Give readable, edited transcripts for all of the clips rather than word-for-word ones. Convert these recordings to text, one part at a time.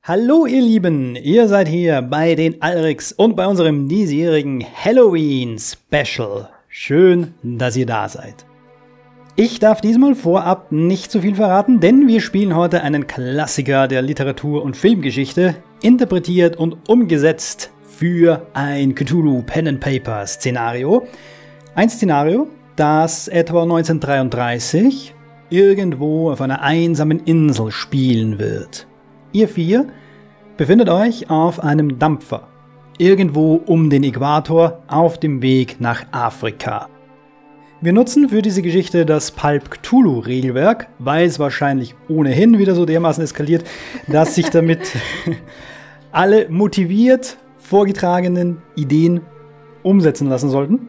Hallo ihr Lieben, ihr seid hier bei den Alrics und bei unserem diesjährigen Halloween-Special. Schön, dass ihr da seid. Ich darf diesmal vorab nicht zu viel verraten, denn wir spielen heute einen Klassiker der Literatur- und Filmgeschichte, interpretiert und umgesetzt für ein Cthulhu Pen-and-Paper-Szenario. Ein Szenario, das etwa 1933 irgendwo auf einer einsamen Insel spielen wird. Ihr vier befindet euch auf einem Dampfer, irgendwo um den Äquator auf dem Weg nach Afrika. Wir nutzen für diese Geschichte das Pulp Cthulhu Regelwerk, weil es wahrscheinlich ohnehin wieder so dermaßen eskaliert, dass sich damit alle motiviert vorgetragenen Ideen umsetzen lassen sollten.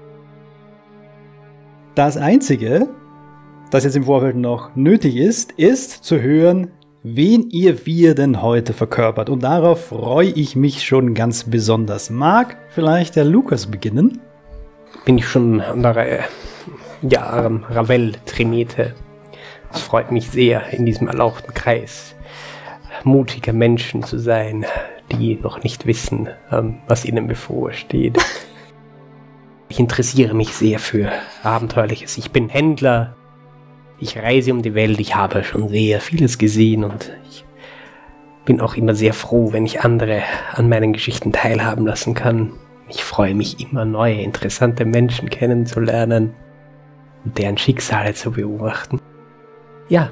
Das Einzige, das jetzt im Vorfeld noch nötig ist, ist zu hören, wen ihr vier denn heute verkörpert. Und darauf freue ich mich schon ganz besonders. Mag vielleicht der Lukas beginnen? Bin ich schon an der Reihe. Ja, Ravel-Trimete. Es freut mich sehr, in diesem erlauchten Kreis mutiger Menschen zu sein, die noch nicht wissen, was ihnen bevorsteht. Ich interessiere mich sehr für Abenteuerliches. Ich bin Händler. Ich reise um die Welt, ich habe schon sehr vieles gesehen und ich bin auch immer sehr froh, wenn ich andere an meinen Geschichten teilhaben lassen kann. Ich freue mich immer, neue, interessante Menschen kennenzulernen und deren Schicksale zu beobachten. Ja.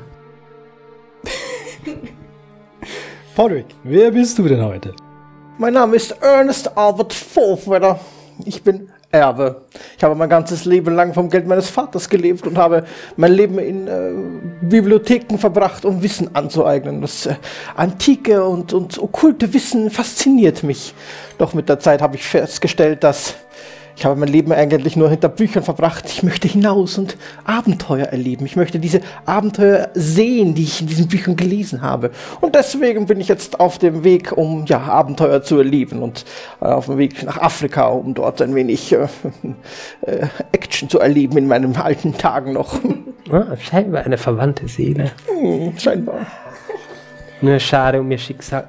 Podrick, wer bist du denn heute? Mein Name ist Ernest Albert Forfweather. Ich bin Erbe. Ich habe mein ganzes Leben lang vom Geld meines Vaters gelebt und habe mein Leben in Bibliotheken verbracht, um Wissen anzueignen. Das antike und okkulte Wissen fasziniert mich. Doch mit der Zeit habe ich festgestellt, dass ich habe mein Leben eigentlich nur hinter Büchern verbracht. Ich möchte hinaus und Abenteuer erleben. Ich möchte diese Abenteuer sehen, die ich in diesen Büchern gelesen habe. Und deswegen bin ich jetzt auf dem Weg, um Abenteuer zu erleben. Und auf dem Weg nach Afrika, um dort ein wenig Action zu erleben in meinen alten Tagen noch. Scheinbar eine verwandte Seele. Scheinbar. Nur schade um ihr Schicksal.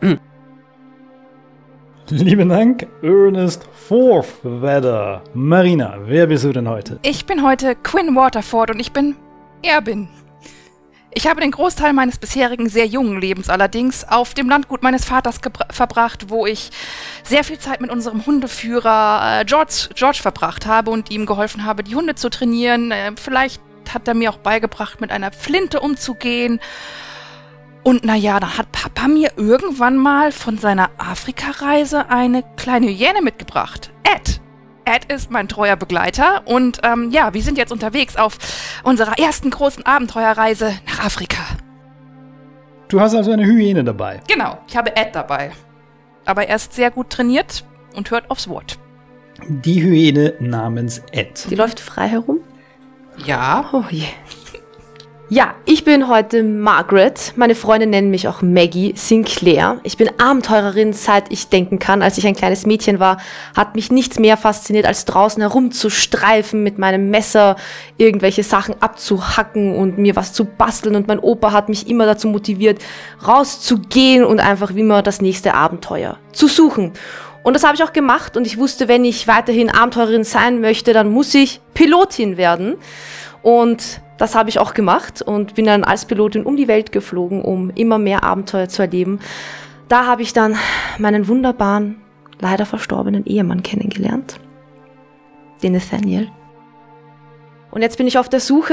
Lieben Dank, Ernest Forfweather. Marina, wer bist du denn heute? Ich bin heute Quinn Waterford und ich bin Erbin. Ich habe den Großteil meines bisherigen sehr jungen Lebens allerdings auf dem Landgut meines Vaters verbracht, wo ich sehr viel Zeit mit unserem Hundeführer George verbracht habe und ihm geholfen habe, die Hunde zu trainieren. Vielleicht hat er mir auch beigebracht, mit einer Flinte umzugehen. Und naja, dann hat Papa mir irgendwann mal von seiner Afrika-Reise eine kleine Hyäne mitgebracht. Ed. Ed ist mein treuer Begleiter und wir sind jetzt unterwegs auf unserer ersten großen Abenteuerreise nach Afrika. Du hast also eine Hyäne dabei. Genau, ich habe Ed dabei. Aber er ist sehr gut trainiert und hört aufs Wort. Die Hyäne namens Ed. Die läuft frei herum? Ja. Oh je. Ja, ich bin heute Margaret. Meine Freunde nennen mich auch Maggie Sinclair. Ich bin Abenteurerin, seit ich denken kann. Als ich ein kleines Mädchen war, hat mich nichts mehr fasziniert, als draußen herumzustreifen, mit meinem Messer irgendwelche Sachen abzuhacken und mir was zu basteln. Und mein Opa hat mich immer dazu motiviert, rauszugehen und einfach wie immer das nächste Abenteuer zu suchen. Und das habe ich auch gemacht und ich wusste, wenn ich weiterhin Abenteurerin sein möchte, dann muss ich Pilotin werden. Und das habe ich auch gemacht und bin dann als Pilotin um die Welt geflogen, um immer mehr Abenteuer zu erleben. Da habe ich dann meinen wunderbaren, leider verstorbenen Ehemann kennengelernt, den Nathaniel. Und jetzt bin ich auf der Suche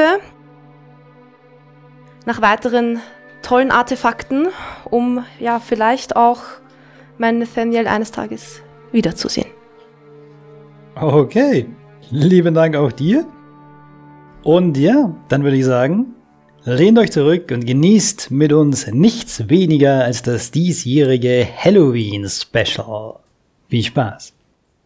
nach weiteren tollen Artefakten, um vielleicht auch meinen Nathaniel eines Tages wiederzusehen. Okay, lieben Dank auch dir. Und ja, dann würde ich sagen, lehnt euch zurück und genießt mit uns nichts weniger als das diesjährige Halloween-Special. Viel Spaß!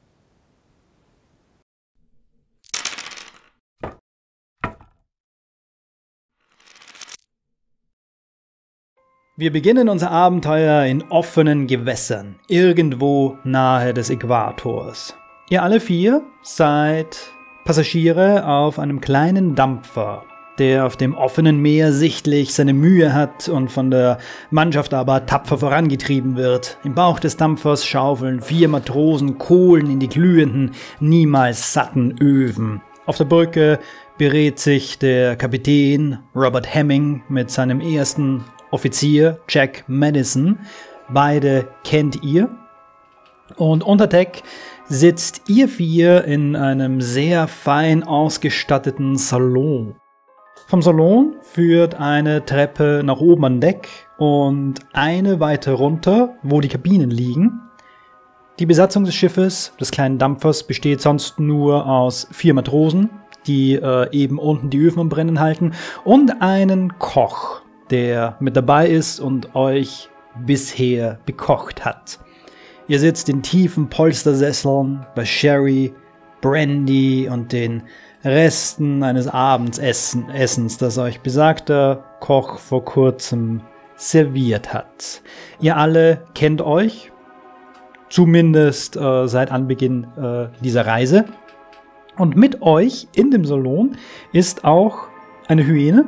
Wir beginnen unser Abenteuer in offenen Gewässern, irgendwo nahe des Äquators. Ihr alle vier seid Passagiere auf einem kleinen Dampfer, der auf dem offenen Meer sichtlich seine Mühe hat und von der Mannschaft aber tapfer vorangetrieben wird. Im Bauch des Dampfers schaufeln 4 Matrosen Kohlen in die glühenden, niemals satten Öfen. Auf der Brücke berät sich der Kapitän Robert Hemming mit seinem ersten Offizier Jack Madison. Beide kennt ihr. Und unter Deck sitzt ihr 4 in einem sehr fein ausgestatteten Salon. Vom Salon führt eine Treppe nach oben an Deck und eine weiter runter, wo die Kabinen liegen. Die Besatzung des Schiffes, des kleinen Dampfers, besteht sonst nur aus 4 Matrosen, die eben unten die Öfen am Brennen halten, und einen Koch, der mit dabei ist und euch bisher bekocht hat. Ihr sitzt in tiefen Polstersesseln bei Sherry, Brandy und den Resten eines Abendessens, das euch besagter Koch vor kurzem serviert hat. Ihr alle kennt euch, zumindest seit Anbeginn dieser Reise. Und mit euch in dem Salon ist auch eine Hyäne,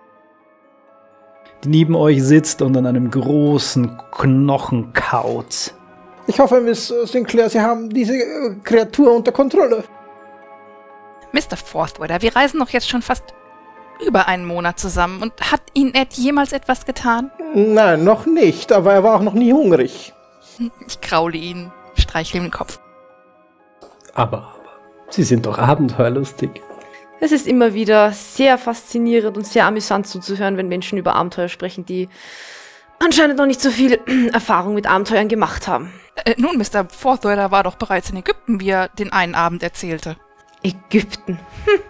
die neben euch sitzt und an einem großen Knochen kaut. Ich hoffe, Miss Sinclair, Sie haben diese Kreatur unter Kontrolle. Mr. Forthwater, wir reisen doch jetzt schon fast über einen Monat zusammen. Und hat Ihnen Ed jemals etwas getan? Nein, noch nicht, aber er war auch noch nie hungrig. Ich kraule ihn, streichle ihm den Kopf. Aber, Sie sind doch abenteuerlustig. Es ist immer wieder sehr faszinierend und sehr amüsant zuzuhören, wenn Menschen über Abenteuer sprechen, die anscheinend noch nicht so viel Erfahrung mit Abenteuern gemacht haben. Nun, Mr. Forthwater war doch bereits in Ägypten, wie er den einen Abend erzählte. Ägypten.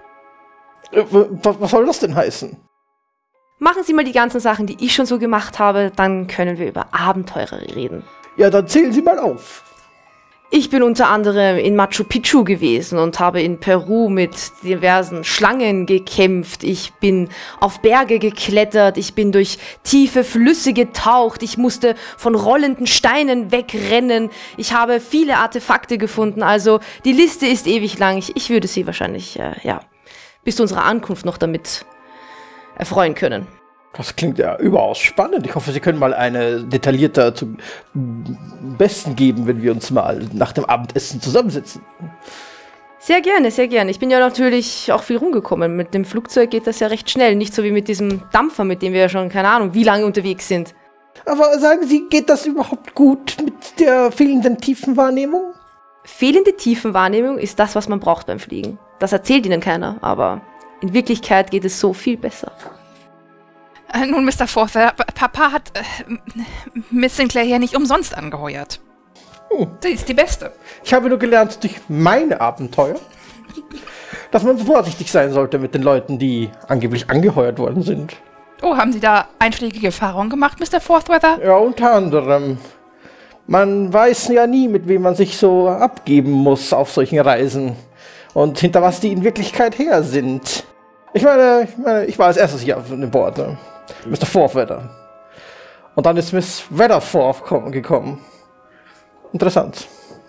Was soll das denn heißen? Machen Sie mal die ganzen Sachen, die ich schon so gemacht habe, dann können wir über Abenteurer reden. Ja, dann zählen Sie mal auf. Ich bin unter anderem in Machu Picchu gewesen und habe in Peru mit diversen Schlangen gekämpft. Ich bin auf Berge geklettert, ich bin durch tiefe Flüsse getaucht, ich musste von rollenden Steinen wegrennen. Ich habe viele Artefakte gefunden, also die Liste ist ewig lang. Ich würde Sie wahrscheinlich, bis zu unserer Ankunft noch damit erfreuen können. Das klingt ja überaus spannend. Ich hoffe, Sie können mal eine detaillierter zum Besten geben, wenn wir uns mal nach dem Abendessen zusammensitzen. Sehr gerne, sehr gerne. Ich bin ja natürlich auch viel rumgekommen. Mit dem Flugzeug geht das ja recht schnell. Nicht so wie mit diesem Dampfer, mit dem wir ja schon, keine Ahnung, wie lange unterwegs sind. Aber sagen Sie, geht das überhaupt gut mit der fehlenden Tiefenwahrnehmung? Fehlende Tiefenwahrnehmung ist das, was man braucht beim Fliegen. Das erzählt Ihnen keiner, aber in Wirklichkeit geht es so viel besser. Nun, Mr. Forthwater, Papa hat Miss Sinclair hier nicht umsonst angeheuert. Sie ist die Beste. Ich habe nur gelernt durch meine Abenteuer, dass man vorsichtig sein sollte mit den Leuten, die angeblich angeheuert worden sind. Oh, haben Sie da einschlägige Erfahrungen gemacht, Mr. Forthwater? Ja, unter anderem. Man weiß ja nie, mit wem man sich so abgeben muss auf solchen Reisen. Und hinter was die in Wirklichkeit her sind. Ich meine, ich war als erstes hier auf dem Bord, ne? Mr. Forthwater. Und dann ist Miss Weatherforth gekommen. Interessant.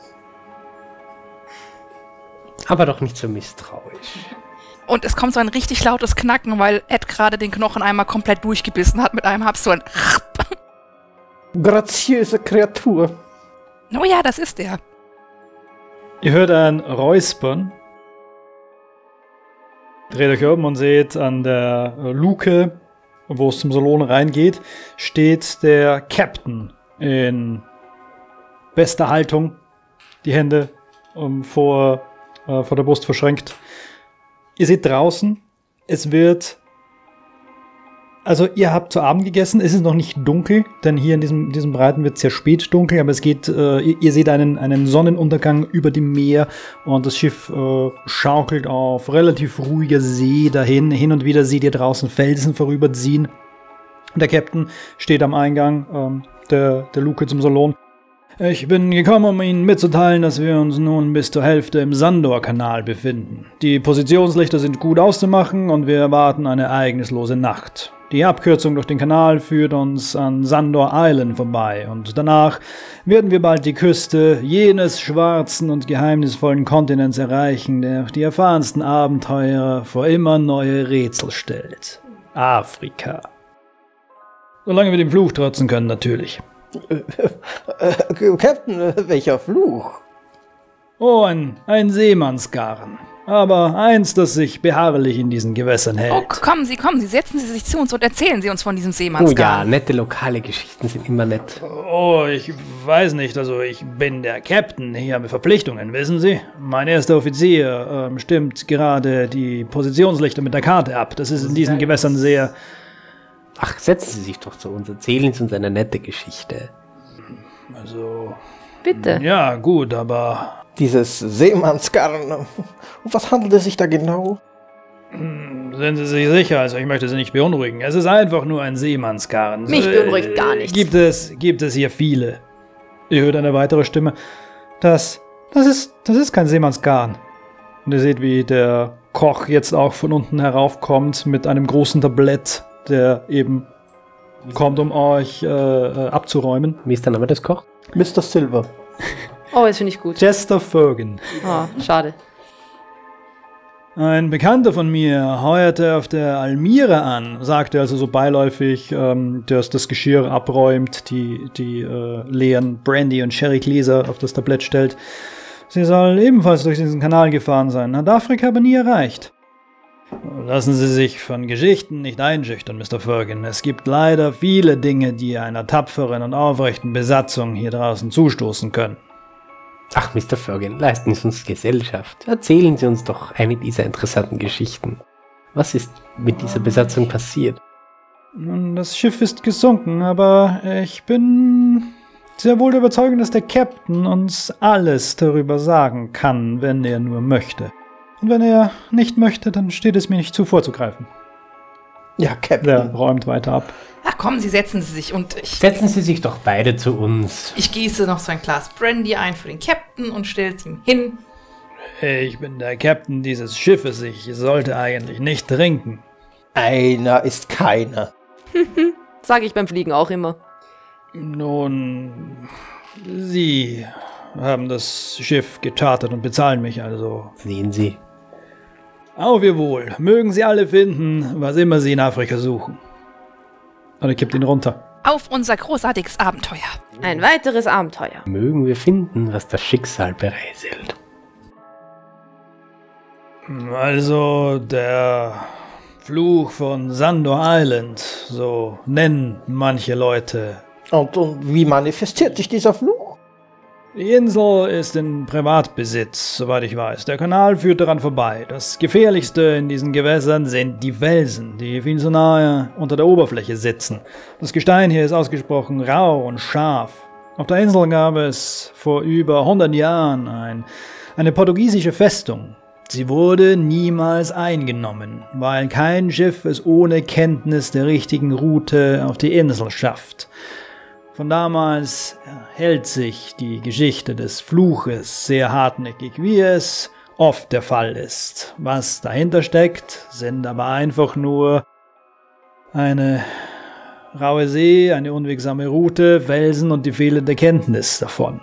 Aber doch nicht so misstrauisch. Und es kommt so ein richtig lautes Knacken, weil Ed gerade den Knochen einmal komplett durchgebissen hat mit einem Haps, so ein graziöse Kreatur. Oh ja, das ist er. Ihr hört ein Räuspern. Dreht euch um und seht an der Luke, wo es zum Salon reingeht, steht der Captain in bester Haltung, die Hände vor der Brust verschränkt. Ihr seht draußen, es wird, also ihr habt zu Abend gegessen, es ist noch nicht dunkel, denn hier in diesem Breiten wird es sehr spät dunkel, aber es geht, ihr seht einen Sonnenuntergang über dem Meer und das Schiff schaukelt auf relativ ruhiger See dahin. Hin und wieder seht ihr draußen Felsen vorüberziehen. Der Captain steht am Eingang der Luke zum Salon. Ich bin gekommen, um Ihnen mitzuteilen, dass wir uns nun bis zur Hälfte im Sandor-Kanal befinden. Die Positionslichter sind gut auszumachen und wir erwarten eine ereignislose Nacht. Die Abkürzung durch den Kanal führt uns an Sandor Island vorbei und danach werden wir bald die Küste jenes schwarzen und geheimnisvollen Kontinents erreichen, der die erfahrensten Abenteurer vor immer neue Rätsel stellt. Afrika. Solange wir dem Fluch trotzen können, natürlich. Captain, welcher Fluch? Oh, ein Seemannsgarn. Aber eins, das sich beharrlich in diesen Gewässern hält. Oh, kommen Sie, setzen Sie sich zu uns und erzählen Sie uns von diesem Oh ja, Seemannsgarn. nette lokale Geschichten sind immer nett. Oh, ich weiß nicht, also ich bin der Captain, ich habe Verpflichtungen, wissen Sie? Mein erster Offizier stimmt gerade die Positionslichter mit der Karte ab. Das ist in diesen Gewässern sehr... Ach, setzen Sie sich doch zu uns, erzählen Sie uns eine nette Geschichte. Also... Bitte. Ja, gut, aber... Dieses Seemannsgarn. Um was handelt es sich da genau? Sind Sie sich sicher? Also ich möchte Sie nicht beunruhigen. Es ist einfach nur ein Seemannsgarn. Mich beunruhigt gar nichts. Gibt es hier viele? Ihr hört eine weitere Stimme. Das ist kein Seemannsgarn. Und ihr seht, wie der Koch jetzt auch von unten heraufkommt mit einem großen Tablett, der eben kommt, um euch abzuräumen. Wie ist der Name des Kochs? Mr. Silver. Oh, das finde ich gut. Chester Fergan. Oh, schade. Ein Bekannter von mir heuerte auf der Almira an, sagte also so beiläufig, dass das Geschirr abräumt, die leeren Brandy- und Sherry-Gläser auf das Tablett stellt. Sie soll ebenfalls durch diesen Kanal gefahren sein, hat Afrika aber nie erreicht. Lassen Sie sich von Geschichten nicht einschüchtern, Mr. Fergan. Es gibt leider viele Dinge, die einer tapferen und aufrechten Besatzung hier draußen zustoßen können. Ach, Mr. Fergan, leisten Sie uns Gesellschaft. Erzählen Sie uns doch eine dieser interessanten Geschichten. Was ist mit dieser Besatzung passiert? Nun, das Schiff ist gesunken, aber ich bin sehr wohl der Überzeugung, dass der Captain uns alles darüber sagen kann, wenn er nur möchte. Und wenn er nicht möchte, dann steht es mir nicht zu, vorzugreifen. Ja, Captain. Der räumt weiter ab. Ach kommen Sie, setzen Sie sich und Setzen Sie sich doch beide zu uns. ich gieße noch so ein Glas Brandy ein für den Captain und stelle es ihm hin. Ich bin der Captain dieses Schiffes. Ich sollte eigentlich nicht trinken. Einer ist keiner. Sage ich beim Fliegen auch immer. Nun, Sie haben das Schiff gechartert und bezahlen mich also. Sehen Sie. Auf Ihr Wohl. Mögen Sie alle finden, was immer Sie in Afrika suchen. Und er kippt ihn runter. Auf unser großartiges Abenteuer. Ein weiteres Abenteuer. Mögen wir finden, was das Schicksal bereiselt. Also der Fluch von Sandor Island, so nennen manche Leute. Und wie manifestiert sich dieser Fluch? Die Insel ist in Privatbesitz, soweit ich weiß. Der Kanal führt daran vorbei. Das Gefährlichste in diesen Gewässern sind die Felsen, die viel zu nahe unter der Oberfläche sitzen. Das Gestein hier ist ausgesprochen rau und scharf. Auf der Insel gab es vor über 100 Jahren eine portugiesische Festung. Sie wurde niemals eingenommen, weil kein Schiff es ohne Kenntnis der richtigen Route auf die Insel schafft. Von damals hält sich die Geschichte des Fluches sehr hartnäckig, wie es oft der Fall ist. Was dahinter steckt, sind aber einfach nur eine raue See, eine unwegsame Route, Felsen und die fehlende Kenntnis davon.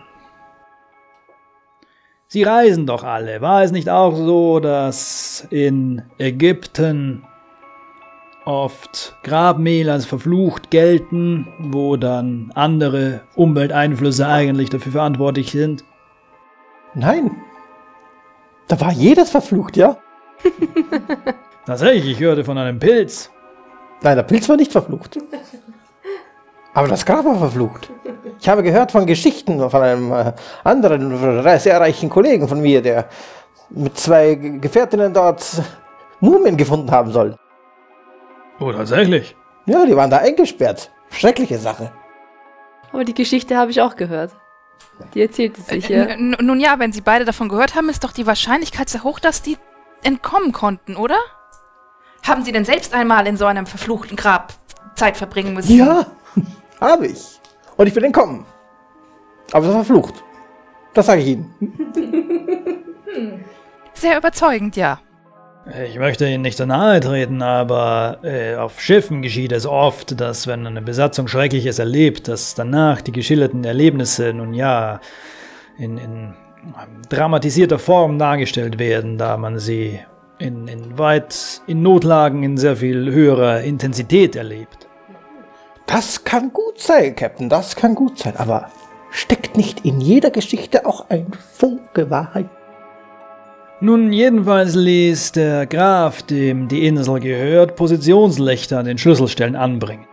Sie reisen doch alle. War es nicht auch so, dass in Ägypten oft Grabmäler als verflucht gelten, wo dann andere Umwelteinflüsse eigentlich dafür verantwortlich sind? Nein. Da war jedes verflucht, ja? Tatsächlich, ich hörte von einem Pilz. Nein, der Pilz war nicht verflucht. Aber das Grab war verflucht. Ich habe gehört von Geschichten von einem anderen, sehr reichen Kollegen von mir, der mit 2 Gefährtinnen dort Mumien gefunden haben soll. Oh, tatsächlich? Ja, die waren da eingesperrt. Schreckliche Sache. Aber die Geschichte habe ich auch gehört. Die erzählte sich, ja. Nun ja, wenn Sie beide davon gehört haben, ist doch die Wahrscheinlichkeit sehr hoch, dass die entkommen konnten, oder? Haben Sie denn selbst einmal in so einem verfluchten Grab Zeit verbringen müssen? Ja, habe ich. Und ich bin entkommen. Aber das war verflucht. Das sage ich Ihnen. Sehr überzeugend, ja. Ich möchte Ihnen nicht so nahe treten, aber auf Schiffen geschieht es oft, dass wenn eine Besatzung Schreckliches erlebt, dass danach die geschilderten Erlebnisse nun ja in dramatisierter Form dargestellt werden, da man sie in Notlagen in sehr viel höherer Intensität erlebt. Das kann gut sein, Captain, das kann gut sein, aber steckt nicht in jeder Geschichte auch ein Funke Wahrheit? Nun, jedenfalls ließ der Graf, dem die Insel gehört, Positionslichter an den Schlüsselstellen anbringen.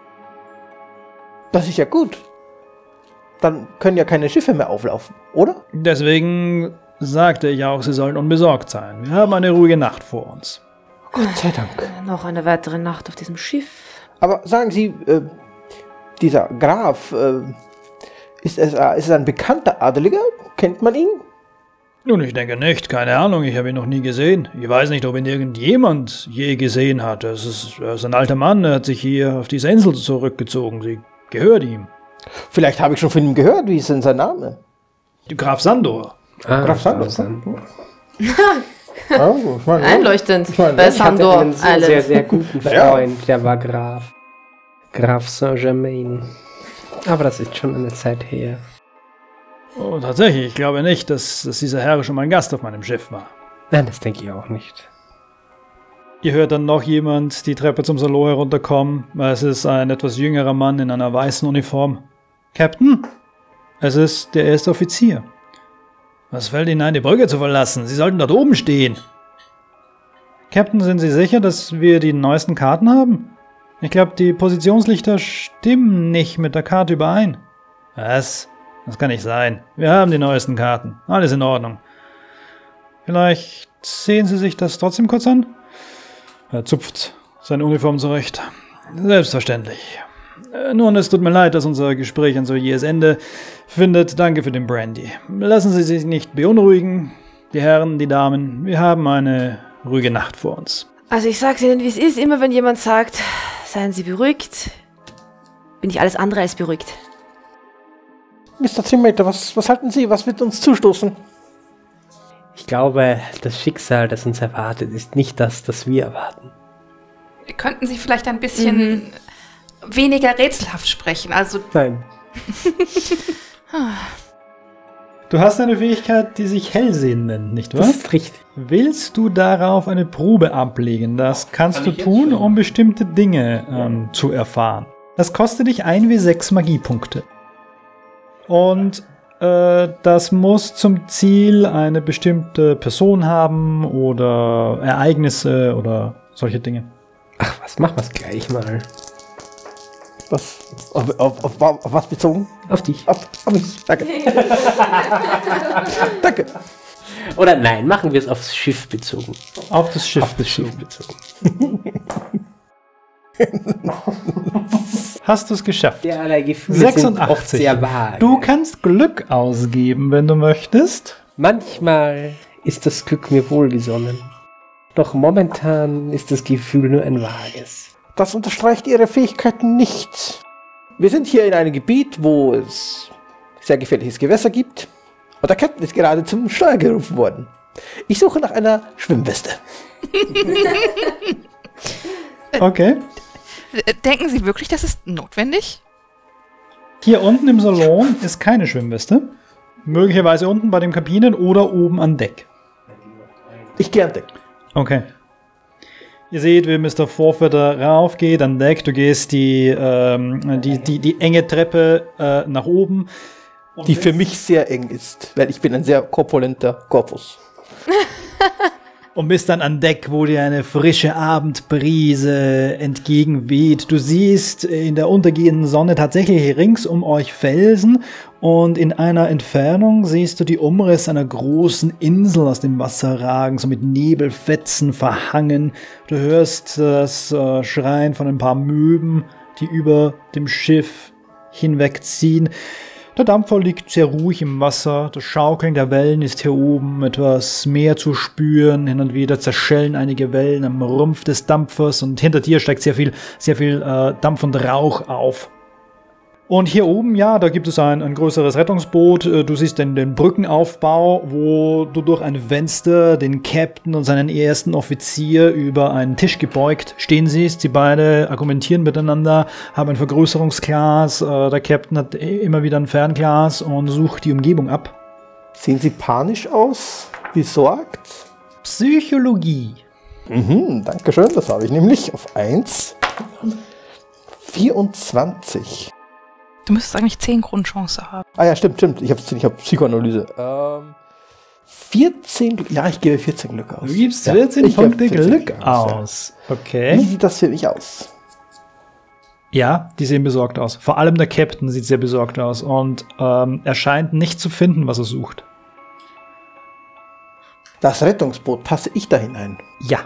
Das ist ja gut. Dann können ja keine Schiffe mehr auflaufen, oder? Deswegen sagte ich auch, Sie sollen unbesorgt sein. Wir haben eine ruhige Nacht vor uns. Gott sei Dank. Noch eine weitere Nacht auf diesem Schiff. Aber sagen Sie, dieser Graf, ist es ein bekannter Adeliger? Kennt man ihn? Nun, ich denke nicht. Keine Ahnung, ich habe ihn noch nie gesehen. Ich weiß nicht, ob ihn irgendjemand je gesehen hat. Er ist ein alter Mann, er hat sich hier auf diese Insel zurückgezogen. Sie gehört ihm. Vielleicht habe ich schon von ihm gehört. Wie ist denn sein Name? Graf Sandor. Graf Sandor. Oh, ich meine, Einleuchtend meine, bei ich Ich hatte Sandor einen sehr, Island. sehr, sehr guten Freund, der war Graf. Graf Saint-Germain. Aber das ist schon eine Zeit her. Oh, tatsächlich, ich glaube nicht, dass dieser Herr schon mal ein Gast auf meinem Schiff war. Nein, das denke ich auch nicht. Ihr hört dann noch jemand die Treppe zum Salon herunterkommen. Es ist ein etwas jüngerer Mann in einer weißen Uniform. Captain, es ist der erste Offizier. Was fällt Ihnen ein, die Brücke zu verlassen? Sie sollten dort oben stehen. Captain, sind Sie sicher, dass wir die neuesten Karten haben? Ich glaube, die Positionslichter stimmen nicht mit der Karte überein. Was? Das kann nicht sein. Wir haben die neuesten Karten. Alles in Ordnung. Vielleicht sehen Sie sich das trotzdem kurz an? Er zupft seine Uniform zurecht. Selbstverständlich. Nun, es tut mir leid, dass unser Gespräch ein so jähes Ende findet. Danke für den Brandy. Lassen Sie sich nicht beunruhigen, die Herren, die Damen. Wir haben eine ruhige Nacht vor uns. Also ich sag's Ihnen, wie es ist. Immer wenn jemand sagt, seien Sie beruhigt, bin ich alles andere als beruhigt. Mr. Trimater, was halten Sie? Was wird uns zustoßen? Ich glaube, das Schicksal, das uns erwartet, ist nicht das, das wir erwarten. Könnten Sie vielleicht ein bisschen weniger rätselhaft sprechen? Also, Nein. Du hast eine Fähigkeit, die sich Hellsehen nennt, nicht wahr? Das ist richtig. Willst du darauf eine Probe ablegen? Das kannst du tun, um bestimmte Dinge zu erfahren. Das kostet dich 1W6 Magiepunkte. Und das muss zum Ziel eine bestimmte Person haben oder Ereignisse oder solche Dinge. Ach, was, machen wir es gleich mal. Was? Auf was bezogen? Auf dich. Auf mich. Danke. Danke. Oder nein, machen wir es aufs Schiff bezogen. Auf das Schiff. Auf das Schiff bezogen. Hast du es geschafft? Derlei Gefühle sind oft 86. sehr vage. Du kannst Glück ausgeben, wenn du möchtest. Manchmal ist das Glück mir wohlgesonnen. Doch momentan ist das Gefühl nur ein vages. Das unterstreicht Ihre Fähigkeiten nicht. Wir sind hier in einem Gebiet, wo es sehr gefährliches Gewässer gibt. Und der Captain ist gerade zum Steuer gerufen worden. Ich suche nach einer Schwimmweste. Okay. denken Sie wirklich, das ist notwendig? Hier unten im Salon ist keine Schwimmweste. Möglicherweise unten bei den Kabinen oder oben an Deck. Ich gehe an Deck. Okay. Ihr seht, wie Mr. Forfetter raufgeht an Deck. Du gehst die enge Treppe nach oben. Die für mich sehr eng ist, weil ich bin ein sehr korpulenter Korpus. Und bist dann an Deck, wo dir eine frische Abendbrise entgegenweht. Du siehst in der untergehenden Sonne tatsächlich rings um euch Felsen und in einer Entfernung siehst du die Umrisse einer großen Insel aus dem Wasser ragen, so mit Nebelfetzen verhangen. Du hörst das Schreien von ein paar Möwen, die über dem Schiff hinwegziehen. Der Dampfer liegt sehr ruhig im Wasser, das Schaukeln der Wellen ist hier oben etwas mehr zu spüren, hin und wieder zerschellen einige Wellen am Rumpf des Dampfers und hinter dir steigt sehr viel Dampf und Rauch auf. Und hier oben, ja, da gibt es ein größeres Rettungsboot. Du siehst den Brückenaufbau, wo du durch ein Fenster den Captain und seinen ersten Offizier über einen Tisch gebeugt stehen siehst. Sie beide argumentieren miteinander, haben ein Vergrößerungsglas. Der Captain hat immer wieder ein Fernglas und sucht die Umgebung ab. Sehen Sie panisch aus? Besorgt? Psychologie. Dankeschön, das habe ich nämlich auf 1. 24. Du müsstest eigentlich 10 Grundchance haben. Ah ja, stimmt. Ich habe Psychoanalyse. 14 Glück. Ja, ich gebe 14 Glück aus. Du gibst Ja, 14 ich gebe Punkte 14 Glück ja. aus. Wie Okay. sieht das für mich aus? Ja, die sehen besorgt aus. Vor allem der Captain sieht sehr besorgt aus. Und er scheint nicht zu finden, was er sucht. Das Rettungsboot, passe ich da hinein? Ja.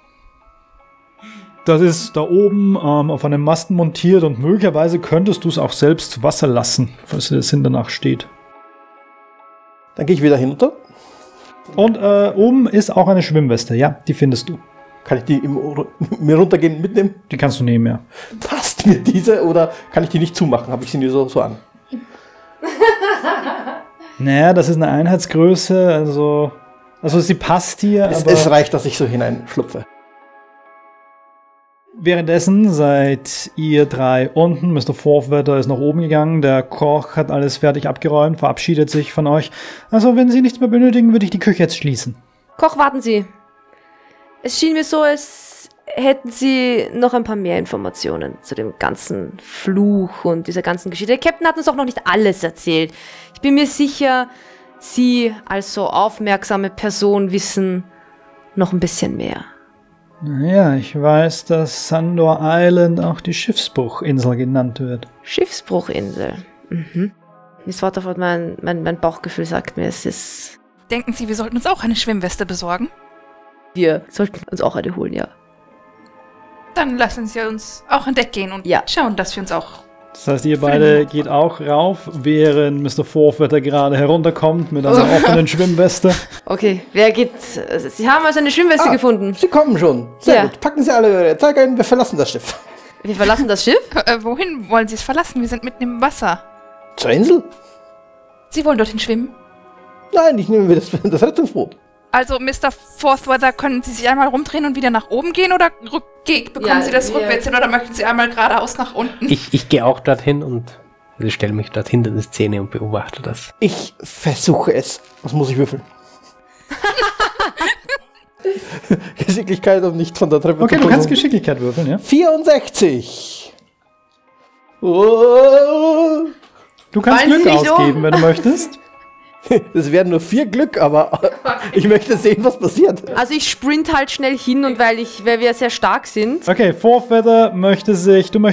Das ist da oben auf einem Masten montiert und möglicherweise könntest du es auch selbst zu Wasser lassen, falls der Sinn danach steht. Dann gehe ich wieder hinunter. Und oben ist auch eine Schwimmweste, ja, die findest du. Kann ich die mir runtergehen mitnehmen? Die kannst du nehmen, ja. Passt mir diese oder kann ich die nicht zumachen? Habe ich sie nur so an? Naja, das ist eine Einheitsgröße, also sie passt hier, aber Es reicht, dass ich so hineinschlupfe. währenddessen seid ihr drei unten. Mr. Forthweather ist nach oben gegangen. Der Koch hat alles fertig abgeräumt, verabschiedet sich von euch. Also, wenn Sie nichts mehr benötigen, würde ich die Küche jetzt schließen. Koch, warten Sie. Es schien mir so, als hätten Sie noch ein paar mehr Informationen zu dem ganzen Fluch und dieser ganzen Geschichte. Der Captain hat uns auch noch nicht alles erzählt. Ich bin mir sicher, Sie als so aufmerksame Person wissen noch ein bisschen mehr. Ja, ich weiß, dass Sandor Island auch die Schiffsbruchinsel genannt wird. Schiffsbruchinsel. Miss Waterford, mein Bauchgefühl sagt mir, es ist... Denken Sie, wir sollten uns auch eine Schwimmweste besorgen? Wir sollten uns auch eine holen, ja. Dann lassen Sie uns auch an Deck gehen und Ja. schauen, dass wir uns auch... Das heißt, ihr beide geht auch rauf, während Mr. Forthweather gerade herunterkommt mit einer offenen Schwimmweste. Okay, wer geht... Sie haben also eine Schwimmweste gefunden. Sie kommen schon. Sehr Ja. gut. Packen Sie alle Ihre Zeug ein, wir verlassen das Schiff. Wir verlassen das Schiff? wohin wollen Sie es verlassen? Wir sind mitten im Wasser. Zur Insel? Sie wollen dorthin schwimmen? Nein, ich nehme das Rettungsboot. Also, Mr. Forthweather, können Sie sich einmal rumdrehen und wieder nach oben gehen oder bekommen Ja, Sie das wir- rückwärts hin oder möchten Sie einmal geradeaus nach unten? Ich gehe auch dorthin und stelle mich dort hinter die Szene und beobachte das. Ich versuche es. Was muss ich würfeln? Geschicklichkeit, um nicht von der Treppe Okay, zu du kannst kommen. Geschicklichkeit würfeln, ja? 64. Oh, Du kannst Fallen Sie Glück nicht um? ausgeben, wenn du möchtest. das wären nur 4 Glück, aber ich möchte sehen, was passiert. Also ich sprint halt schnell hin und weil wir sehr stark sind. Okay, Forthweather du möchtest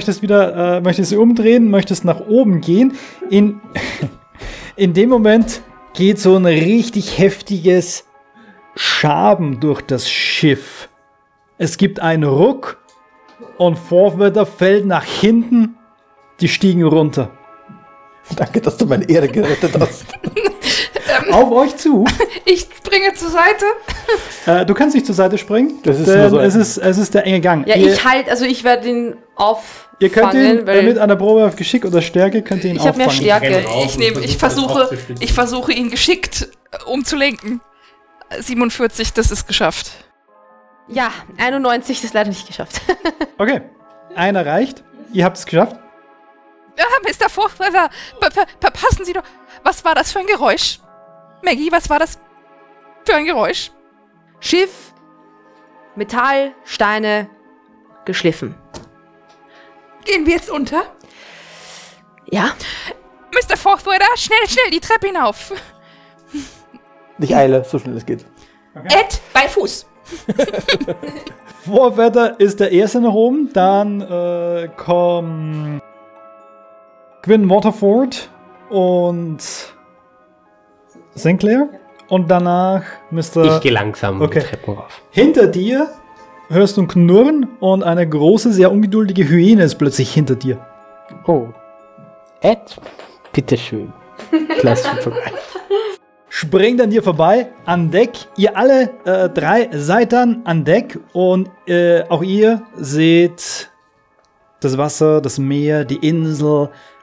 sie umdrehen, möchtest nach oben gehen. In dem Moment geht so ein richtig heftiges Schaben durch das Schiff. Es gibt einen Ruck und Forthweather fällt nach hinten die Stiegen runter. Danke, dass du meine Ehre gerettet hast. Auf euch zu. Ich springe zur Seite. Du kannst nicht zur Seite springen, Das ist denn nur so ein- es ist der enge Gang. Ja, ihr, ich werde ihn auffangen, ihr könnt ihn weil mit einer Probe auf Geschick oder Stärke könnt ihr ihn ich habe mehr auffangen. Stärke. Ich versuche ihn geschickt umzulenken. 47, das ist geschafft. Ja, 91 ist leider nicht geschafft. Okay, einer reicht. Ihr habt es geschafft. Ja, Mr. Forthweather, passen Sie doch. Was war das für ein Geräusch? Maggie, was war das für ein Geräusch? Schiff, Metall, Steine, geschliffen. Gehen wir jetzt unter? Ja, Mr. Forthweather, schnell, die Treppe hinauf. Ich eile, so schnell es geht. Ed, bei Fuß. Forthweather ist der erste nach oben. Dann kommen Gwyn Waterford und Sinclair. Und danach Mr. Ich gehe langsam Okay. die Treppen rauf. Hinter dir hörst du ein Knurren und eine große, sehr ungeduldige Hyäne ist plötzlich hinter dir. Oh. Ed, bitteschön. Lass mich vorbei. Springt an dir vorbei, an Deck. Ihr alle drei seid dann an Deck und auch ihr seht das Wasser, das Meer, die Insel,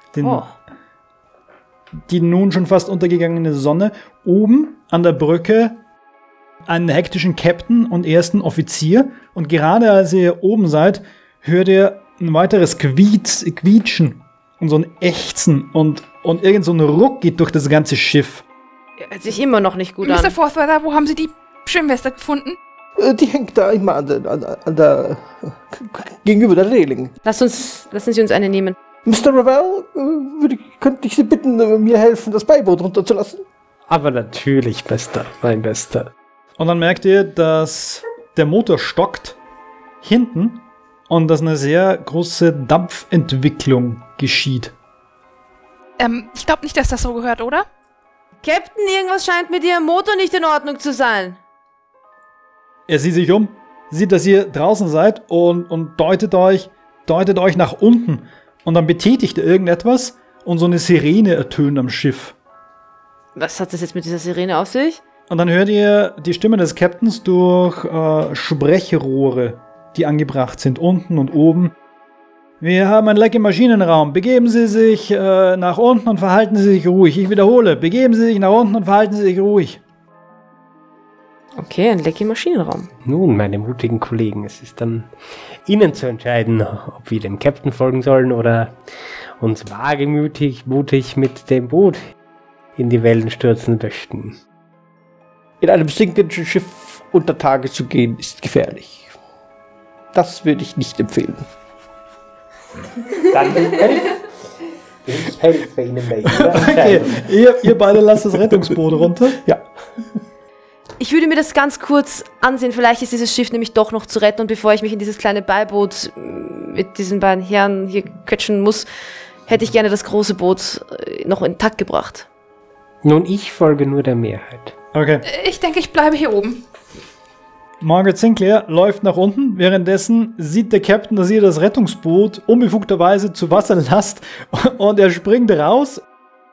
die nun schon fast untergegangene Sonne. Oben an der Brücke einen hektischen Captain und ersten Offizier. Und gerade als ihr oben seid, hört ihr ein weiteres Quietschen und so ein Ächzen und irgend so ein Ruck geht durch das ganze Schiff. Hört sich immer noch nicht gut an. Mr. Forthweather, wo haben Sie die Schwimmweste gefunden? Die hängt da immer an der gegenüber der Reling. Lassen Sie uns eine nehmen. Mr. Ravel, könnte ich Sie bitten, mir helfen, das Beiboot runterzulassen? Aber natürlich, mein Bester. Und dann merkt ihr, dass der Motor stockt hinten und dass eine sehr große Dampfentwicklung geschieht. Ich glaube nicht, dass das so gehört, oder? Captain, irgendwas scheint mit Ihrem Motor nicht in Ordnung zu sein. Er sieht sich um, sieht, dass ihr draußen seid und deutet euch nach unten. Und dann betätigt er irgendetwas und so eine Sirene ertönt am Schiff. Was hat das jetzt mit dieser Sirene auf sich? Und dann hört ihr die Stimme des Captains durch Sprechrohre, die angebracht sind, unten und oben. Wir haben einen Leck im Maschinenraum. Begeben Sie sich nach unten und verhalten Sie sich ruhig. Ich wiederhole, begeben Sie sich nach unten und verhalten Sie sich ruhig. Okay, ein Leck im Maschinenraum. Nun, meine mutigen Kollegen, es ist dann Ihnen zu entscheiden, ob wir dem Captain folgen sollen oder uns wagemutig, mutig mit dem Boot in die Wellen stürzen möchten. In einem sinkenden Schiff unter Tage zu gehen, ist gefährlich. Das würde ich nicht empfehlen. Dann ich helfe Ihnen bei Ihrer Okay, Entscheidung. ihr beide lasst das Rettungsboot runter. Ja. Ich würde mir das ganz kurz ansehen. Vielleicht ist dieses Schiff nämlich doch noch zu retten. Und bevor ich mich in dieses kleine Beiboot mit diesen beiden Herren hier quetschen muss, hätte ich gerne das große Boot noch intakt gebracht. Nun, ich folge nur der Mehrheit. Okay. Ich denke, ich bleibe hier oben. Margaret Sinclair läuft nach unten. Währenddessen sieht der Captain, dass ihr das Rettungsboot unbefugterweise zu Wasser lasst. Und er springt raus,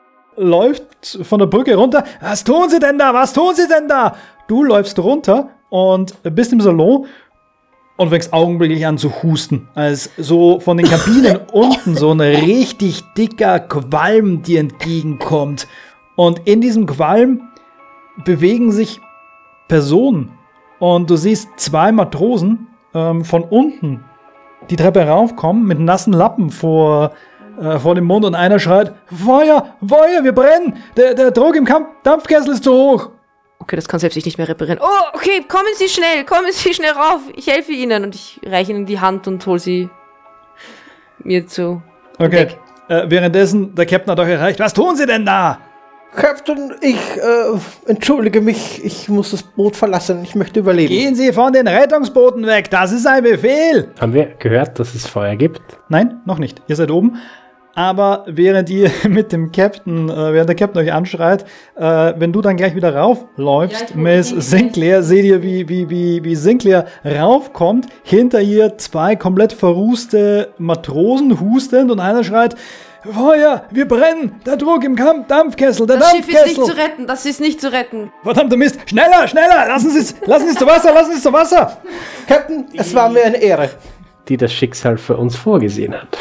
läuft von der Brücke runter. Was tun Sie denn da? Was tun Sie denn da? Du läufst runter und bist im Salon und fängst augenblicklich an zu husten, als so von den Kabinen unten so ein richtig dicker Qualm dir entgegenkommt. Und in diesem Qualm bewegen sich Personen. Und du siehst zwei Matrosen von unten die Treppe raufkommen mit nassen Lappen vor dem Mund und einer schreit, Feuer, Feuer, wir brennen, der Druck im Dampfkessel ist zu hoch. Okay, das kann selbst ich nicht mehr reparieren. Oh, okay, kommen Sie schnell rauf. Ich helfe Ihnen. Und ich reiche Ihnen die Hand und hole sie mir zu Okay, Deck. Währenddessen, der Captain hat euch erreicht, was tun Sie denn da? Captain, ich entschuldige mich, ich muss das Boot verlassen, ich möchte überleben. Gehen Sie von den Rettungsbooten weg, das ist ein Befehl. Haben wir gehört, dass es Feuer gibt? Nein, noch nicht, ihr seid oben. Aber während ihr mit dem Captain, während der Captain euch anschreit, wenn du dann gleich wieder raufläufst, Miss Sinclair, seht ihr, wie Sinclair raufkommt, hinter ihr zwei komplett verrußte Matrosen hustend und einer schreit, Feuer, wir brennen, der Druck im Dampfkessel, der Das Dampfkessel. Schiff ist nicht zu retten, das ist nicht zu retten. Verdammte Mist, schneller, lassen Sie es zu Wasser. Captain, es war mir eine Ehre. Die das Schicksal für uns vorgesehen hat.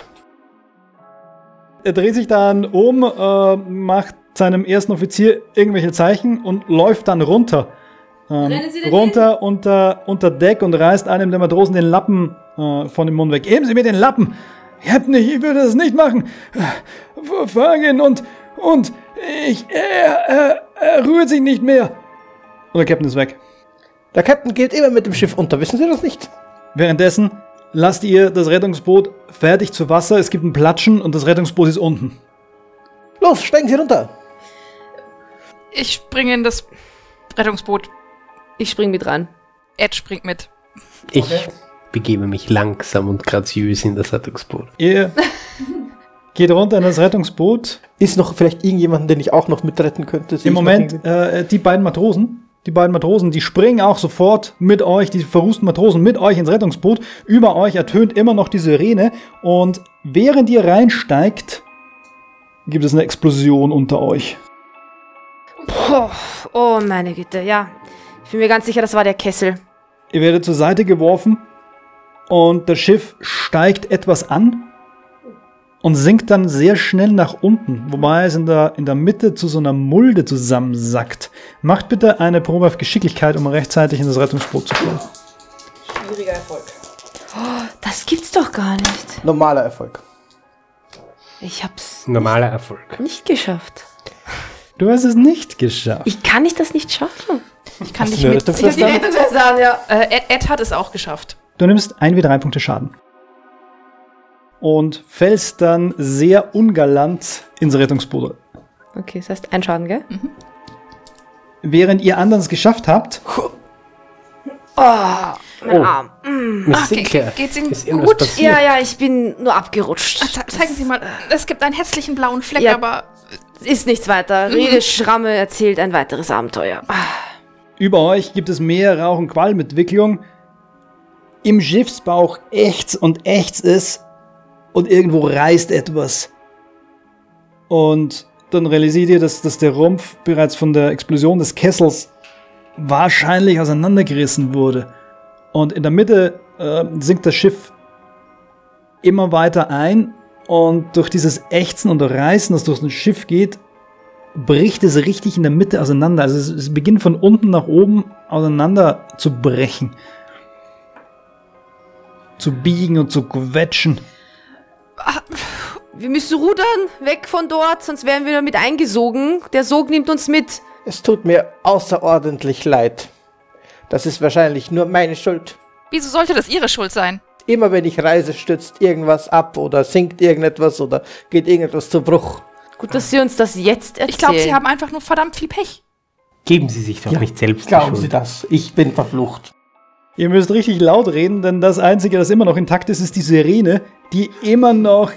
Er dreht sich dann um, macht seinem ersten Offizier irgendwelche Zeichen und läuft dann runter. Rennen Sie denn Runter unter Deck und reißt einem der Matrosen den Lappen von dem Mund weg. Geben Sie mir den Lappen! Captain, ich würde das nicht machen. Fangen und er rührt sich nicht mehr. Und der Captain ist weg. Der Captain geht immer mit dem Schiff unter, wissen Sie das nicht? Währenddessen lasst ihr das Rettungsboot fertig zu Wasser. Es gibt ein Platschen und das Rettungsboot ist unten. Los, steigen Sie runter. Ich springe in das Rettungsboot. Ich spring mit rein. Ed springt mit. Ich begebe mich langsam und graziös in das Rettungsboot. Ihr geht runter in das Rettungsboot. Ist noch vielleicht irgendjemand, den ich auch noch mitretten könnte? Im Moment, die beiden Matrosen, die springen auch sofort mit euch, die verrußten Matrosen mit euch ins Rettungsboot. Über euch ertönt immer noch die Sirene. Und während ihr reinsteigt, gibt es eine Explosion unter euch. Oh, meine Güte, ja. Ich bin mir ganz sicher, das war der Kessel. Ihr werdet zur Seite geworfen und das Schiff steigt etwas an und sinkt dann sehr schnell nach unten, wobei es in der Mitte zu so einer Mulde zusammensackt. Macht bitte eine Probe auf Geschicklichkeit, um rechtzeitig in das Rettungsboot zu kommen. Schwieriger Erfolg. Das gibt's doch gar nicht. Normaler Erfolg. Ich hab's Normaler Erfolg. nicht geschafft. Du hast es nicht geschafft. Ich kann das nicht schaffen. Ich kann nicht Nö, mit. das Ich hab die Rettungsweste an, ja. Ed hat es auch geschafft. Du nimmst 1W3 Punkte Schaden. Und fällst dann sehr ungalant ins Rettungsboot. Okay, das heißt ein Schaden, gell? Während ihr anderen es geschafft habt, Mein Arm. Miss Sinclair, geht's Ihnen ist irgendwas gut? passiert? Ja, ja, ich bin nur abgerutscht. Zeigen Sie mal, es gibt einen hässlichen blauen Fleck, Ja. aber Ist nichts weiter. Rede Schramme erzählt ein weiteres Abenteuer. über euch gibt es mehr Rauch- und Qualmentwicklung. Im Schiffsbauch ächzt und ächzt es und irgendwo reißt etwas. Und dann realisiert ihr, dass der Rumpf bereits von der Explosion des Kessels wahrscheinlich auseinandergerissen wurde. Und in der Mitte sinkt das Schiff immer weiter ein und durch dieses Ächzen und Reißen, das durch das Schiff geht, bricht es richtig in der Mitte auseinander. Also es beginnt von unten nach oben auseinander zu brechen. Zu biegen und zu quetschen. Wir müssen rudern, weg von dort, sonst werden wir damit eingesogen. Der Sog nimmt uns mit. Es tut mir außerordentlich leid. Das ist wahrscheinlich nur meine Schuld. wieso sollte das Ihre Schuld sein? Immer wenn ich reise, stürzt irgendwas ab oder sinkt irgendetwas oder geht irgendetwas zu Bruch. Gut, dass Sie uns das jetzt erzählen. Ich glaube, Sie haben einfach nur verdammt viel Pech. Geben Sie sich doch Ja, nicht selbst die Glauben Sie Schuld. das? Ich bin verflucht. Ihr müsst richtig laut reden, denn das Einzige, das immer noch intakt ist, ist die Sirene, die immer noch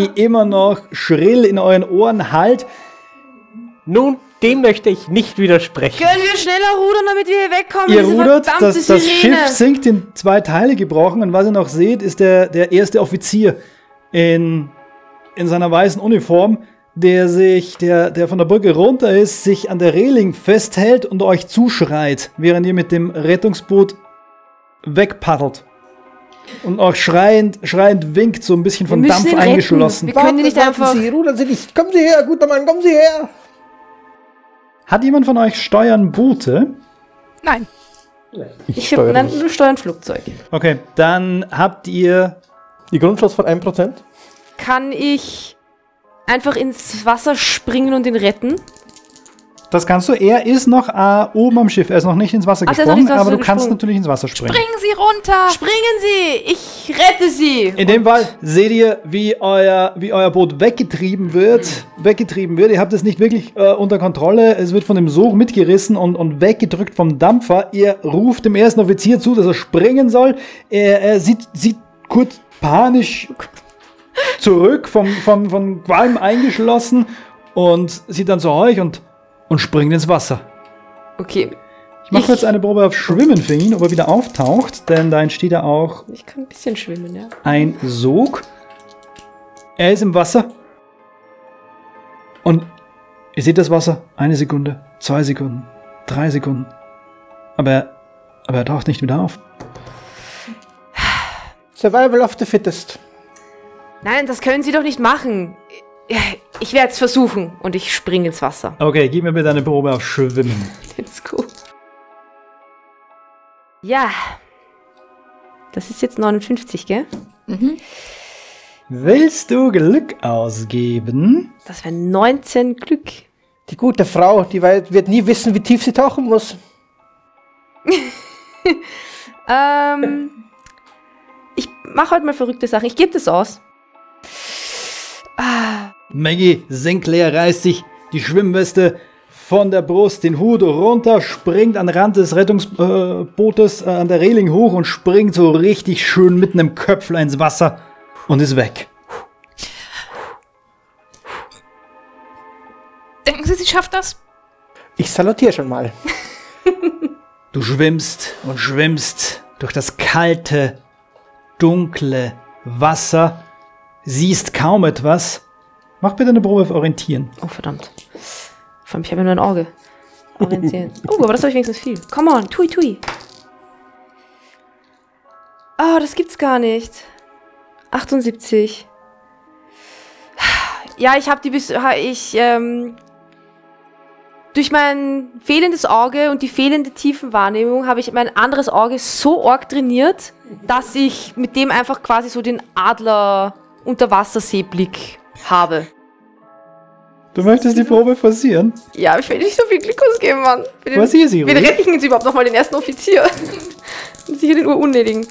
schrill in euren Ohren hallt. Nun, dem möchte ich nicht widersprechen. Können wir schneller rudern, damit wir hier wegkommen? Ihr Diese rudert, verdammte das Sirene. Schiff sinkt in 2 Teile gebrochen und was ihr noch seht, ist der erste Offizier in seiner weißen Uniform, der von der Brücke runter ist, sich an der Reling festhält und euch zuschreit, während ihr mit dem Rettungsboot wegpaddelt. Und auch schreiend winkt, so ein bisschen Wir von müssen Dampf ihn retten. eingeschlossen. Wir können nicht einfach... Sie, rudern Sie nicht. Kommen Sie her, guter Mann, kommen Sie her. Hat jemand von euch Steuern Boote? Nein. Ich habe nur steuern Flugzeug. Okay, dann habt ihr... Die Grundschuss von 1%? Kann ich einfach ins Wasser springen und ihn retten? Das kannst du. Er ist noch oben am Schiff. Er ist noch nicht ins Wasser Ach, der ist noch gesprungen, nicht ins Wasser aber du kannst gesprungen. natürlich ins Wasser springen. Bringen Sie runter! Springen Sie! Ich rette Sie! In dem Fall seht ihr, wie euer Boot weggetrieben wird. Ihr habt es nicht wirklich unter Kontrolle. Es wird von dem Sog mitgerissen und weggedrückt vom Dampfer. Ihr ruft dem ersten Offizier zu, dass er springen soll. Er sieht kurz panisch zurück, von Qualm eingeschlossen und sieht dann zu euch und springt ins Wasser. Okay. Ich mache jetzt eine Probe auf Schwimmen für ihn, ob er wieder auftaucht, denn da entsteht ja auch Ich kann ein bisschen schwimmen, ja. ein Sog. Er ist im Wasser. Und ihr seht das Wasser. 1 Sekunde, 2 Sekunden, 3 Sekunden. Aber er taucht nicht wieder auf. Survival of the fittest. Nein, das können Sie doch nicht machen. Ich werde es versuchen und ich springe ins Wasser. Okay, gib mir bitte eine Probe auf Schwimmen. Let's go. Ja. Das ist jetzt 59, gell? Willst du Glück ausgeben? Das wäre 19 Glück. Die gute Frau, die wird nie wissen, wie tief sie tauchen muss. Ich mache heute mal verrückte Sachen. Ich gebe das aus. Maggie Sinclair reißt sich die Schwimmweste von der Brust, den Hut runter, springt an den Rand des Rettungsbootes an der Reling hoch und springt so richtig schön mitten im Köpfler ins Wasser und ist weg. Denken Sie, sie schafft das? Ich salutiere schon mal. Du schwimmst und schwimmst durch das kalte, dunkle Wasser, siehst kaum etwas. Mach bitte eine Probe auf Orientieren. Oh, verdammt. Vor allem, ich habe ja nur ein Auge. Orientieren. Oh, aber das habe ich wenigstens viel. Come on, tui, tui. Oh, das gibt's gar nicht. 78. Ja, ich habe durch mein fehlendes Auge und die fehlende Tiefenwahrnehmung habe ich mein anderes Auge so arg trainiert, dass ich mit dem einfach quasi so den Adler-Unterwasserseeblick habe. Du möchtest die Probe forcieren? Ja, ich will nicht so viel Glück ausgeben, Mann. Forcier sie Wen ruhig. rette ich jetzt überhaupt nochmal den ersten Offizier? Sicher den Urunnötigen.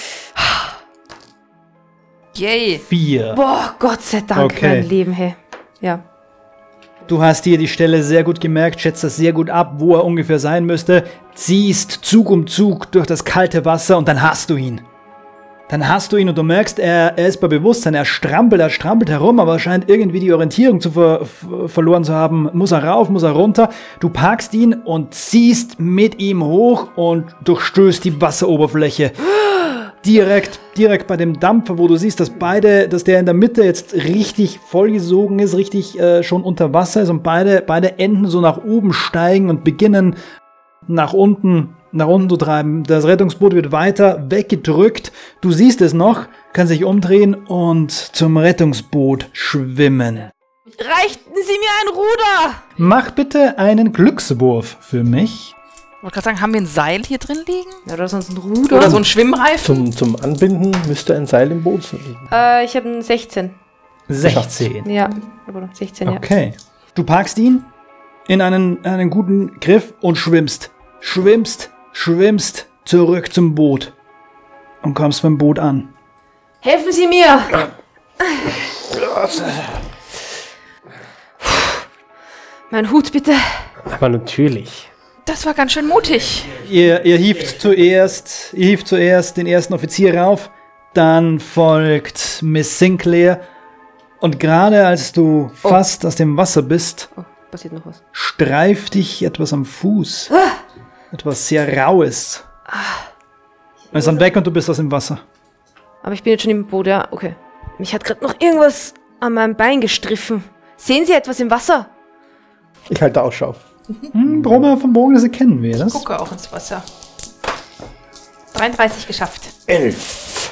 Yay. 4. Boah, Gott sei Dank, Okay. mein Leben, hey. Ja. Du hast dir die Stelle sehr gut gemerkt, schätzt das sehr gut ab, wo er ungefähr sein müsste, ziehst Zug um Zug durch das kalte Wasser und dann hast du ihn. Dann hast du ihn und du merkst, er ist bei Bewusstsein, er strampelt herum, aber scheint irgendwie die Orientierung verloren zu haben. Muss er rauf, muss er runter. Du packst ihn und ziehst mit ihm hoch und durchstößt die Wasseroberfläche. Direkt bei dem Dampfer, wo du siehst, dass der in der Mitte jetzt richtig vollgesogen ist, richtig schon unter Wasser ist und beide Enden so nach oben steigen und beginnen nach unten zu treiben. Das Rettungsboot wird weiter weggedrückt. Du siehst es noch, kannst dich umdrehen und zum Rettungsboot schwimmen. Reichten Sie mir ein Ruder? Mach bitte einen Glückswurf für mich. Ich wollte gerade sagen, haben wir ein Seil hier drin liegen? Ja, oder sonst ein Ruder. Oder so ein Schwimmreifen? Zum Anbinden müsste ein Seil im Boot liegen. Ich habe einen 16. 16. Ja, oder 16, Okay. Du packst ihn in einen guten Griff und schwimmst zurück zum Boot und kommst beim Boot an. Helfen Sie mir! Mein Hut, bitte. Aber natürlich. Das war ganz schön mutig. Ihr hieft zuerst den ersten Offizier rauf, dann folgt Miss Sinclair und gerade als du fast aus dem Wasser bist, Passiert noch was. streift dich etwas am Fuß. Etwas sehr Raues. Es ist dann weg und du bist aus dem Wasser. Aber ich bin jetzt schon im Boot, ja, okay. Mich hat gerade noch irgendwas an meinem Bein gestriffen. Sehen Sie etwas im Wasser? Ich halte Ausschau. Probe vom Bogen, das erkennen wir, das? Gucke auch ins Wasser. 33 geschafft. 11.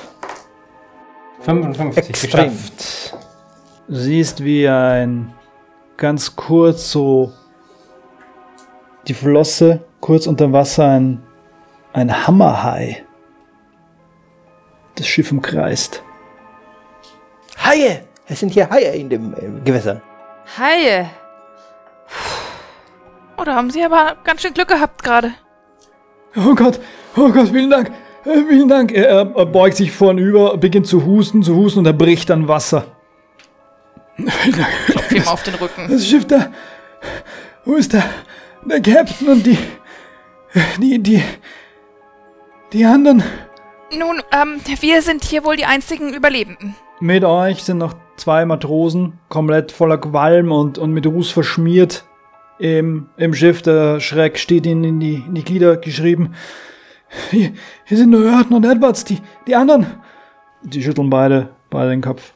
55 Extrem. geschafft. Du siehst, wie ein ganz kurz so die Flosse kurz unter Wasser ein Hammerhai das Schiff umkreist. Haie! Es sind hier Haie in dem Gewässer. Haie! Oh, da haben Sie aber ganz schön Glück gehabt gerade. Oh Gott, vielen Dank, vielen Dank. Er beugt sich vornüber, beginnt zu husten und er bricht dann Wasser. Vielen Dank. Klopf ihm auf den Rücken. Das Schiff da, wo ist der Captain und die anderen? Nun, wir sind hier wohl die einzigen Überlebenden. Mit euch sind noch 2 Matrosen, komplett voller Qualm und mit Ruß verschmiert. Im Schiff, der Schreck steht ihnen in die Glieder geschrieben. Hier sind nur Hörten und Edwards, die anderen. Die schütteln beide den Kopf.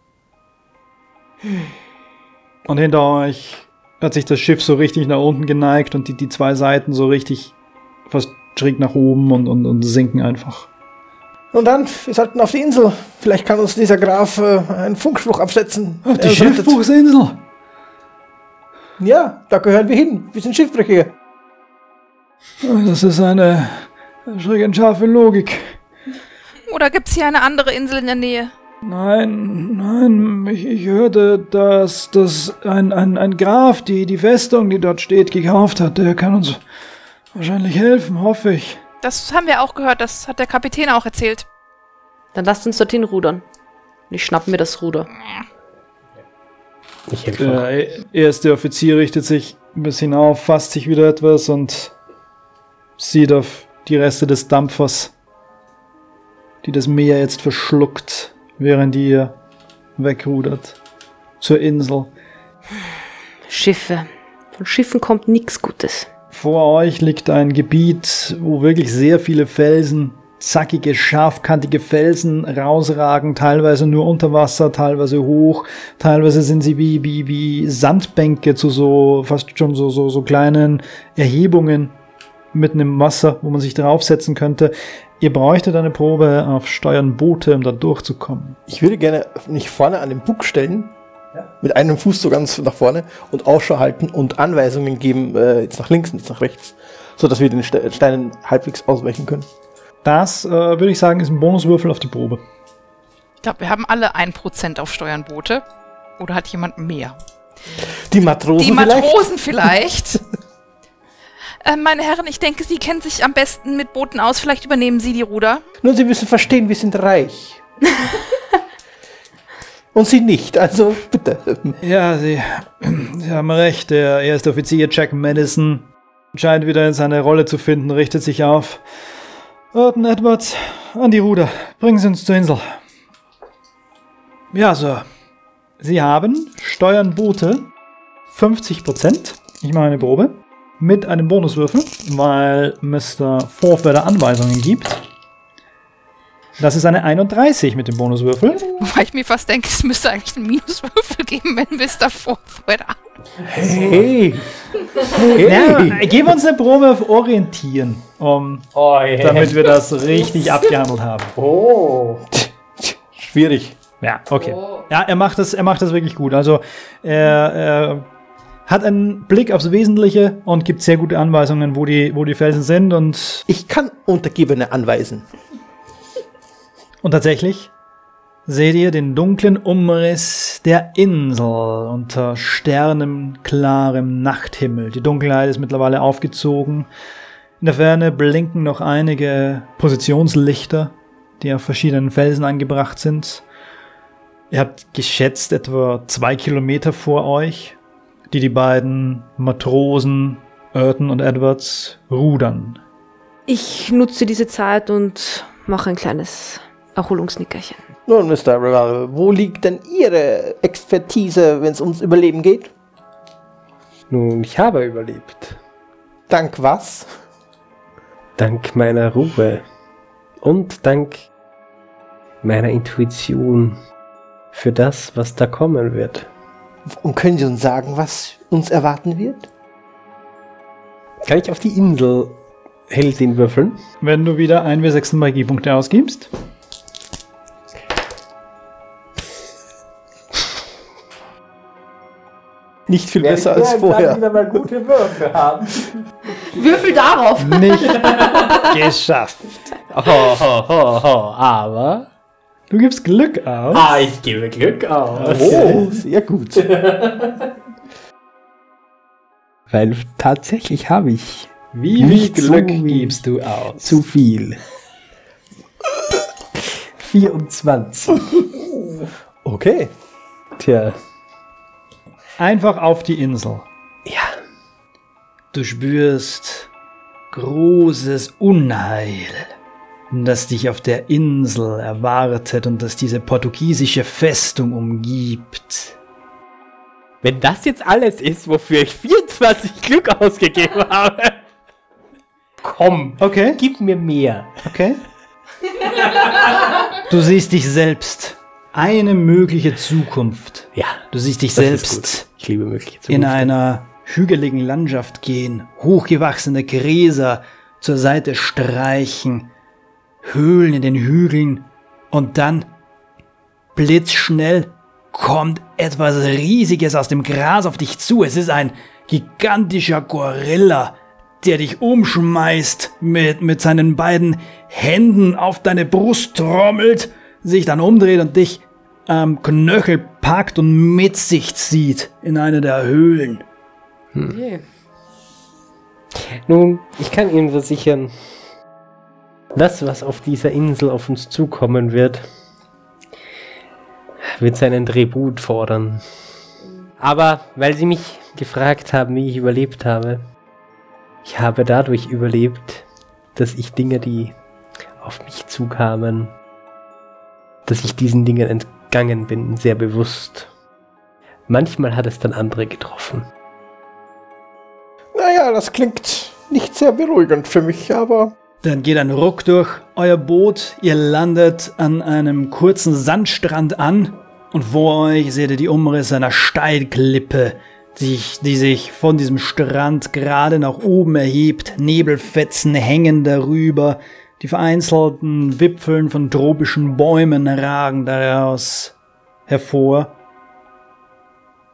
Und hinter euch hat sich das Schiff so richtig nach unten geneigt und die 2 Seiten so richtig fast schräg nach oben und sinken einfach. Und dann, wir sollten auf die Insel. Vielleicht kann uns dieser Graf einen Funkspruch absetzen. Auf die Er sollte- Schiffbruchsinsel. Ja, da gehören wir hin. Wir sind Schiffbrüchige. Das ist eine schräg scharfe Logik. Oder gibt's hier eine andere Insel in der Nähe? Nein, ich hörte, dass ein Graf die Festung, die dort steht, gekauft hat. Der kann uns wahrscheinlich helfen, hoffe ich. Das haben wir auch gehört, das hat der Kapitän auch erzählt. Dann lasst uns dorthin rudern. Und ich schnapp mir das Ruder. Ich helfe. Der erste Offizier richtet sich ein bisschen auf, fasst sich wieder etwas und sieht auf die Reste des Dampfers, die das Meer jetzt verschluckt, während ihr wegrudert zur Insel. Schiffe. Von Schiffen kommt nichts Gutes. Vor euch liegt ein Gebiet, wo wirklich sehr viele Felsen, zackige, scharfkantige Felsen rausragen, teilweise nur unter Wasser, teilweise hoch, teilweise sind sie wie Sandbänke zu so fast schon so kleinen Erhebungen mitten im Wasser, wo man sich draufsetzen könnte. Ihr bräuchtet eine Probe auf Steuern Boote, um da durchzukommen. Ich würde gerne mich vorne an den Bug stellen Mit einem Fuß so ganz nach vorne und Ausschau halten und Anweisungen geben, jetzt nach links und jetzt nach rechts, sodass wir den Steinen halbwegs ausweichen können. Das, würde ich sagen, ist ein Bonuswürfel auf die Probe. Ich glaube, wir haben alle 1% auf Steuernboote. Oder hat jemand mehr? Die Matrosen Die Matrosen vielleicht. Meine Herren, ich denke, Sie kennen sich am besten mit Booten aus. Vielleicht übernehmen Sie die Ruder. Nur Sie müssen verstehen, wir sind reich. Und Sie nicht, also bitte. Ja, Sie haben recht. Der erste Offizier, Jack Madison, scheint wieder in seine Rolle zu finden, richtet sich auf. Orton Edwards, an die Ruder. Bringen Sie uns zur Insel. Ja, Sir. Sie haben Steuernboote 50%. Ich mache eine Probe. Mit einem Bonuswürfel, weil Mr. Forfeder Anweisungen gibt. Das ist eine 31 mit dem Bonuswürfel. Wobei ich mir fast denke, es müsste eigentlich einen Minuswürfel geben, wenn Mr. Forfeder. Hey! Ja, gib uns eine Probe auf Orientieren, damit wir das richtig abgehandelt haben. Oh. Schwierig. Ja, okay. Ja, er macht das wirklich gut. Also er hat einen Blick aufs Wesentliche und gibt sehr gute Anweisungen, wo die Felsen sind. Und Ich kann Untergebene anweisen. tatsächlich seht ihr den dunklen Umriss der Insel unter sternenklarem Nachthimmel. Die Dunkelheit ist mittlerweile aufgezogen. In der Ferne blinken noch einige Positionslichter, die auf verschiedenen Felsen angebracht sind. Ihr habt geschätzt etwa 2 Kilometer vor euch, die beiden Matrosen, Orton und Edwards, rudern. Ich nutze diese Zeit und mache ein kleines Erholungsnickerchen. Nun, Mr. Rivera, wo liegt denn Ihre Expertise, wenn es ums Überleben geht? Nun, ich habe überlebt. Dank was? Dank meiner Ruhe. Und dank meiner Intuition für das, was da kommen wird. Und können Sie uns sagen, was uns erwarten wird? Kann ich auf die Insel Hellsehen würfeln? Wenn du wieder 1W6 Magiepunkte ausgibst. Nicht viel besser als vorher. wieder mal gute Würfe haben. Würfel darauf! Nicht geschafft. Aber... Du gibst Glück aus. ich gebe Glück aus. Oh, sehr gut. Weil tatsächlich habe ich Wie viel Nicht so Glück wie- gibst du aus? zu viel. 24. Okay. Tja, Einfach auf die Insel. ja. Du spürst großes Unheil, das dich auf der Insel erwartet und das diese portugiesische Festung umgibt. Wenn das jetzt alles ist, wofür ich 24 Glück ausgegeben habe. Komm, Okay, gib mir mehr. okay. Du siehst dich selbst. Eine mögliche Zukunft. Ja, Du siehst dich das ist selbst gut. Ich liebe mögliche in Zukunft. einer hügeligen Landschaft gehen, hochgewachsene Gräser zur Seite streichen, Höhlen in den Hügeln und dann blitzschnell kommt etwas Riesiges aus dem Gras auf dich zu. Es ist ein gigantischer Gorilla, der dich umschmeißt, mit seinen beiden Händen auf deine Brust trommelt, sich dann umdreht und dich am Knöchel packt und mit sich zieht in eine der Höhlen. Nun, ich kann Ihnen versichern, das, was auf dieser Insel auf uns zukommen wird seinen Tribut fordern. Aber weil Sie mich gefragt haben, wie ich überlebt habe, ich habe dadurch überlebt, dass ich Dinge, die auf mich zukamen, dass ich diesen Dingen entgangen bin, sehr bewusst. Manchmal hat es dann andere getroffen. Naja, das klingt nicht sehr beruhigend für mich, aber... Dann geht ein Ruck durch euer Boot, ihr landet an einem kurzen Sandstrand an und vor euch seht ihr die Umrisse einer Steilklippe, die sich von diesem Strand gerade nach oben erhebt. Nebelfetzen hängen darüber, die vereinzelten Wipfeln von tropischen Bäumen ragen daraus hervor.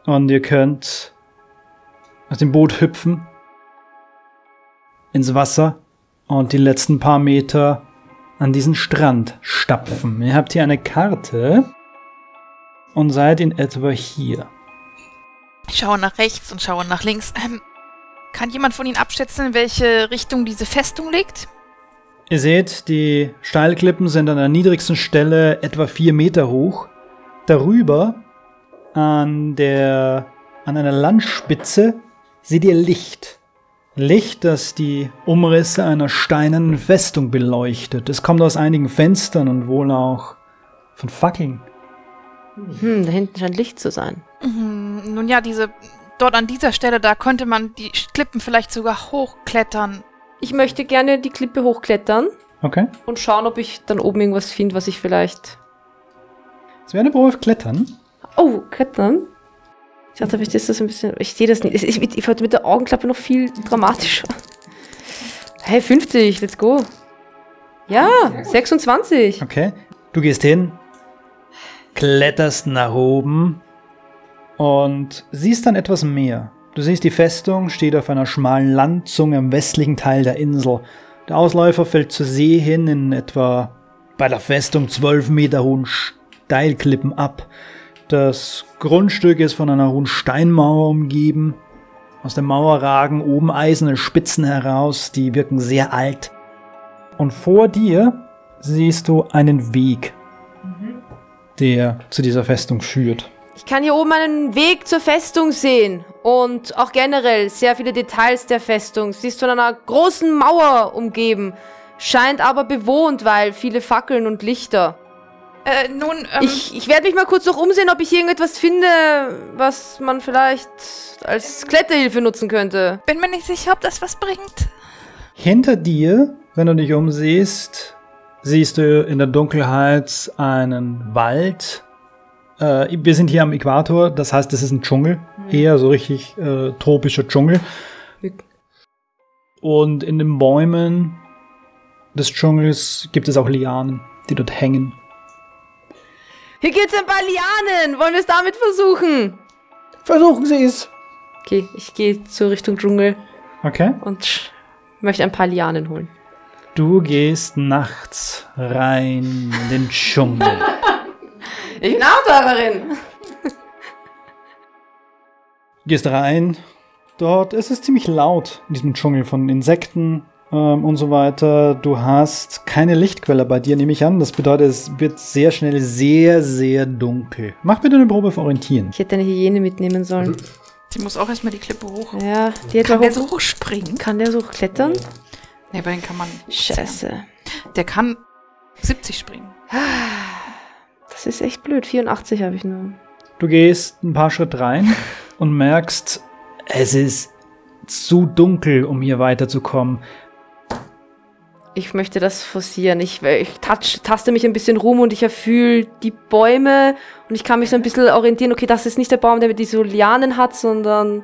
Und ihr könnt aus dem Boot hüpfen, ins Wasser und die letzten paar Meter an diesen Strand stapfen. Ihr habt hier eine Karte und seid in etwa hier. Ich schaue nach rechts und schaue nach links. Kann jemand von Ihnen abschätzen, in welche Richtung diese Festung liegt? Ihr seht, die Steilklippen sind an der niedrigsten Stelle etwa 4 Meter hoch. Darüber, an einer Landspitze, seht ihr Licht. Licht, das die Umrisse einer steinernen Festung beleuchtet. Es kommt aus einigen Fenstern und wohl auch von Fackeln. Da hinten scheint Licht zu sein. Nun ja, dort an dieser Stelle, da könnte man die Klippen vielleicht sogar hochklettern. Ich möchte gerne die Klippe hochklettern. Okay. Und schauen, ob ich dann oben irgendwas finde, was ich vielleicht... Es wäre eine Probe auf Klettern. Oh, Klettern? Ich dachte, vielleicht ist das ein bisschen... Ich sehe das nicht. Ich wollte mit der Augenklappe noch viel dramatischer. Hey, 50, let's go. Ja, 26. Okay. Du gehst hin, kletterst nach oben und siehst dann etwas mehr. Du siehst, die Festung steht auf einer schmalen Landzunge im westlichen Teil der Insel. Der Ausläufer fällt zur See hin in etwa bei der Festung 12 Meter hohen Steilklippen ab. Das Grundstück ist von einer hohen Steinmauer umgeben. Aus der Mauer ragen oben eiserne Spitzen heraus, die wirken sehr alt. Und vor dir siehst du einen Weg, der zu dieser Festung führt. Ich kann hier oben einen Weg zur Festung sehen. Und auch generell sehr viele Details der Festung. Sie ist von einer großen Mauer umgeben. Scheint aber bewohnt, weil viele Fackeln und Lichter. Ich werde mich mal kurz noch umsehen, ob ich hier irgendetwas finde, was man vielleicht als Kletterhilfe nutzen könnte. Bin mir nicht sicher, ob das was bringt. Hinter dir, wenn du dich umsiehst, siehst du in der Dunkelheit einen Wald. Wir sind hier am Äquator, das heißt, es ist ein Dschungel. Eher so richtig tropischer Dschungel. Und in den Bäumen des Dschungels gibt es auch Lianen, die dort hängen. Hier gibt's ein paar Lianen. Wollen wir es damit versuchen? Versuchen Sie es. Okay, ich gehe zur Richtung Dschungel Okay. und möchte ein paar Lianen holen. Du gehst nachts rein in den Dschungel. Ich bin Abenteurerin. Gehst rein. Dort ist es ziemlich laut in diesem Dschungel von Insekten und so weiter. Du hast keine Lichtquelle bei dir, nehme ich an. Das bedeutet, es wird sehr schnell sehr, sehr dunkel. Mach bitte eine Probe auf Orientieren. Ich hätte eine Hyäne mitnehmen sollen. Die muss auch erstmal die Klippe hoch. Ja, die hätte Kann der hoch. so hochspringen? Kann der so klettern? Nee, bei den kann man... Scheiße. Der kann 70 springen. Das ist echt blöd. 84 habe ich nur. Du gehst ein paar Schritte rein und merkst, es ist zu dunkel, um hier weiterzukommen. Ich möchte das forcieren. Ich taste mich ein bisschen rum und ich erfühle die Bäume und ich kann mich so ein bisschen orientieren. Okay, das ist nicht der Baum, der mit so Lianen hat, sondern...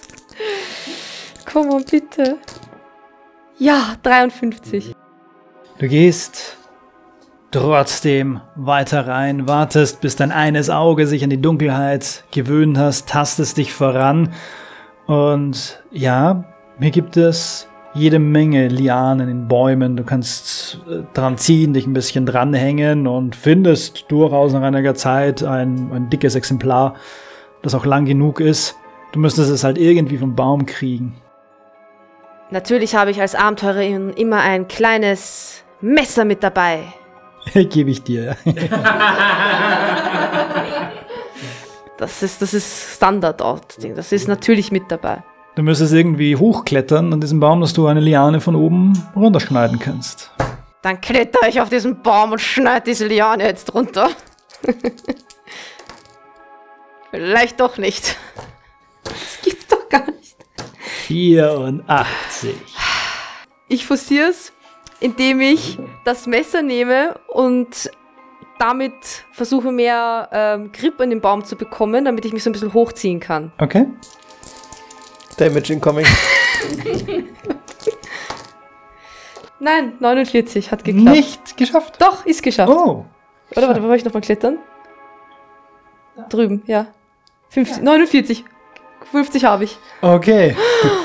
Komm on, bitte. Ja, 53. Du gehst trotzdem weiter rein, wartest, bis dein eines Auge sich an die Dunkelheit gewöhnt hast, tastest dich voran. Und ja, hier gibt es jede Menge Lianen in Bäumen. Du kannst dran ziehen, dich ein bisschen dranhängen und findest durchaus nach einiger Zeit ein dickes Exemplar, das auch lang genug ist. Du müsstest es halt irgendwie vom Baum kriegen. Natürlich habe ich als Abenteurerin immer ein kleines Messer mit dabei. Gebe ich dir. Das ist Standard-Ding. Das ist natürlich mit dabei. Du müsstest irgendwie hochklettern an diesem Baum, dass du eine Liane von oben runterschneiden kannst. Dann kletter ich auf diesen Baum und schneide diese Liane jetzt runter. Vielleicht doch nicht. Das gibt's doch gar nicht. 84. Ich forciere es, indem ich das Messer nehme und damit versuche mehr Grip an den Baum zu bekommen, damit ich mich so ein bisschen hochziehen kann. Okay. Damage incoming. Nein, 49 hat geklappt. Nicht geschafft. Doch, ist geschafft. Oh. Warte, wo wollte ich nochmal klettern? Drüben, ja. 49. 50 habe ich. Okay.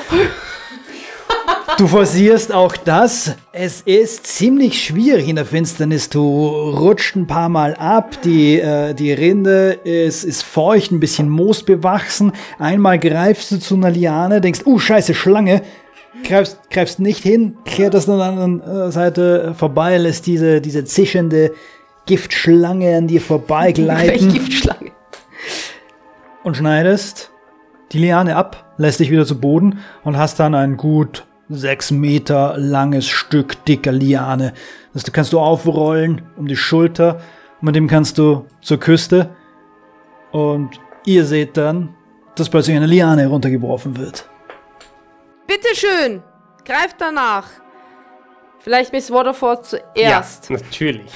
Du forcierst auch das. Es ist ziemlich schwierig in der Finsternis. Du rutscht ein paar Mal ab. Die Rinde ist feucht, ein bisschen moosbewachsen. Einmal greifst du zu einer Liane, denkst, scheiße, Schlange. Greifst nicht hin, kletterst an der anderen Seite vorbei, lässt diese zischende Giftschlange an dir vorbeigleiten. Giftschlange. Und schneidest die Liane ab, lässt dich wieder zu Boden und hast dann ein gut 6 Meter langes Stück dicker Liane. Das kannst du aufrollen um die Schulter und mit dem kannst du zur Küste und ihr seht dann, dass plötzlich eine Liane heruntergeworfen wird. Bitteschön, greift danach. Vielleicht Miss Waterford zuerst. Ja, natürlich.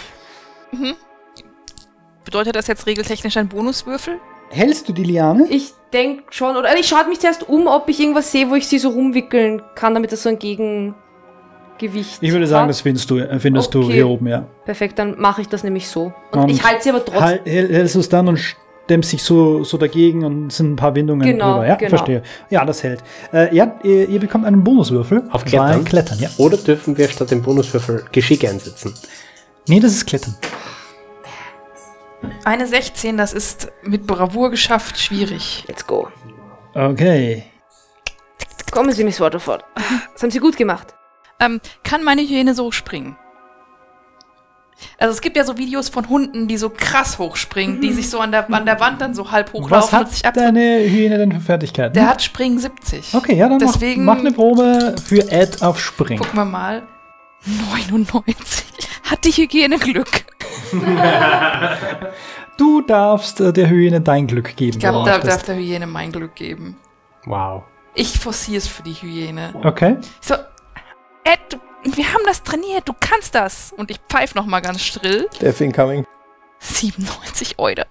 Bedeutet das jetzt regeltechnisch ein Bonuswürfel? Hältst du die Liane? Ich denke schon, oder ich schaue mich zuerst um, ob ich irgendwas sehe, wo ich sie so rumwickeln kann, damit das so ein Gegengewicht Ich würde sagen, hat. das findest du Okay. hier oben, ja. Perfekt, dann mache ich das nämlich so. Und ich halte sie aber trotzdem. Hältst du es dann und stemmst dich so dagegen und es sind ein paar Windungen Genau, drüber. Ja, genau. verstehe. Ja, das hält. Ihr bekommt einen Bonuswürfel Auf Klettern? bei Klettern, ja. Oder dürfen wir statt dem Bonuswürfel Geschick einsetzen? Nee, das ist Klettern. Eine 16, das ist mit Bravour geschafft, schwierig. Let's go. Okay. Kommen Sie, Miss Waterford. Das haben Sie gut gemacht. Kann meine Hyäne so springen? Also es gibt ja so Videos von Hunden, die so krass hochspringen, die sich so an der Wand dann so halb hochlaufen Was und sich hat deine Hyäne denn für Fertigkeiten? Der hat Springen 70. Okay, ja, dann Deswegen- mach eine Probe für Ed auf Springen. Gucken wir mal. 99. Hat die Hygiene Glück? Du darfst der Hyäne dein Glück geben. Ich glaube, wenn da du darf möchtest. der Hyäne mein Glück geben. Wow. Ich forciere es für die Hyäne. Okay. So, Ed, wir haben das trainiert, du kannst das. Und ich pfeife nochmal ganz schrill. Death incoming. 97 Euro.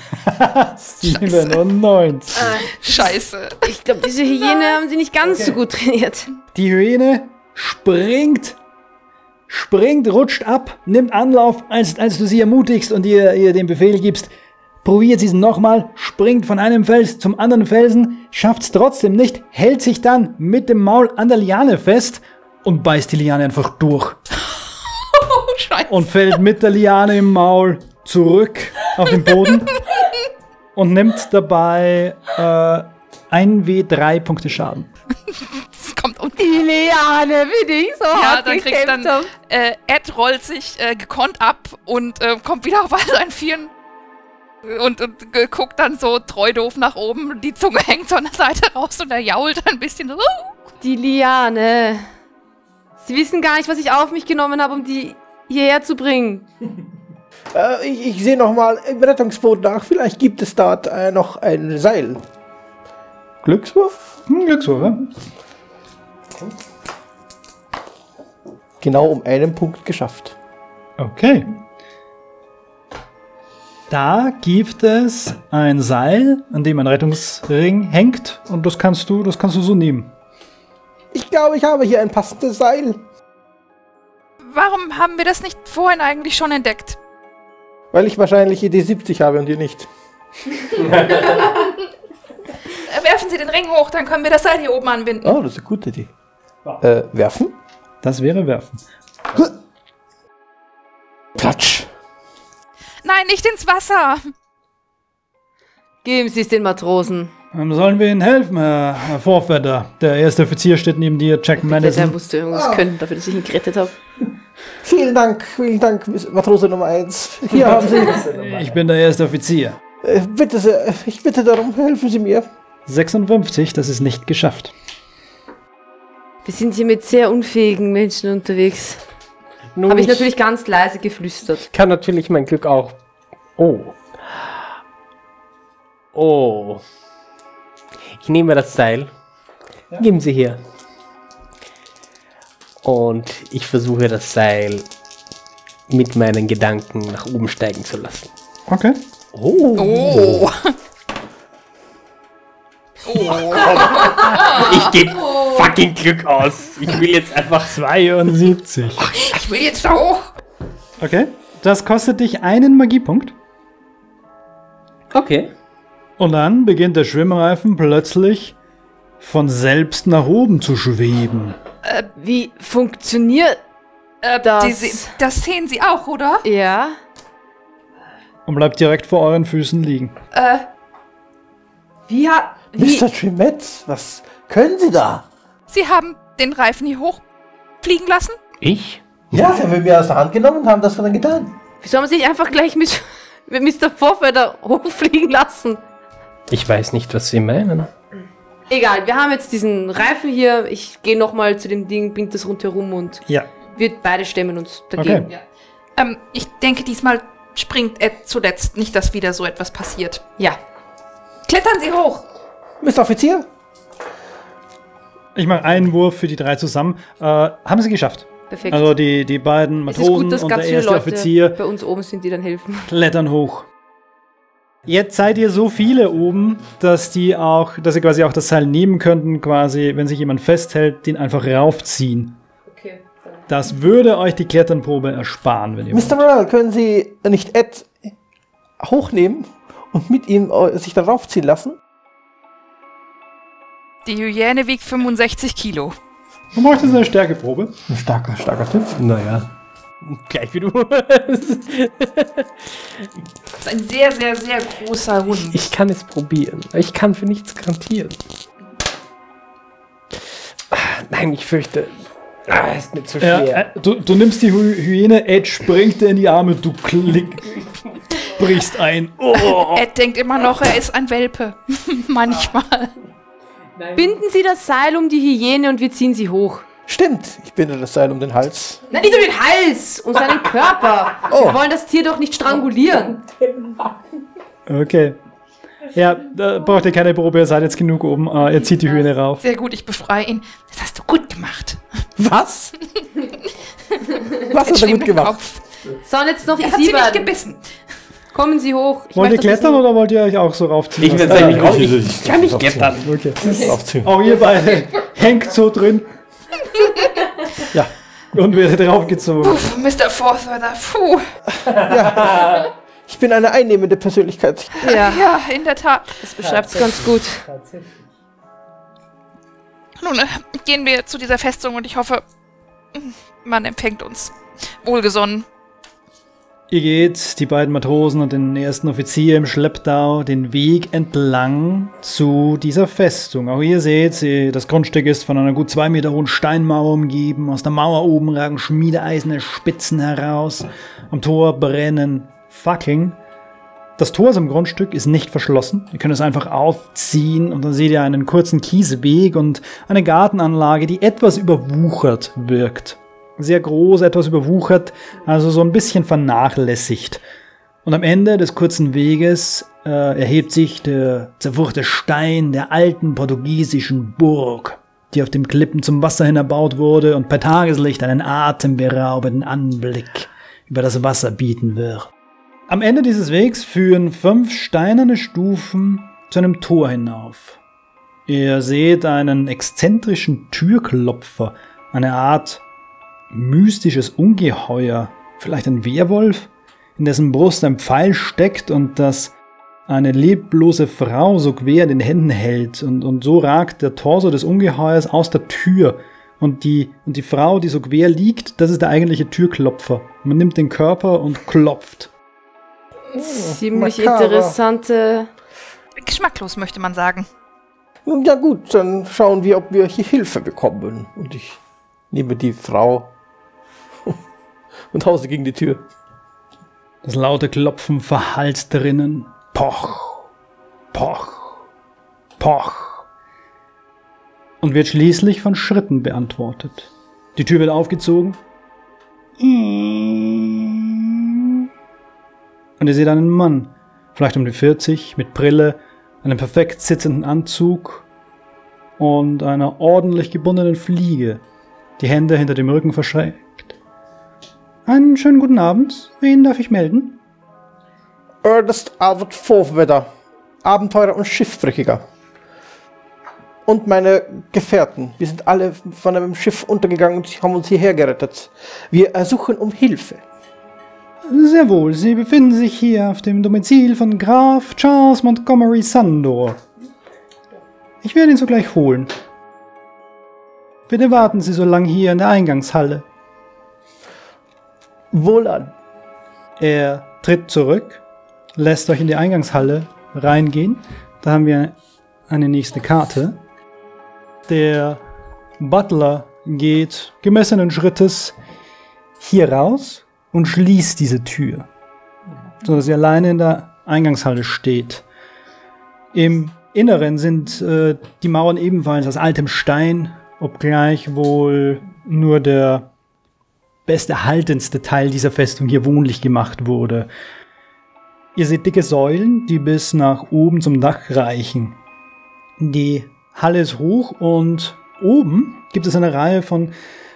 97. Scheiße. Ich glaube, diese Hyäne haben Sie nicht ganz so gut trainiert. Die Hyäne springt, rutscht ab, nimmt Anlauf, als du sie ermutigst und ihr den Befehl gibst. Probiert sie es nochmal, springt von einem Fels zum anderen Felsen, schafft es trotzdem nicht, hält sich dann mit dem Maul an der Liane fest und beißt die Liane einfach durch. Oh, Scheiße. Und fällt mit der Liane im Maul zurück auf den Boden und nimmt dabei 1W3 Punkte Schaden. Es kommt um Die Liane, bin ich so Ja, hart dann kriegt gekämpft dann habe. Ed rollt sich gekonnt ab und kommt wieder auf all seinen Vieren und guckt dann so treu doof nach oben. Die Zunge hängt so an der Seite raus und er jault ein bisschen so. Die Liane. Sie wissen gar nicht, was ich auf mich genommen habe, um die hierher zu bringen. Ich sehe noch mal im Rettungsboot nach. Vielleicht gibt es dort noch ein Seil. Glückswurf? Glückswurf, ja? Genau um einen Punkt geschafft. Okay. Da gibt es ein Seil, an dem ein Rettungsring hängt und das kannst du so nehmen. Ich glaube, ich habe hier ein passendes Seil. Warum haben wir das nicht vorhin eigentlich schon entdeckt? Weil ich wahrscheinlich Idee 70 habe und ihr nicht. Werfen Sie den Ring hoch, dann können wir das Seil hier oben anbinden. Oh, das ist eine gute Idee. Werfen? Das wäre werfen. Platsch. Nein, nicht ins Wasser. Geben Sie es den Matrosen. Sollen wir Ihnen helfen, Herr Vorfetter? Der erste Offizier steht neben dir, Jack Der Madison. musste irgendwas können, dafür, dass ich ihn gerettet habe. Vielen Dank, Matrose Nummer 1. Hier haben Sie. Ich bin der erste Offizier. Bitte sehr, ich bitte darum, helfen Sie mir. 56, das ist nicht geschafft. Wir sind hier mit sehr unfähigen Menschen unterwegs. Nun, Habe ich natürlich ganz leise geflüstert. kann natürlich mein Glück auch. Oh. Oh. Ich nehme das Seil. Geben Sie her. Und ich versuche das Seil mit meinen Gedanken nach oben steigen zu lassen. Okay. Oh. Ich gebe fucking Glück aus. Ich will jetzt einfach 72. Ich will jetzt da hoch. Okay. Das kostet dich einen Magiepunkt. Okay. Und dann beginnt der Schwimmreifen plötzlich von selbst nach oben zu schweben. Wie funktioniert das? Das sehen Sie auch, oder? Ja. Und bleibt direkt vor euren Füßen liegen. Wie? Mr. Trimetz, was können Sie da? Sie haben den Reifen hier hochfliegen lassen? Ich? Ja, Sie haben ihn mir aus der Hand genommen und haben das dann getan. Wieso haben Sie sich einfach gleich mit Mr. Vorfelder hochfliegen lassen? Ich weiß nicht, was Sie meinen. Egal, wir haben jetzt diesen Reifen hier. Ich gehe nochmal zu dem Ding, bringt das rundherum und Ja. wir beide stemmen uns dagegen. Okay. Ja. Ich denke, diesmal springt Ed zuletzt. Nicht, dass wieder so etwas passiert. Ja. Klettern Sie hoch! Mr. Offizier? Ich mache einen Wurf für die 3 zusammen. Haben sie geschafft. Perfekt. Also die beiden Es ist gut, Matrosen dass und ganz der viele erste Leute Offizier bei uns oben sind, die dann helfen. klettern hoch. Jetzt seid ihr so viele oben, dass ihr quasi auch das Seil nehmen könnten, quasi, wenn sich jemand festhält, den einfach raufziehen. Okay. Das würde euch die Kletternprobe ersparen, wenn ihr Mr. Morell, können Sie nicht Ed hochnehmen und mit ihm sich dann raufziehen lassen? Die Hyäne wiegt 65 Kilo. Du möchtest eine Stärkeprobe. Ein starker Typ. Naja. Gleich wie du. Das ist ein sehr, sehr, sehr großer Hund. Ich kann es probieren. Ich kann für nichts garantieren. Nein, ich fürchte. Ist mir zu schwer. Ja, du nimmst die Hyäne, Ed springt dir in die Arme, du brichst ein. Oh. Ed denkt immer noch, er ist ein Welpe. Manchmal. Binden Sie das Seil um die Hyäne und wir ziehen sie hoch. Stimmt, ich binde das Seil um den Hals. Nein, nicht um den Hals, um seinen Körper. Oh. Wir wollen das Tier doch nicht strangulieren. Okay. Ja, da braucht ihr keine Probe, ihr seid jetzt genug oben. Ihr zieht die Hyäne rauf. Sehr gut, ich befreie ihn. Das hast du gut gemacht. Was? Was hat er gut gemacht? So, und jetzt noch Er ihr hat sie nicht Siebert. gebissen. Kommen Sie hoch. Ich Wollt ihr möchte klettern wissen- oder wollt ihr euch auch so raufziehen? Ich will lassen? sagen, ich kann nicht klettern. Okay. Aufziehen. Auch ihr beide hängt so drin. Ja. Und werdet draufgezogen. Puh, Mr. Forthrother, puh. Ich bin eine einnehmende Persönlichkeit. Ja, Ja, in der Tat. das beschreibt es ganz gut. Nun, gehen wir zu dieser Festung und ich hoffe, man empfängt uns wohlgesonnen. Ihr geht, die beiden Matrosen und den ersten Offizier im Schlepptau, den Weg entlang zu dieser Festung. Auch ihr seht, das Grundstück ist von einer gut 2 Meter hohen Steinmauer umgeben. Aus der Mauer oben ragen schmiedeeiserne Spitzen heraus. Am Tor brennen Fackeln. Das Tor zum Grundstück ist nicht verschlossen. Ihr könnt es einfach aufziehen und dann seht ihr einen kurzen Kiesweg und eine Gartenanlage, die etwas überwuchert wirkt. Sehr groß, etwas überwuchert, also so ein bisschen vernachlässigt. Und am Ende des kurzen Weges erhebt sich der zerfurchte Stein der alten portugiesischen Burg, die auf dem Klippen zum Wasser hin erbaut wurde und bei Tageslicht einen atemberaubenden Anblick über das Wasser bieten wird. Am Ende dieses Wegs führen 5 steinerne Stufen zu einem Tor hinauf. Ihr seht einen exzentrischen Türklopfer, eine Art mystisches Ungeheuer, vielleicht ein Werwolf, in dessen Brust ein Pfeil steckt und das eine leblose Frau so quer in den Händen hält. Und so ragt der Torso des Ungeheuers aus der Tür. Und die Frau, die so quer liegt, das ist der eigentliche Türklopfer. Man nimmt den Körper und klopft. Ziemlich makaber. interessante... Geschmacklos, möchte man sagen. Nun ja gut, dann schauen wir, ob wir hier Hilfe bekommen. Und ich nehme die Frau und hause gegen die Tür. Das laute Klopfen verhallt drinnen. Poch, poch, poch. Und wird schließlich von Schritten beantwortet. Die Tür wird aufgezogen. Und ihr seht einen Mann, vielleicht um die 40, mit Brille, einem perfekt sitzenden Anzug und einer ordentlich gebundenen Fliege, die Hände hinter dem Rücken verschränkt. Einen schönen guten Abend. Wen darf ich melden? Ernest Albert Forthrother, Abenteurer und Schiffbrüchiger. Und meine Gefährten. Wir sind alle von einem Schiff untergegangen und haben uns hierher gerettet. Wir ersuchen um Hilfe. Sehr wohl, Sie befinden sich hier auf dem Domizil von Graf Charles Montgomery Sandor. Ich werde ihn sogleich holen. Bitte warten Sie so lange hier in der Eingangshalle. Wohlan. Er tritt zurück, lässt euch in die Eingangshalle reingehen. Da haben wir eine nächste Karte. Der Butler geht gemessenen Schrittes hier raus und schließt diese Tür, sodass ihr alleine in der Eingangshalle steht. Im Inneren sind die Mauern ebenfalls aus altem Stein, obgleich wohl nur der besterhaltenste Teil dieser Festung hier wohnlich gemacht wurde. Ihr seht dicke Säulen, die bis nach oben zum Dach reichen. Die Halle ist hoch und oben gibt es eine Reihe von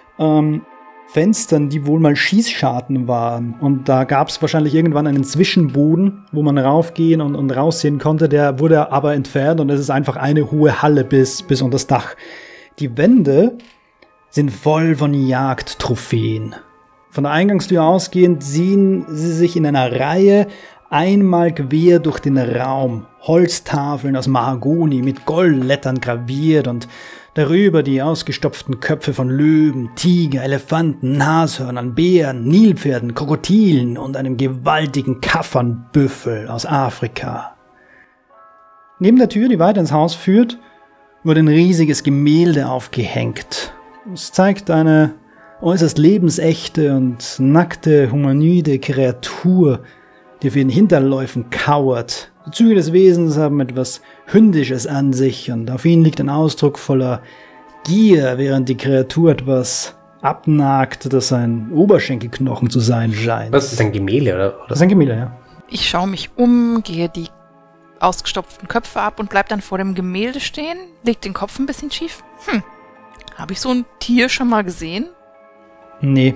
Fenstern, die wohl mal Schießscharten waren. Und da gab es wahrscheinlich irgendwann einen Zwischenboden, wo man raufgehen und raussehen konnte. Der wurde aber entfernt und es ist einfach eine hohe Halle bis unter das Dach. Die Wände sind voll von Jagdtrophäen. Von der Eingangstür ausgehend sehen sie sich in einer Reihe einmal quer durch den Raum. Holztafeln aus Mahagoni mit Goldlettern graviert und darüber die ausgestopften Köpfe von Löwen, Tiger, Elefanten, Nashörnern, Bären, Nilpferden, Krokodilen und einem gewaltigen Kaffernbüffel aus Afrika. Neben der Tür, die weiter ins Haus führt, wurde ein riesiges Gemälde aufgehängt. Es zeigt eine äußerst lebensechte und nackte humanoide Kreatur, die auf ihren Hinterläufen kauert. Die Züge des Wesens haben etwas Hündisches an sich und auf ihnen liegt ein Ausdruck voller Gier, während die Kreatur etwas abnagt, das ein Oberschenkelknochen zu sein scheint. Was ist ein Gemälde, oder? Das ist ein Gemälde, ja. Ich schaue mich um, gehe die ausgestopften Köpfe ab und bleib dann vor dem Gemälde stehen, leg den Kopf ein bisschen schief. Habe ich so ein Tier schon mal gesehen? Nee.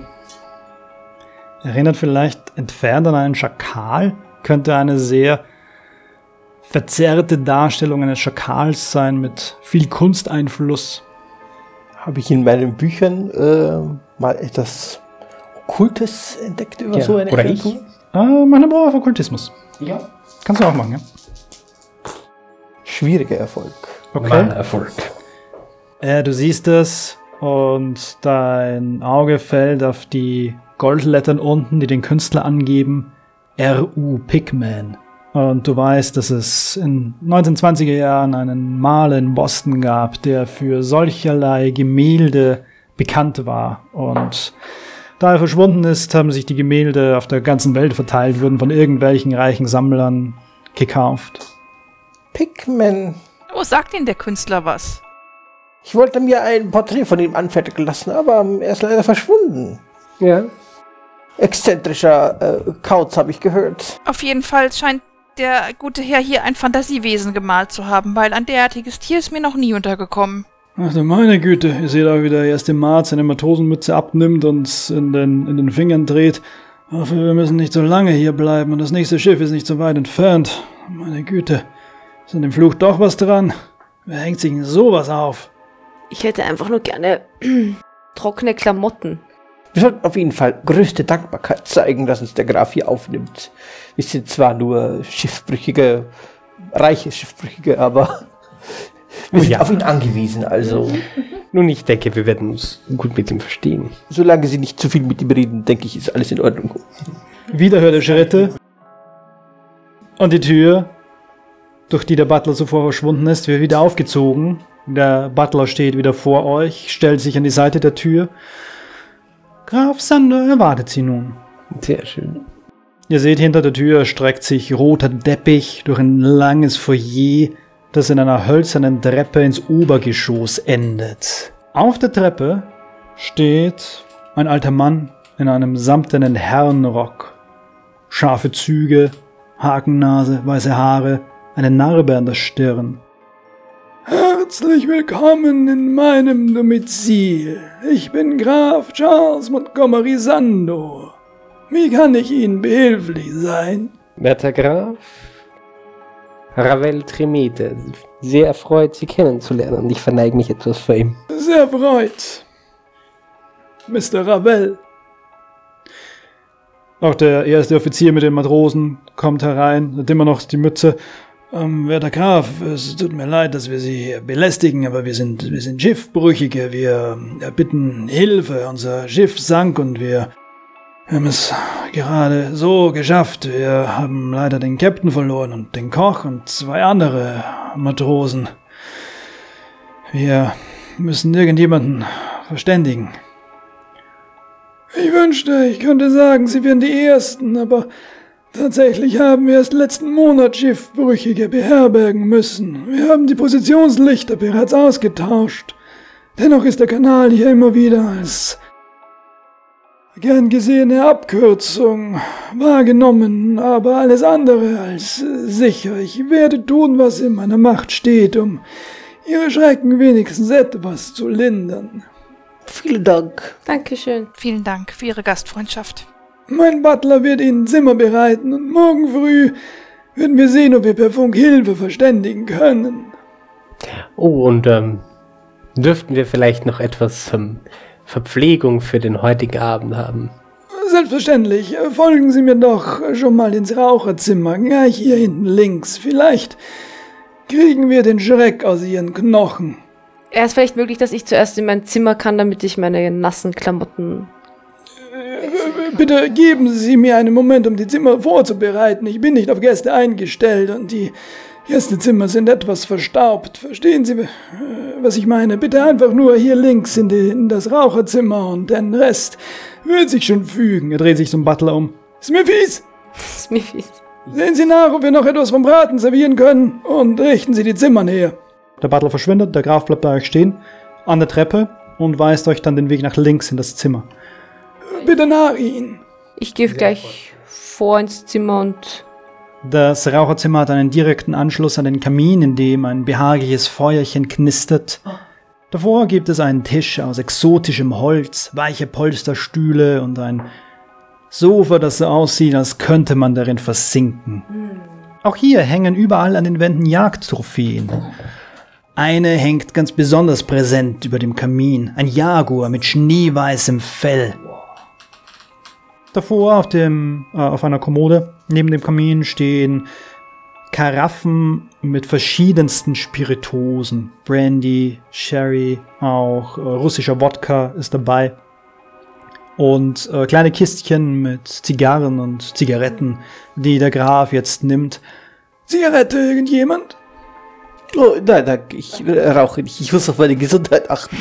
Erinnert vielleicht entfernt an einen Schakal, könnte eine sehr verzerrte Darstellung eines Schakals sein mit viel Kunsteinfluss. Habe ich in meinen Büchern mal etwas Okkultes entdeckt über so eine oder Kreatur? Meine Brauer auf Okkultismus. Ja. Kannst du auch machen, ja? Schwieriger Erfolg. Mein Erfolg. Du siehst es und dein Auge fällt auf die Goldlettern unten, die den Künstler angeben. R.U. Pickman. Und du weißt, dass es in 1920er Jahren einen Maler in Boston gab, der für solcherlei Gemälde bekannt war. Und da er verschwunden ist, haben sich die Gemälde auf der ganzen Welt verteilt, wurden von irgendwelchen reichen Sammlern gekauft. Pickman. Oh, sagt Ihnen der Künstler was? Ich wollte mir ein Porträt von ihm anfertigen lassen, aber er ist leider verschwunden. Ja. Exzentrischer Kauz, habe ich gehört. Auf jeden Fall scheint der gute Herr hier ein Fantasiewesen gemalt zu haben, weil ein derartiges Tier ist mir noch nie untergekommen. Ach du meine Güte, ihr seht auch, wie der erste Mart seine Matrosenmütze abnimmt und in den Fingern dreht. Ich hoffe, wir müssen nicht so lange hier bleiben und das nächste Schiff ist nicht so weit entfernt. Meine Güte, ist an dem Fluch doch was dran? Wer hängt sich denn sowas auf? Ich hätte einfach nur gerne trockene Klamotten. Wir sollten auf jeden Fall größte Dankbarkeit zeigen, dass uns der Graf hier aufnimmt. Wir sind zwar nur Schiffbrüchige, reiche Schiffbrüchige, aber wir sind auf ihn angewiesen, also. Nun, ich denke, wir werden uns gut mit ihm verstehen. Solange Sie nicht zu viel mit ihm reden, denke ich, ist alles in Ordnung. Wieder hört er Schritte. Und die Tür, durch die der Butler zuvor verschwunden ist, wird wieder aufgezogen. Der Butler steht wieder vor euch, stellt sich an die Seite der Tür. Graf Sandor erwartet sie nun. Sehr schön. Ihr seht, hinter der Tür erstreckt sich roter Teppich durch ein langes Foyer, das in einer hölzernen Treppe ins Obergeschoss endet. Auf der Treppe steht ein alter Mann in einem samtenen Herrenrock. Scharfe Züge, Hakennase, weiße Haare, eine Narbe an der Stirn. Herzlich willkommen in meinem Domizil. Ich bin Graf Charles Montgomery Sandor. Wie kann ich Ihnen behilflich sein? Werter Graf, Ravel Tremete, sehr erfreut, Sie kennenzulernen und ich verneige mich etwas vor ihm. Sehr erfreut, Mr. Ravel. Auch der erste Offizier mit den Matrosen kommt herein, hat immer noch die Mütze. Werter Graf, es tut mir leid, dass wir Sie belästigen, aber wir sind Schiffbrüchige. Wir erbitten Hilfe. Unser Schiff sank und wir haben es gerade so geschafft. Wir haben leider den Captain verloren und den Koch und 2 andere Matrosen. Wir müssen irgendjemanden verständigen. Ich wünschte, ich könnte sagen, Sie wären die Ersten, aber tatsächlich haben wir erst letzten Monat Schiffbrüchige beherbergen müssen. Wir haben die Positionslichter bereits ausgetauscht. Dennoch ist der Kanal hier immer wieder als gern gesehene Abkürzung wahrgenommen, aber alles andere als sicher. Ich werde tun, was in meiner Macht steht, um Ihre Schrecken wenigstens etwas zu lindern. Vielen Dank. Dankeschön. Vielen Dank für Ihre Gastfreundschaft. Mein Butler wird Ihnen Zimmer bereiten und morgen früh werden wir sehen, ob wir per Funk Hilfe verständigen können. Oh, und dürften wir vielleicht noch etwas Verpflegung für den heutigen Abend haben? Selbstverständlich. Folgen Sie mir doch schon mal ins Raucherzimmer, gleich hier hinten links. Vielleicht kriegen wir den Schreck aus Ihren Knochen. Wäre es vielleicht möglich, dass ich zuerst in mein Zimmer kann, damit ich meine nassen Klamotten... Bitte geben Sie mir einen Moment, um die Zimmer vorzubereiten. Ich bin nicht auf Gäste eingestellt und die Gästezimmer sind etwas verstaubt. Verstehen Sie, was ich meine? Bitte einfach nur hier links in das Raucherzimmer und den Rest wird sich schon fügen. Er dreht sich zum Butler um. Smithies! Smithies. Sehen Sie nach, ob wir noch etwas vom Braten servieren können und richten Sie die Zimmer näher. Der Butler verschwindet, der Graf bleibt bei euch stehen, an der Treppe und weist euch dann den Weg nach links in das Zimmer. Bitte nach Ihnen. Ich gehe gleich vor ins Zimmer und... Das Raucherzimmer hat einen direkten Anschluss an den Kamin, in dem ein behagliches Feuerchen knistert. Davor gibt es einen Tisch aus exotischem Holz, weiche Polsterstühle und ein Sofa, das so aussieht, als könnte man darin versinken. Auch hier hängen überall an den Wänden Jagdtrophäen. Eine hängt ganz besonders präsent über dem Kamin, ein Jaguar mit schneeweißem Fell. Davor auf einer Kommode neben dem Kamin stehen Karaffen mit verschiedensten Spirituosen. Brandy, Sherry, auch russischer Wodka ist dabei. Und kleine Kistchen mit Zigarren und Zigaretten, die der Graf jetzt nimmt. Zigarette, irgendjemand? Oh, nein, danke, ich rauche nicht. Ich muss auf meine Gesundheit achten.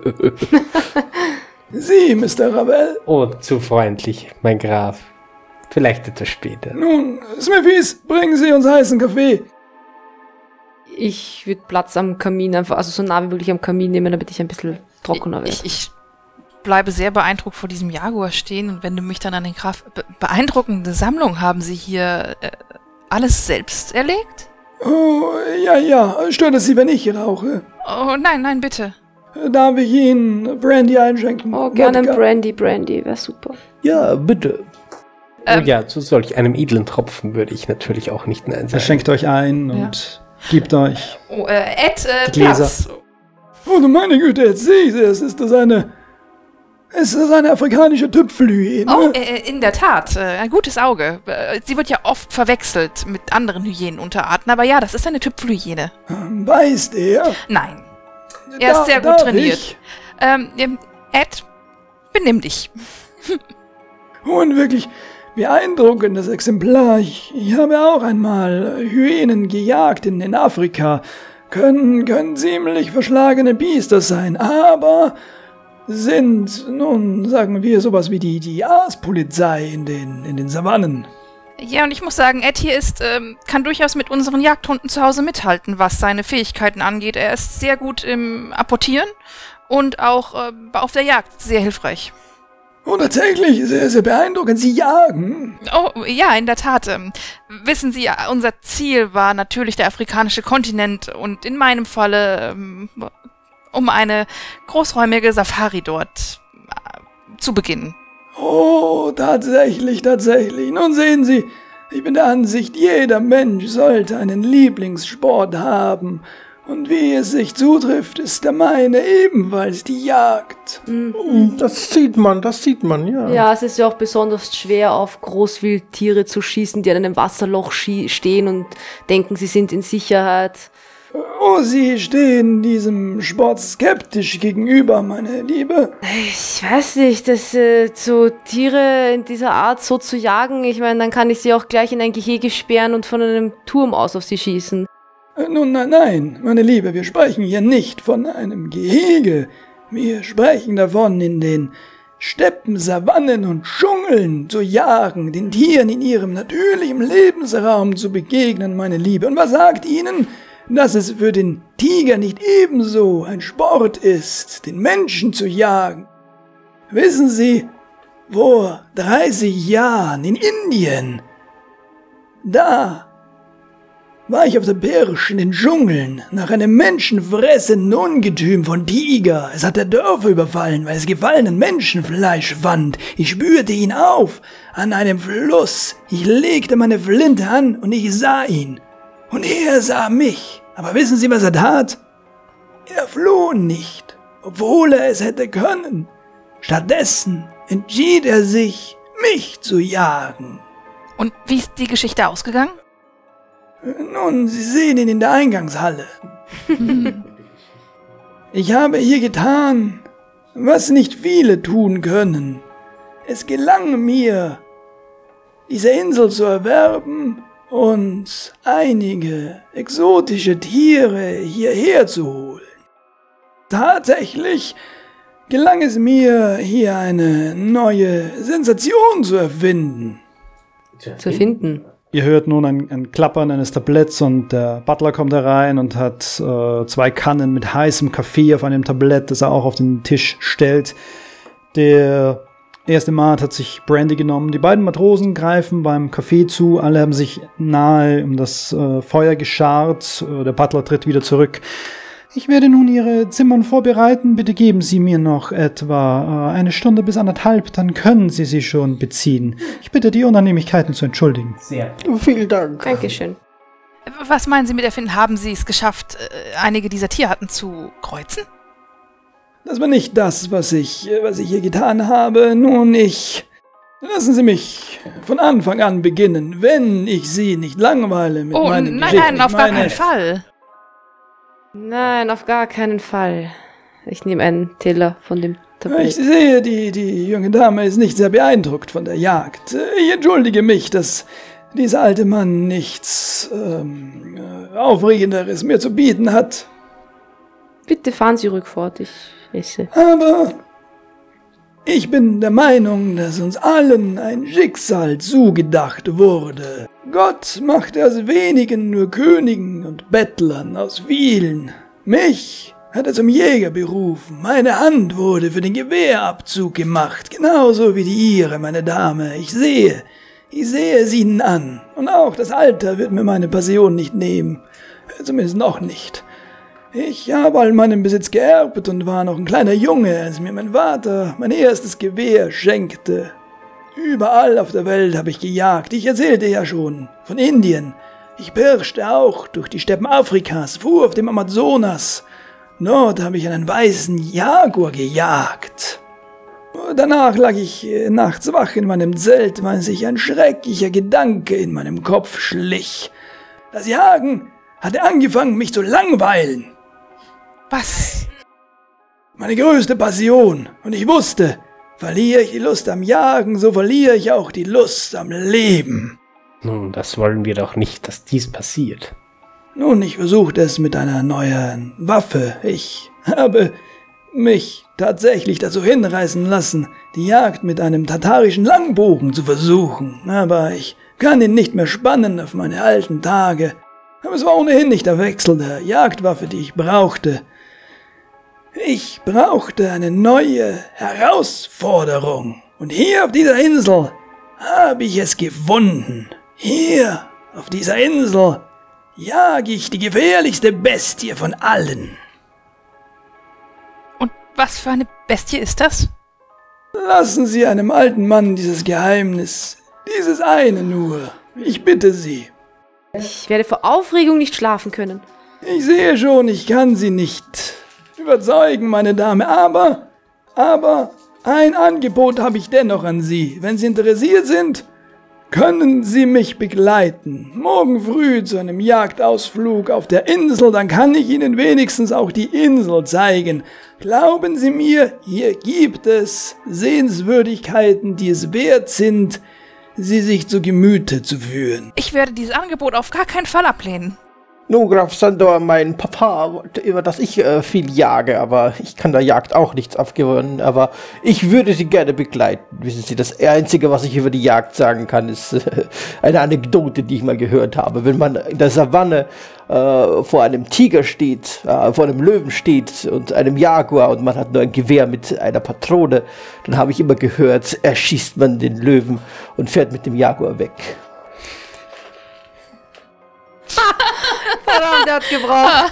Sie, Mr. Ravel? Oh, zu freundlich, mein Graf. Vielleicht etwas später. Nun, Smithies, bringen Sie uns heißen Kaffee. Ich würde Platz am Kamin einfach, also so nah wie möglich am Kamin nehmen, damit ich ein bisschen trockener werde. Ich bleibe sehr beeindruckt vor diesem Jaguar stehen und wende mich dann an den Graf. Beeindruckende Sammlung. Haben Sie hier alles selbst erlegt? Oh, ja, stört es Sie, wenn ich rauche? Oh, nein, bitte. Darf ich Ihnen Brandy einschenken? Oh, gerne Wodka? Brandy, wäre super. Ja, bitte. Oh ja, zu solch einem edlen Tropfen würde ich natürlich auch nicht nein Er sagen. schenkt euch ein und gibt euch Oh, Ed, die Gläser. Platz. Oh, du meine Güte, jetzt sehe ich es. Ist das eine afrikanische Tüpfelhyäne? Oh, in der Tat, ein gutes Auge. Sie wird ja oft verwechselt mit anderen Hyänenunterarten, aber ja, das ist eine Tüpfelhyäne. Beißt er? Nein. Er ist sehr gut Darf trainiert. ich? Ed, benimm dich. Oh, ein wirklich beeindruckendes Exemplar. Ich habe auch einmal Hyänen gejagt in Afrika. Können ziemlich verschlagene Biester sein, aber sind, nun, sagen wir, sowas wie die Aaspolizei in den Savannen. Ja, und ich muss sagen, Ed hier kann durchaus mit unseren Jagdhunden zu Hause mithalten, was seine Fähigkeiten angeht. Er ist sehr gut im Apportieren und auch auf der Jagd sehr hilfreich. Oh, tatsächlich, sehr, sehr beeindruckend. Sie jagen. Oh, ja, in der Tat. Wissen Sie, unser Ziel war natürlich der afrikanische Kontinent und in meinem Falle um eine großräumige Safari dort zu beginnen. Oh, tatsächlich. Nun sehen Sie, ich bin der Ansicht, jeder Mensch sollte einen Lieblingssport haben. Und wie es sich zutrifft, ist der meine ebenfalls die Jagd. Das sieht man, ja. Ja, es ist ja auch besonders schwer, auf Großwildtiere zu schießen, die an einem Wasserloch stehen und denken, sie sind in Sicherheit. Oh, Sie stehen diesem Sport skeptisch gegenüber, meine Liebe. Ich weiß nicht, dass so Tiere in dieser Art so zu jagen, ich meine, dann kann ich sie auch gleich in ein Gehege sperren und von einem Turm aus auf sie schießen. Nun, nein, meine Liebe, wir sprechen hier nicht von einem Gehege. Wir sprechen davon, in den Steppen, Savannen und Dschungeln zu jagen, den Tieren in ihrem natürlichen Lebensraum zu begegnen, meine Liebe. Und was sagt Ihnen, dass es für den Tiger nicht ebenso ein Sport ist, den Menschen zu jagen? Wissen Sie, vor 30 Jahren in Indien, da war ich auf der Pirsch in den Dschungeln nach einem menschenfressenden Ungetüm von Tiger. Es hat der Dörfer überfallen, weil es gefallenen Menschenfleisch fand. Ich spürte ihn auf an einem Fluss. Ich legte meine Flinte an und ich sah ihn. Und er sah mich. Aber wissen Sie, was er tat? Er floh nicht, obwohl er es hätte können. Stattdessen entschied er sich, mich zu jagen. Und wie ist die Geschichte ausgegangen? Nun, Sie sehen ihn in der Eingangshalle. Ich habe hier getan, was nicht viele tun können. Es gelang mir, diese Insel zu erwerben und einige exotische Tiere hierher zu holen. Tatsächlich gelang es mir, hier eine neue Sensation zu erfinden. Zu finden. Ihr hört nun ein Klappern eines Tabletts und der Butler kommt herein und hat 2 Kannen mit heißem Kaffee auf einem Tablett, das er auch auf den Tisch stellt. Der erste Maat hat sich Brandy genommen. Die beiden Matrosen greifen beim Kaffee zu. Alle haben sich nahe um das Feuer geschart. Der Butler tritt wieder zurück. Ich werde nun Ihre Zimmern vorbereiten. Bitte geben Sie mir noch etwa 1 Stunde bis 1,5, dann können Sie sie schon beziehen. Ich bitte, die Unannehmlichkeiten zu entschuldigen. Sehr. Vielen Dank. Dankeschön. Was meinen Sie mit Erfinden? Haben Sie es geschafft, einige dieser Tierarten zu kreuzen? Das war nicht das, was ich hier getan habe. Nun, lassen Sie mich von Anfang an beginnen, wenn ich Sie nicht langweile mit meinen Geschichten. Nein, auf gar keinen Fall. Nein, auf gar keinen Fall. Ich nehme einen Teller von dem Tablett. Ich sehe, die junge Dame ist nicht sehr beeindruckt von der Jagd. Ich entschuldige mich, dass dieser alte Mann nichts Aufregenderes mehr zu bieten hat. Bitte fahren Sie ruhig fort, ich esse. Aber ich bin der Meinung, dass uns allen ein Schicksal zugedacht wurde. Gott machte aus wenigen nur Königen und Bettlern, aus vielen. Mich hat er zum Jäger berufen. Meine Hand wurde für den Gewehrabzug gemacht, genauso wie die Ihre, meine Dame. Ich sehe es Ihnen an. Und auch das Alter wird mir meine Passion nicht nehmen. Zumindest noch nicht. Ich habe all meinen Besitz geerbt und war noch ein kleiner Junge, als mir mein Vater mein erstes Gewehr schenkte. Überall auf der Welt habe ich gejagt. Ich erzählte ja schon von Indien. Ich pirschte auch durch die Steppen Afrikas, fuhr auf dem Amazonas. Dort habe ich einen weißen Jaguar gejagt. Danach lag ich nachts wach in meinem Zelt, weil sich ein schrecklicher Gedanke in meinem Kopf schlich. Das Jagen hatte angefangen, mich zu langweilen. Was? Meine größte Passion. Und ich wusste, verliere ich die Lust am Jagen, so verliere ich auch die Lust am Leben. Nun, das wollen wir doch nicht, dass dies passiert. Nun, ich versuchte es mit einer neuen Waffe. Ich habe mich tatsächlich dazu hinreißen lassen, die Jagd mit einem tatarischen Langbogen zu versuchen. Aber ich kann ihn nicht mehr spannen auf meine alten Tage. Aber es war ohnehin nicht der Wechsel der Jagdwaffe, die ich brauchte. Ich brauchte eine neue Herausforderung. Und hier auf dieser Insel habe ich es gefunden. Hier auf dieser Insel jage ich die gefährlichste Bestie von allen. Und was für eine Bestie ist das? Lassen Sie einem alten Mann dieses Geheimnis, dieses eine nur. Ich bitte Sie. Ich werde vor Aufregung nicht schlafen können. Ich sehe schon, ich kann Sie nicht überzeugen, meine Dame, aber ein Angebot habe ich dennoch an Sie. Wenn Sie interessiert sind, können Sie mich begleiten. Morgen früh zu einem Jagdausflug auf der Insel, dann kann ich Ihnen wenigstens auch die Insel zeigen. Glauben Sie mir, hier gibt es Sehenswürdigkeiten, die es wert sind, sie sich zu Gemüte zu führen. Ich werde dieses Angebot auf gar keinen Fall ablehnen. Nun, Graf Sandor, mein Papa wollte immer, dass ich viel jage, aber ich kann der Jagd auch nichts abgewöhnen, aber ich würde Sie gerne begleiten. Wissen Sie, das Einzige, was ich über die Jagd sagen kann, ist eine Anekdote, die ich mal gehört habe. Wenn man in der Savanne vor einem Tiger steht, vor einem Löwen steht und einem Jaguar und man hat nur ein Gewehr mit einer Patrone, dann habe ich immer gehört, erschießt man den Löwen und fährt mit dem Jaguar weg. Verdammt, der hat gebraucht.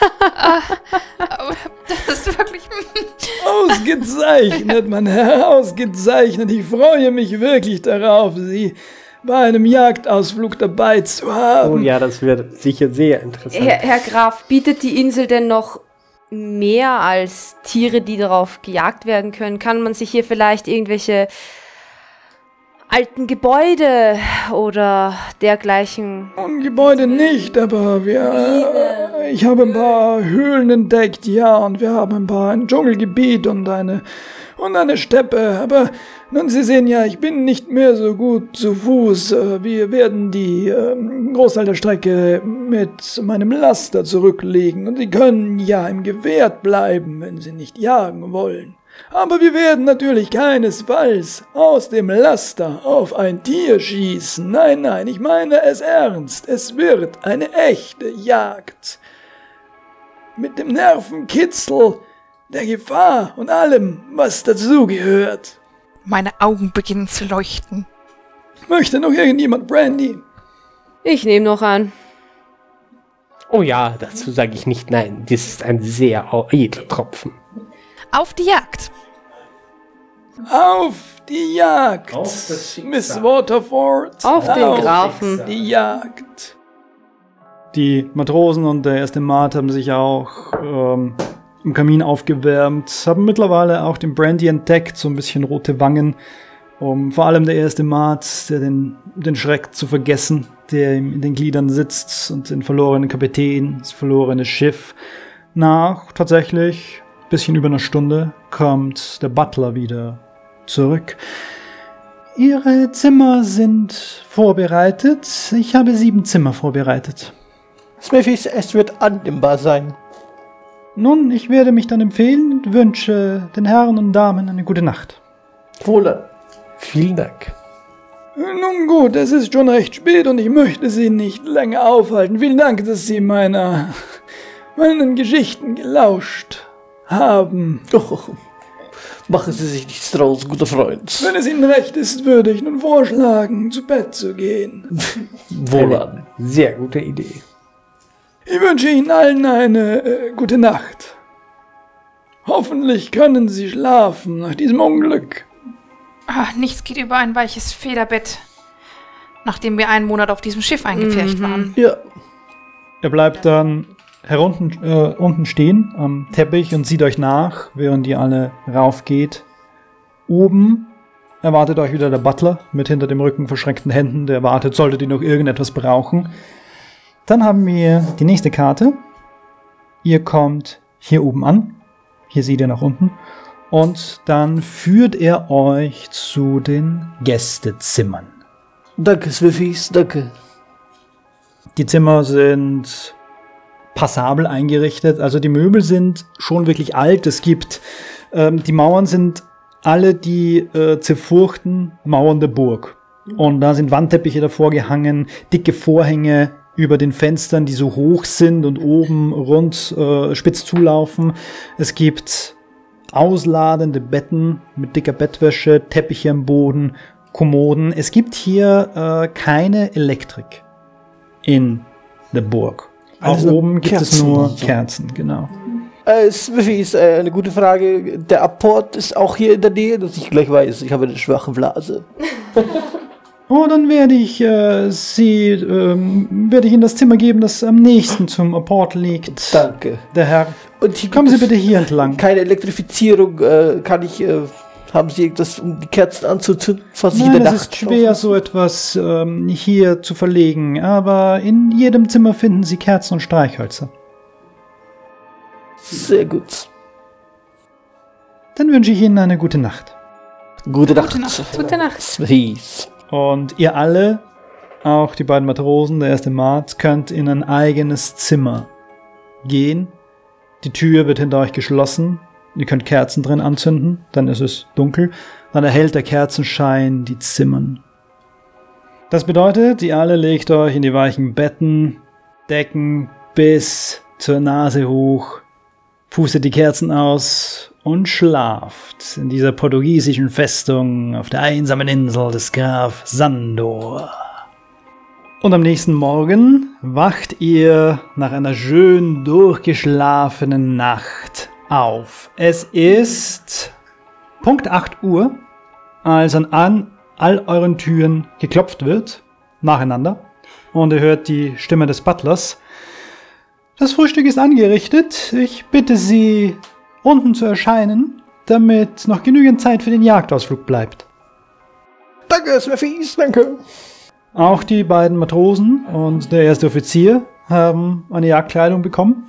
Das ist wirklich... Ausgezeichnet, mein Herr, ausgezeichnet. Ich freue mich wirklich darauf, Sie bei einem Jagdausflug dabei zu haben. Oh ja, das wird sicher sehr interessant. Herr Graf, bietet die Insel denn noch mehr als Tiere, die darauf gejagt werden können? Kann man sich hier vielleicht irgendwelche alten Gebäude oder dergleichen... Gebäude nicht, aber ich habe ein paar Höhlen entdeckt, ja, und wir haben ein Dschungelgebiet und eine Steppe, aber nun, Sie sehen ja, ich bin nicht mehr so gut zu Fuß. Wir werden die Großteil der Strecke mit meinem Laster zurücklegen und Sie können ja im Gewehrt bleiben, wenn Sie nicht jagen wollen. Aber wir werden natürlich keinesfalls aus dem Laster auf ein Tier schießen. Nein, nein, ich meine es ernst. Es wird eine echte Jagd. Mit dem Nervenkitzel, der Gefahr und allem, was dazugehört. Meine Augen beginnen zu leuchten. Möchte noch irgendjemand Brandy? Ich nehme noch einen. Oh ja, dazu sage ich nicht nein. Das ist ein sehr edler Tropfen. Auf die Jagd! Auf die Jagd! Auf das Schicksal. Miss Waterford! Auf den Grafen. Die Jagd! Die Matrosen und der erste Mart haben sich auch im Kamin aufgewärmt, haben mittlerweile auch den Brandy entdeckt, so ein bisschen rote Wangen, um vor allem der erste Mart, der den Schreck zu vergessen, der ihm in den Gliedern sitzt und den verlorenen Kapitän, das verlorene Schiff. Nach tatsächlich bisschen über einer Stunde kommt der Butler wieder zurück. Ihre Zimmer sind vorbereitet. Ich habe 7 Zimmer vorbereitet. Smithies, es wird annehmbar sein. Nun, ich werde mich dann empfehlen und wünsche den Herren und Damen eine gute Nacht. Wohlan. Vielen Dank. Nun gut, es ist schon recht spät und ich möchte Sie nicht länger aufhalten. Vielen Dank, dass Sie meinen Geschichten gelauscht haben. Oh, machen Sie sich nichts draus, guter Freund. Wenn es Ihnen recht ist, würde ich nun vorschlagen, zu Bett zu gehen. Wohlan. Eine sehr gute Idee. Ich wünsche Ihnen allen eine gute Nacht. Hoffentlich können Sie schlafen nach diesem Unglück. Nichts geht über ein weiches Federbett, nachdem wir einen Monat auf diesem Schiff eingepfercht waren. Ja. Er bleibt dann unten stehen am Teppich und sieht euch nach, während ihr alle raufgeht. Oben erwartet euch wieder der Butler mit hinter dem Rücken verschränkten Händen. Der wartet, solltet ihr noch irgendetwas brauchen. Dann haben wir die nächste Karte. Ihr kommt hier oben an. Hier seht ihr nach unten. Und dann führt er euch zu den Gästezimmern. Danke, Smithies, danke. Die Zimmer sind passabel eingerichtet. Also die Möbel sind schon wirklich alt. Es gibt, die Mauern sind alle die zerfurchten Mauern der Burg. Und da sind Wandteppiche davor gehangen, dicke Vorhänge über den Fenstern, die so hoch sind und oben rund spitz zulaufen. Es gibt ausladende Betten mit dicker Bettwäsche, Teppiche am Boden, Kommoden. Es gibt hier keine Elektrik in der Burg. Auch oben gibt es nur Kerzen, genau. Smithies, eine gute Frage. Der Apport ist auch hier in der Nähe, dass ich gleich weiß, ich habe eine schwache Blase. Oh, dann werde ich werde ich in das Zimmer geben, das am nächsten zum Port liegt. Danke. Der Herr. Und hier Kommen Sie gibt es bitte hier entlang. keine Elektrifizierung. Haben Sie irgendwas, um die Kerzen anzuzünden? Nein, es ist schwer, so etwas hier zu verlegen, aber in jedem Zimmer finden Sie Kerzen und Streichhölzer. Sehr gut. Dann wünsche ich Ihnen eine gute Nacht. Gute Nacht. Gute Nacht. Sweet. Und ihr alle, auch die beiden Matrosen, der erste Mart, könnt in ein eigenes Zimmer gehen. Die Tür wird hinter euch geschlossen. Ihr könnt Kerzen drin anzünden, dann ist es dunkel. Dann erhellt der Kerzenschein die Zimmern. Das bedeutet, ihr alle legt euch in die weichen Betten, Decken bis zur Nase hoch, pustet die Kerzen aus und schlaft in dieser portugiesischen Festung auf der einsamen Insel des Graf Sandor. Und am nächsten Morgen wacht ihr nach einer schön durchgeschlafenen Nacht auf. Es ist Punkt 8 Uhr, als an all euren Türen geklopft wird, nacheinander, und ihr hört die Stimme des Butlers. Das Frühstück ist angerichtet. Ich bitte Sie, unten zu erscheinen, damit noch genügend Zeit für den Jagdausflug bleibt. Danke, es wäre fies, danke. Auch die beiden Matrosen und der erste Offizier haben eine Jagdkleidung bekommen.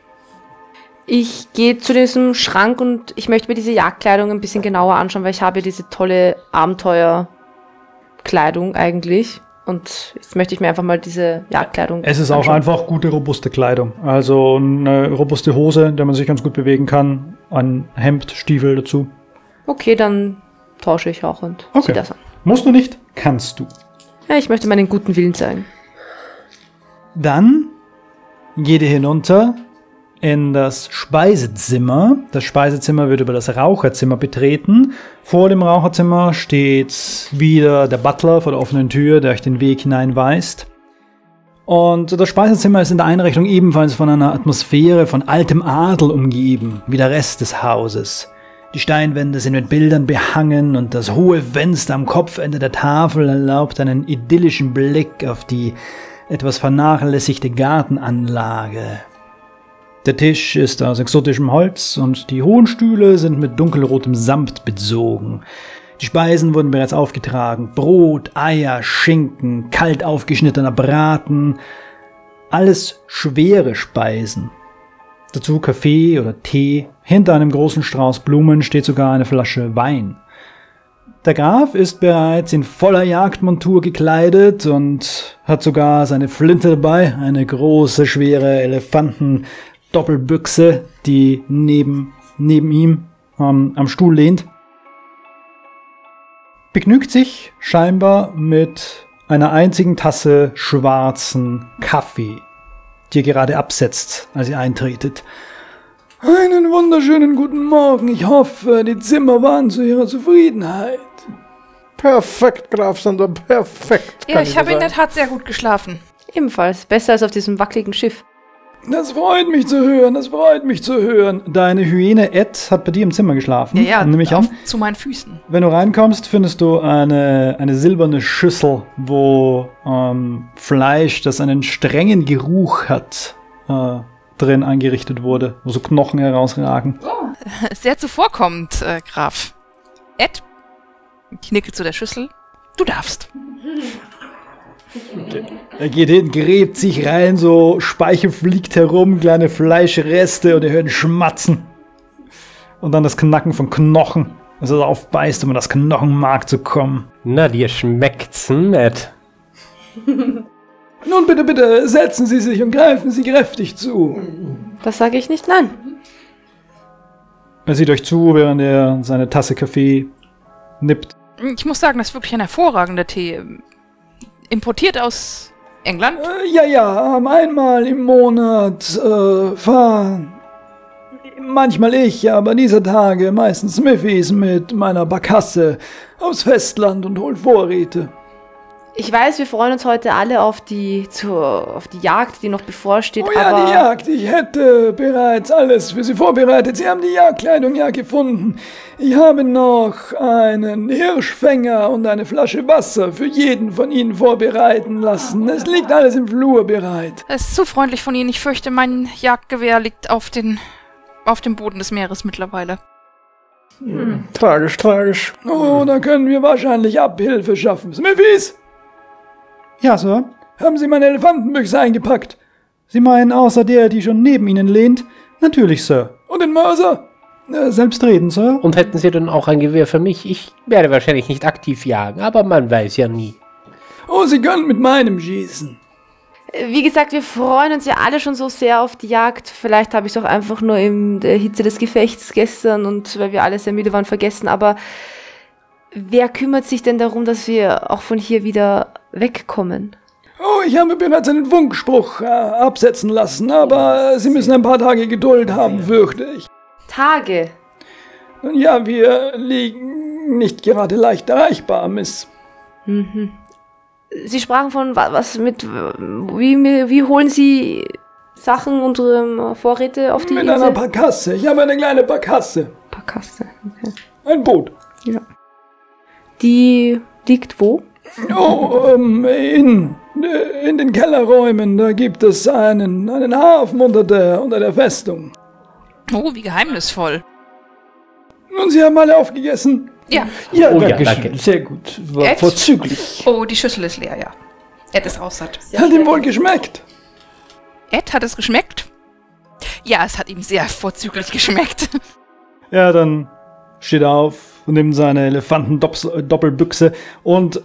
Ich gehe zu diesem Schrank und ich möchte mir diese Jagdkleidung ein bisschen genauer anschauen, weil ich habe diese tolle Abenteuerkleidung eigentlich. Und jetzt möchte ich mir einfach mal diese Jagdkleidung Es ist auch anschauen. einfach gute, robuste Kleidung. Also eine robuste Hose, in der man sich ganz gut bewegen kann. Ein Hemd, Stiefel dazu. Okay, dann tausche ich auch und Okay. zieh das an. Musst du nicht, kannst du. Ja, ich möchte meinen guten Willen zeigen. Dann geht ihr hinunter in das Speisezimmer. Das Speisezimmer wird über das Raucherzimmer betreten. Vor dem Raucherzimmer steht wieder der Butler vor der offenen Tür, der euch den Weg hineinweist. Und das Speisezimmer ist in der Einrichtung ebenfalls von einer Atmosphäre von altem Adel umgeben, wie der Rest des Hauses. Die Steinwände sind mit Bildern behangen und das hohe Fenster am Kopfende der Tafel erlaubt einen idyllischen Blick auf die etwas vernachlässigte Gartenanlage. Der Tisch ist aus exotischem Holz und die hohen Stühle sind mit dunkelrotem Samt bezogen. Die Speisen wurden bereits aufgetragen. Brot, Eier, Schinken, kalt aufgeschnittener Braten. Alles schwere Speisen. Dazu Kaffee oder Tee. Hinter einem großen Strauß Blumen steht sogar eine Flasche Wein. Der Graf ist bereits in voller Jagdmontur gekleidet und hat sogar seine Flinte dabei, eine große, schwere Elefanten-Doppelbüchse, die neben ihm am Stuhl lehnt. Begnügt sich scheinbar mit einer einzigen Tasse schwarzen Kaffee, die ihr gerade absetzt, als ihr eintretet. Einen wunderschönen guten Morgen. Ich hoffe, die Zimmer waren zu Ihrer Zufriedenheit. Perfekt, Graf Sandor, perfekt. Ja, ich habe in der Tat sehr gut geschlafen. Ebenfalls. Besser als auf diesem wackeligen Schiff. Das freut mich zu hören, das freut mich zu hören. Deine Hyäne Ed hat bei dir im Zimmer geschlafen. Ja, nehme ich an. zu meinen Füßen. Wenn du reinkommst, findest du eine silberne Schüssel, wo Fleisch, das einen strengen Geruch hat, drin angerichtet wurde, wo so Knochen herausragen. Sehr zuvorkommend, Graf. Ed, ich nicke zu der Schüssel. Du darfst. Er geht hin, gräbt sich rein, so Speichel fliegt herum, kleine Fleischreste und ihr hört ein Schmatzen. Und dann das Knacken von Knochen, als er aufbeißt, um in das Knochenmark zu kommen. Na, dir schmeckt's, Ed. Nun bitte, bitte, setzen Sie sich und greifen Sie kräftig zu. Das sage ich nicht, nein. Er sieht euch zu, während er seine Tasse Kaffee nippt. Ich muss sagen, das ist wirklich ein hervorragender Tee. Importiert aus England? Ja, einmal im Monat fahren. Manchmal ich, aber dieser Tage meistens Smithies mit meiner Barkasse aufs Festland und hol Vorräte. Ich weiß, wir freuen uns heute alle auf die Jagd, die noch bevorsteht, Oh ja, aber die Jagd. Ich hätte bereits alles für Sie vorbereitet. Sie haben die Jagdkleidung ja gefunden. Ich habe noch einen Hirschfänger und eine Flasche Wasser für jeden von Ihnen vorbereiten lassen. Es liegt alles im Flur bereit. Es ist zu freundlich von Ihnen. Ich fürchte, mein Jagdgewehr liegt auf dem Boden des Meeres mittlerweile. Tragisch, tragisch. Oh, da können wir wahrscheinlich Abhilfe schaffen. Smithies, Ja, Sir. haben Sie meine Elefantenbüchse eingepackt? Sie meinen außer der, die schon neben Ihnen lehnt? Natürlich, Sir. Und den Mörser? Selbstredend, Sir. Und hätten Sie denn auch ein Gewehr für mich? Ich werde wahrscheinlich nicht aktiv jagen, aber man weiß ja nie. Oh, Sie können mit meinem schießen. wie gesagt, wir freuen uns ja alle schon so sehr auf die Jagd. Vielleicht habe ich es auch einfach nur in der Hitze des Gefechts gestern und weil wir alle sehr müde waren vergessen, aber wer kümmert sich denn darum, dass wir auch von hier wieder wegkommen? Oh, ich habe bereits einen Funkspruch absetzen lassen, aber Sie müssen ein paar Tage Geduld haben, fürchte ich. Tage. Nun ja, wir liegen nicht gerade leicht erreichbar, Miss. Sie sprachen von wie holen Sie Sachen und Vorräte auf die Mit Insel? einer Barkasse. Ich habe eine kleine Barkasse. Barkasse. Okay. Ein Boot. Ja. Die liegt wo? Oh, in den Kellerräumen, da gibt es einen Hafen unter der Festung. Oh, wie geheimnisvoll. Und Sie haben alle aufgegessen? Ja. Ja, Oh ja, danke schön. danke. Sehr gut. War Ed? vorzüglich. Oh, die Schüssel ist leer, ja. Ed ist aussatt. Hat ihm wohl geschmeckt? Ed, hat es geschmeckt? Ja, es hat ihm sehr vorzüglich geschmeckt. Ja, dann steht er auf und nimmt seine Elefantendoppelbüchse und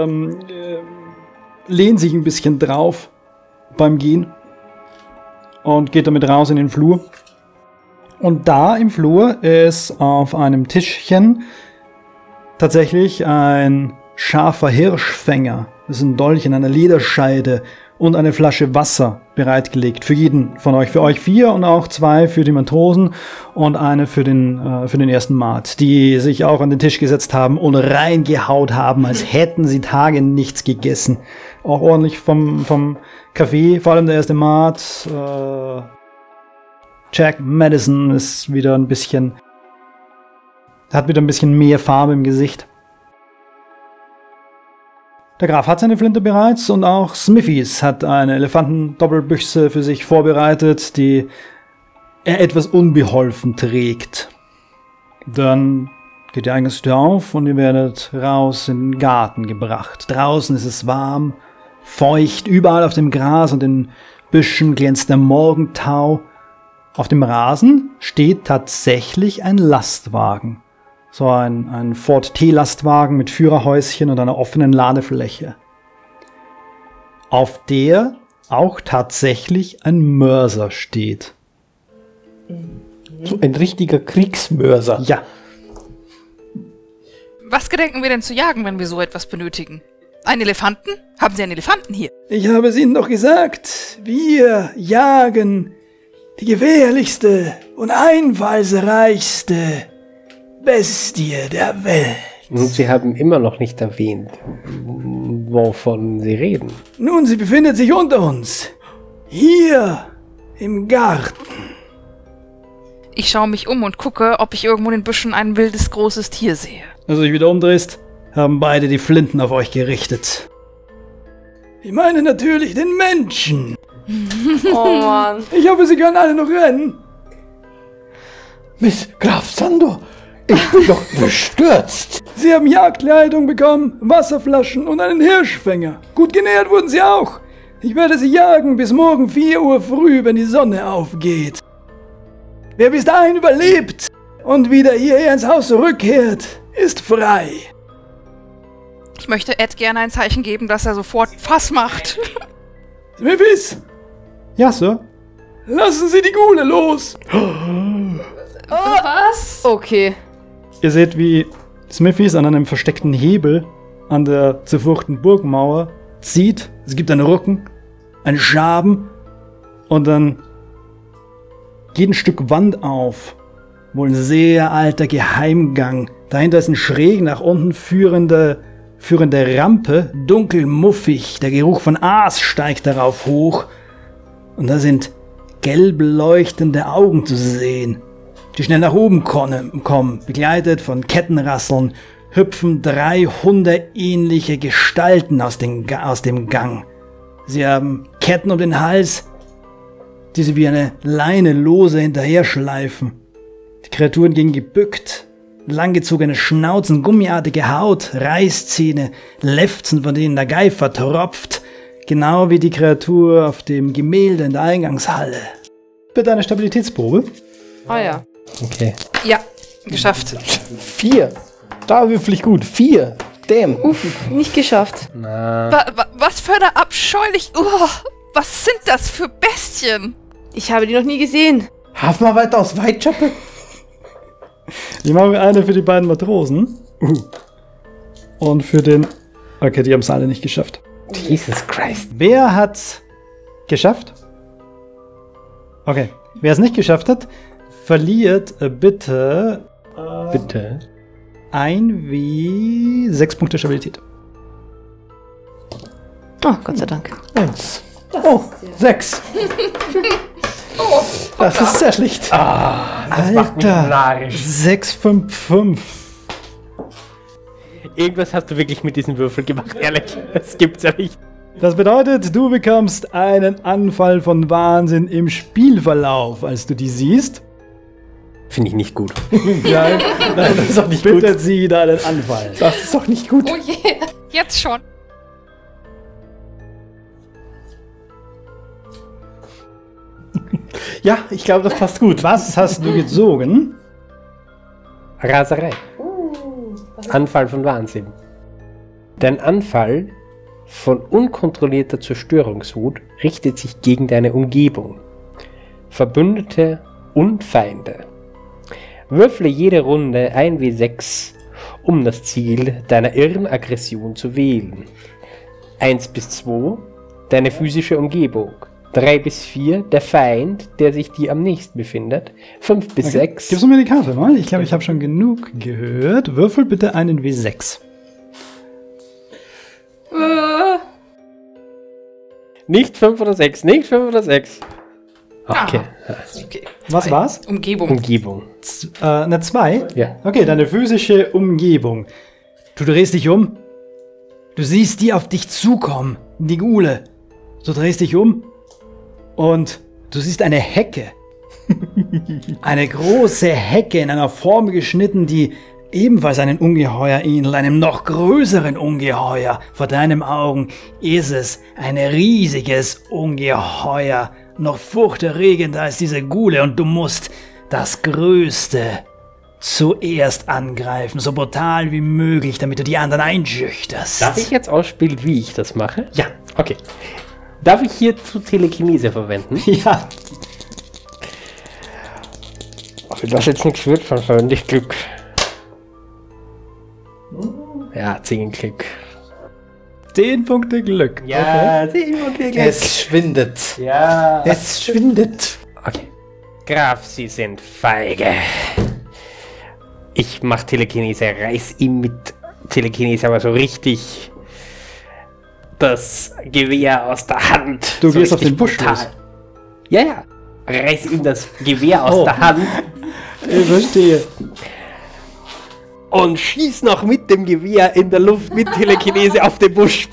lehnt sich ein bisschen drauf beim Gehen und geht damit raus in den Flur. Und da im Flur ist auf einem Tischchen tatsächlich ein scharfer Hirschfänger. Das ist ein Dolch in einer Lederscheide und eine Flasche Wasser bereitgelegt für jeden von euch. Für euch 4 und auch 2 für die Matrosen und eine für den ersten Mart, die sich auch an den Tisch gesetzt haben und reingehaut haben, als hätten sie Tage nichts gegessen. Auch ordentlich vom Kaffee, vor allem der erste Mart. Jack Madison ist hat wieder ein bisschen mehr Farbe im Gesicht. Der Graf hat seine Flinte bereits und auch Smithies hat eine Elefantendoppelbüchse für sich vorbereitet, die er etwas unbeholfen trägt. Dann geht die Eingangstür auf und ihr werdet raus in den Garten gebracht. Draußen ist es warm, feucht, überall auf dem Gras und den Büschen glänzt der Morgentau. Auf dem Rasen steht tatsächlich ein Lastwagen. So ein Ford T-Lastwagen mit Führerhäuschen und einer offenen Ladefläche. Auf der auch tatsächlich ein Mörser steht. So ein richtiger Kriegsmörser. Ja, Was gedenken wir denn zu jagen, wenn wir so etwas benötigen? Einen Elefanten? Haben Sie einen Elefanten hier? Ich habe es Ihnen doch gesagt, wir jagen die gefährlichste und einfallsreichste Bestie der Welt. Und Sie haben immer noch nicht erwähnt, wovon Sie reden. Nun, sie befindet sich unter uns. Hier im Garten. Ich schaue mich um und gucke, ob ich irgendwo in den Büschen ein wildes, großes Tier sehe. als du dich wieder umdrehst, haben beide die Flinten auf euch gerichtet. Ich meine natürlich den Menschen. Oh Mann. Ich hoffe, Sie können alle noch rennen. Miss Graf Sandor, ich bin doch bestürzt. Sie haben Jagdkleidung bekommen, Wasserflaschen und einen Hirschfänger. Gut genährt wurden Sie auch. Ich werde Sie jagen bis morgen 4 Uhr früh, wenn die Sonne aufgeht. Wer bis dahin überlebt und wieder hierher ins Haus zurückkehrt, ist frei. Ich möchte Ed gerne ein Zeichen geben, dass er sofort Fass macht. Smithies, Ja, Sir. lassen Sie die Gule los. Was? Okay. Ihr seht, wie Smithies an einem versteckten Hebel an der zerfurchten Burgmauer zieht. Es gibt einen Rücken, einen Schaben und dann geht ein Stück Wand auf. Wohl ein sehr alter Geheimgang. Dahinter ist ein schräg nach unten führender führende Rampe, dunkel muffig, der Geruch von Aas steigt darauf hoch und da sind gelb leuchtende Augen zu sehen, die schnell nach oben kommen, begleitet von Kettenrasseln, hüpfen 3 hundeähnliche Gestalten aus dem Gang. Sie haben Ketten um den Hals, die sie wie eine Leine lose hinterher schleifen. Die Kreaturen gehen gebückt, langgezogene Schnauzen, gummiartige Haut, Reißzähne, Lefzen, von denen der Geifer tropft, genau wie die Kreatur auf dem Gemälde in der Eingangshalle. Bitte eine Stabilitätsprobe. Oh ja. Okay. Ja, geschafft. 4. Da würfel ich gut. 4. Damn. Uff, nicht geschafft. Was für eine abscheulich... was sind das für Bestien? Ich habe die noch nie gesehen. Haf mal weiter aus Whitechapel. Ich mache eine für die beiden Matrosen. Und für den... Okay, die haben es alle nicht geschafft. Jesus Christ. Wer hat's geschafft? Okay. Wer es nicht geschafft hat, verliert bitte Bitte. 6 Punkte Stabilität. Oh, Gott sei Dank. 1. Oh, 6. Das ist sehr schlecht. Das macht mich Alter, narrisch. 655. Irgendwas hast du wirklich mit diesem Würfel gemacht, ehrlich. Das gibt's ja nicht. Das bedeutet, du bekommst einen Anfall von Wahnsinn im Spielverlauf, als du die siehst. Finde ich nicht gut. Nein, das ist doch nicht gut. Bittet sie deinen Anfall. Das ist doch nicht gut. Oh je, jetzt schon. Ja, ich glaube, das passt gut. Was hast du gezogen? Raserei. Anfall von Wahnsinn. Dein Anfall von unkontrollierter Zerstörungswut richtet sich gegen deine Umgebung, Verbündete und Feinde. Würfle jede Runde 1W6, um das Ziel deiner irren Aggression zu wählen. 1 bis 2, deine physische Umgebung. 3 bis 4, der Feind, der sich dir am nächsten befindet. 5 bis 6. Gibst du mir die Karte mal? Ich glaube, ich habe schon genug gehört. Würfel bitte einen W6. Nicht 5 oder 6, nicht 5 oder 6. Okay. Okay. Was war's? Umgebung. Umgebung. Eine 2? Ja. Okay, deine physische Umgebung. Du drehst dich um. Du siehst die auf dich zukommen. Die Ghule. Du drehst dich um. Und du siehst eine Hecke. Eine große Hecke in einer Form geschnitten, die ebenfalls einem Ungeheuer ähnelt, einem noch größeren Ungeheuer. Vor deinen Augen ist es ein riesiges Ungeheuer, noch furchterregender als diese Ghule, und du musst das Größte zuerst angreifen, so brutal wie möglich, damit du die anderen einschüchterst. Darf ich jetzt ausspielen, wie ich das mache? Ja. Okay. Darf ich hierzu Telekinese verwenden? Ja. Wenn das jetzt nichts wird, dann verwende ich Glück. Ja, 10 Glück. 10 Punkte Glück. Ja, 10 Punkte Glück. Es schwindet. Ja. Es schwindet. Okay. Graf, Sie sind feige. Ich mach Telekinese, reiß ihm mit Telekinese aber so richtig das Gewehr aus der Hand. Du so gehst auf richtig den Busch brutal. los. Ja, ja. Reiß ihm das Gewehr aus der Hand Ich verstehe. und schieß noch mit dem Gewehr in der Luft mit Telekinese auf den Busch.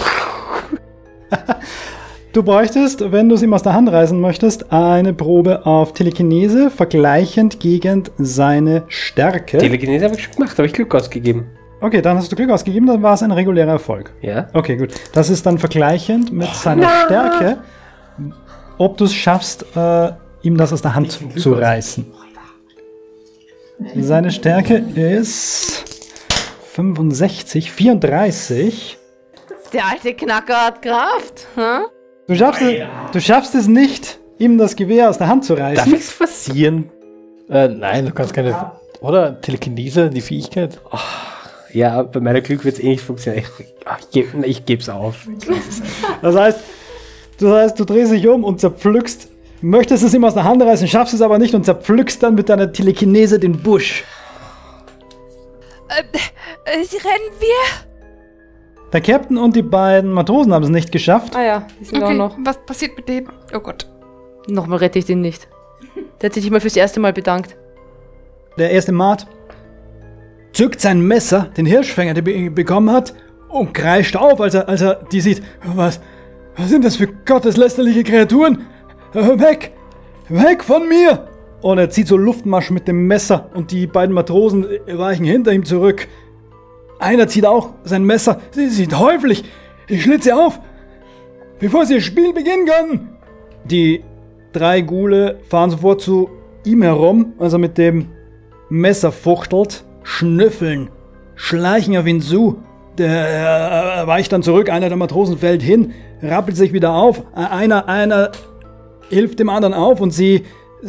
Du bräuchtest, wenn du es ihm aus der Hand reißen möchtest, eine Probe auf Telekinese, vergleichend gegen seine Stärke. Telekinese habe ich schon gemacht, habe ich Glück ausgegeben. Okay, dann hast du Glück ausgegeben, dann war es ein regulärer Erfolg. Ja. Okay, gut. Das ist dann vergleichend mit seiner Stärke, ob du es schaffst, ihm das aus der Hand zu reißen. Seine Stärke ist 65, 34. Der alte Knacker hat Kraft. Hm? Du schaffst es nicht, ihm das Gewehr aus der Hand zu Darf reißen. ich's passieren? Nein, du kannst keine... Oder Telekinese, die Fähigkeit. Ja, bei meiner Glück wird es eh nicht funktionieren. Ich geb's auf. Das heißt, du drehst dich um und zerpflückst, möchtest es ihm aus der Hand reißen, schaffst es aber nicht und zerpflückst dann mit deiner Telekinese den Busch. Rennen wir? Der Captain und die beiden Matrosen haben es nicht geschafft. Ah ja, die sind auch Okay, noch. was passiert mit denen? Oh Gott. Nochmal rette ich den nicht. Der hat sich nicht mal fürs erste Mal bedankt. Der erste Mart zückt sein Messer, den Hirschfänger, den er bekommen hat, und kreischt auf, als er die sieht. Was sind das für gotteslästerliche Kreaturen? Weg! Weg von mir! Und er zieht so Luftmarsch mit dem Messer und die beiden Matrosen weichen hinter ihm zurück. Einer zieht auch sein Messer. Sie sind teuflisch! Ich schlitze auf, bevor sie das Spiel beginnen können! Die 3 Ghule fahren sofort zu ihm herum, als er mit dem Messer fuchtelt, schnüffeln, schleichen auf ihn zu. Der weicht dann zurück, einer der Matrosen fällt hin, rappelt sich wieder auf, einer hilft dem anderen auf und sie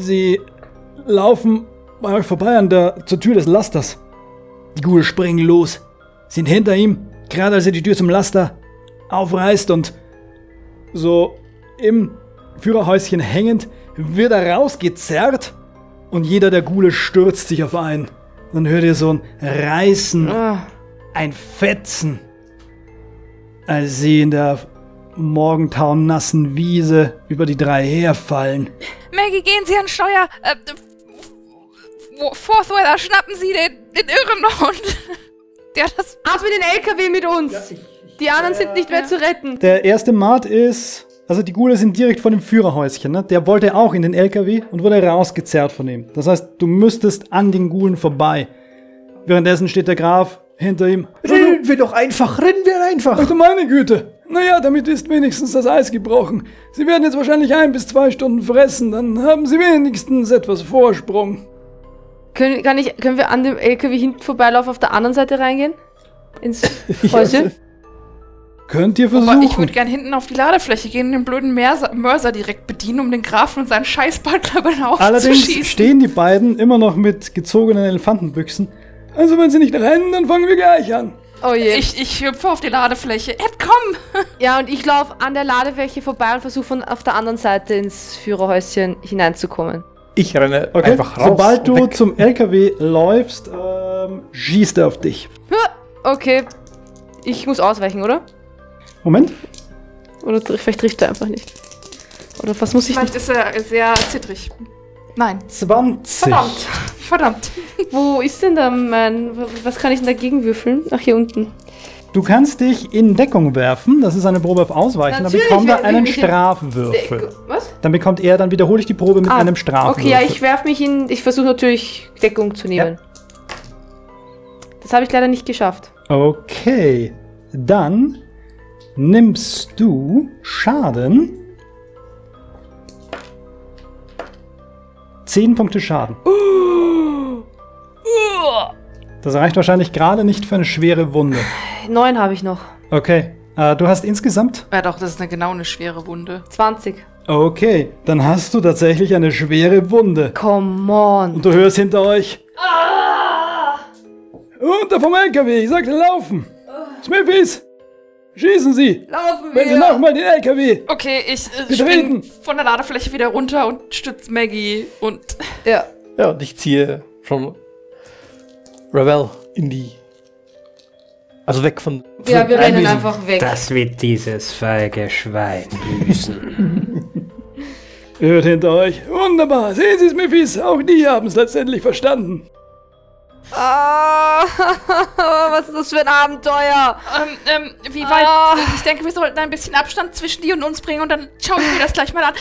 laufen bei euch vorbei zur Tür des Lasters. Die Ghule springen los, sind hinter ihm, gerade als er die Tür zum Laster aufreißt und so im Führerhäuschen hängend wird er rausgezerrt und jeder der Ghule stürzt sich auf einen. Dann hört ihr so ein Reißen, ein Fetzen, als sie in der morgentaunassen Wiese über die 3 herfallen. Maggie, gehen Sie an Steuer. Forthweather, schnappen Sie den irren Hund. Der das... Ab in den LKW mit uns! Die anderen sind nicht mehr zu retten. Der erste Mart ist, also die Ghule sind direkt vor dem Führerhäuschen, ne? Der wollte auch in den LKW und wurde rausgezerrt von ihm. Das heißt, du müsstest an den Ghulen vorbei. Währenddessen steht der Graf hinter ihm. Rennen wir einfach. Ach du meine Güte. Naja, damit ist wenigstens das Eis gebrochen. Sie werden jetzt wahrscheinlich 1 bis 2 Stunden fressen, dann haben Sie wenigstens etwas Vorsprung. Können wir an dem LKW hinten vorbeilaufen, auf der anderen Seite reingehen? Ins Häuschen? Könnt ihr Aber versuchen. ich würde gern hinten auf die Ladefläche gehen und den blöden Mörser direkt bedienen, um den Grafen und seinen Scheißbutler Allerdings aufzuschießen. stehen die beiden immer noch mit gezogenen Elefantenbüchsen. Also wenn Sie nicht rennen, dann fangen wir gleich an. Oh je. Ich hüpfe auf die Ladefläche. Ed, komm! Ja, und ich laufe an der Ladefläche vorbei und versuche von auf der anderen Seite ins Führerhäuschen hineinzukommen. Ich renne Okay, einfach raus. sobald du weg. zum LKW läufst, schießt er auf dich. Okay. Ich muss ausweichen, oder? Moment. Oder vielleicht trifft er einfach nicht. Oder was muss ich... Vielleicht ist er sehr zittrig. Nein. 20. Verdammt. Wo ist denn da mein... Was kann ich denn dagegen würfeln? Ach, hier unten. Du kannst dich in Deckung werfen. Das ist eine Probe auf Ausweichen. Natürlich Dann bekommt er werfe ich einen mich in Strafwürfel. Was? Dann bekommt er, dann wiederhole ich die Probe mit einem Strafwürfel. Okay, ja, ich werfe mich in... Ich versuche natürlich Deckung zu nehmen. Das habe ich leider nicht geschafft. Okay, dann nimmst du Schaden. 10 Punkte Schaden. Das reicht wahrscheinlich gerade nicht für eine schwere Wunde. 9 habe ich noch. Okay, du hast insgesamt? Ja doch, das ist eine schwere Wunde. 20. Okay, dann hast du tatsächlich eine schwere Wunde. Come on. Und du hörst hinter euch. Runter vom LKW, ich sagte laufen. Smithies, schießen Sie. Laufen Wenn Sie nochmal den LKW. Okay, ich Betreten. spring von der Ladefläche wieder runter und stütze Maggie und... Ja. Ja, und ich ziehe schon Ravel in die... Also weg von... Ja, wir rennen Anwesen. einfach weg. Das wird dieses feige Schwein büßen. Hört hinter euch. Wunderbar. Sehen Sie, Smithies, auch die haben es letztendlich verstanden. Ah, was ist das für ein Abenteuer? Wie weit... Ich denke, wir sollten ein bisschen Abstand zwischen die und uns bringen und dann schaue ich mir das gleich mal an.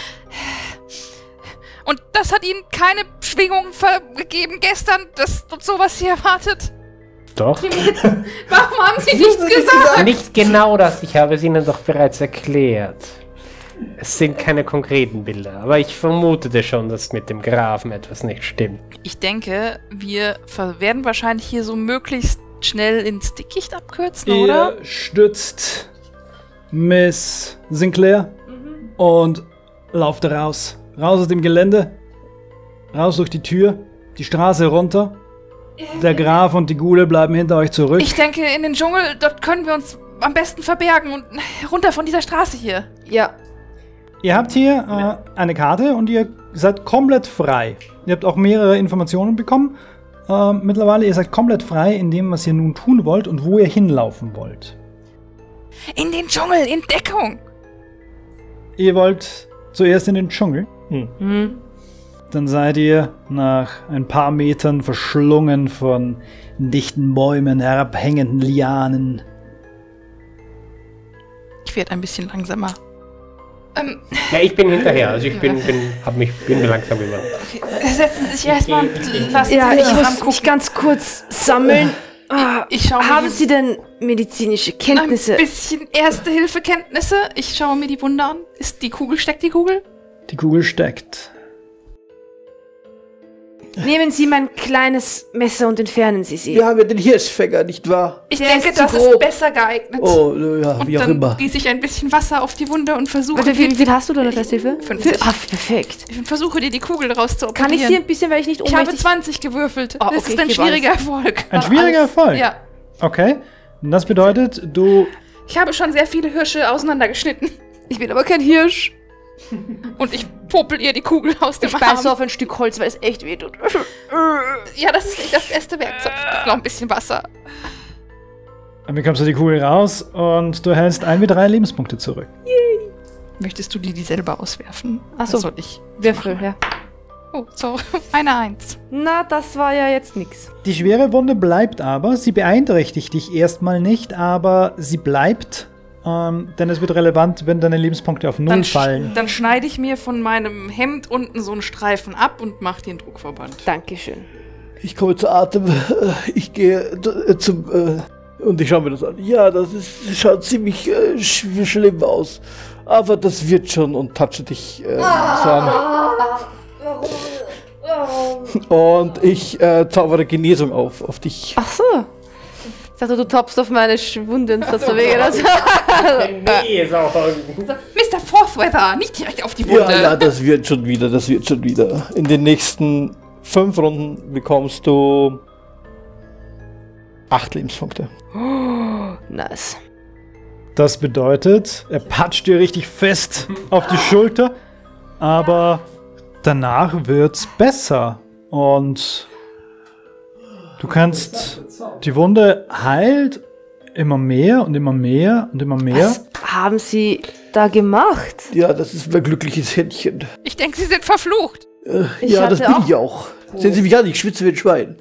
Und das hat Ihnen keine Schwingungen gegeben gestern, dass uns sowas hier erwartet? Doch. Warum haben Sie nichts gesagt? Nicht genau das, ich habe es Ihnen doch bereits erklärt. Es sind keine konkreten Bilder, aber ich vermutete schon, dass mit dem Grafen etwas nicht stimmt. Ich denke, wir werden wahrscheinlich hier so möglichst schnell ins Dickicht abkürzen, oder? Ihr stützt Miss Sinclair und lauft raus. Raus aus dem Gelände, raus durch die Tür, die Straße runter. Der Graf und die Ghule bleiben hinter euch zurück. Ich denke, in den Dschungel, dort können wir uns am besten verbergen und runter von dieser Straße hier. Ja. Ihr habt hier eine Karte und ihr seid komplett frei. Ihr habt auch mehrere Informationen bekommen. Mittlerweile, ihr seid komplett frei in dem, was ihr nun tun wollt und wo ihr hinlaufen wollt. In den Dschungel, in Deckung. Ihr wollt zuerst in den Dschungel? Hm. Dann seid ihr nach ein paar Metern verschlungen von dichten Bäumen, herabhängenden Lianen. Ich werde ein bisschen langsamer. Ja, ich bin hinterher. Also ich bin langsam geworden. Okay. Setzen Sie sich erstmal und lassen Ja, Sie ich mich muss mich ganz kurz sammeln. Ich schaue mir Haben die- Sie denn medizinische Kenntnisse? Ein bisschen Erste-Hilfe-Kenntnisse. Ich schaue mir die Wunde an. Steckt die Kugel? Die Kugel steckt. Nehmen Sie mein kleines Messer und entfernen Sie sie. Wir haben ja den Hirschfänger, nicht wahr? Ich Der denke, ist zu das grob. ist besser geeignet. Oh, ja, und wie auch dann immer. gieße ich ein bisschen Wasser auf die Wunde und versuche, Warte, wie viel hast du da in der Festhilfe? 50. Ah, perfekt. versuche dir die Kugel rauszuoperieren. Kann ich sie ein bisschen, weil ich nicht Ich habe ohnmächtig... 20 gewürfelt. Oh, Das okay, ist ein ich gebe schwieriger Erfolg. Ein schwieriger Erfolg? Ja. Okay. Und das bedeutet, du... Ich habe schon sehr viele Hirsche auseinandergeschnitten. Ich bin aber kein Hirsch. Und ich popel ihr die Kugel aus dem Ich beiß so Arm. auf ein Stück Holz, weil es echt weh tut. Ja, das ist nicht das beste Werkzeug. Noch ein bisschen Wasser. Dann bekommst du die Kugel raus und du hältst 1W3 Lebenspunkte zurück. Möchtest du die selber auswerfen? Ach so. Das soll ich. Würfel, ja. Oh, so. Eine 1. Na, das war ja jetzt nix. Die schwere Wunde bleibt aber. Sie beeinträchtigt dich erstmal nicht, aber sie bleibt. Denn es wird relevant, wenn deine Lebenspunkte auf 0 fallen. Dann schneide ich mir von meinem Hemd unten so einen Streifen ab und mache den Druckverband. Dankeschön. Ich komme zu Atem. Ich gehe zum... und ich schaue mir das an. Ja, das schaut ziemlich schlimm aus. Aber das wird schon und touche dich so an. Und ich zaubere Genesung auf dich. Ach so. Ich dachte, du topfst auf meine Wunden so zu Wege. Nee, ist auch Mr. Forthweather, nicht direkt auf die Wunde. Ja, das wird schon wieder. In den nächsten 5 Runden bekommst du 8 Lebenspunkte. Nice. Das bedeutet, er patscht dir richtig fest auf die Schulter, aber danach wird's besser und du kannst, die Wunde heilt immer mehr und immer mehr und immer mehr. Was haben Sie da gemacht? Ja, das ist mein glückliches Händchen. Ich denke, sie sind verflucht. Ich Ja, das hatte bin auch- ich auch. Sehen Sie mich an, ich schwitze wie ein Schwein.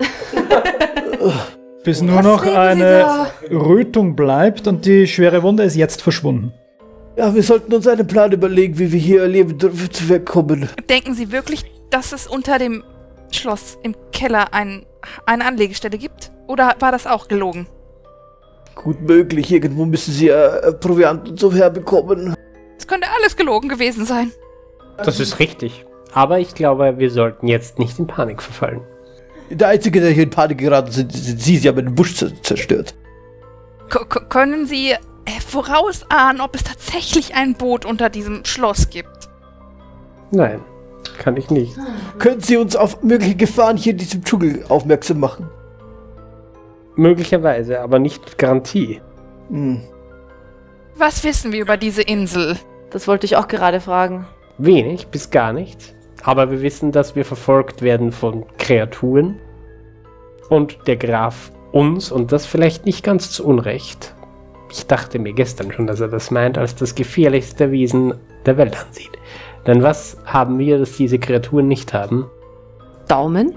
Bis nur noch eine Rötung bleibt und die schwere Wunde ist jetzt verschwunden. Ja, wir sollten uns einen Plan überlegen, wie wir hier leben wegkommen. Denken Sie wirklich, dass es unter dem Schloss im Keller eine Anlegestelle gibt? Oder war das auch gelogen? Gut möglich, irgendwo müssen Sie Proviant und so herbekommen. Es könnte alles gelogen gewesen sein. Das ist richtig. Aber ich glaube, wir sollten jetzt nicht in Panik verfallen. Der Einzige, der hier in Panik geraten sind Sie. Sie haben den Busch zerstört. Können Sie vorausahnen, ob es tatsächlich ein Boot unter diesem Schloss gibt? Nein, kann ich nicht. Können Sie uns auf mögliche Gefahren hier in diesem Dschungel aufmerksam machen? Möglicherweise, aber nicht mit Garantie. Hm. Was wissen wir über diese Insel? Das wollte ich auch gerade fragen. Wenig bis gar nichts. Aber wir wissen, dass wir verfolgt werden von Kreaturen. Und der Graf uns, und das vielleicht nicht ganz zu Unrecht. Ich dachte mir gestern schon, dass er das meint, als das gefährlichste Wesen der Welt ansieht. Denn was haben wir, das diese Kreaturen nicht haben? Daumen?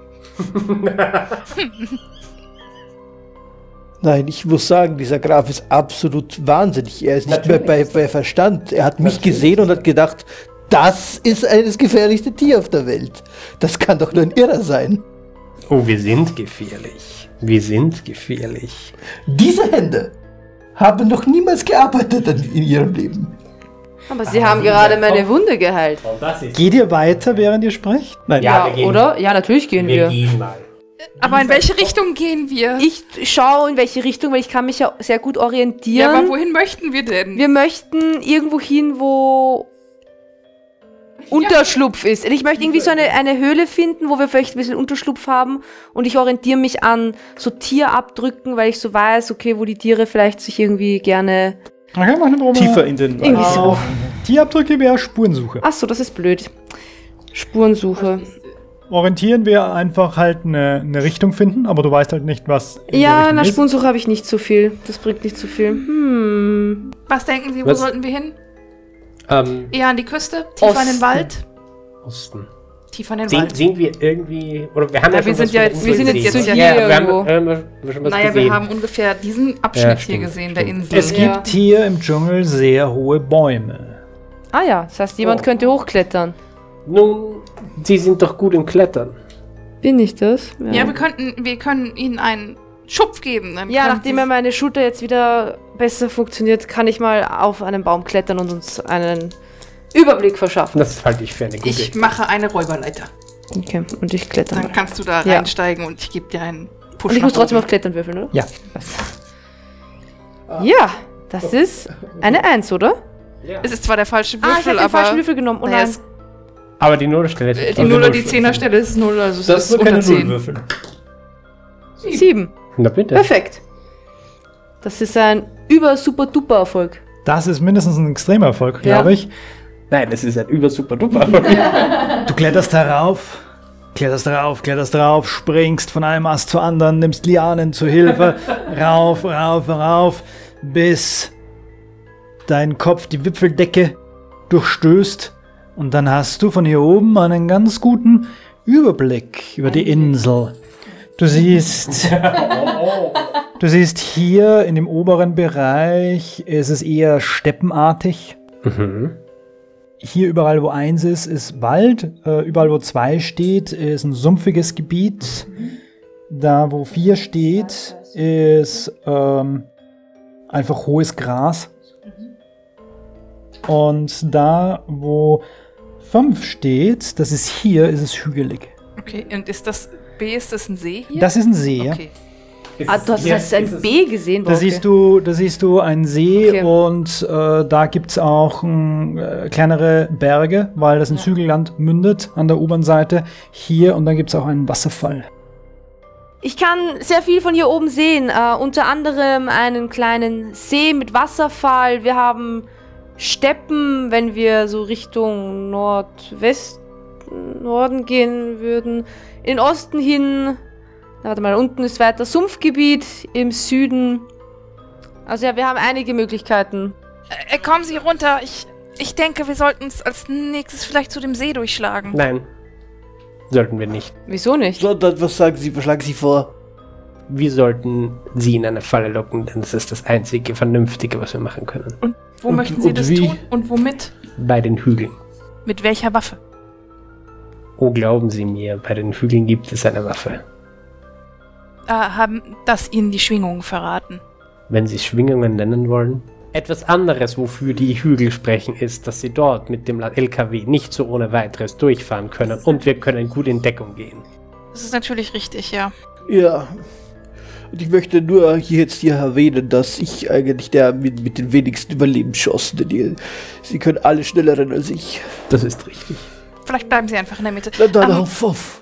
Nein, ich muss sagen, dieser Graf ist absolut wahnsinnig. Er ist nicht mehr bei Verstand. Er hat mich gesehen und hat gedacht, das ist das gefährlichste Tier auf der Welt. Das kann doch nur ein Irrer sein. Oh, wir sind gefährlich. Wir sind gefährlich. Diese Hände haben noch niemals gearbeitet in ihrem Leben. Aber Sie haben gerade meine Wunde geheilt. Und das ist... Geht ihr weiter, während ihr sprecht? Nein, Ja, wir gehen. Oder? Ja, natürlich gehen wir. gehen mal. Aber in welche Richtung gehen wir? Ich schaue in welche Richtung, weil ich kann mich ja sehr gut Ja, orientieren. aber wohin möchten wir denn? Wir möchten irgendwo hin, wo Unterschlupf ist. Ich möchte irgendwie so eine Höhle finden, wo wir vielleicht ein bisschen Unterschlupf haben und ich orientiere mich an so Tierabdrücken, weil ich so weiß, okay, wo die Tiere vielleicht sich irgendwie gerne... Okay, mach eine Probe. tiefer in den Irgendwie so. Tierabdrücke wäre Spurensuche. Achso, das ist blöd. Spurensuche. orientieren wir einfach halt eine Richtung finden, aber du weißt halt nicht, was in der Ja, Richtung nach ist. Spurensuche habe ich nicht so viel. Das bringt nicht so viel. Was denken Sie, wo Was? sollten wir hin? Ähm, Eher an die Küste? Tiefer in den Osten. Wald? Osten. Tiefer in den Wald. Sind wir irgendwie, oder wir haben Ja, ja, wir schon sind ja jetzt- wir sind jetzt gesehen. hier Ja, wir irgendwo. haben schon was Naja, gesehen. wir haben ungefähr diesen Abschnitt Ja, hier stimmt, gesehen, der stimmt. Insel. Es Ja. gibt hier im Dschungel sehr hohe Bäume. Ah ja, das heißt, jemand könnte hochklettern. Nun, Sie sind doch gut im Klettern. Bin ich das? Ja, wir können ihnen einen Schupf geben. Dann Ja, können nachdem sie- ja meine Schulter jetzt wieder besser funktioniert, kann ich mal auf einen Baum klettern und uns einen Überblick verschaffen. Das halte ich für eine gute Ich mache eine Räuberleiter. Okay, und ich kletter Dann mal. kannst du da Ja. reinsteigen und ich gebe dir einen Push. Und ich muss nach trotzdem oben. auf Klettern würfeln, oder? Ja. Ja, das ist eine 1, oder? Es ist zwar der falsche Ah, ich Würfel, habe den aber falschen Würfel genommen. Oh naja, nein. es- Aber die Nullstelle ist die 0 oder die 10er Stelle ist 0, also es ist unter 10. Nullwürfel. 7. Na bitte. Perfekt. Das ist ein super-duper Erfolg. Das ist mindestens ein extremer Erfolg, Ja. glaube ich. Nein, das ist ein super duper. Du kletterst darauf, kletterst drauf, springst von einem Ast zu anderen, nimmst Lianen zur Hilfe, rauf, bis dein Kopf die Wipfeldecke durchstößt und dann hast du von hier oben einen ganz guten Überblick über die Insel. Du siehst hier in dem oberen Bereich, ist es eher steppenartig. Hier überall, wo 1 ist Wald. Überall, wo 2 steht, ist ein sumpfiges Gebiet. Da, wo 4 steht, ist einfach hohes Gras. Und da, wo 5 steht, das ist hier, ist es hügelig. Okay, und ist das ein See hier? Das ist ein See, ja. Okay. Ah, du hast ein B gesehen. Da siehst du einen See Okay. und da gibt es auch kleinere Berge, weil das ins Hügelland mündet an der U-Bahn-Seite. Hier und dann gibt es auch einen Wasserfall. Ich kann sehr viel von hier oben sehen. Unter anderem einen kleinen See mit Wasserfall. Wir haben Steppen, wenn wir so Richtung Norden gehen würden. In Osten hin. Warte mal, unten ist weiter Sumpfgebiet. Im Süden. Also ja, wir haben einige Möglichkeiten. Kommen Sie runter. Ich denke, wir sollten uns als nächstes vielleicht zu dem See durchschlagen. Nein, sollten wir nicht. Wieso nicht? So, dann, was schlagen Sie vor? Wir sollten sie in eine Falle locken, denn das ist das einzige Vernünftige, was wir machen können. Wo möchten Sie und das wie? tun? Und womit? Bei den Hügeln. Mit welcher Waffe? Oh, glauben Sie mir, bei den Hügeln gibt es eine Waffe. Haben das Ihnen die Schwingungen verraten? Wenn Sie Schwingungen nennen wollen. Etwas anderes, wofür die Hügel sprechen, ist, dass Sie dort mit dem LKW nicht so ohne weiteres durchfahren können und wir können gut in Deckung gehen. Das ist natürlich richtig, ja. Ja. Und ich möchte nur hier erwähnen, dass ich eigentlich der mit den wenigsten Überlebenschancen, denn Sie können alle schneller rennen als ich. Das ist richtig. Vielleicht bleiben Sie einfach in der Mitte. Dann auf.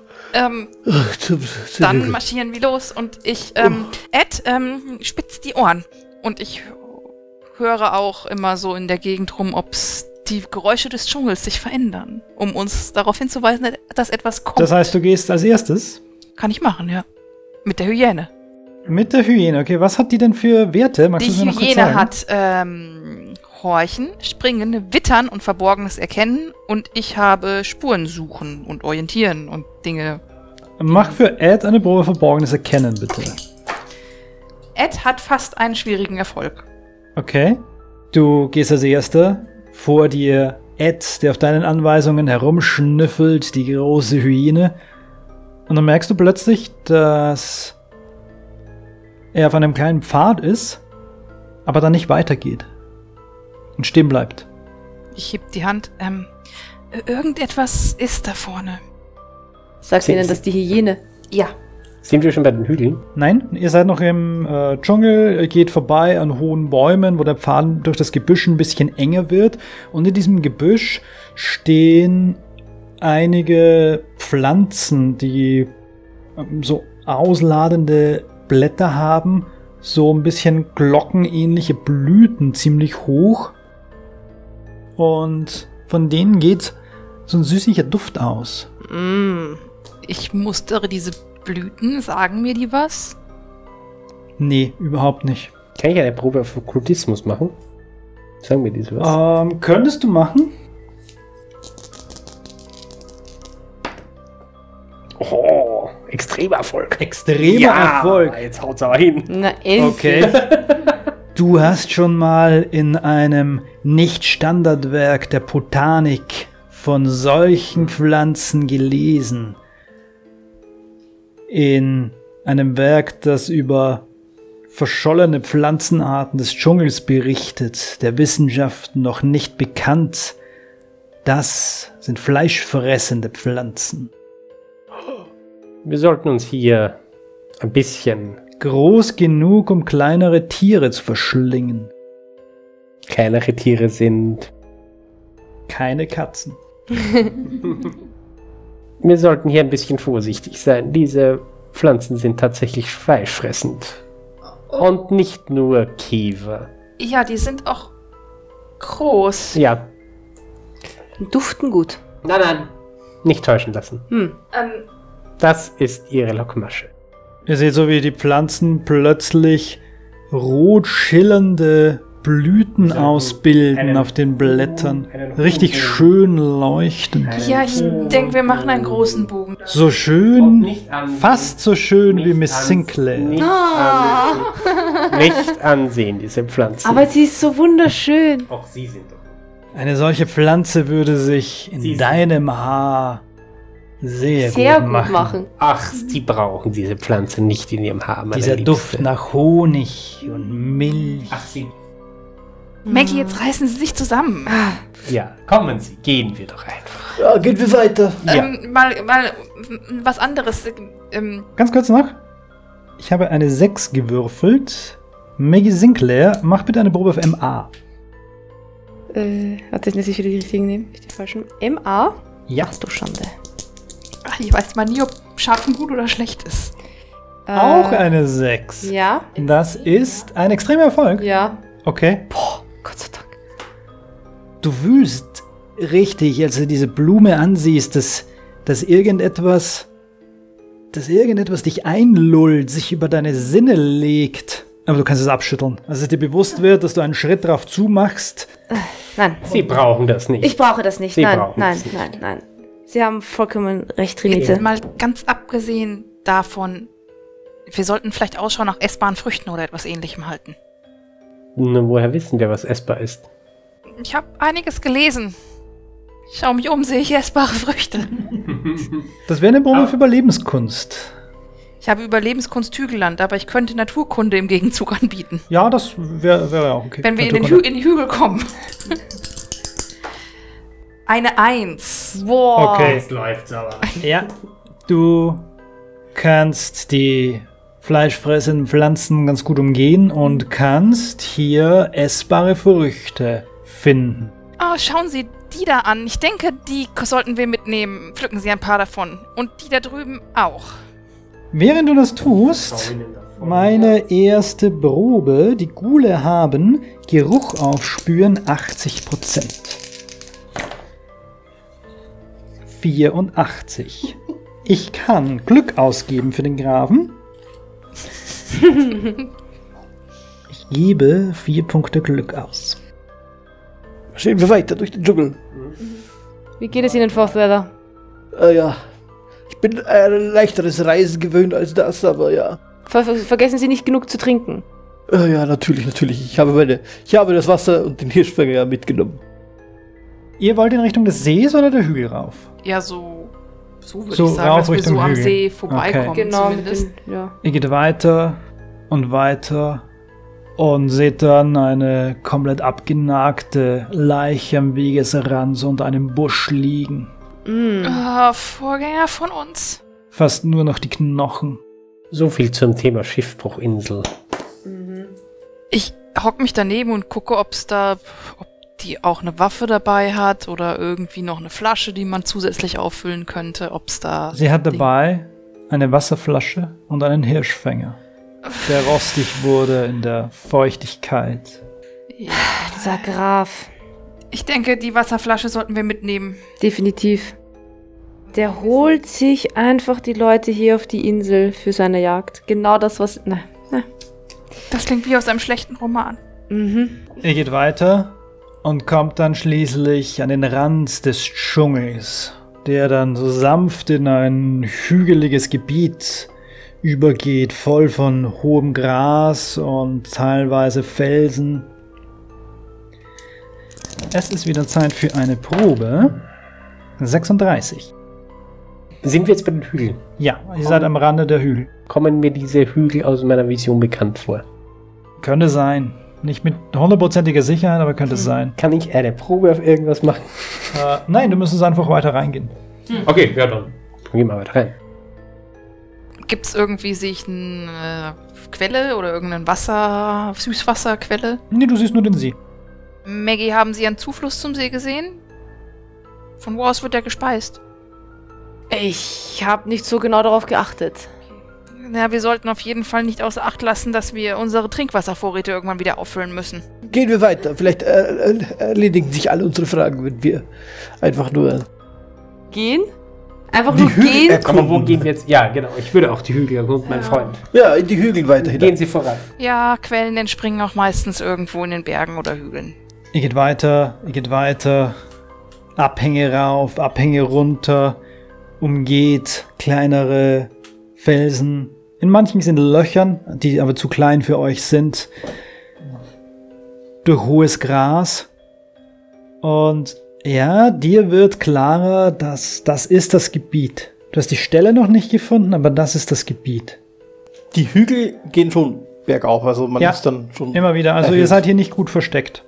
Dann marschieren wir los und ich, Ed, spitzt die Ohren. Und ich höre auch immer so in der Gegend rum, ob die Geräusche des Dschungels sich verändern, um uns darauf hinzuweisen, dass etwas kommt. Das heißt, du gehst als erstes Kann ich machen, ja. Mit der Hyäne. mit der Hyäne. Okay, was hat die denn für Werte? Magst Die du es mir noch kurz Hyäne sagen? hat Horchen, Springen, Wittern und Verborgenes erkennen und ich habe Spuren suchen und orientieren und Dinge. Mach für Ed eine Probe Verborgenes erkennen, bitte. Ed hat fast einen schwierigen Erfolg. Okay. Du gehst als Erster. Vor dir Ed, der auf deinen Anweisungen herumschnüffelt, die große Hyäne. Und dann merkst du plötzlich, dass er auf einem kleinen Pfad ist, aber dann nicht weitergeht. Und stehen bleibt. Ich heb die Hand. Irgendetwas ist da vorne. Sagst du ihnen, dass die Hyäne? Ja. Sind wir schon bei den Hügeln? Nein, ihr seid noch im Dschungel, geht vorbei an hohen Bäumen, wo der Pfad durch das Gebüsch ein bisschen enger wird. Und in diesem Gebüsch stehen einige Pflanzen, die so ausladende Blätter haben, so ein bisschen glockenähnliche Blüten ziemlich hoch. Und von denen geht so ein süßlicher Duft aus. Ich mustere diese Blüten. Sagen mir die was? Nee, überhaupt nicht. Kann ich eine Probe auf Okkultismus machen? Sagen mir diese was? Könntest du machen? Oh, extremer Erfolg. Extremer Erfolg. Jetzt haut's aber hin. Na, 11. Okay. Du hast schon mal in einem Nicht-Standardwerk der Botanik von solchen Pflanzen gelesen. In einem Werk, das über verschollene Pflanzenarten des Dschungels berichtet, der Wissenschaft noch nicht bekannt. Das sind fleischfressende Pflanzen. Wir sollten uns hier ein bisschen Groß genug, um kleinere Tiere zu verschlingen. kleinere Tiere sind. Keine Katzen. Wir sollten hier ein bisschen vorsichtig sein. Diese Pflanzen sind tatsächlich fleischfressend. Und nicht nur Käfer. Ja, die sind auch groß. Ja, Duften gut. nein. Nicht täuschen lassen. Das ist ihre Lockmasche. Ihr seht so, wie die Pflanzen plötzlich rot schillernde Blüten ausbilden auf den Blättern. Richtig schön leuchtend. Ja, ich denke, wir machen einen großen Bogen. So schön, fast so schön wie Miss Sinclair. Nicht ansehen, diese Pflanzen. Aber sie ist so wunderschön. auch sie sind doch. Eine solche Pflanze würde sich in deinem Haar sehr Sehr gut machen. Ach, sie brauchen diese Pflanze nicht in ihrem Haar, meine Dieser Liebste. Duft nach Honig und Milch. Ach, sie. Maggie, jetzt reißen Sie sich zusammen. Ja, kommen Sie, gehen wir doch einfach. Ja, gehen wir weiter. Mal was anderes. Ganz kurz noch. Ich habe eine 6 gewürfelt. Maggie Sinclair, mach bitte eine Probe auf MA. Warte, dass ich wieder die richtigen nehme. Ich die falschen. MA? Ja. Ach du Schande. Ach, ich weiß mal nie, ob Schaffen gut oder schlecht ist. Auch eine 6. Ja. Das ist ein extremer Erfolg. Ja. Okay. Gott sei Dank. Du fühlst richtig, als du diese Blume ansiehst, dass irgendetwas dich einlullt, sich über deine Sinne legt. Aber du kannst es abschütteln. Als es dir bewusst wird, dass du einen Schritt drauf zumachst. Nein. Sie brauchen das nicht. Ich brauche das nicht. Sie Nein, brauchen nein, es nicht. nein, nein. Sie haben vollkommen recht, Jetzt Trinite. mal ganz abgesehen davon, wir sollten vielleicht Ausschau nach essbaren Früchten oder etwas Ähnlichem halten. Nun, woher wissen wir, was essbar ist? Ich habe einiges gelesen. Ich schau mich um, sehe ich essbare Früchte. Das wäre eine Probe für Überlebenskunst. Ich habe Überlebenskunst Hügelland, aber ich könnte Naturkunde im Gegenzug anbieten. Ja, das wäre auch okay. Wenn wir in die Hügel kommen. Eine 1. Boah. Okay. Jetzt läuft's aber. Ja, du kannst die fleischfressenden Pflanzen ganz gut umgehen und kannst hier essbare Früchte finden. Oh, schauen Sie die da an. Ich denke, die sollten wir mitnehmen. Pflücken Sie ein paar davon. Und die da drüben auch. Während du das tust, meine erste Probe, die Ghule haben Geruch aufspüren 80%. 84. Ich kann Glück ausgeben für den Grafen. Ich gebe 4 Punkte Glück aus. Stehen wir weiter durch den Dschungel. Wie geht es Ihnen, Forthweather? Ja. Ich bin ein leichteres Reisen gewöhnt als das, aber ja. Vergessen Sie nicht genug zu trinken. Ja, natürlich. Ich habe das Wasser und den Hirschfänger ja mitgenommen. Ihr wollt in Richtung des Sees oder der Hügel rauf? Ja, so würde So ich sagen, rauf dass wir Richtung so am Hügel. See vorbeikommen. Okay. Genau, zumindest. ja. Ihr geht weiter und weiter und seht dann eine komplett abgenagte Leiche am Wegesrand unter einem Busch liegen. Vorgänger von uns. Fast nur noch die Knochen. So viel zum Thema Schiffbruchinsel. Ich hock mich daneben und gucke, ob die auch eine Waffe dabei hat oder irgendwie noch eine Flasche, die man zusätzlich auffüllen könnte, ob's da... Sie hat dabei eine Wasserflasche und einen Hirschfänger, der rostig wurde in der Feuchtigkeit. Ja. Dieser Graf. Ich denke, die Wasserflasche sollten wir mitnehmen. Definitiv. Der holt sich einfach die Leute hier auf die Insel für seine Jagd. Genau das, was... Na. Das klingt wie aus einem schlechten Roman. Mhm. Ihr geht weiter und kommt dann schließlich an den Rand des Dschungels, der dann so sanft in ein hügeliges Gebiet übergeht, voll von hohem Gras und teilweise Felsen. Es ist wieder Zeit für eine Probe. 36. Sind wir jetzt bei den Hügeln? Ja, ihr seid am Rande der Hügel. Kommen mir diese Hügel aus meiner Vision bekannt vor? Könnte sein. Nicht mit 100%iger Sicherheit, aber könnte es sein. Kann ich eine Probe auf irgendwas machen? Nein, du müsstest einfach weiter reingehen. Okay, ja dann. Dann gehen wir weiter rein. Gibt es irgendwie sich eine Quelle oder irgendein Wasser, Süßwasserquelle? Nee, du siehst nur den See. Maggie, haben Sie einen Zufluss zum See gesehen? Von wo aus wird der gespeist? Ich habe nicht so genau darauf geachtet. Ja, wir sollten auf jeden Fall nicht außer Acht lassen, dass wir unsere Trinkwasservorräte irgendwann wieder auffüllen müssen. Gehen wir weiter. Vielleicht erledigen sich alle unsere Fragen, wenn wir einfach nur... Gehen? Einfach Die nur Hügel gehen? Aber wo gehen wir jetzt? Ja, genau. Ich würde auch die Hügel erkunden, mein Freund. Ja, in die Hügel weiter hinein. Gehen Sie voran. Ja, Quellen entspringen auch meistens irgendwo in den Bergen oder Hügeln. Ihr geht weiter. Abhänge rauf, Abhänge runter. Umgeht kleinere Felsen. In manchen sind Löchern, die aber zu klein für euch sind. Durch hohes Gras. Und ja, dir wird klarer, dass das ist das Gebiet. Du hast die Stelle noch nicht gefunden, aber das ist das Gebiet. Die Hügel gehen schon bergauf, also man Ja, ist dann schon... Immer wieder. Also ihr erhöht. seid hier nicht gut versteckt.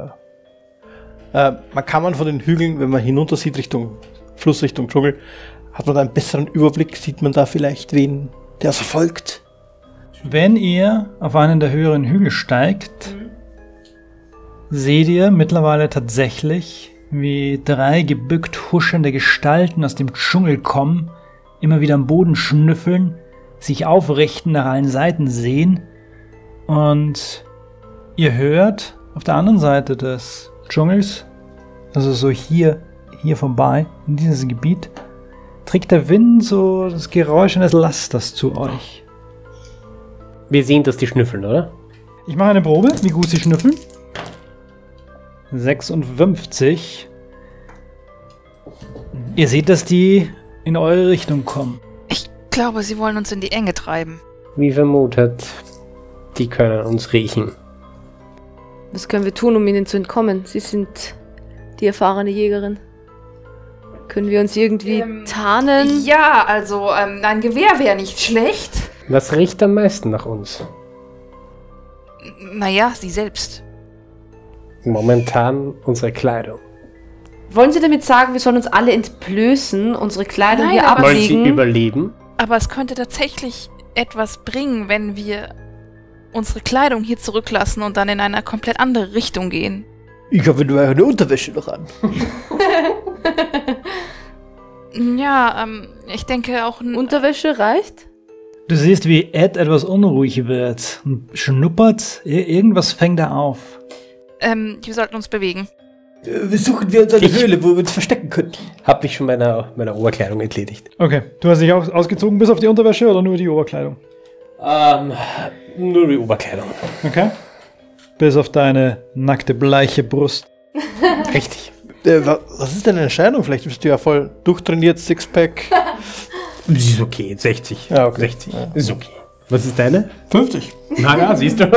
Man kann von den Hügeln, wenn man hinunter sieht, Richtung Fluss, Richtung Dschungel, hat man da einen besseren Überblick, sieht man da vielleicht wen, der verfolgt. Wenn ihr auf einen der höheren Hügel steigt, seht ihr mittlerweile tatsächlich, wie 3 gebückt huschende Gestalten aus dem Dschungel kommen, immer wieder am Boden schnüffeln, sich aufrichten, nach allen Seiten sehen und ihr hört auf der anderen Seite des Dschungels, also so hier vorbei, in dieses Gebiet, trägt der Wind so das Geräusch eines Lasters zu euch. Wir sehen, dass die schnüffeln, oder? Ich mache eine Probe, wie gut sie schnüffeln. 56. Ihr seht, dass die in eure Richtung kommen. Ich glaube, sie wollen uns in die Enge treiben. Wie vermutet, die können uns riechen. Was können wir tun, um ihnen zu entkommen? Sie sind die erfahrene Jägerin. Können wir uns irgendwie tarnen? Ja, also ein Gewehr wäre nicht schlecht. Was riecht am meisten nach uns? Naja, sie selbst. Momentan unsere Kleidung. Wollen Sie damit sagen, wir sollen uns alle entblößen, unsere Kleidung Nein, hier aber- Wollen Sie ablegen? überleben? Aber es könnte tatsächlich etwas bringen, wenn wir unsere Kleidung hier zurücklassen und dann in eine komplett andere Richtung gehen. Ich habe nur eine Unterwäsche noch an. Ja, ich denke auch... Unterwäsche reicht? Du siehst, wie Ed etwas unruhig wird und schnuppert. Irgendwas fängt da auf. wir sollten uns bewegen. Wir suchen wir uns eine Höhle, wo wir uns verstecken können. Hab mich schon meiner Oberkleidung entledigt. Okay, du hast dich auch ausgezogen bis auf die Unterwäsche oder nur die Oberkleidung? Nur die Oberkleidung. Okay. Bis auf deine nackte, bleiche Brust. Richtig. Was ist denn eine Erscheinung? Vielleicht bist du ja voll durchtrainiert, Sixpack. Das ist okay, 60. Ja, okay. 60. Ist okay. Was ist deine? 50. Na ja, siehst du.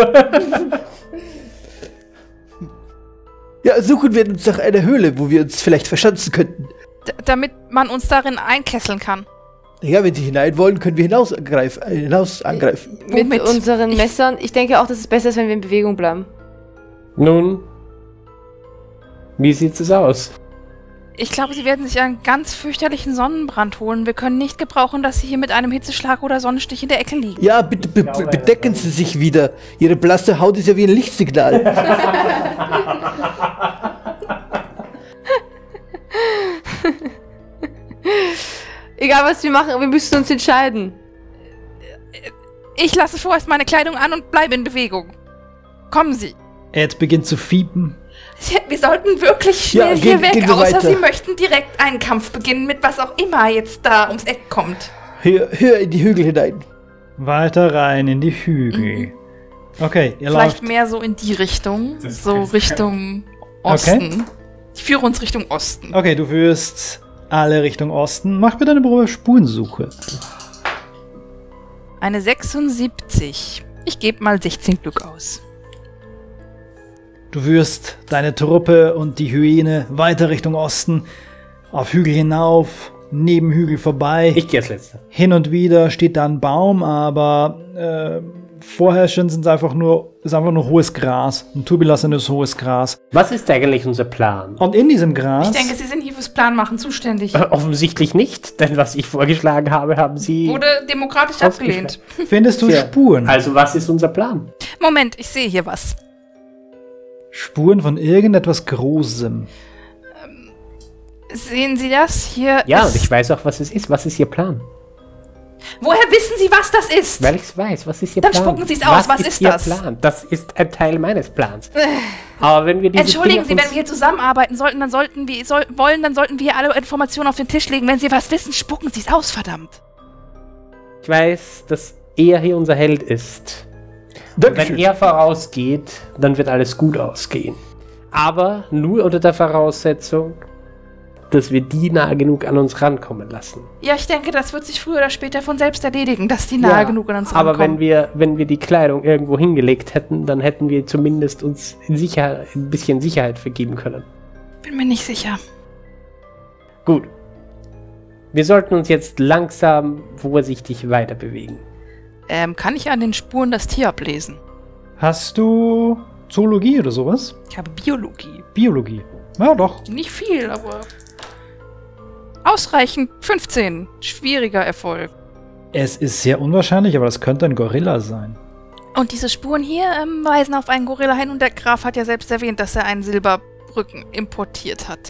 Ja, suchen wir uns nach einer Höhle, wo wir uns vielleicht verschanzen könnten. Damit man uns darin einkesseln kann. Ja, wenn sie hinein wollen, können wir hinaus angreifen. Mit Womit? unseren Messern. Ich denke auch, dass es besser ist, wenn wir in Bewegung bleiben. Nun, wie sieht es aus? Ich glaube, sie werden sich einen ganz fürchterlichen Sonnenbrand holen. Wir können nicht gebrauchen, dass sie hier mit einem Hitzeschlag oder Sonnenstich in der Ecke liegen. Ja, bitte bedecken Sie sich wieder. Ihre blasse Haut ist ja wie ein Lichtsignal. Egal, was wir machen, wir müssen uns entscheiden. Ich lasse vorerst meine Kleidung an und bleibe in Bewegung. Kommen Sie. Ed beginnt zu fiepen, Wir sollten wirklich schnell Ja, hier gehen weg, wir außer weiter. Sie möchten direkt einen Kampf beginnen mit was auch immer jetzt da ums Eck kommt. Höher in die Hügel hinein. Weiter rein in die Hügel. Okay, ihr Vielleicht lauft. mehr so in die Richtung, so Richtung Osten. Ich führe uns Richtung Osten. Okay, du führst alle Richtung Osten. Mach bitte eine Probe Spurensuche. Eine 76. Ich gebe mal 16 Glück aus. Du führst deine Truppe und die Hyäne weiter Richtung Osten, auf Hügel hinauf, neben Hügel vorbei. Ich gehe als Letzter. Hin und wieder steht da ein Baum, aber vorher schon ist einfach nur hohes Gras. Ein turbulasenes hohes Gras. Was ist eigentlich unser Plan? Und in diesem Gras... Ich denke, Sie sind hier fürs Planmachen zuständig. Offensichtlich nicht, denn was ich vorgeschlagen habe, haben Sie... Wurde demokratisch abgelehnt. findest du Ja. Spuren. Also was ist unser Plan? Moment, ich sehe hier was. Spuren von irgendetwas Großem. Sehen Sie das? Hier Ja, und ist... ich weiß auch, was es ist. Was ist Ihr Plan? Woher wissen Sie, was das ist? Weil ich es weiß. Was ist Ihr Dann Plan? spucken Sie's aus. Was ist Ihr das? Plan? Das ist ein Teil meines Plans. Aber wenn wir diese Entschuldigen Dinge Sie, wenn uns- wir hier zusammenarbeiten sollten, dann sollten wir hier alle Informationen auf den Tisch legen. Wenn Sie was wissen, spucken Sie es aus, verdammt. Ich weiß, dass er hier unser Held ist. Und wenn Dankeschön. er vorausgeht, dann wird alles gut ausgehen. Aber nur unter der Voraussetzung, dass wir die nahe genug an uns rankommen lassen. Ja, ich denke, das wird sich früher oder später von selbst erledigen, dass die nahe genug an uns aber rankommen. wenn wir die Kleidung irgendwo hingelegt hätten, dann hätten wir zumindest uns ein bisschen Sicherheit vergeben können. Bin mir nicht sicher. Gut. Wir sollten uns jetzt langsam vorsichtig weiter bewegen. Kann ich an den Spuren das Tier ablesen? Hast du Zoologie oder sowas? Ich habe Biologie. Biologie. Ja, doch. Nicht viel, aber ausreichend. 15. Schwieriger Erfolg. Es ist sehr unwahrscheinlich, aber das könnte ein Gorilla sein. Und diese Spuren hier weisen auf einen Gorilla hin und der Graf hat ja selbst erwähnt, dass er einen Silberrücken importiert hat.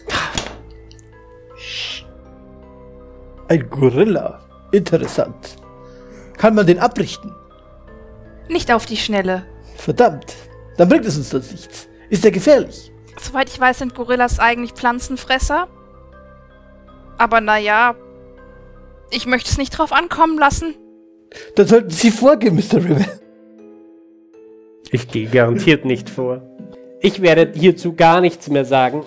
Ein Gorilla. Interessant. Kann man den abrichten? Nicht auf die Schnelle. Verdammt. Dann bringt es uns das nichts. Ist er gefährlich? Soweit ich weiß, sind Gorillas eigentlich Pflanzenfresser. Aber naja, ich möchte es nicht drauf ankommen lassen. Dann sollten Sie vorgehen, Mr. Rivel. Ich gehe garantiert nicht vor. Ich werde hierzu gar nichts mehr sagen.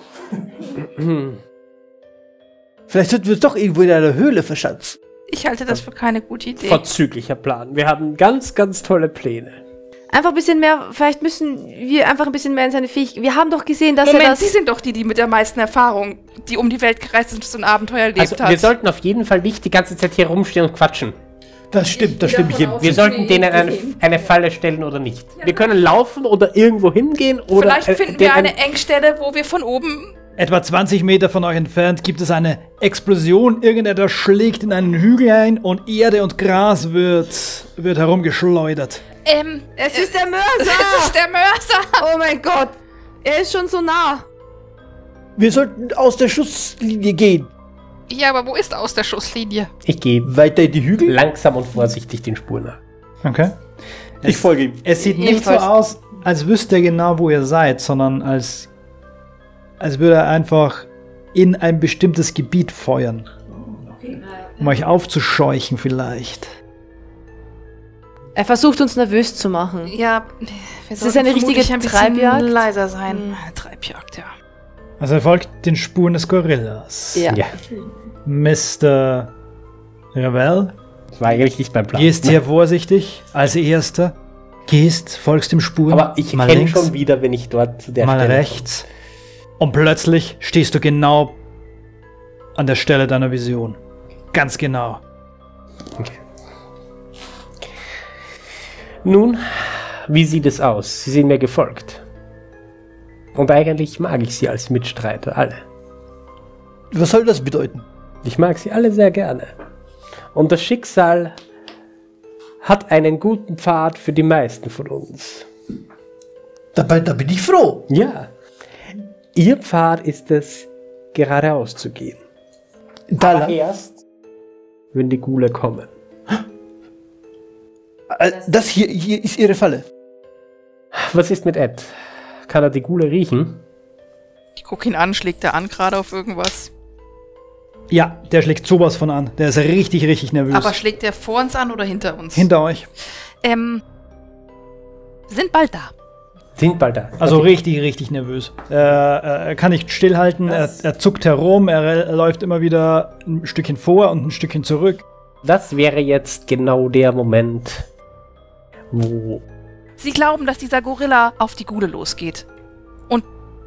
Vielleicht sollten wir uns doch irgendwo in einer Höhle verschanzen. Ich halte das für keine gute Idee. Vorzüglicher Plan. Wir haben ganz, ganz tolle Pläne. Einfach ein bisschen mehr, vielleicht müssen wir einfach ein bisschen mehr in seine Fähigkeit. Wir haben doch gesehen, dass er Moment, das... Sie sind doch die mit der meisten Erfahrung, die um die Welt gereist ist und so ein Abenteuer erlebt Also, hat. wir sollten auf jeden Fall nicht die ganze Zeit hier rumstehen und quatschen. Das stimmt, da stimme ich hin. Wir sollten denen eine Falle stellen oder nicht. Wir können laufen oder irgendwo hingehen oder... Vielleicht finden wir eine Engstelle, wo wir von oben... Etwa 20 Meter von euch entfernt gibt es eine Explosion. Irgendetwas schlägt in einen Hügel ein und Erde und Gras wird herumgeschleudert. Es ist der Mörser! Es ist der Mörser! Oh mein Gott! Er ist schon so nah. Wir sollten aus der Schusslinie gehen. Ja, aber wo ist aus der Schusslinie? Ich gehe Weiter in die Hügel? langsam und vorsichtig den Spuren nach. Okay. Ich folge ihm. Es sieht nicht so Jedenfalls- aus, als wüsste er genau, wo ihr seid, sondern als würde er einfach in ein bestimmtes Gebiet feuern. Um euch aufzuscheuchen vielleicht. Er versucht uns nervös zu machen. Ja, wir Es ist eine richtige ein bisschen Treibjagd. leiser sein. Treibjagd, ja. Also er folgt den Spuren des Gorillas. Ja. Ja, Mr. Ravel, das war eigentlich nicht mein Plan. gehst sehr vorsichtig als Erster. Folgst dem Spuren. Aber ich mal kenne links, schon wieder, wenn ich dort zu der mal Stelle rechts. Und plötzlich stehst du genau an der Stelle deiner Vision. Ganz genau. komme. Okay. Nun, wie sieht es aus? Sie sind mir gefolgt. Und eigentlich mag ich sie als Mitstreiter, alle. Was soll das bedeuten? Ich mag sie alle sehr gerne. Und das Schicksal hat einen guten Pfad für die meisten von uns. Da bin ich froh. Ja. Ihr Pfad ist es, geradeaus zu gehen. Da Aber lang. erst, wenn die Ghule kommen. Das hier ist Ihre Falle. Was ist mit Ed? Kann er die Ghule riechen? Guck ihn an, schlägt er an gerade auf irgendwas? Ja, der schlägt sowas von an. Der ist richtig, richtig nervös. Aber schlägt er vor uns an oder hinter uns? Hinter euch. Sind bald da. Sind bald da. Also richtig, richtig nervös. Er kann nicht stillhalten, er zuckt herum, er läuft immer wieder ein Stückchen vor und ein Stückchen zurück. Das wäre jetzt genau der Moment, wo... Sie glauben, dass dieser Gorilla auf die Gude losgeht. Und...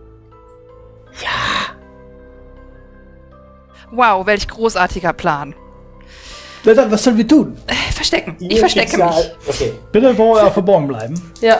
Ja. Wow, welch großartiger Plan. Na dann, was sollen wir tun? Verstecken. Ich verstecke mich. Okay. Bitte vorher verborgen bleiben. Ja.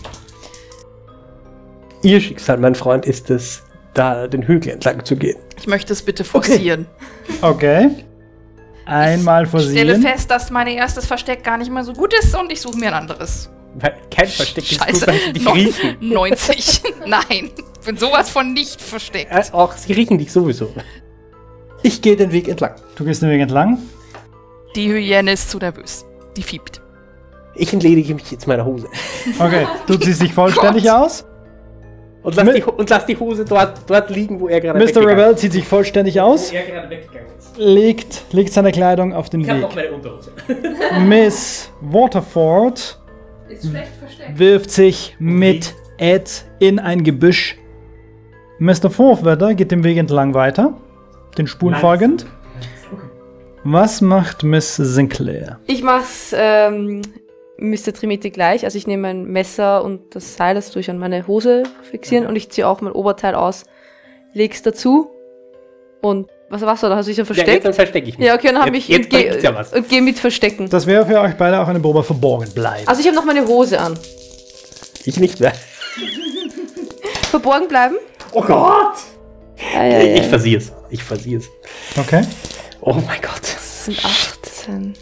Ihr Schicksal, mein Freund, ist es, da den Hügel entlang zu gehen. Ich möchte es bitte forcieren. Okay. Einmal Ich stelle forcieren. fest, dass mein erstes Versteck gar nicht mehr so gut ist und ich suche mir ein anderes. Weil kein Versteck ist Scheiße. gut, weil sie dich riechen. 90. Nein. Ich bin sowas von nicht versteckt. Auch sie riechen dich sowieso. Ich gehe den Weg entlang. Du gehst den Weg entlang. Die Hyäne ist zu nervös. Die fiebt. Ich entledige mich jetzt meiner Hose. Okay, du ziehst dich vollständig aus. Und lass die Hose dort liegen, wo er gerade Mr. weggegangen Rebel zieht sich vollständig aus, Wo er gerade weggegangen ist. legt seine Kleidung auf den Ich habe noch Weg. meine Unterhose. Miss Waterford Ist schlecht versteckt. wirft sich mit Ed in ein Gebüsch. Mr. Forfweather geht den Weg entlang weiter, den Spuren folgend. Was macht Miss Sinclair? Ich mach's Mr. Trimiti gleich. Also ich nehme mein Messer und das Seil, das tue ich an meine Hose fixieren und ich ziehe auch mein Oberteil aus, leg's dazu und was war's da? Hast du dich ja Ja, versteckt? dann verstecke ich mich. Ja, okay, dann habe ich Jetzt bringt's ja was. und geh mit Verstecken. Das wäre für euch beide auch eine Probe verborgen bleiben. Also ich habe noch meine Hose an. Ich nicht mehr. Verborgen bleiben? Oh Gott! Ja. Ich versiehe es. Ich versiehe es. Okay. Oh mein Gott. Das sind 18.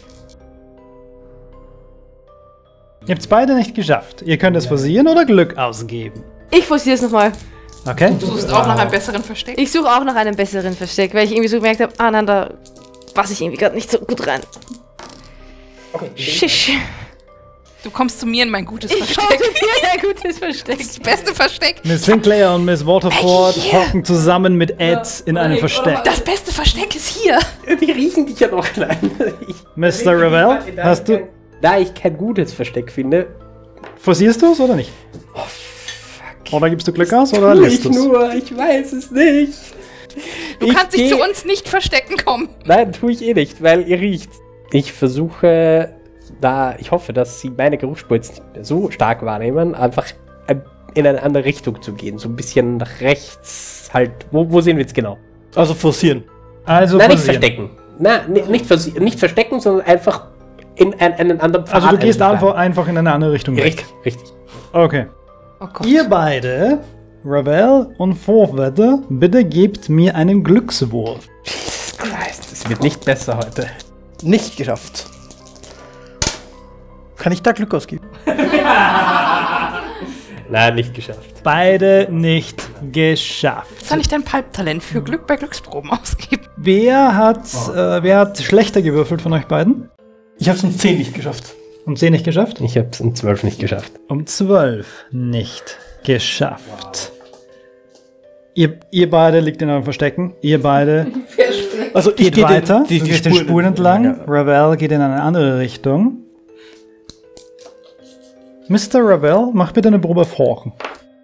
Ihr habt es beide nicht geschafft. Ihr könnt es forcieren oder Glück ausgeben. Ich forciere es nochmal. Okay? Du suchst auch nach einem besseren Versteck. Ich suche auch nach einem besseren Versteck, weil ich irgendwie so gemerkt habe, nein, da passe ich irgendwie gerade nicht so gut rein. Okay. Schisch. Du kommst zu mir in mein gutes Ich komme Versteck. dir ein gutes Versteck. Das beste Versteck. Miss Sinclair und Miss Waterford hocken zusammen mit Ed in einem Versteck. Das beste Versteck ist hier. Die riechen dich ja noch klein. Mr. Rebel, hast du... Da ich kein gutes Versteck finde, Forcierst du es oder nicht? oh fuck. Oder gibst du Glück aus oder Tu lässt ich du es? nur, ich weiß es nicht. Du Ich kannst dich geh- zu uns nicht verstecken kommen. Nein, tue ich eh nicht, weil ihr riecht. Ich versuche, ich hoffe, dass sie meine Geruchsspur jetzt nicht mehr so stark wahrnehmen, einfach in eine andere Richtung zu gehen. So ein bisschen nach rechts, halt. Wo sehen wir jetzt genau? Also forcieren. Also Nein, nicht forcieren. verstecken. Nein, nicht verstecken, sondern einfach in einen anderen Pfad. Also du gehst einschlagen. einfach in eine andere Richtung weg. Richtig, richtig. Okay. Oh Gott. Ihr beide, Ravel und Forfweather, bitte gebt mir einen Glückswurf. Jesus Christ, es wird nicht besser heute. Nicht geschafft. Kann ich da Glück ausgeben? Nein, nicht geschafft. Beide nicht geschafft. Soll ich dein Palptalent für Glück bei Glücksproben ausgeben? Wer hat schlechter gewürfelt von euch beiden? Ich habe es um 10 nicht geschafft. Um 10 nicht geschafft? Ich habe es um 12 nicht geschafft. Um 12 nicht geschafft. Ihr beide liegt in eurem Verstecken. Ihr beide Also geht weiter. Die du gehst den Spuren entlang. Ja. Ravel geht in eine andere Richtung. Mr. Ravel, mach bitte eine Probe auf Horchen.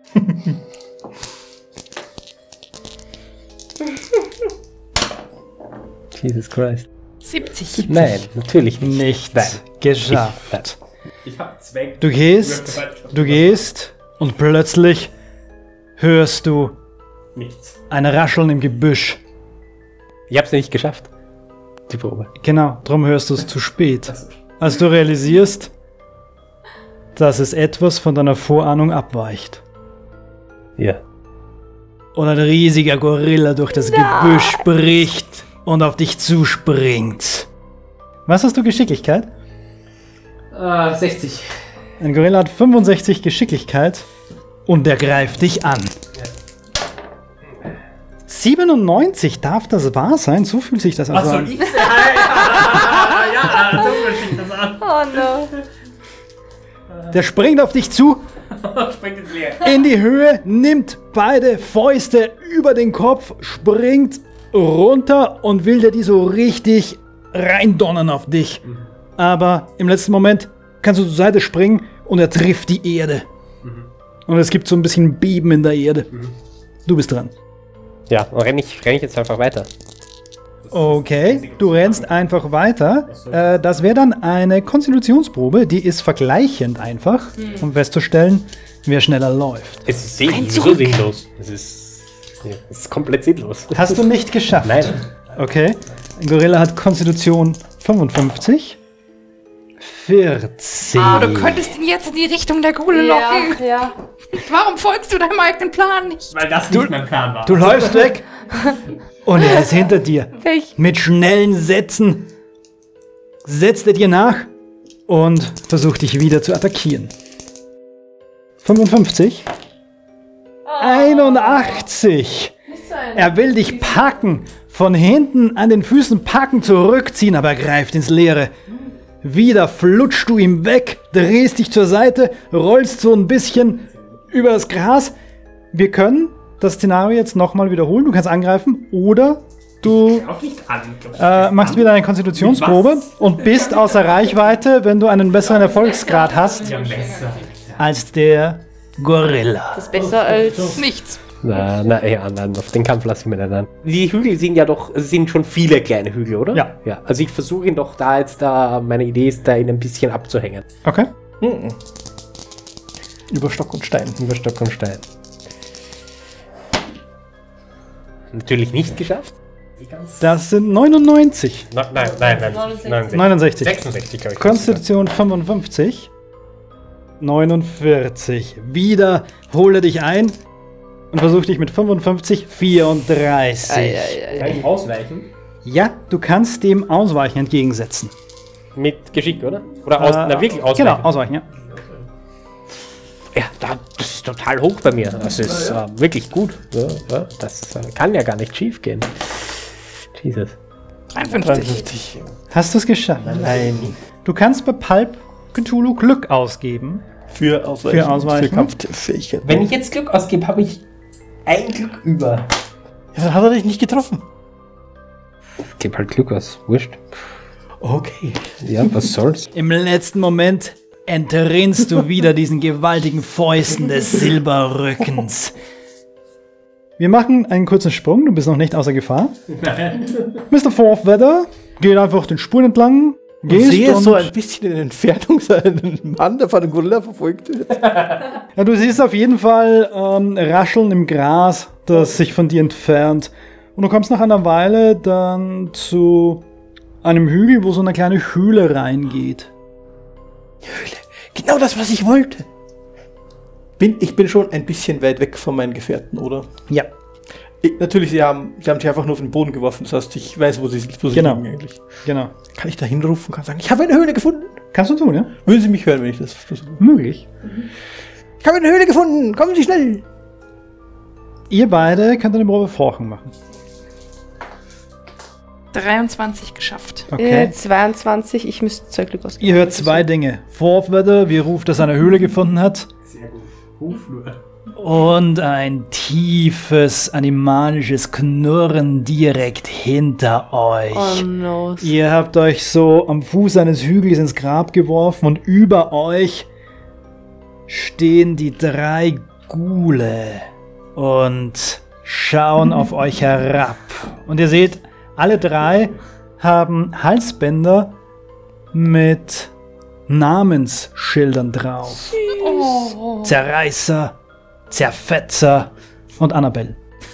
Jesus Christ. 70. Nein, natürlich nicht. Nicht Nein. geschafft. Ich hab Zweck. Du gehst und plötzlich hörst du Nichts. ein Rascheln im Gebüsch. Ich hab's nicht geschafft. Die Probe. Genau, darum hörst du es zu spät. Als du realisierst, dass es etwas von deiner Vorahnung abweicht. Ja. Und ein riesiger Gorilla durch das Gebüsch bricht und auf dich zuspringt. Was hast du Geschicklichkeit? 60. Ein Gorilla hat 65 Geschicklichkeit und der greift dich an. 97, darf das wahr sein? So fühlt sich das also an. Oh no. Der springt auf dich zu Springt ins Leere. in die Höhe, nimmt beide Fäuste über den Kopf, springt runter und will dir die so richtig reindonnern auf dich. Aber im letzten Moment kannst du zur Seite springen und er trifft die Erde. Und es gibt so ein bisschen Beben in der Erde. Du bist dran. Ja, dann renn ich jetzt einfach weiter. Okay, du rennst einfach weiter. Das wäre dann eine Konstitutionsprobe, die ist vergleichend einfach, um festzustellen, wer schneller läuft. Es ist so sinnlos. Es ist komplett sinnlos. Hast du nicht geschafft? Nein. Okay, ein Gorilla hat Konstitution 55. 14. Ah, du könntest ihn jetzt in die Richtung der Gule locken. Ja. Warum folgst du deinem eigenen Plan nicht? Weil das nicht mein Plan war. Du läufst weg und er ist hinter dir. Pech. Mit schnellen Sätzen setzt er dir nach und versucht dich wieder zu attackieren. 55. 81. Er will dich packen, von hinten an den Füßen packen, zurückziehen, aber er greift ins Leere. Wieder flutschst du ihm weg, drehst dich zur Seite, rollst so ein bisschen über das Gras. Wir können das Szenario jetzt nochmal wiederholen. Du kannst angreifen oder du machst wieder eine Konstitutionsprobe und bist außer Reichweite, wenn du einen besseren Erfolgsgrad hast als der Gorilla. Das ist besser als... Nichts. Nein, auf den Kampf lasse ich mir dann. Die Hügel sind schon viele kleine Hügel, oder? Ja. Also ich versuche ihn doch meine Idee ist, da ihn ein bisschen abzuhängen. Okay. Über Stock und Stein. Über Stock und Stein. Natürlich nicht geschafft. Das sind 99. Nein. 69. 66, glaube ich. Konstitution 55. 49. Wieder hole dich ein und versuch dich mit 55, 34. Kann ich ausweichen? Ja, du kannst dem Ausweichen entgegensetzen. Mit Geschick, oder? Oder wirklich ausweichen? Genau, ausweichen, ja. Ja, das ist total hoch bei mir. Das ist wirklich gut. Ja, das kann ja gar nicht schief gehen. Jesus. 53. Hast du es geschafft? Nein. Du kannst bei Pulp Cthulhu Glück ausgeben. Für Ausweichen. Für Ausweichen. Für Kampffähigkeit. Wenn ich jetzt Glück ausgebe, habe ich ein Glück über. Ja, dann hat er dich nicht getroffen. Gib halt Glück aus. Wurscht. Okay. Ja, was soll's? Im letzten Moment entrinnst du wieder diesen gewaltigen Fäusten des Silberrückens. Wir machen einen kurzen Sprung, du bist noch nicht außer Gefahr. Mr. Forthweather geht einfach den Spuren entlang. Ich sehe so ein bisschen in Entfernung seinen Mann, der von einem Gorilla verfolgt wird. Ja, du siehst auf jeden Fall Rascheln im Gras, das sich von dir entfernt. Und du kommst nach einer Weile dann zu einem Hügel, wo so eine kleine Höhle reingeht. Höhle. Genau das, was ich wollte. Ich bin schon ein bisschen weit weg von meinen Gefährten, oder? Ja. Natürlich, sie haben sich einfach nur auf den Boden geworfen. Das heißt, ich weiß, wo sie Genau. liegen eigentlich. Genau. Kann ich da hinrufen, kann sagen, ich habe eine Höhle gefunden. Kannst du tun, ja? Würden Sie mich hören, wenn ich das versuche? Möglich. Ich habe eine Höhle gefunden, kommen Sie schnell. Ihr beide könnt eine Probe Forschung machen. 23 geschafft. Okay. 22, ich müsste 2 Glück ausgeben. Ihr hört zwei Dinge. Forthweather, wie ruft, dass er eine Höhle gefunden hat. Sehr gut. Huflur. Und ein tiefes animalisches Knurren direkt hinter euch. Oh no. Ihr habt euch so am Fuß eines Hügels ins Grab geworfen und über euch stehen die 3 Ghule und schauen auf euch herab. Und ihr seht, alle 3 haben Halsbänder mit Namensschildern drauf. Oh. Zerreißer, Zerfetzer und Annabelle.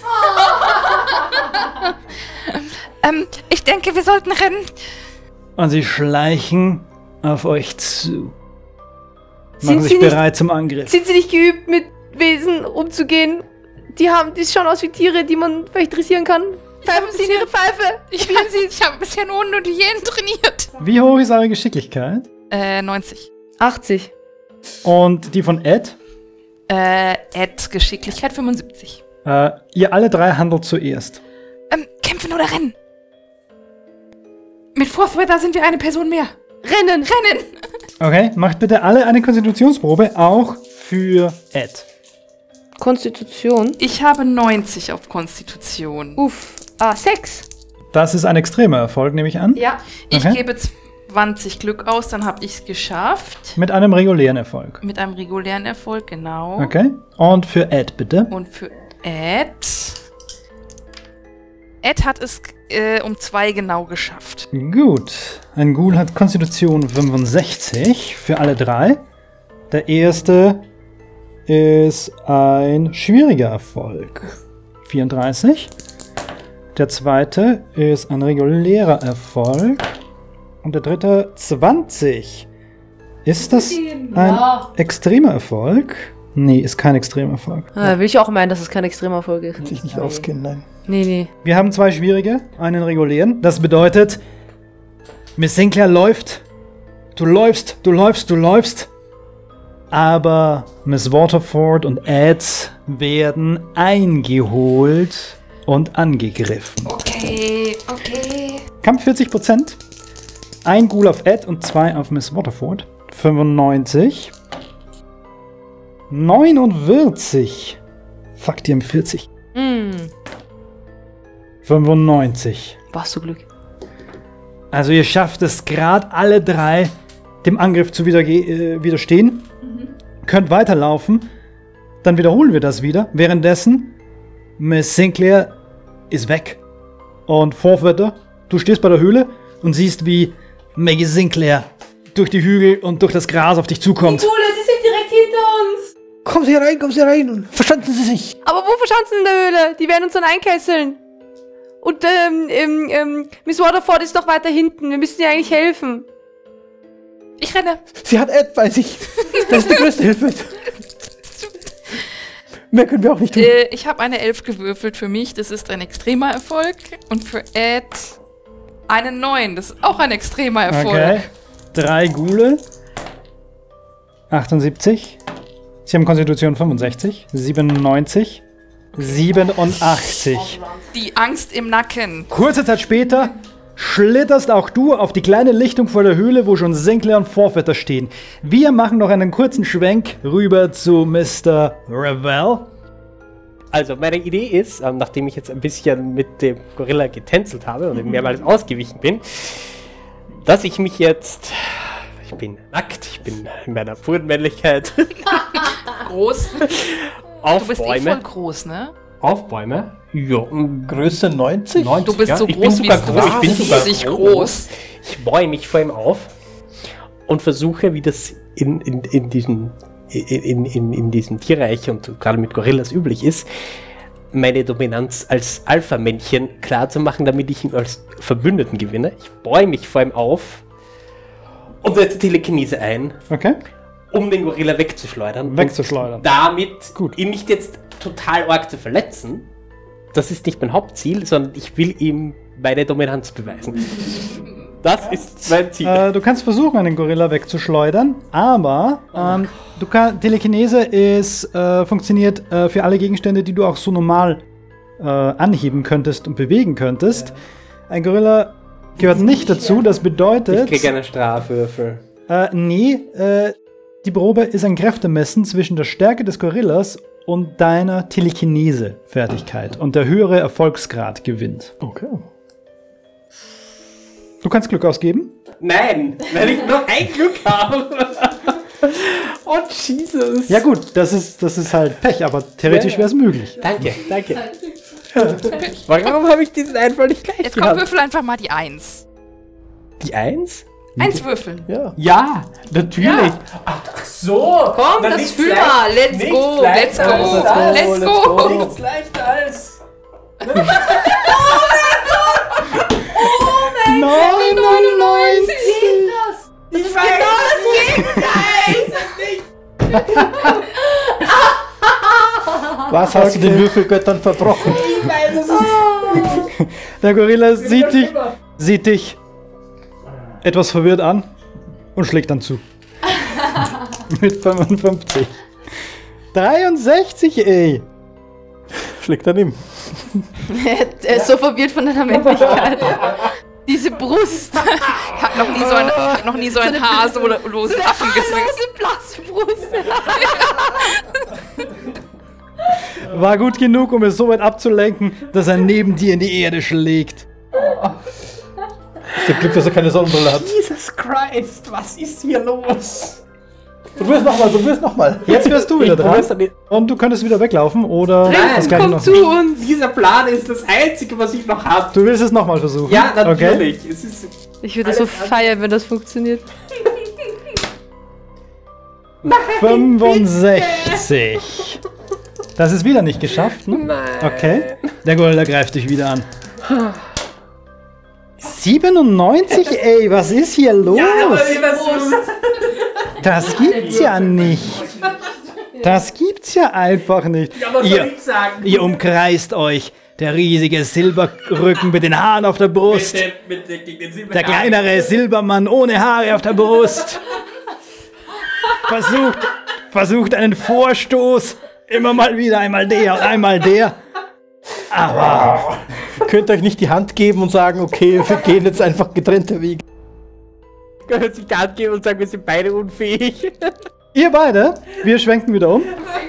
Ich denke, wir sollten rennen. Und sie schleichen auf euch zu. Machen Sind sich sie nicht- bereit zum Angriff. Sind Sie nicht geübt, mit Wesen umzugehen? Die schauen aus wie Tiere, die man vielleicht dressieren kann. Pfeifen Sie in Ihre Pfeife. Ich habe bisher nur Hyänen trainiert. Wie hoch ist eure Geschicklichkeit? 90. 80. Und die von Ed? Ed, Geschicklichkeit 75. Ihr alle 3 handelt zuerst. Kämpfen oder rennen? Mit Forthweather sind wir eine Person mehr. Rennen. Rennen! Okay, macht bitte alle eine Konstitutionsprobe, auch für Ed. Konstitution. Ich habe 90 auf Konstitution. Uff. 6. Das ist ein extremer Erfolg, nehme ich an. Ja. Ich Okay. gebe 20 Glück aus, dann habe ich es geschafft. Mit einem regulären Erfolg. Mit einem regulären Erfolg, genau. Okay. Und für Ed, bitte. Und für Ed. Ed hat es um 2 genau geschafft. Gut. Ein Ghoul hat Konstitution 65 für alle 3. Der erste ist ein schwieriger Erfolg. 34. Der zweite ist ein regulärer Erfolg. Und der dritte 20. Ist das ein extremer Erfolg? Nee, ist kein extremer Erfolg. Will ich auch meinen, dass es kein extremer Erfolg ist. Sich nicht auskennen, nein. Nee. Wir haben 2 schwierige, einen regulären. Das bedeutet, Miss Sinclair läuft. Du läufst. Aber Miss Waterford und Ed werden eingeholt und angegriffen. Okay. Kampf 40%. Ein Ghoul auf Ed und 2 auf Miss Waterford. 95. 49. Fuck, die haben 40. 95. Warst du Glück. Also ihr schafft es gerade alle 3, dem Angriff zu widerstehen. Könnt weiterlaufen. Dann wiederholen wir das wieder. Währenddessen, Miss Sinclair ist weg. Und Vorwärter, du stehst bei der Höhle und siehst, wie Maggie Sinclair durch die Hügel und durch das Gras auf dich zukommt. Cool, sie sind direkt hinter uns. Kommen Sie rein und verschanzen Sie sich. Aber wo verschanzen in der Höhle? Die werden uns dann einkesseln. Und Miss Waterford ist doch weiter hinten. Wir müssen ihr eigentlich helfen. Ich renne. Sie hat Ed bei sich. Das ist die größte Hilfe. Mehr können wir auch nicht tun. Ich habe eine 11 gewürfelt für mich. Das ist ein extremer Erfolg. Und für Ed eine 9. Das ist auch ein extremer Erfolg. Okay. 3 Ghule. 78. Sie haben Konstitution 65. 97. 87. Die Angst im Nacken. Kurze Zeit später schlitterst auch du auf die kleine Lichtung vor der Höhle, wo schon Sinclair und Vorvetter stehen. Wir machen noch einen kurzen Schwenk rüber zu Mr. Ravel. Also meine Idee ist, nachdem ich jetzt ein bisschen mit dem Gorilla getänzelt habe und ihm mehrmals ausgewichen bin, dass ich mich jetzt... Ich bin nackt, ich bin in meiner puren Männlichkeit. Groß. Du bist eh voll groß, ne? Aufbäume. Ja. Größe 90? 90, Du bist ja. so Ich groß bin sogar wie groß. Ich bin sogar riesig groß. Ich bäume mich vor ihm auf und versuche, wie das in diesem Tierreich und gerade mit Gorillas üblich ist, meine Dominanz als Alpha-Männchen klar zu machen, damit ich ihn als Verbündeten gewinne. Ich bäume mich vor ihm auf und setze Telekinese ein, Okay. um den Gorilla wegzuschleudern. Wegzuschleudern. Und damit Gut. ihn nicht jetzt total arg zu verletzen. Das ist nicht mein Hauptziel, sondern ich will ihm meine Dominanz beweisen. Das ist mein Ziel. Du kannst versuchen, einen Gorilla wegzuschleudern, aber Telekinese funktioniert für alle Gegenstände, die du auch so normal anheben könntest und bewegen könntest. Ein Gorilla gehört nicht dazu, das bedeutet... Ich kriege eine Strafwürfel. Die Probe ist ein Kräftemessen zwischen der Stärke des Gorillas und deiner Telekinese-Fertigkeit. Und der höhere Erfolgsgrad gewinnt. Okay. Du kannst Glück ausgeben. Nein, wenn ich noch ein Glück habe. Oh, Jesus. Ja gut, das ist halt Pech, aber theoretisch wäre es möglich. Danke. Warum habe ich diesen Einfall nicht gleich Jetzt komm, gehabt? würfel einfach mal die 1. Die 1? 1 würfeln. Ja. Ja, natürlich. Ja. Ach so. Komm, das fühl mal. Let's go. Let's go. Nichts leichter als... 99! Das ist genau das Gegenteil. Was hast du den Würfelgöttern verbrochen? Der Gorilla sieht dich etwas verwirrt an und schlägt dann zu. Mit 55. 63, ey! Schlägt daneben. Er ist so verwirrt von deiner Männlichkeit. Diese Brust. Ich hab noch nie so ein haarlosen Affen gesehen. Haarlose Blassbrust. War gut genug, um es so weit abzulenken, dass er neben dir in die Erde schlägt. Ist der Glück, dass er keine Sonnenbrille hat. Jesus Christ, was ist hier los? Probier's nochmal. Jetzt wärst du wieder dran. Und du könntest wieder weglaufen oder das gleiche noch. Zu uns! Dieser Plan ist das Einzige, was ich noch habe. Du willst es nochmal versuchen? Ja, natürlich. Okay. Es ist Ich würde so feiern, wenn das funktioniert. 65. Das ist wieder nicht geschafft, ne? Nein. Okay. Der Golder greift dich wieder an. 97? Ey, was ist hier los? Das gibt's ja nicht. Das gibt's ja einfach nicht. Ihr umkreist euch. Der riesige Silberrücken mit den Haaren auf der Brust. Der kleinere Silbermann ohne Haare auf der Brust. Versucht einen Vorstoß. Immer mal wieder, einmal der und einmal der. Aber Könnt ihr euch nicht die Hand geben und sagen, okay, wir gehen jetzt einfach getrennte Wege. Können sich die Hand geben und sagen, wir sind beide unfähig. ihr beide, wir schwenken wieder um.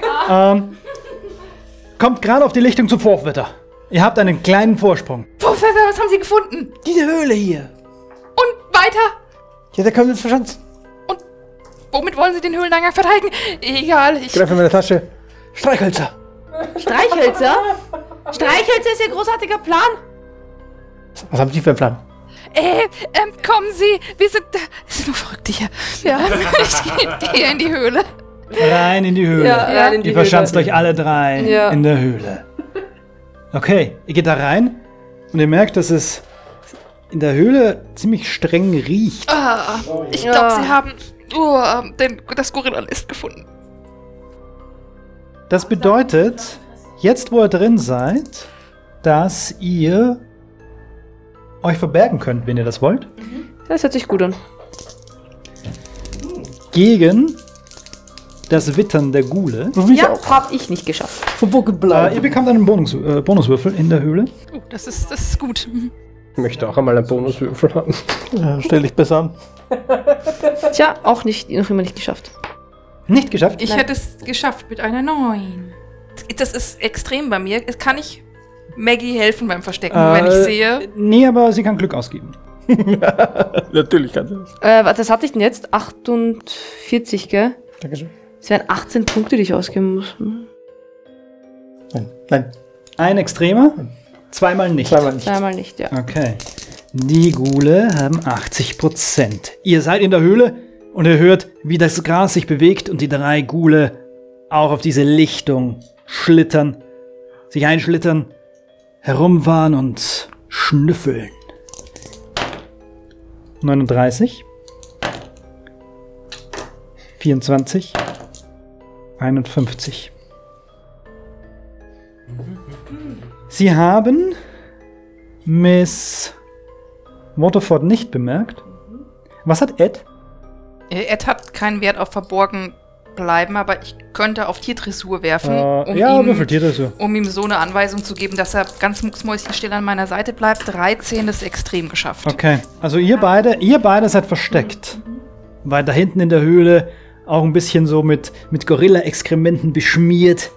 Kommt gerade auf die Lichtung zum Vorwetter. Ihr habt einen kleinen Vorsprung. Professor, was haben Sie gefunden? Diese Höhle hier. Und weiter? Ja, da können wir uns verschanzen. Und womit wollen Sie den Höhleneingang verteidigen? Egal, ich... Greif in meine Tasche. Streichhölzer. Streichhölzer? Streichhölzer ist ja ein großartiger Plan. Was haben Sie für einen Plan? Kommen Sie, wir sind nur Verrückte hier. Ja. Ich gehe in die Höhle. Rein in die Höhle. Ja, rein in die Ihr verschanzt Höhle. euch alle drei Ja. in der Höhle. Okay, ihr geht da rein und ihr merkt, dass es in der Höhle ziemlich streng riecht. Ich glaube, Sie haben das Gorilla-Nest gefunden. Das bedeutet, jetzt wo ihr drin seid, dass ihr euch verbergen könnt, wenn ihr das wollt. Das hört sich gut an. Gegen das Wittern der Ghule. Ja, hab ich nicht geschafft. Verborgen bleiben. Ihr bekommt einen Bonuswürfel in der Höhle. Oh, das ist gut. Ich möchte auch einmal einen Bonuswürfel haben. Ja, stell dich besser an. Tja, auch nicht, noch immer nicht geschafft. Nicht geschafft. Ich hätte es geschafft mit einer 9. Das ist extrem bei mir. Kann ich Maggie helfen beim Verstecken, wenn ich sehe? Nee, aber sie kann Glück ausgeben. Natürlich kann sie das. Was hatte ich denn jetzt? 48, gell? Dankeschön. Das wären 18 Punkte, die ich ausgeben muss. Nein. Ein Extremer, zweimal nicht. Zweimal nicht. Zweimal nicht, ja. Okay. Die Ghule haben 80%. Ihr seid in der Höhle und ihr hört, wie das Gras sich bewegt und die 3 Ghule auch auf diese Lichtung schlittern, sich einschlittern, herumfahren und schnüffeln. 39. 24. 51. Sie haben Miss Waterford nicht bemerkt. Was hat Ed? Ed hat keinen Wert auf verborgen bleiben, aber ich könnte auf Tiertressur werfen, würfel Tiertressur. um ihm so eine Anweisung zu geben, dass er ganz mucksmäuschenstill an meiner Seite bleibt. 13 ist extrem geschafft. Okay, also ihr beide seid versteckt. Weil da hinten in der Höhle auch ein bisschen so mit Gorilla-Exkrementen beschmiert.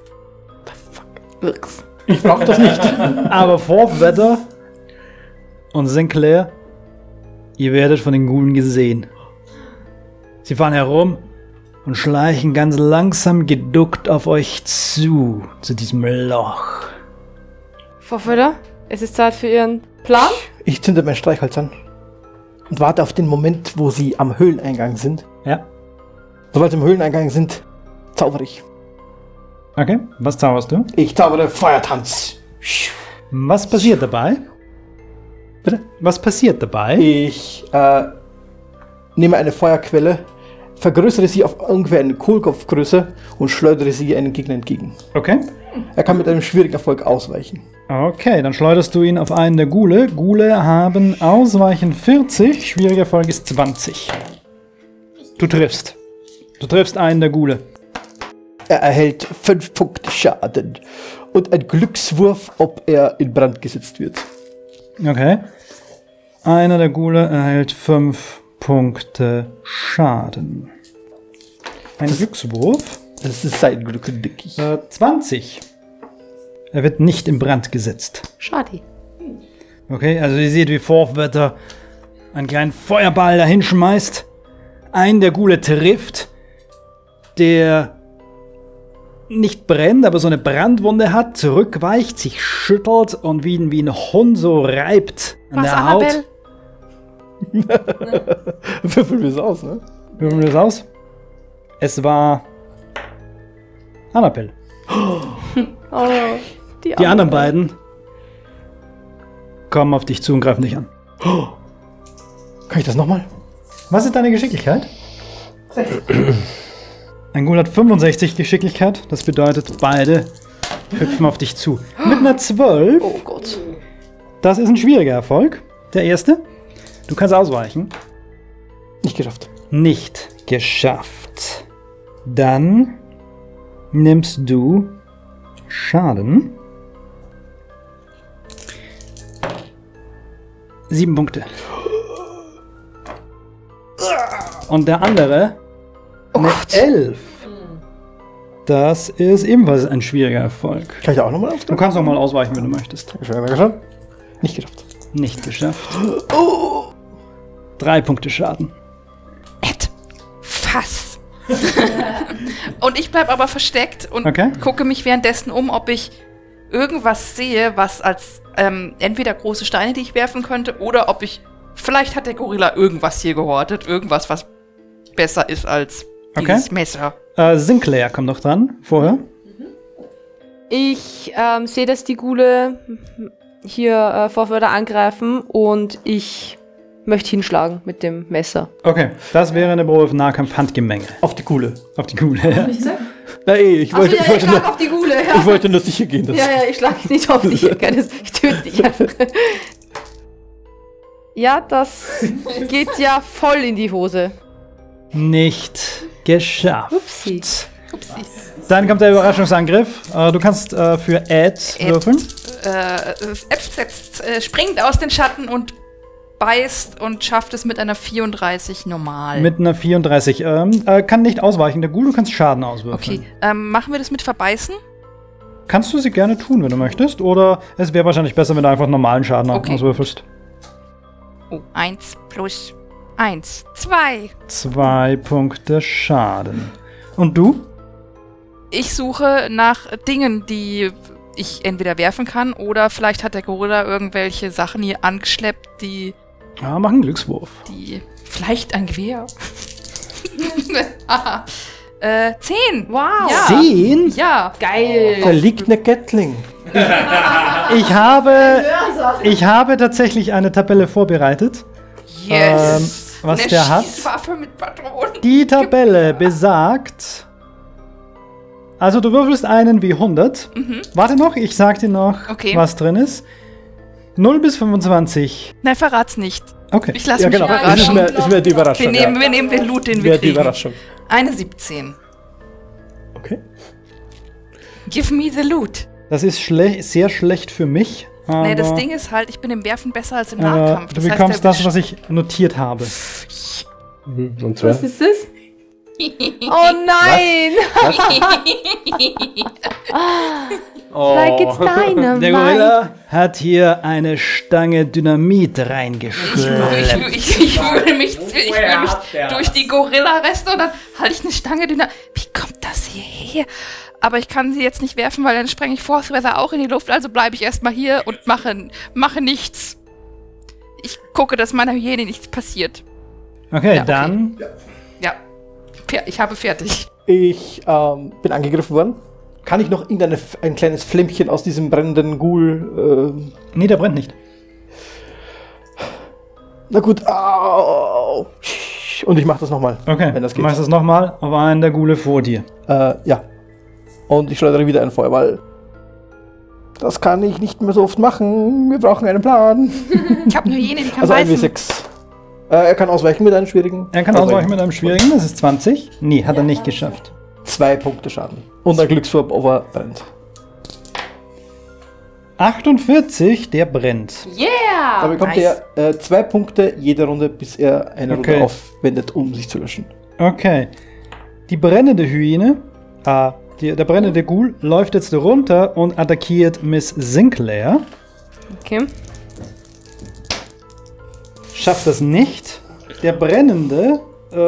Ich brauch das nicht. Aber Vorwetter und Sinclair, ihr werdet von den Ghoulen gesehen. Sie fahren herum und schleichen ganz langsam geduckt auf euch zu diesem Loch. Vorführer, es ist Zeit für Ihren Plan. Ich zünde mein Streichholz an und warte auf den Moment, wo sie am Höhleneingang sind. Ja, Sobald sie am Höhleneingang sind, zaubere ich. okay. Was zauberst du? Ich zaubere Feuertanz. Was passiert dabei? Bitte? Was passiert dabei? Ich nehme eine Feuerquelle, vergrößere sie auf ungefähr eine Kohlkopfgröße und schleudere sie einem Gegner entgegen. Okay. Er kann mit einem schwierigen Erfolg ausweichen. Okay, dann schleuderst du ihn auf einen der Ghule. Ghule haben Ausweichen 40, schwieriger Erfolg ist 20. Du triffst. Du triffst einen der Ghule. Er erhält 5 Punkte Schaden und ein Glückswurf, ob er in Brand gesetzt wird. Okay. Einer der Ghule erhält 5 Punkte Schaden. Ein Glückswurf. Das ist sein Glück, denke ich. 20. Er wird nicht in Brand gesetzt. Schade. Okay, also ihr seht, wie Forthwetter einen kleinen Feuerball dahin schmeißt. Einen der Ghule trifft, der nicht brennt, aber so eine Brandwunde hat, zurückweicht, sich schüttelt und wie ein Hund so reibt an Was, der Haut. Annabelle? Würfeln wir es aus, ne? Würfeln wir das aus? Es war Annabelle. Oh, Die anderen beiden kommen auf dich zu und greifen dich an. Kann ich das nochmal? Was ist deine Geschicklichkeit? Ein Ghoul hat 65 Geschicklichkeit. Das bedeutet, beide hüpfen auf dich zu. Mit einer 12. Oh Gott. Das ist ein schwieriger Erfolg. Der erste. Du kannst ausweichen. Nicht geschafft. Nicht geschafft. Dann nimmst du Schaden. 7 Punkte. Und der andere eine 11. Das ist ebenfalls ein schwieriger Erfolg. Kann ich auch nochmal Du ausgeben? kannst noch mal ausweichen, wenn du möchtest. Dankeschön. Nicht geschafft. Nicht geschafft. 3 Punkte Schaden. Ed, fass. Und ich bleib aber versteckt und Okay. gucke mich währenddessen um, ob ich irgendwas sehe, was als entweder große Steine, die ich werfen könnte, oder ob ich, vielleicht hat der Gorilla irgendwas hier gehortet, irgendwas, was besser ist als dieses Messer. Sinclair kommt noch dran, vorher. Ich sehe, dass die Ghule hier Vorwörter angreifen und ich möchte hinschlagen mit dem Messer. Okay, das wäre eine Probe auf Nahkampf-Handgemenge. Auf die Kuhle. Auf die Kuhle. Ja. Ich wollte, ich schlag auf die Ghule. Ja. ich wollte nur sicher gehen. Dass Ich schlage nicht auf dich. Ich töte dich einfach. Ja, das geht ja voll in die Hose. Nicht geschafft. Upsi. Upsis. Dann kommt der Überraschungsangriff. Du kannst für Ed würfeln. Ed springt aus den Schatten und beißt und schafft es mit einer 34 normal. Mit einer 34. Kann nicht ausweichen. Der Ghoul, du kannst Schaden auswürfeln. Okay, machen wir das mit Verbeißen? Kannst du sie gerne tun, wenn du möchtest. Oder es wäre wahrscheinlich besser, wenn du einfach normalen Schaden Okay. auswürfelst. Oh, 1 plus 1, 2. 2 Punkte Schaden. Und du? Ich suche nach Dingen, die ich entweder werfen kann oder vielleicht hat der Gorilla irgendwelche Sachen hier angeschleppt, die Ja, mach einen Glückswurf. vielleicht ein Gewehr. Haha. 10. Wow. Ja. 10? Ja. Geil. da liegt eine Gatling. Ich habe tatsächlich eine Tabelle vorbereitet. Yes. Was Eine der hat? Schießwaffe mit Patronen. Die Tabelle besagt... Also du würfelst einen wie 100. Warte noch, ich sag dir noch, Okay. was drin ist. 0 bis 25. Nein, verrat's nicht. Okay. Ich lasse Ja, mich genau. Das überraschen. ist mir die Überraschung. Wir nehmen den Loot, den wir Wäre die kriegen. Überraschung. Eine 17. Okay. Give me the loot. Das ist sehr schlecht für mich. Aber, Nee, das Ding ist halt, ich bin im Werfen besser als im aber Nahkampf. du bekommst das, was ich notiert habe. Und zwar? Was ist das? Oh nein! Like it's dynamite. Der Gorilla hat hier eine Stange Dynamit reingeschleppt. Ich fühle mich durch die Gorilla-Reste und dann halte ich eine Stange Dynamit. Wie kommt das hierher? Aber ich kann sie jetzt nicht werfen, weil dann sprenge ich Forceweather auch in die Luft, also bleibe ich erstmal hier und mache nichts. Ich gucke, dass meiner Hyäne nichts passiert. Okay, Ja, okay. dann... Ja, ich habe fertig. Ich bin angegriffen worden. Kann ich noch ein kleines Flämmchen aus diesem brennenden Ghoul... Nee, der brennt nicht. Na gut. Au. Und ich mache das nochmal. Okay, Wenn das du geht. machst das nochmal auf einen der Ghule vor dir. Ja. Und ich schleudere wieder einen Feuerball. Das kann ich nicht mehr so oft machen. Wir brauchen einen Plan. Ich habe eine Hyäne, die kann Also ein beißen. W6. Er kann ausweichen mit einem schwierigen. Er kann ausweichen mit einem schwierigen, das ist 20. Nee, hat er nicht geschafft. 2 Punkte Schaden. Und ein Glückswurf, ob er brennt. 48, der brennt. Yeah! Da bekommt er 2 Punkte jede Runde, bis er eine Runde aufwendet, um sich zu löschen. Okay. Die brennende Hyäne, der brennende Ghoul, läuft jetzt runter und attackiert Miss Sinclair. Okay. Schafft das nicht. Der Brennende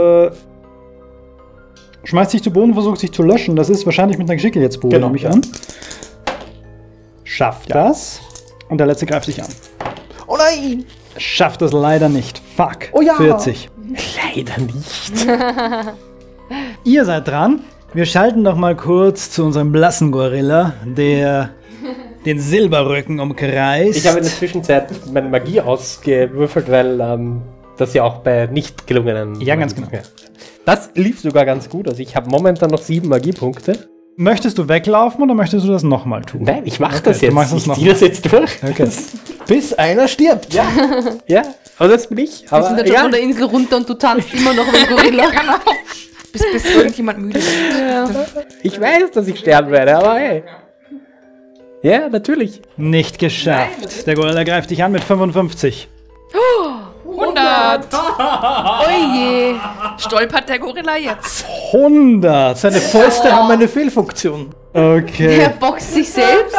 schmeißt sich zu Boden, versucht sich zu löschen. Das ist wahrscheinlich mit einer Geschicklichkeitsprobe, nehme ich an. Schafft das. Und der letzte greift sich an. Oh nein! Schafft das leider nicht. Fuck. Oh ja. 40. Leider nicht. Ihr seid dran. Wir schalten noch mal kurz zu unserem blassen Gorilla, der den Silberrücken umkreist. Ich habe in der Zwischenzeit meine Magie ausgewürfelt, weil das ja auch bei nicht gelungenen... Ja, ganz genau. Ja. Das lief sogar ganz gut. Also ich habe momentan noch 7 Magiepunkte. Möchtest du weglaufen oder möchtest du das nochmal tun? Nein, ich mache das jetzt. machst das Ich noch ziehe das jetzt durch. Okay. Bis einer stirbt. Ja, ja, aber das bin ich. Wir Aber sind jetzt schon von der Insel runter und du tanzt immer noch mit dem Gorilla. Genau. Bis irgendjemand müde wird. ich weiß, dass ich sterben werde, aber hey. Ja, natürlich. Nicht geschafft. Der Gorilla greift dich an mit 55. 100. Oh je. Stolpert der Gorilla jetzt. 100. Seine Fäuste haben eine Fehlfunktion. Er Okay. boxt sich selbst.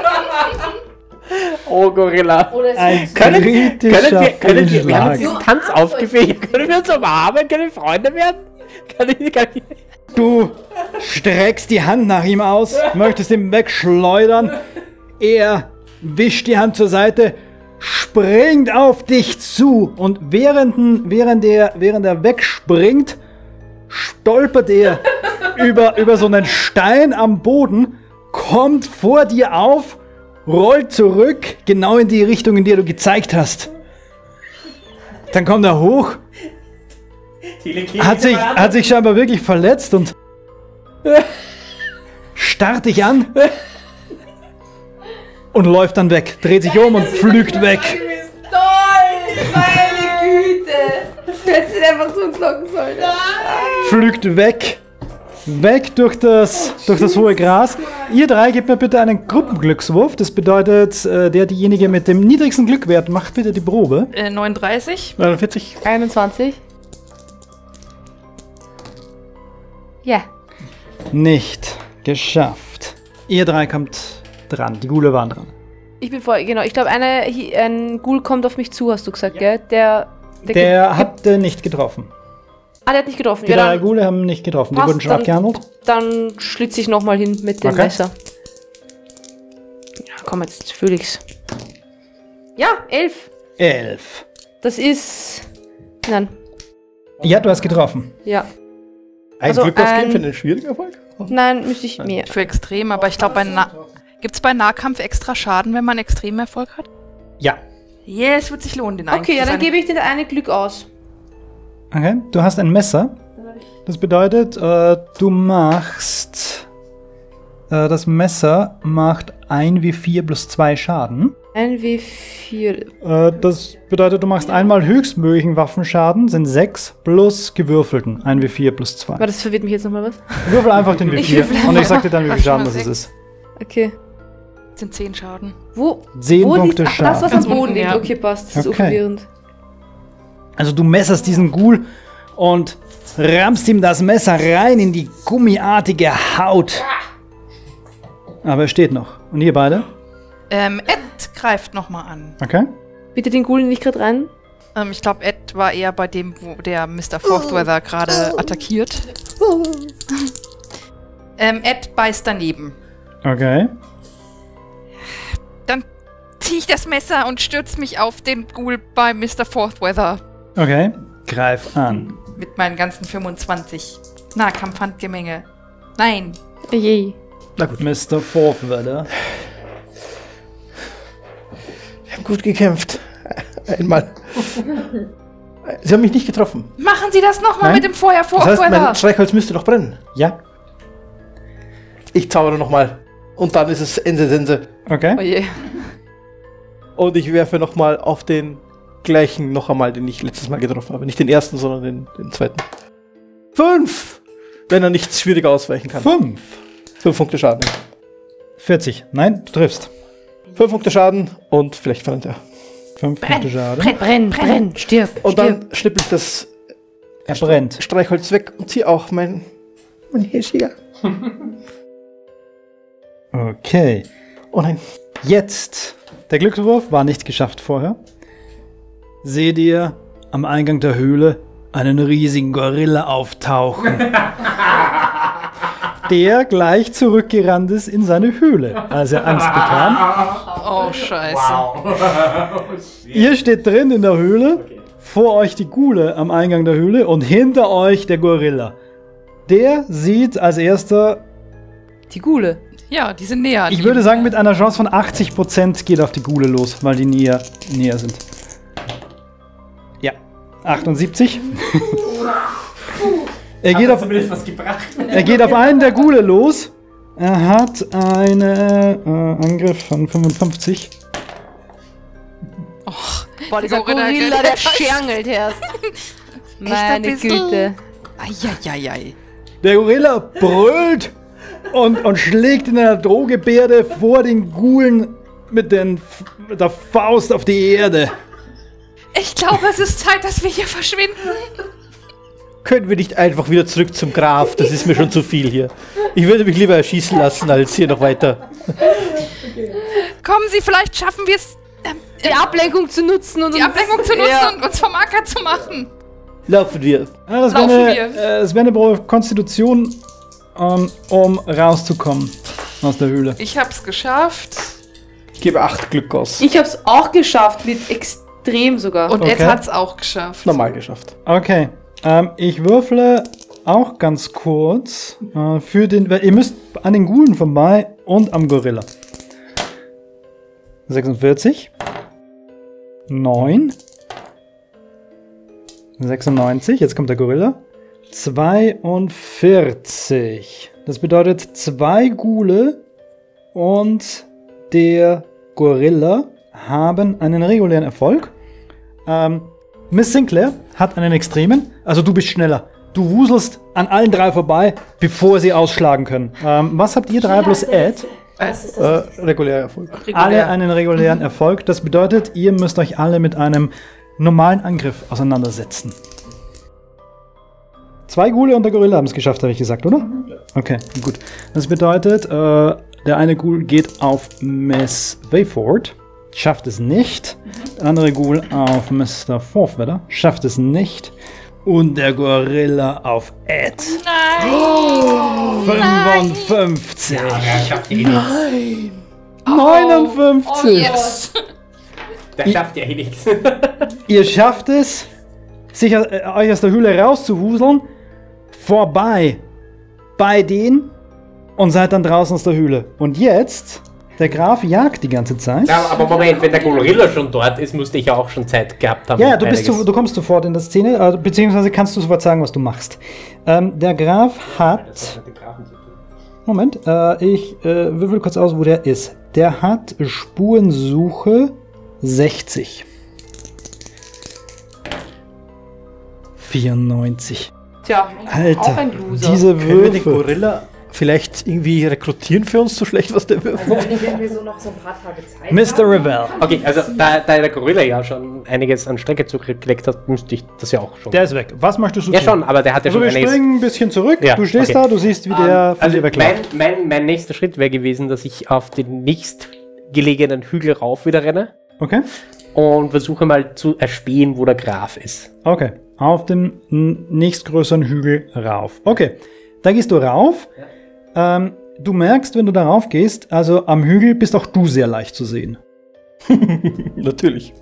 Oh, Gorilla. Oder Ein Können kritischer wir haben Fehlschlag. jetzt diesen Tanz aufgefegt. Können wir uns umarmen? Können wir Freunde werden? Kann ich? Du streckst die Hand nach ihm aus, möchtest ihn wegschleudern. Er wischt die Hand zur Seite, springt auf dich zu und während er wegspringt, stolpert er über so einen Stein am Boden, kommt vor dir auf, rollt zurück, genau in die Richtung, in die du gezeigt hast. Dann kommt er hoch, hat sich scheinbar wirklich verletzt und starrt dich an und läuft dann weg, dreht sich um und flügt weg. toll! Meine Güte! Du hättest ihn einfach zu uns locken sollen. Flügt weg. Weg durch das hohe Gras. Ihr drei gebt mir bitte einen Gruppenglückswurf. Das bedeutet, diejenige mit dem niedrigsten Glückwert macht bitte die Probe. 39. 49. 21. Ja. Nicht geschafft. Ihr drei kommt dran. Die Ghule waren dran. Ich bin voll, genau. Ich glaube, ein Ghoul kommt auf mich zu, hast du gesagt, gell? Der Habt ihr nicht getroffen. der hat nicht getroffen. Die Ja, drei dann, Ghule haben nicht getroffen. Die passt, wurden schon dann- abgehandelt. dann schlitze ich nochmal hin mit dem Okay. Messer. Ja, komm, jetzt fühle ich's. Ja, 11. 11. Das ist... Nein, Ja, du hast getroffen. ja. Ein Also Glück ausgeben ein- für einen schwierigen Erfolg? Nein, müsste ich mehr. Für extrem, aber ich glaube, gibt es bei Nahkampf extra Schaden, wenn man extremen Erfolg hat? Ja. Yeah, es wird sich lohnen, den Okay, ja, dann gebe ich dir eine Glück aus. Okay. Du hast ein Messer. Das bedeutet, du machst... das Messer macht 1W4 plus 2 Schaden. Ein W4. Das bedeutet, du machst einmal höchstmöglichen Waffenschaden, sind 6 plus gewürfelten. 1W4 plus 2. Aber das verwirrt mich jetzt nochmal was. Würfel einfach den Ich W4 würfel und ich sag dir dann, wie viel einfach Schaden mal das 6. ist. Okay. Das sind 10 Schaden. Wo? 10 wo Punkte liegt, ach, das, was Schaden. am Boden Unten, liegt. ja. Okay, passt. Das ist so Okay. verwirrend. Also du messerst diesen Ghoul und rammst ihm das Messer rein in die gummiartige Haut. Aber er steht noch. Und ihr beide? Ed greift nochmal an. Okay. Bitte den Ghoul nicht gerade rein. Ich glaube, Ed war eher bei dem, wo der Mr. Forthweather gerade attackiert. Ed beißt daneben. Okay. Dann ziehe ich das Messer und stürze mich auf den Ghoul bei Mr. Forthweather. Okay. Greif an. Mit meinen ganzen 25. Nahkampfhandgemenge. Nein. Oh je. Na gut. Mr. Forthweather. Wir haben gut gekämpft. Einmal. Sie haben mich nicht getroffen. Machen Sie das nochmal Nein. mit dem Feuer, Das heißt, Forthweather. mein Streichholz müsste noch brennen. Ja. Ich zaubere nochmal. Und dann ist es Sense. Okay. Oh je. Und ich werfe nochmal auf den gleichen noch einmal, den ich letztes Mal getroffen habe. Nicht den ersten, sondern den zweiten. 5! Wenn er nichts schwieriger ausweichen kann. 5. 5 Punkte Schaden. 40. Nein, du triffst. 5 Punkte Schaden und vielleicht brennt er. 5 Punkte Schaden. Brenn, stirb. Und dann schnippel ich das Er brennt. Streichholz weg und ziehe auch mein Hirschjäger. Okay. Oh nein. Jetzt. Der Glückswurf war nicht geschafft vorher. Seht ihr am Eingang der Höhle einen riesigen Gorilla auftauchen, der gleich zurückgerannt ist in seine Höhle, als er Angst bekam. Oh, scheiße. Ihr steht drin in der Höhle, vor euch die Ghule am Eingang der Höhle und hinter euch der Gorilla. Der sieht als erster, Die Ghule. Ja, die sind näher. ich würde sagen, mit einer Chance von 80% geht auf die Ghule los, weil die näher sind. Ja, 78. Er geht auf einen der Ghule los. Er hat einen Angriff von 55. Boah, dieser Gorilla, Gorilla, der scherngelt erst. Meine bisschen. Güte. Eieiei. Der Gorilla brüllt und schlägt in einer Drohgebärde vor den Ghulen mit der Faust auf die Erde. Ich glaube, es ist Zeit, dass wir hier verschwinden. Können wir nicht einfach wieder zurück zum Graf? Das ist mir schon zu viel hier. Ich würde mich lieber erschießen lassen, als hier noch weiter. Kommen Sie, vielleicht schaffen wir es, Die Ablenkung zu nutzen und die Ablenkung zu nutzen und uns vom Acker zu machen. Laufen wir. Ja, das Laufen wäre eine Probe Konstitution, um rauszukommen aus der Höhle. Ich hab's geschafft. Ich gebe 8 Glück aus. Ich hab's auch geschafft, mit extrem sogar. Und Okay. Ed hat's auch geschafft. Normal geschafft. Okay, ich würfle auch ganz kurz für den, weil ihr müsst an den Ghulen vorbei und am Gorilla. 46. 9. 96, jetzt kommt der Gorilla. 42. Das bedeutet 2 Ghule und der Gorilla haben einen regulären Erfolg. Miss Sinclair hat einen extremen, also du bist schneller. Du wuselst an allen 3 vorbei, bevor sie ausschlagen können. Was habt ihr 3 plus Ed? Regulärer Erfolg. Alle einen regulären Erfolg. Das bedeutet, ihr müsst euch alle mit einem normalen Angriff auseinandersetzen. 2 Ghule und der Gorilla haben es geschafft, habe ich gesagt, oder? Okay, gut. Das bedeutet, der eine Ghoul geht auf Miss Wayford, schafft es nicht. Der andere Ghoul auf Mr. Forfweather, schafft es nicht. Und der Gorilla auf Ed. Nein! 55. schafft ja eh nichts. 59. Oh yes! Der schafft ja eh nichts. Ihr schafft es, euch aus der Höhle rauszuwuseln, vorbei bei denen und seid dann draußen aus der Höhle. Und jetzt, der Graf jagt die ganze Zeit. Ja, aber Moment, wenn der Gorilla schon dort ist, musste ich ja auch schon Zeit gehabt haben. Ja, du kommst sofort in der Szene, beziehungsweise kannst du sofort sagen, was du machst. Der Graf hat... Moment, ich würfel kurz aus, wo der ist. Der hat Spurensuche 60. 94. Tja, auch Alter, ein Loser. diese Können wir den Würfel. Gorilla vielleicht irgendwie rekrutieren für uns, so schlecht, was der würfelt? Wenn wir so noch so ein paar Tage Zeit Mr. Revell. Okay, also da der Gorilla ja schon einiges an Strecke zurückgelegt hat, müsste ich das ja auch schon. Der ist weg. Was möchtest du ja tun? schon, aber der hat ja Also schon wir einiges... springen ein bisschen zurück. Ja, Du stehst okay. da, du siehst, wie der von Also dir wegläuft. mein nächster Schritt wäre gewesen, dass ich auf den nächstgelegenen Hügel rauf wieder renne Okay. und versuche mal zu erspähen, wo der Graf ist. Okay. Auf den nächstgrößeren Hügel rauf. Okay. Da gehst du rauf. Du merkst, wenn du da rauf gehst, also am Hügel bist auch du sehr leicht zu sehen. Natürlich.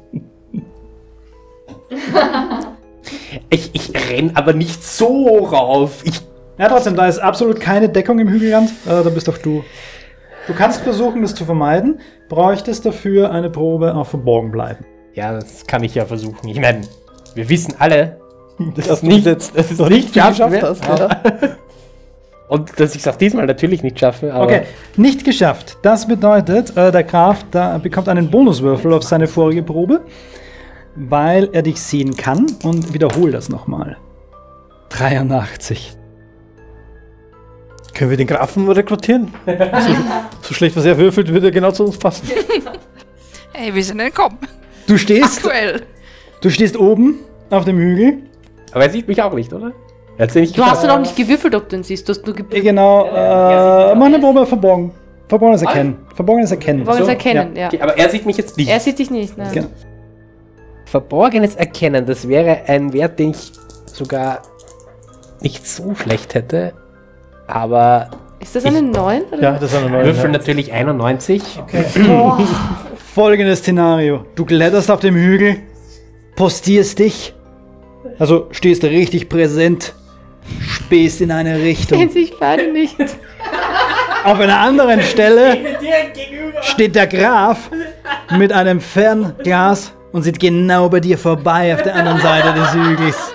Ich renn aber nicht so rauf. Ja, trotzdem, da ist absolut keine Deckung im Hügelrand. Da bist auch du. Du kannst versuchen, das zu vermeiden, bräuchtest dafür eine Probe auf Verborgen bleiben. Ja, das kann ich ja versuchen. Ich meine, wir wissen alle, Das nicht jetzt dass es nicht geschafft wird. hast. Ja. Und dass ich es auch diesmal natürlich nicht schaffe. Aber Okay, nicht geschafft. Das bedeutet, der Graf da bekommt einen Bonuswürfel auf seine vorige Probe, weil er dich sehen kann und wiederhol das nochmal. 83. Können wir den Grafen rekrutieren? So schlecht, was er würfelt, würde er genau zu uns passen. Hey, wir sind entkommen. Du stehst oben auf dem Hügel. Aber er sieht mich auch nicht, oder? Er hat's ja nicht Du hast geschafft. ja noch nicht gewürfelt, ob du ihn siehst. Du hast nur Genau, mach eine Probe verborgen. Verborgenes Erkennen. Verborgenes Erkennen. Verborgenes Erkennen, ja. Okay, aber er sieht mich jetzt nicht. Er sieht dich nicht, ne? Genau. Verborgenes Erkennen, das wäre ein Wert, den ich sogar nicht so schlecht hätte. Aber Ist das eine 9? Oder? Ja, das ist eine neue. Würfel natürlich 91. Folgendes Szenario. Du kletterst auf dem Hügel, postierst dich, also stehst richtig präsent, spähst in eine Richtung. Sehen sich beide nicht. Auf einer anderen Stelle steht der Graf mit einem Fernglas und sieht genau bei dir vorbei auf der anderen Seite des Hügels.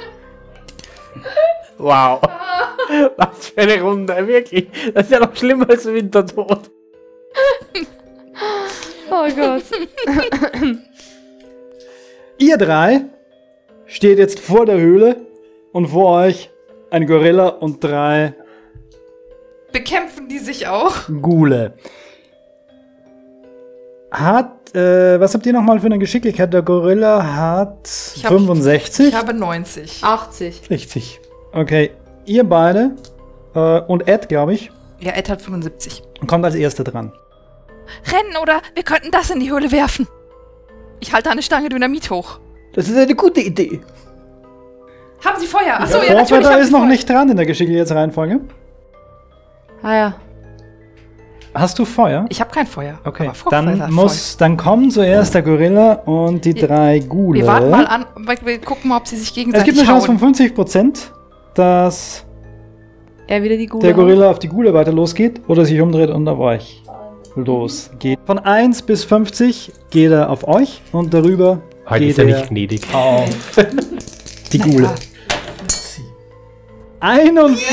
Wow. Was für eine Runde, wirklich. Das ist ja noch schlimmer als Wintertod. Oh Gott. Ihr drei steht jetzt vor der Höhle und vor euch ein Gorilla und 3 Bekämpfen die sich auch? Gule. Was habt ihr nochmal für eine Geschicklichkeit? Der Gorilla hat 65. Ich habe 90. 80. 60. Okay, ihr beide und Ed, glaube ich, Ja, Ed hat 75. kommt als Erster dran. Rennen oder wir könnten das in die Höhle werfen. Ich halte eine Stange Dynamit hoch. Das ist eine gute Idee. Haben Sie Feuer? Achso, ja, natürlich. Vorfahrer haben ist Sie noch Feuer. nicht dran in der Geschicklichkeitsreihenfolge. Ah ja. Hast du Feuer? Ich habe kein Feuer. Okay, aber Vorfahrer hat dann kommen zuerst der Gorilla und die 3 Gule. Wir warten mal an, wir gucken mal, ob sie sich Es gegenseitig gibt eine Chance hauen. von 50%, dass Er wieder die Gule. der Gorilla auf die Gule weiter losgeht oder sich umdreht und auf euch losgeht. Von 1 bis 50 geht er auf euch und darüber Heute geht ist er nicht gnädig. auf die Gule. 51!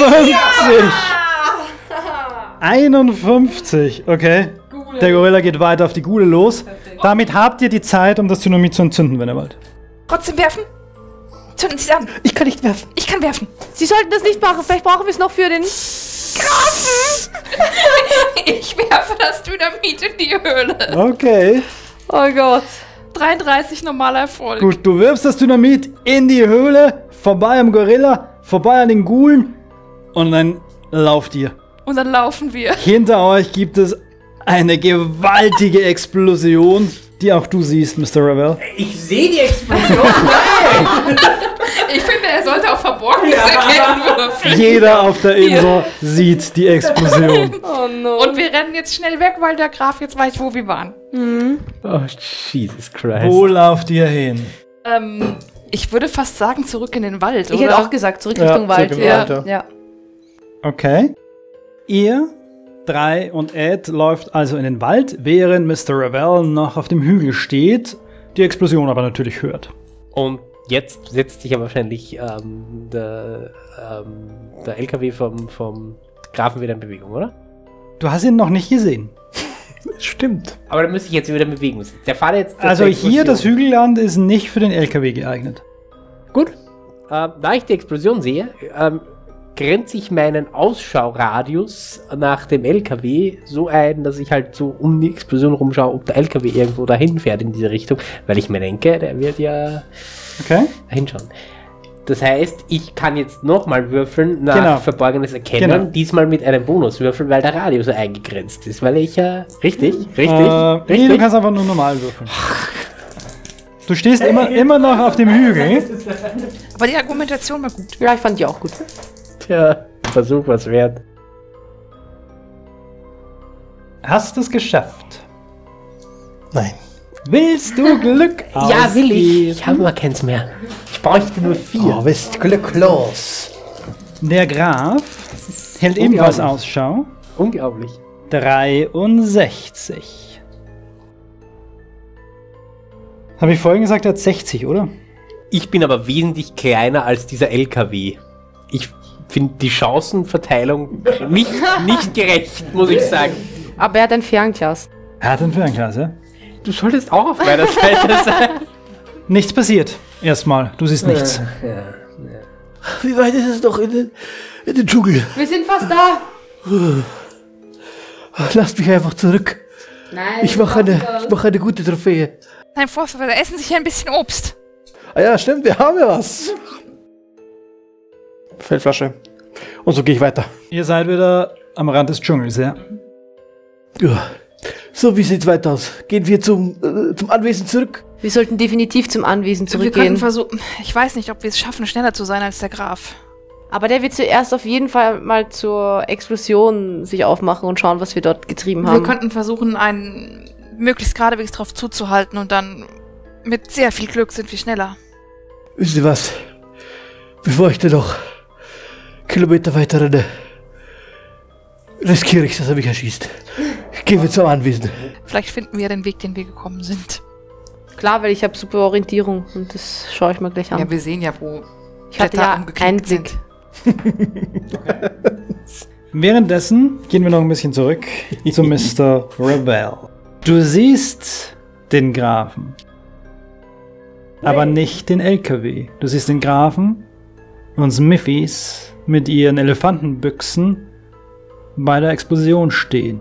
51, okay. Der Gorilla geht weiter auf die Gule los. Damit habt ihr die Zeit, um das Dynamit zu entzünden, wenn ihr wollt. Trotzdem werfen? Zünden Sie es an. Ich kann nicht werfen. Ich kann werfen. Sie sollten das nicht machen. Vielleicht brauchen wir es noch für den... Ich werfe das Dynamit in die Höhle. Okay. Oh Gott. 33 normaler Erfolg. Gut, du wirfst das Dynamit in die Höhle, vorbei am Gorilla, vorbei an den Gulen und dann lauft ihr. Und dann laufen wir. Hinter euch gibt es eine gewaltige Explosion, die auch du siehst, Mr. Ravel. Ich sehe die Explosion. Ich finde, er sollte auch Verborgenes erkennen würfeln. Jeder auf der Insel sieht die Explosion. Oh no. Und wir rennen jetzt schnell weg, weil der Graf jetzt weiß, wo wir waren. Oh, Jesus Christ. Wo lauft ihr hin? Ich würde fast sagen, zurück in den Wald, Ich oder? hätte auch gesagt, zurück Ja, Richtung Wald. zurück in den Ja. Wald, Ja. Okay. Ihr 3 und Ed läuft also in den Wald, während Mr. Ravel noch auf dem Hügel steht, die Explosion aber natürlich hört. Und jetzt setzt sich ja wahrscheinlich der LKW vom Grafen wieder in Bewegung, oder? Du hast ihn noch nicht gesehen. Stimmt. Aber dann müsste ich jetzt wieder in Bewegung sein. Der fährt jetzt... Also zur hier, das Explosion. Hügelland ist nicht für den LKW geeignet. Gut. Da ich die Explosion sehe, grenze ich meinen Ausschauradius nach dem LKW so ein, dass ich halt so um die Explosion rumschaue, ob der LKW irgendwo dahin fährt in diese Richtung, weil ich mir denke, der wird ja Okay? hinschauen. Das heißt, ich kann jetzt nochmal würfeln nach Genau. Verborgenes Erkennen, Genau. diesmal mit einem Bonuswürfel, weil der Radius so eingegrenzt ist, weil ich ja... Richtig? Nee, du kannst einfach nur normal würfeln. Du stehst immer noch auf dem Hügel. Aber die Argumentation war gut. Ja, ich fand die auch gut. Tja, Versuch was wert. Hast es geschafft. Nein. Willst du Glück Ja, will ich. ausgeben? Ich habe aber keins mehr. Ich bräuchte nur 4. Oh, bist glücklos. Der Graf hält ebenfalls Unglaublich. Ausschau. Unglaublich. 63. Habe ich vorhin gesagt, er hat 60, oder? Ich bin aber wesentlich kleiner als dieser LKW. Ich finde die Chancenverteilung nicht gerecht, muss ich sagen. Aber er hat ein Fernglas. Er hat ein Fernglas, ja? Du solltest auch auf meiner Seite sein. Nichts passiert. Erstmal, du siehst nichts. Wie weit ist es noch in den Dschungel? Wir sind fast da. Lasst mich einfach zurück. Nein. Ich mache eine gute Trophäe. Nein, Vorfahrer, essen Sie hier ein bisschen Obst. Ah ja, stimmt, wir haben ja was. Feldflasche. Und so gehe ich weiter. Ihr seid wieder am Rand des Dschungels, ja? Ja. So, wie sieht's weiter aus? Gehen wir zum Anwesen zurück? Wir sollten definitiv zum Anwesen Wir können zurückgehen. versuchen. Ich weiß nicht, ob wir es schaffen, schneller zu sein als der Graf. Aber der wird zuerst auf jeden Fall mal zur Explosion sich aufmachen und schauen, was wir dort getrieben haben. Wir könnten versuchen, einen möglichst geradewegs drauf zuzuhalten und dann mit sehr viel Glück sind wir schneller. Wisst ihr was? Bevor ich dann noch Kilometer weiter renne, riskiere ich, dass er mich erschießt. Gehen wir zum Anwesen. Vielleicht finden wir den Weg, den wir gekommen sind. Klar, weil ich habe super Orientierung und das schaue ich mir gleich an. Ja, wir sehen ja, wo ich hatte Blätter ja umgeknickt Einblick. sind. Währenddessen gehen wir noch ein bisschen zurück zu Mr. Rebel. Du siehst den Grafen, aber nicht den LKW. Du siehst den Grafen und Smithies mit ihren Elefantenbüchsen bei der Explosion stehen.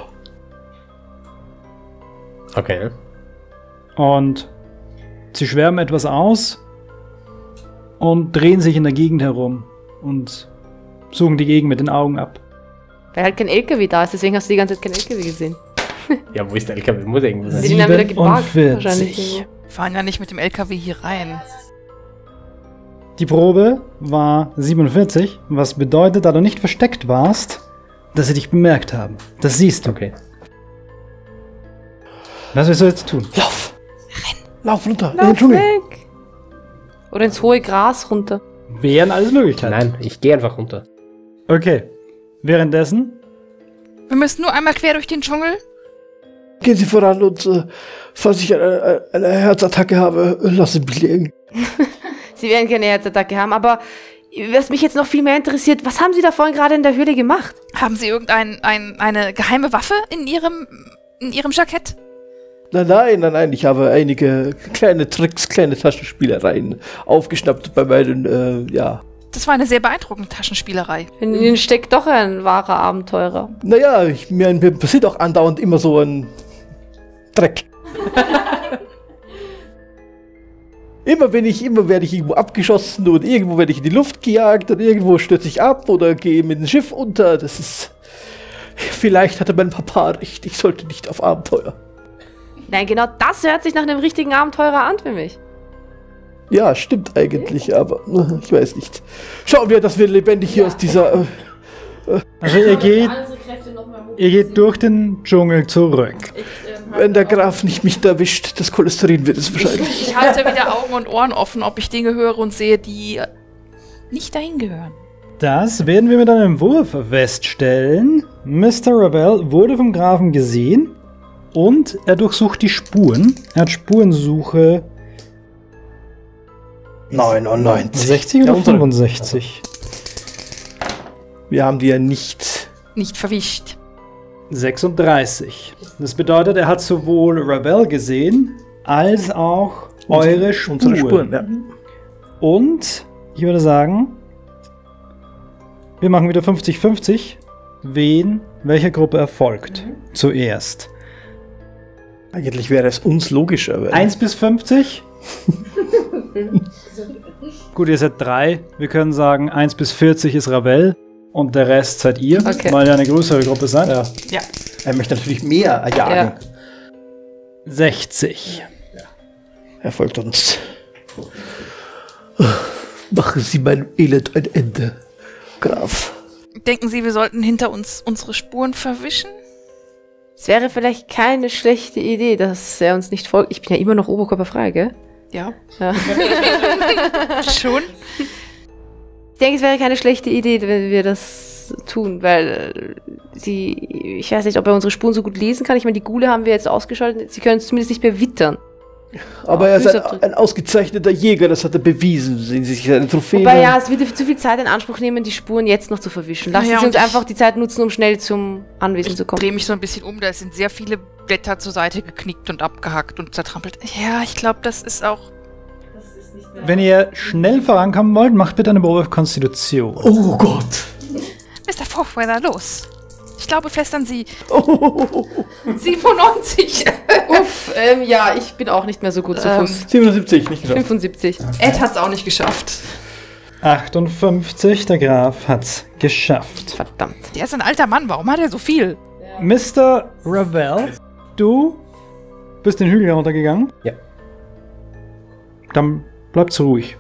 Okay. Und sie schwärmen etwas aus und drehen sich in der Gegend herum und suchen die Gegend mit den Augen ab. Weil halt kein LKW da ist, deswegen hast du die ganze Zeit kein LKW gesehen. Ja, wo ist der LKW? Muss irgendwo sein. Den haben wir wieder geparkt, 47. wahrscheinlich irgendwo. Wir fahren ja nicht mit dem LKW hier rein. Die Probe war 47, was bedeutet, da du nicht versteckt warst, dass sie dich bemerkt haben. Das siehst du. Okay. Was willst du jetzt tun? Lauf! Lauf runter! in Lauf den Dschungel! weg! Oder ins hohe Gras runter. Wären alles Möglichkeiten. Nein, ich gehe einfach runter. Okay. Währenddessen, Wir müssen nur einmal quer durch den Dschungel. Gehen Sie voran und falls ich eine Herzattacke habe, lassen Sie mich liegen. Sie werden keine Herzattacke haben, aber was mich jetzt noch viel mehr interessiert, was haben Sie da vorhin gerade in der Höhle gemacht? Haben Sie eine geheime Waffe in Ihrem Jackett? Nein, ich habe einige kleine Tricks, kleine Taschenspielereien aufgeschnappt bei meinen, Das war eine sehr beeindruckende Taschenspielerei. In Ihnen steckt doch ein wahrer Abenteurer. Naja, mir passiert auch andauernd immer so ein Dreck. Immer werde ich irgendwo abgeschossen und irgendwo werde ich in die Luft gejagt und irgendwo stürze ich ab oder gehe mit dem Schiff unter. Das ist... Vielleicht hatte mein Papa recht, ich sollte nicht auf Abenteuer. Nein, genau das hört sich nach einem richtigen Abenteurer an für mich. Ja, stimmt eigentlich, aber ich weiß nicht. Schauen wir, dass wir lebendig hier aus dieser... also ihr geht durch den Dschungel zurück. wenn der Graf nicht mich erwischt, das Cholesterin wird es wahrscheinlich. Ich halte wieder Augen und Ohren offen, ob ich Dinge höre und sehe, die nicht dahin gehören. Das werden wir mit einem Wurf feststellen. Mr. Rebel wurde vom Grafen gesehen und er durchsucht die Spuren. Er hat Spurensuche 99. 60 oder Ja, unsere. 65? Wir haben die ja nicht. Nicht verwischt. 36. Das bedeutet, er hat sowohl Rebel gesehen, als auch eure Spuren. Unsere Spuren, ja. Und ich würde sagen, wir machen wieder 50-50, welche Gruppe erfolgt zuerst. Eigentlich wäre es uns logischer. Weil 1 bis 50? Gut, ihr seid 3. Wir können sagen, 1 bis 40 ist Ravel und der Rest seid ihr, Okay. weil ihr eine größere Gruppe seid. Ja. Ja. Er möchte natürlich mehr erjagen. 60. Er folgt uns. Machen Sie meinem Elend ein Ende, Graf. Denken Sie, wir sollten hinter uns unsere Spuren verwischen? Es wäre vielleicht keine schlechte Idee, dass er uns nicht folgt. Ich bin ja immer noch oberkörperfrei, gell? Ja. Ja. Schon? Ich denke, es wäre keine schlechte Idee, wenn wir das tun, weil ich weiß nicht, ob er unsere Spuren so gut lesen kann. Ich meine, die Gule haben wir jetzt ausgeschaltet. Sie können es zumindest nicht mehr wittern. Aber er ist Fußabdruck. ein ausgezeichneter Jäger, das hat er bewiesen. Sehen Sie sich seine Trophäe Wobei, an. ja, es würde zu viel Zeit in Anspruch nehmen, die Spuren jetzt noch zu verwischen. Lassen Ja, Sie uns und einfach die Zeit nutzen, um schnell zum Anwesen zu Ich kommen. drehe mich so ein bisschen um, da sind sehr viele Blätter zur Seite geknickt und abgehackt und zertrampelt. Ja, ich glaube, das ist auch... Wenn ihr schnell vorankommen wollt, macht bitte eine Probe auf Konstitution. Oh Gott. Mr. Fourweather, los! Ich glaube fest an Sie. 97. Uff, ja, ich bin auch nicht mehr so gut zu Fuß. 77, nicht geschafft. 75. Ed hat's auch nicht geschafft. 58, der Graf hat's geschafft. Verdammt. Der ist ein alter Mann, warum hat er so viel? Mr. Ravel, du bist den Hügel runtergegangen. Ja. Dann bleib's ruhig.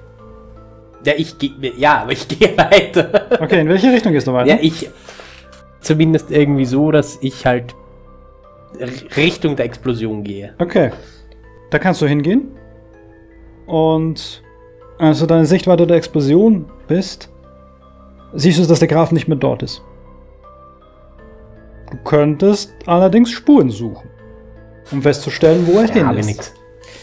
Aber ich gehe weiter. Okay, in welche Richtung gehst du weiter? Ja, zumindest irgendwie so, dass ich halt Richtung der Explosion gehe. Okay. Da kannst du hingehen. Und als du deine Sichtweite der Explosion bist, siehst du, dass der Graf nicht mehr dort ist. Du könntest allerdings Spuren suchen, um festzustellen, wo er hin Habe ist. nix.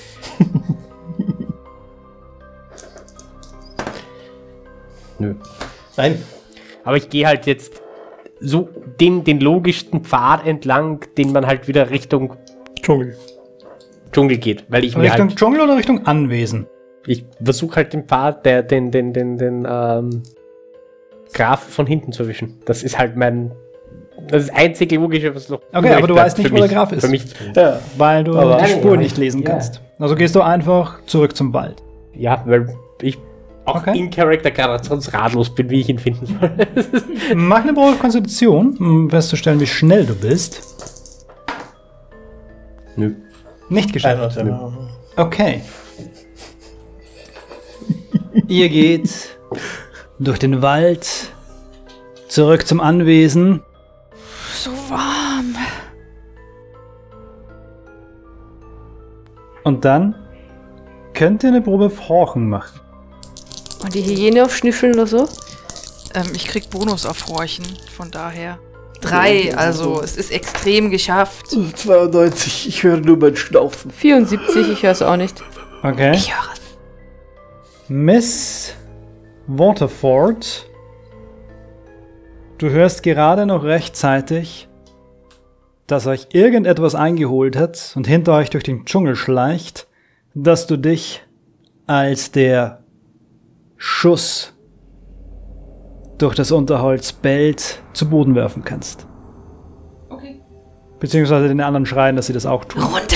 Nö. Nein. Aber ich gehe halt jetzt so den logischsten Pfad entlang, den man halt wieder Richtung Dschungel geht. Weil ich mir Richtung halt, Dschungel oder Richtung Anwesen? ich versuche halt den Pfad, den Graf von hinten zu erwischen. Das ist halt das einzige Logische, was noch Okay, aber du weißt nicht, wo der Graf ist. Für mich, Ja. Weil du Aber- die Spuren nicht lesen Ja. kannst. Also gehst du einfach zurück zum Wald. ja, weil ich auch Okay. in Character gerade sonst ratlos bin, wie ich ihn finden soll. Mach eine Probe auf Konstitution, um festzustellen, wie schnell du bist. Nö. Nicht geschafft. Ja. Okay. Ihr geht durch den Wald zurück zum Anwesen. So warm. Und dann könnt ihr eine Probe auf Horchen machen. Und die Hyäne auf Schnüffeln oder so? Ich krieg Bonus auf Horchen, von daher. 3, also es ist extrem geschafft. 92, ich höre nur mein Schnaufen. 74, ich höre es auch nicht. Okay. Ich höre es. Miss Waterford, du hörst gerade noch rechtzeitig, dass euch irgendetwas eingeholt hat und hinter euch durch den Dschungel schleicht, dass du dich als der Schuss durch das Unterholz bellt zu Boden werfen kannst. Okay. Beziehungsweise den anderen schreien, dass sie das auch tun. Runter!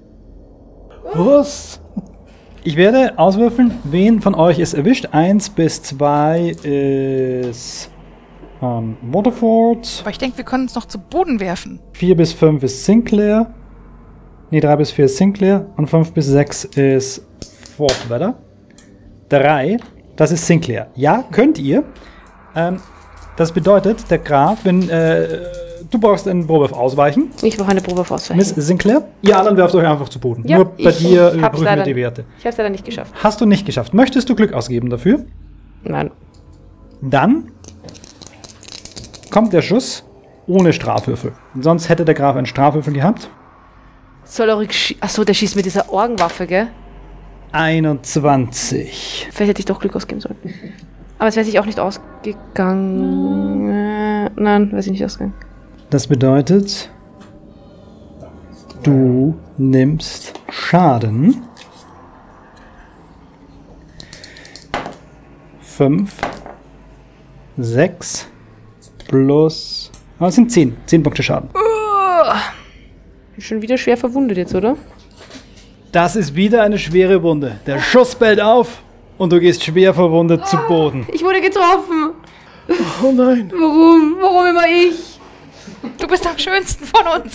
Was? Ich werde auswürfeln, wen von euch es erwischt. 1 bis 2 ist Waterford. Aber ich denke, wir können uns noch zu Boden werfen. 4 bis 5 ist Sinclair. Ne, 3 bis 4 ist Sinclair. Und 5 bis 6 ist Fortweather. 3, das ist Sinclair. Ja, könnt ihr. Das bedeutet, der Graf, wenn du brauchst einen Probe auf Ausweichen. Ich brauche eine Probe auf Ausweichen. Miss Sinclair. Ihr anderen werft euch einfach zu Boden. Ja, Nur bei ich dir hab's überprüfen wir leider- die Werte. Ich habe es leider nicht geschafft. Hast du nicht geschafft. Möchtest du Glück ausgeben dafür? Nein. Dann kommt der Schuss ohne Strafwürfel. Sonst hätte der Graf einen Strafwürfel gehabt. Soll er Achso, der schießt mit dieser Orgenwaffe, gell? 21. Vielleicht hätte ich doch Glück ausgeben sollen. Aber es wäre sich auch nicht ausgegangen. Nein, wäre sich nicht ausgegangen. Das bedeutet, du nimmst Schaden. 5, 6 plus... Ah, es sind 10. 10 Punkte Schaden. Bin schon wieder schwer verwundet jetzt, oder? Das ist wieder eine schwere Wunde. Der Schuss bellt auf und du gehst schwer verwundet zu Boden. Ich wurde getroffen. Oh nein. Warum? Warum immer ich? Du bist am schönsten von uns.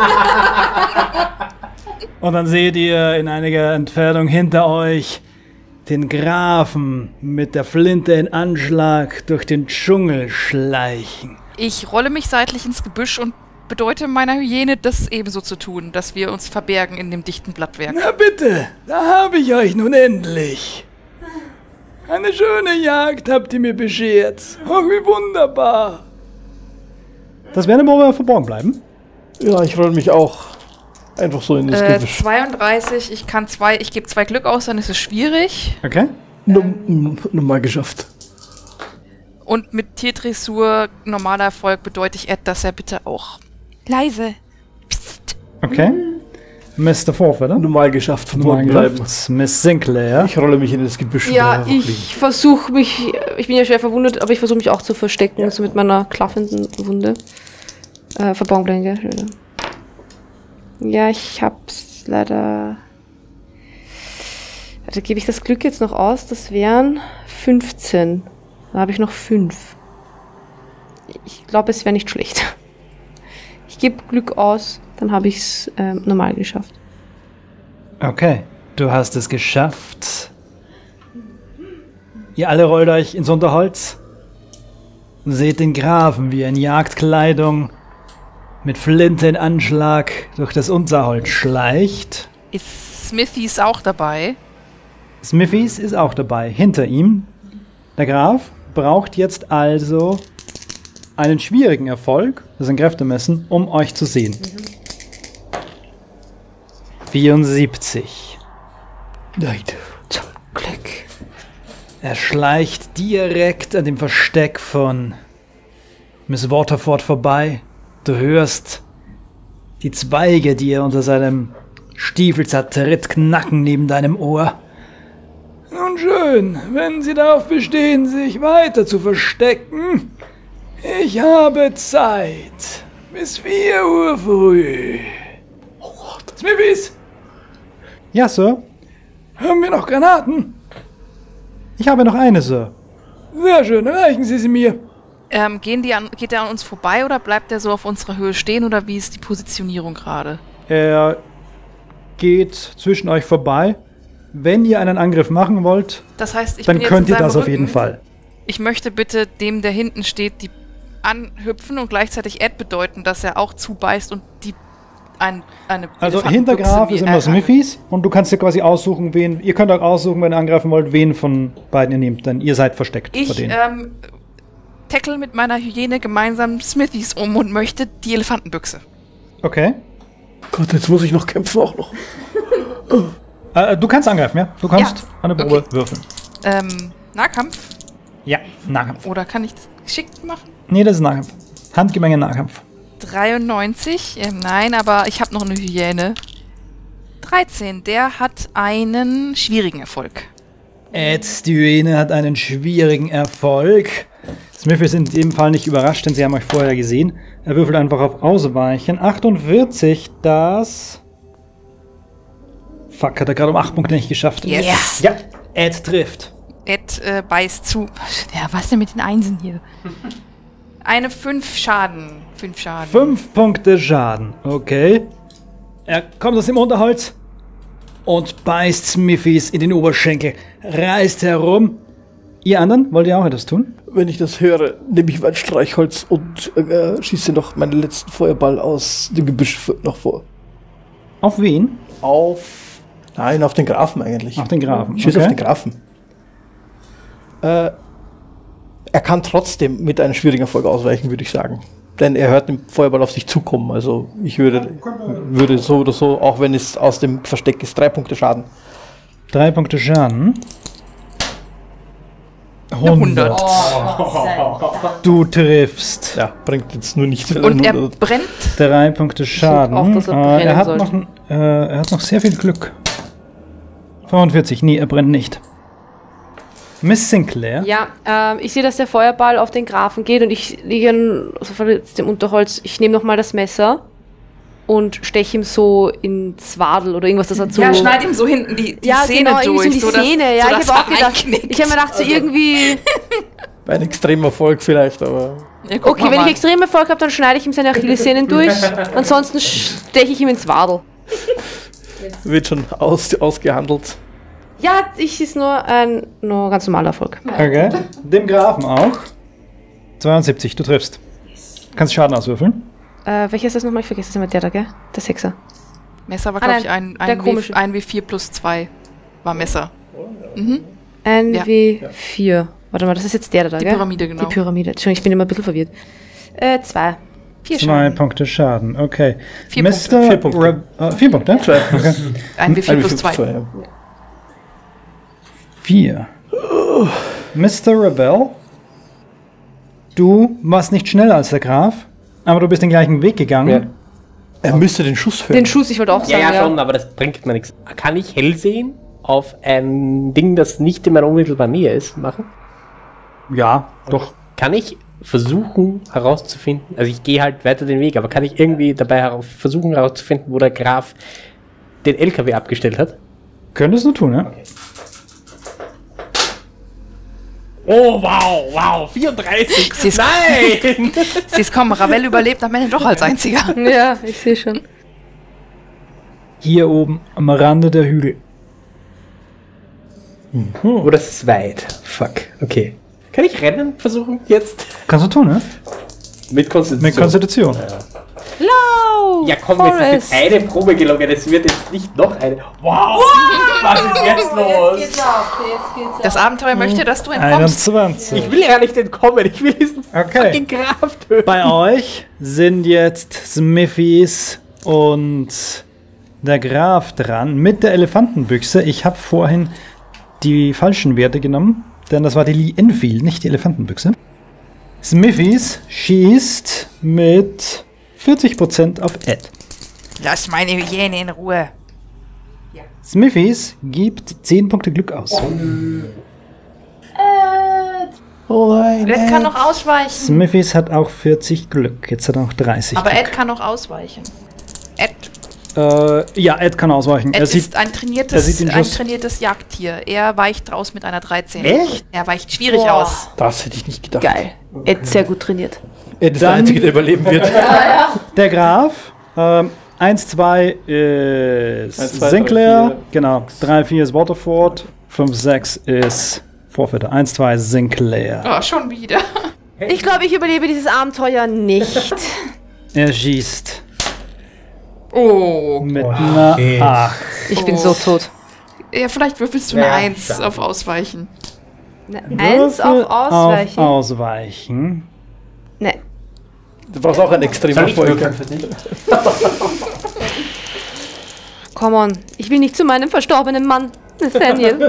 Und dann seht ihr in einiger Entfernung hinter euch den Grafen mit der Flinte in Anschlag durch den Dschungel schleichen. Ich rolle mich seitlich ins Gebüsch und bedeute meiner Hyäne, das ebenso zu tun, dass wir uns verbergen in dem dichten Blattwerk. Na bitte, da habe ich euch nun endlich. Eine schöne Jagd habt ihr mir beschert. Oh, wie wunderbar. Das wäre eine Probe verborgen bleiben. Ja, ich roll mich auch einfach so in das Gebüsch. 32, ich gebe 2 Glück aus, dann ist es schwierig. Okay. Nur mal geschafft. Und mit Tiertressur, normaler Erfolg, bedeute ich Ed, dass er bitte auch leise. Psst. Okay. Mr. Forfetter. Normal geschafft, Nummer verborgen bleiben. Miss Sinclair. Ich rolle mich in das Gebüsch. und Ja, bleib einfach liegen. ich versuche mich. Ich bin ja schwer verwundet, aber ich versuche mich auch zu verstecken, so mit meiner klaffenden Wunde. Verborgen bleiben, gell? Ja, ich hab's leider... Also gebe ich das Glück jetzt noch aus, das wären 15. Da habe ich noch 5. Ich glaube, es wäre nicht schlecht. Ich gebe Glück aus, dann habe ich es normal geschafft. Okay, du hast es geschafft. Ihr alle rollt euch ins Unterholz und seht den Grafen, wie er in Jagdkleidung mit Flinte in Anschlag durch das Unterholz schleicht. Ist Smithies auch dabei? Smithies ist auch dabei, hinter ihm. Der Graf braucht jetzt also einen schwierigen Erfolg, das ist ein Kräftemessen, um euch zu sehen. 74. Nein. Zum Glück. Er schleicht direkt an dem Versteck von Miss Waterford vorbei. Du hörst die Zweige, die er unter seinem Stiefel zertritt, knacken neben deinem Ohr. Nun schön, wenn Sie darauf bestehen, sich weiter zu verstecken. Ich habe Zeit. Bis 4 Uhr früh. Oh Gott. Smithies, Ja, Sir. haben wir noch Granaten? Ich habe noch eine, Sir. Sehr schön, reichen Sie sie mir. Geht er an uns vorbei oder bleibt er so auf unserer Höhe stehen oder wie ist die Positionierung gerade? Er geht zwischen euch vorbei. Wenn ihr einen Angriff machen wollt, Das heißt, ich dann bin jetzt könnt in ihr seinem das auf jeden Rücken. Fall. Ich möchte bitte dem, der hinten steht, die anhüpfen und gleichzeitig Ed bedeuten, dass er auch zubeißt und die eine Also Elefantenbüchse Hintergraf wie ist immer Smithies und du kannst dir quasi aussuchen, wen. Ihr könnt auch aussuchen, wenn ihr angreifen wollt, wen von beiden ihr nehmt, denn ihr seid versteckt vor Ich denen. tackle mit meiner Hyäne gemeinsam Smithies um und möchte die Elefantenbüchse. Okay. Gott, jetzt muss ich noch kämpfen auch noch. Du kannst angreifen, ja? Du kannst Ja, eine Probe okay. würfeln. Nahkampf? Ja, Nahkampf. Oder kann ich das geschickt machen? Nee, das ist Nahkampf. Handgemenge Nahkampf. 93? Nein, aber ich habe noch eine Hyäne. 13. Der hat einen schwierigen Erfolg. Ed, die Hyäne hat einen schwierigen Erfolg. Smithies sind in dem Fall nicht überrascht, denn sie haben euch vorher gesehen. Er würfelt einfach auf Ausweichen. 48, das... Fuck, hat er gerade um 8 Punkte nicht geschafft. Yes. Ja, Ed trifft. Ed beißt zu. Ja, was denn mit den Einsen hier? Eine 5 Schaden. 5 Schaden. 5 Punkte Schaden. Okay. Er kommt aus dem Unterholz und beißt Smithies in den Oberschenkel, reißt herum. Ihr anderen, wollt ihr auch etwas tun? Wenn ich das höre, nehme ich mein Streichholz und schieße noch meinen letzten Feuerball aus dem Gebüsch noch vor. Auf wen? Nein, auf den Grafen eigentlich. Auf den Grafen. Ich schieße auf den Grafen. Er kann trotzdem mit einem schwierigen Erfolg ausweichen, würde ich sagen. Denn er hört den Feuerball auf sich zukommen. Also ich würde so oder so, auch wenn es aus dem Versteck ist, 3 Punkte Schaden. 3 Punkte Schaden. 100. Du triffst. Ja, bringt jetzt nur nicht. Und er brennt. 3 Punkte Schaden. auch, dass er brennen er, hat sollte. er hat noch sehr viel Glück. 45. Nee, er brennt nicht. Miss Sinclair. Ja, ich sehe, dass der Feuerball auf den Grafen geht und ich liege so verletzt im Unterholz. Ich nehme nochmal das Messer und steche ihm so ins Wadel oder irgendwas, das er so... Ja, schneid ihm so hinten die Szene genau, durch. irgendwie so die Szene. Ja, ich habe auch gedacht, einknickt. ich habe mir gedacht, so irgendwie... Ein extremer Erfolg vielleicht, aber... Ja, guck Okay, wenn mal. ich extrem Erfolg habe, dann schneide ich ihm seine Achillessehnen durch. Ansonsten steche ich ihm ins Wadel. Wird schon ausgehandelt. Ja, ich ist nur ein ganz normaler Erfolg. Okay. Dem Grafen auch. 72, du triffst. Kannst Schaden auswürfeln. Welcher ist das nochmal? Ich vergesse es immer, der da, gell? Der Sechser. Messer war, Ah, glaube ich, nein, ein der komische. ein W4 plus 2 war Messer. Ein Ja. W4. Warte mal, das ist jetzt der da, Die gell? Pyramide, genau. Die Pyramide. Entschuldigung, ich bin immer ein bisschen verwirrt. 2. 4 2 Schaden. Punkte Schaden, okay. 4 Mr. Punkte. 4 Punkte. 4 Punkte? Okay. Ein W4 plus 2. Ja. 4. Mr. Rebel, du warst nicht schneller als der Graf, aber du bist den gleichen Weg gegangen. Ja. Er müsste den Schuss hören. Den Schuss, ich wollte auch sagen, Ja, schon, aber das bringt mir nichts. Kann ich hell sehen auf ein Ding, das nicht in meiner unmittelbaren Nähe ist, machen? Ja, doch. Kann ich versuchen herauszufinden, also ich gehe halt weiter den Weg, aber kann ich irgendwie dabei versuchen herauszufinden, wo der Graf den LKW abgestellt hat? Könntest du tun, ja? Oh, wow, 34. Nein! Siehst, komm, Ravel überlebt am Ende doch als einziger. Ja, ich sehe schon. Hier oben am Rande der Hügel. Oh, das ist weit. Fuck, okay. Kann ich rennen versuchen jetzt? Kannst du tun, ne? Mit Konstitution. Mit Konstitution. Low! Ja, komm, jetzt ist eine Probe gelungen, es wird jetzt nicht noch eine. Wow! Was ist jetzt los? Jetzt geht's Das Abenteuer möchte, dass du entkommst. 21. Ich will ja nicht entkommen, ich will diesen fucking Graf töten. Bei euch sind jetzt Smithies und der Graf dran mit der Elefantenbüchse. Ich habe vorhin die falschen Werte genommen, denn das war die Lee Enfield, nicht die Elefantenbüchse. Smithies schießt mit 40% auf Ed. Lass meine Hyäne in Ruhe. Smithies gibt 10 Punkte Glück aus. Oh nein. Ed kann noch ausweichen. Smithies hat auch 40 Glück. Jetzt hat er noch 30 Aber Glück. Ed kann noch ausweichen. Ed Ja, Ed kann ausweichen. Ed Er sieht, ist ein trainiertes Jagdtier. Er weicht raus mit einer 13. Echt? Er weicht schwierig Boah. aus. Das hätte ich nicht gedacht. Geil. Ed sehr gut trainiert. Er ist der Dann- Einzige, der überleben wird. der Graf. 1, 2 ist 1, 2, Sinclair. 3, 4. Genau. 3, 4 ist Waterford. 5, 6 ist Forfeiter. 1, 2 ist Sinclair. Oh, schon wieder. Ich glaube, ich überlebe dieses Abenteuer nicht. Er schießt Oh. mit einer 8. Ich bin so tot. Ja, vielleicht würfelst du eine 1 auf Ausweichen. Eine 1 auf Ausweichen? Auf Ausweichen. Ne. Du brauchst auch einen extremen Erfolg. Come on. Ich will nicht zu meinem verstorbenen Mann, Nathaniel.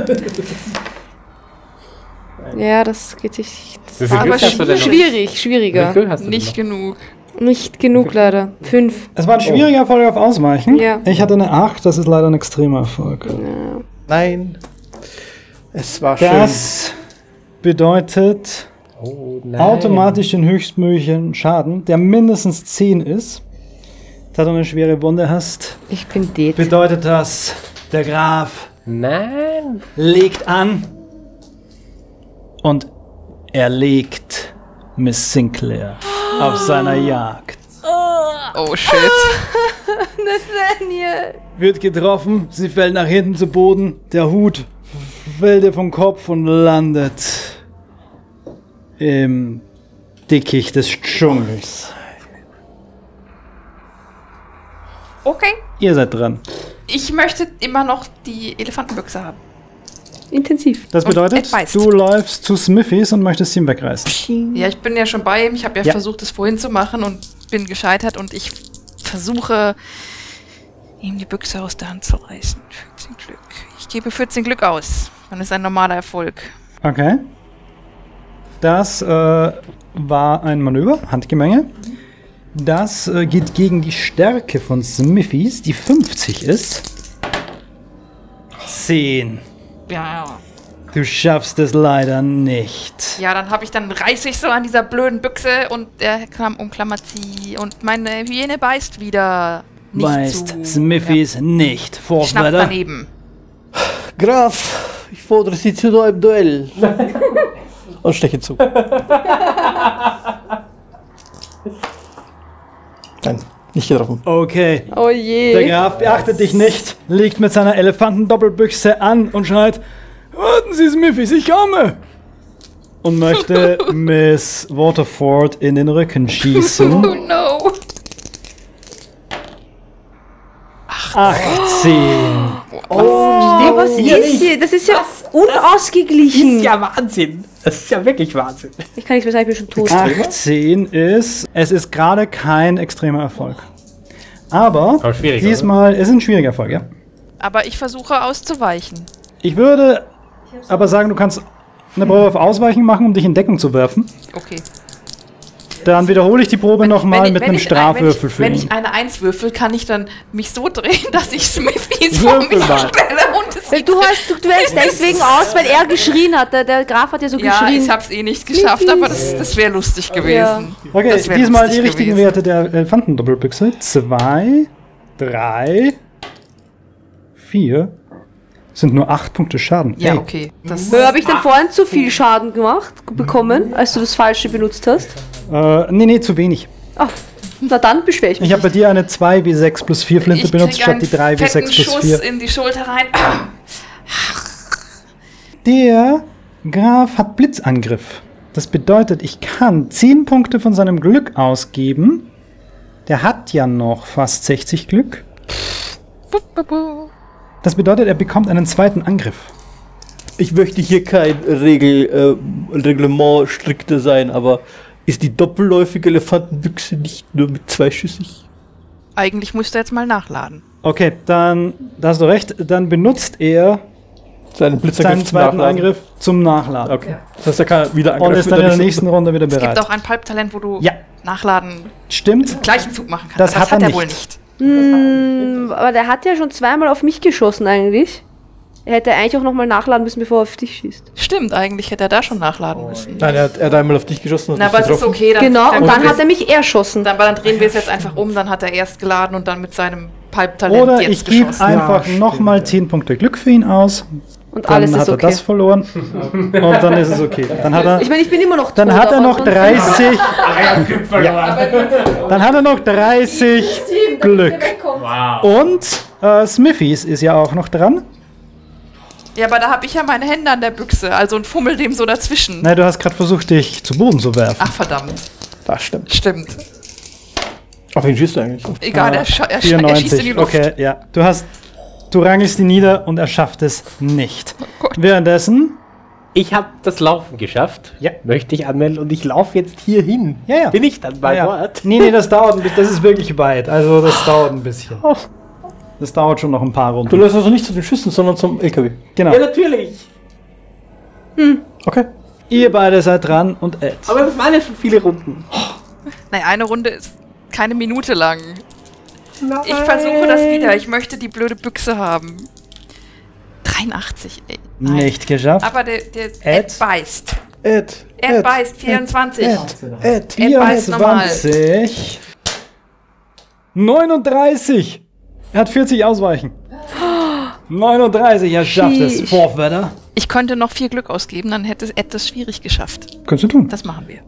Ja, das geht sich. Wie viel Aber Glück hast du denn noch? Schwieriger. Wie viel hast du Nicht denn noch? genug. Nicht genug leider. 5. Es war ein schwieriger Erfolg auf Ausweichen. Ja. Ich hatte eine 8, das ist leider ein extremer Erfolg. Nein. Es war schön. Das bedeutet Oh, nein. automatisch den höchstmöglichen Schaden, der mindestens 10 ist. Da du eine schwere Wunde hast, Ich bin dead. bedeutet das, der Graf Nein. legt an und er legt Miss Sinclair auf seiner Jagd. Oh shit. Nathaniel. Wird getroffen, sie fällt nach hinten zu Boden, der Hut fällt ihr vom Kopf und landet im Dickicht des Dschungels. Okay. Ihr seid dran. Ich möchte immer noch die Elefantenbüchse haben. Intensiv. Das Und bedeutet, Ed beißt. du läufst zu Smithies und möchtest ihn wegreißen. Ja, ich bin ja schon bei ihm. Ich habe ja, Ja. versucht, es vorhin zu machen und bin gescheitert. Und ich versuche, ihm die Büchse aus der Hand zu reißen. 14 Glück. Ich gebe 14 Glück aus. Dann ist ein normaler Erfolg. Okay. Das war ein Manöver, Handgemenge. Das geht gegen die Stärke von Smithies, die 50 ist. 10. Ja. Du schaffst es leider nicht. Ja, dann reiße ich so an dieser blöden Büchse und er umklammert sie. Und meine Hyäne beißt wieder. Nicht Beißt zu. Smithies nicht. Schnappt Vorfreude. daneben. Graf, ich fordere Sie zu einem Duell. Und steche zu. Nein, nicht getroffen. Okay. Oh Der je. Graf beachtet dich nicht, legt mit seiner Elefantendoppelbüchse an und schreit: Warten Sie, Smithies, ich komme! Und möchte Miss Waterford in den Rücken schießen. Oh no. 18. Oh, was ist hier? Das ist ja unausgeglichen. Ist ja Wahnsinn. Das ist ja wirklich Wahnsinn. Ich kann nicht mehr sagen, ich bin schon tot. 18 ist, es ist gerade kein extremer Erfolg. Aber schwierig, diesmal ist ein schwieriger Erfolg, ja. Aber ich versuche auszuweichen. Ich würde aber sagen, du kannst eine Probe auf Ausweichen machen, um dich in Deckung zu werfen. Okay. Dann wiederhole ich die Probe nochmal mit einem Strafwürfel für Wenn ihn. ich eine 1 würfel, kann ich dann mich so drehen, dass ich Smithies Würfel vor mich mal. stelle und es Du wählst deswegen aus, weil er geschrien hat. Der Graf hat ja so Ja, geschrien. ich hab's eh nicht geschafft, aber das wäre lustig gewesen. Okay, Das wär diesmal die lustig richtigen gewesen. Werte der Elefantendoppelbüchse. 2, 3, 4. Sind nur 8 Punkte Schaden. Ja, Ey, okay. Das Habe ich dann vorhin zu viel Schaden bekommen, als du das Falsche benutzt hast? Nee, zu wenig. Ach, na dann beschwere ich mich. Ich habe bei dir eine 2W6 plus 4 Flinte ich benutzt, krieg statt die einen 3W6 fetten plus Schuss 4. in die Schulter rein. Der Graf hat Blitzangriff. Das bedeutet, ich kann 10 Punkte von seinem Glück ausgeben. Der hat ja noch fast 60 Glück. Das bedeutet, er bekommt einen zweiten Angriff. Ich möchte hier kein Reglement strikter sein, aber ist die doppelläufige Elefantenbüchse nicht nur mit 2 schüssig? Eigentlich musst du jetzt mal nachladen. Okay, dann, da hast du recht, dann benutzt er Seinen Blitzangriff seinen zum zweiten Nachladen. Angriff zum Nachladen. Okay. Das heißt, er kann wieder Und angreifen. ist dann in der nächsten Runde wieder Es gibt bereit. auch ein Pulp-Talent, wo du Ja. nachladen Stimmt? gleichen Zug machen kannst. Das Aber hat er er nicht. wohl nicht. Aber der hat ja schon zweimal auf mich geschossen eigentlich. Er hätte eigentlich auch nochmal nachladen müssen, bevor er auf dich schießt. Stimmt, eigentlich hätte er da schon nachladen müssen. Nein, er hat einmal auf dich geschossen und Na, dich aber es ist getroffen. okay. Genau, und dann wir- hat er mich erschossen. dann drehen wir es jetzt einfach um. Dann hat er erst geladen und dann mit seinem Pulp-Talent Oder jetzt ich gebe geschossen. einfach nochmal 10 Punkte Glück für ihn aus. Und Dann alles hat ist er okay. das verloren. Und dann ist es okay. Dann hat er, Ich meine, ich bin immer noch dann tot, hat er aber noch trotzdem- 30. Dann hat er noch 30 Glück. Und Smithies ist ja auch noch dran. Ja, aber da habe ich ja meine Hände an der Büchse, also und fummel dem so dazwischen. Nein, du hast gerade versucht, dich zu Boden zu werfen. Ach, verdammt. Das stimmt. Stimmt. Auf wen schießt du eigentlich? Egal, er schießt in die 94. Luft. Okay, ja. Du rangelst ihn nieder und er schafft es nicht. Gott. Währenddessen, Ich habe das Laufen geschafft. Ja. Möchte ich anmelden und ich laufe jetzt hier hin. Ja. Bin ich dann bei Bord? Nee, das dauert ein bisschen. Das ist wirklich weit. Also das dauert ein bisschen. Das dauert schon noch ein paar Du Runden. läufst also nicht zu den Schüssen, sondern zum LKW. Genau. Ja, natürlich. Okay. Ihr beide seid dran und Ed. Aber das waren ja schon viele Runden. Nein, eine Runde ist keine Minute lang. Ich versuche das wieder. Ich möchte die blöde Büchse haben. 83, ey. Nein. Nicht geschafft. Aber der Ed beißt. Ed. Ed beißt, 24. Ed. Ed beißt normal. 24. 39. Er hat 40 Ausweichen. 39, er schafft es. Sheesh. Vorwärter. Ich könnte noch 4 Glück ausgeben, dann hätte Ed das schwierig geschafft. Kannst du tun. Das machen wir.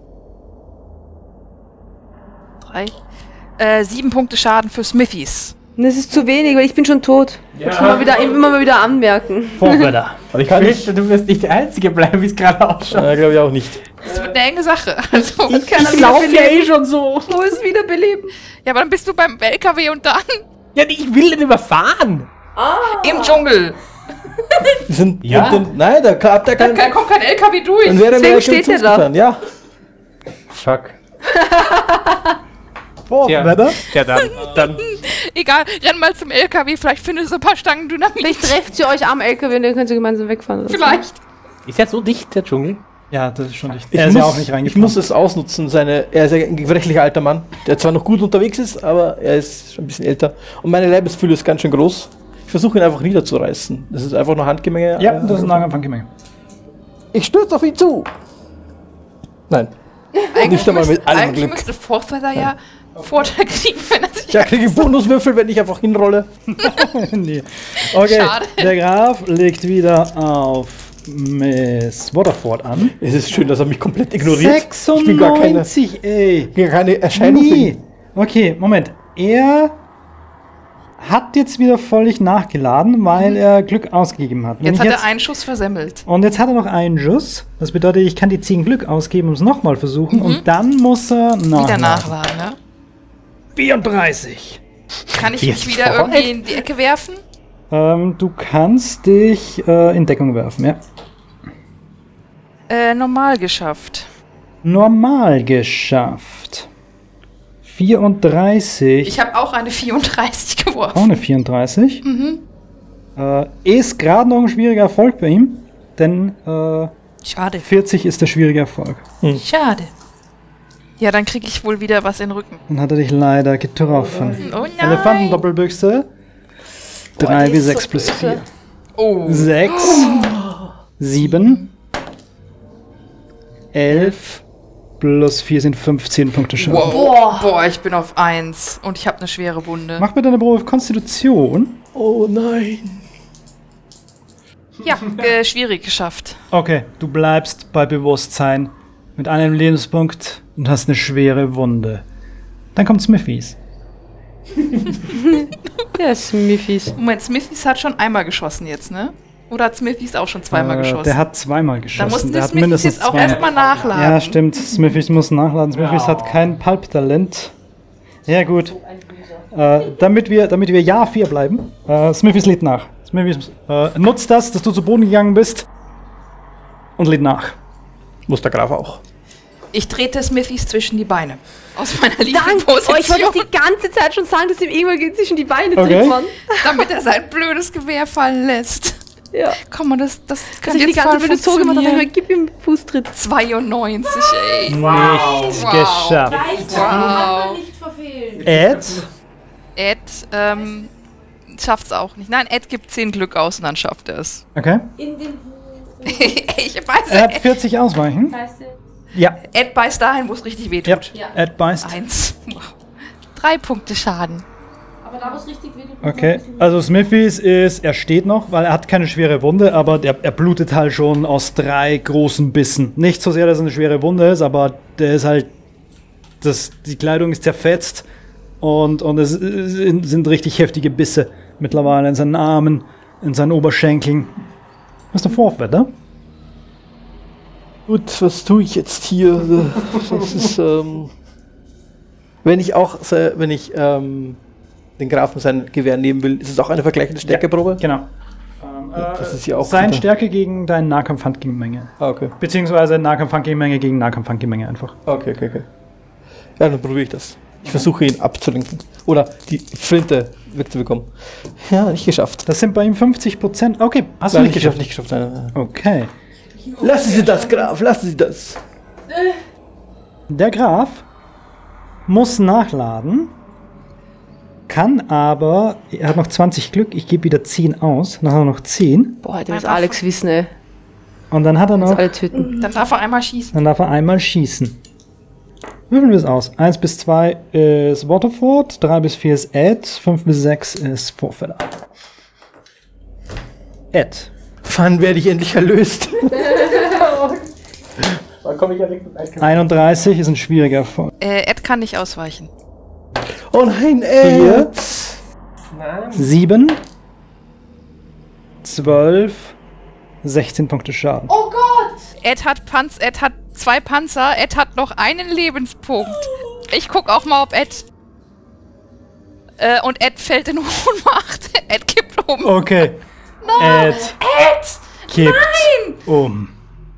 7 Punkte Schaden für Smithies. Das ist zu wenig, weil ich bin schon tot. Muss man immer mal wieder anmerken. Vorwärter. Und ich Ich kann nicht. fürchte, du wirst nicht der Einzige bleiben, wie es gerade ausschaut. Glaube ich auch nicht. Das wird eine enge Sache. Also, Ich laufe ja eh schon so. Wo ist wiederbeleben? ja, aber dann bist du beim LKW und dann Ja, ich will den überfahren. im Dschungel. Wir sind Ja. unten. Nein, da habt ihr keinen. Da kommt kein LKW durch. Dann wäre Deswegen mir steht der da. gefahren. Ja. Fuck. Vorwärter. Ja, dann. Egal, renn mal zum LKW, vielleicht findest du ein paar Stangen Dynamit. Vielleicht trefft ihr euch am LKW und dann könnt ihr gemeinsam wegfahren. Oder so. Vielleicht. Ist ja so dicht, der Dschungel. Ja, das ist schon richtig. Ich Er ist ja auch nicht ich reingefahren. muss es ausnutzen. Er ist ein gebrechlicher alter Mann, der zwar noch gut unterwegs ist, aber er ist schon ein bisschen älter. Und meine Leibesfülle ist ganz schön groß. Ich versuche ihn einfach niederzureißen. Das ist einfach nur Handgemenge. Ja, das ist ein langer Fanggemenge. Ich stürze auf ihn zu. Nein. Nicht einmal mit allem Eigentlich Glück. müsste Vorfeather ja Vorteil kriegen, wenn er sich... Ja, kriege ich Bonuswürfel, wenn ich einfach hinrolle. Nee. Okay, Schade. der Graf legt wieder auf Miss Waterford an. Es ist schön, dass er mich komplett ignoriert. Ich bin gar keine, 96, ey. bin keine Erscheinung. für Nee. ihn. Okay, Moment. Er hat jetzt wieder völlig nachgeladen, weil er Glück ausgegeben hat. Wenn Jetzt ich hat er einen Schuss versemmelt. und jetzt hat er noch einen Schuss. Das bedeutet, ich kann die 10 Glück ausgeben und es nochmal versuchen. Und dann muss er Wieder nachladen. nachladen, ne? 34. Kann ich Jetzt mich wieder voll? irgendwie in die Ecke werfen? Du kannst dich in Deckung werfen, ja. Normal geschafft. Normal geschafft. 34. Ich habe auch eine 34 geworfen. Auch eine 34. Ist gerade noch ein schwieriger Erfolg bei ihm, denn Schade. 40 ist der schwierige Erfolg. Schade. Ja, dann kriege ich wohl wieder was in den Rücken. Dann hat er dich leider getroffen. Oh nein. Elefantendoppelbüchse. 3 wie 6 plus 4. Oh. 6, 7, 11, plus 4 sind 15 Punkte Schaden. Wow. Boah, ich bin auf 1 und ich habe eine schwere Wunde. Mach bitte eine Probe auf Konstitution. Oh nein. Ja, schwierig geschafft. Okay, du bleibst bei Bewusstsein mit einem Lebenspunkt und hast eine schwere Wunde. Dann kommt Smithies. Ja, Smithies. Moment, Smithies hat schon einmal geschossen jetzt, ne? Oder hat Smithies auch schon zweimal geschossen? Der hat zweimal geschossen. Da mussten der die hat Smithies mindestens jetzt auch zweimal. erstmal nachladen. Ja, stimmt. Smithies muss nachladen. Smithies hat kein Pulp-Talent. Ja, gut. Damit wir ja 4 bleiben, Smithies lädt nach. Smithies nutzt das, dass du zu Boden gegangen bist und lädt nach. Muss der Graf auch. Ich trete Smithies zwischen die Beine. Aus meiner Danke! Lieblingsposition. Oh, ich wollte das die ganze Zeit schon sagen, dass ihm irgendwann zwischen die Beine Okay. tritt, Mann. damit er sein blödes Gewehr fallen lässt. Ja. Komm mal, das Dass kann ich die jetzt ganze voll Zeit mit so gemacht habe, funktionieren. gib ihm Fußtritt. 92, ey. Nicht geschafft. Wow. Nicht verfehlen. Ed? Ed schafft's auch nicht. Nein, Ed gibt 10 Glück aus und dann schafft er es. Okay. In den Ich weiß, Er hat 40 Ausweichen. heißt er. Ja. Ed beißt dahin, wo es richtig weh Ja. tut. Ja. Ed beißt. 1. Wow. 3 Punkte Schaden. Aber da, wo es richtig weh tut, Okay, also Smithies er steht noch, weil er hat keine schwere Wunde, aber er blutet halt schon aus 3 großen Bissen. Nicht so sehr, dass es eine schwere Wunde ist, aber der ist halt, die Kleidung ist zerfetzt und es sind richtig heftige Bisse mittlerweile in seinen Armen, in seinen Oberschenkeln. Was ist der Vorwärter? Gut, was tue ich jetzt hier? Das ist, wenn ich den Grafen sein Gewehr nehmen will, ist es auch eine vergleichende Stärkeprobe? Genau. Das ist ja auch Sein guter. Stärke gegen deinen Nahkampf-Handgemenge. Ah, okay. Beziehungsweise Nahkampf-Handgemenge gegen Nahkampf-Handgemenge einfach. Okay. Ja, dann probiere ich das. Ich versuche ihn abzulenken. Oder die Flinte wegzubekommen. Ja, nicht geschafft. Das sind bei ihm 50%. Okay, hast du Nein, nicht geschafft. nicht geschafft. Nein. Okay. Lassen Sie das, Graf, lassen Sie das. Der Graf muss nachladen, kann aber, er hat noch 20 Glück, ich gebe wieder 10 aus, dann hat er noch 10 Boah, Alter, muss Alex wissen, ey. und dann hat er noch, Alle töten. Dann darf er einmal schießen. dann darf er einmal schießen. Würfeln wir es aus. 1 bis 2 ist Waterford, 3 bis 4 ist Ed, 5 bis 6 ist Vorfeller. Ed. Wann werde ich endlich erlöst? 31 ist ein schwieriger Erfolg. Ed kann nicht ausweichen. Oh nein, 4, 7, 12, 16 Punkte Schaden. Oh Gott! Ed hat 2 Panzer, Ed hat noch einen Lebenspunkt. Ich guck auch mal, ob Ed... und Ed fällt in Ohnmacht. Ed kippt um. Okay. Ed kippt um.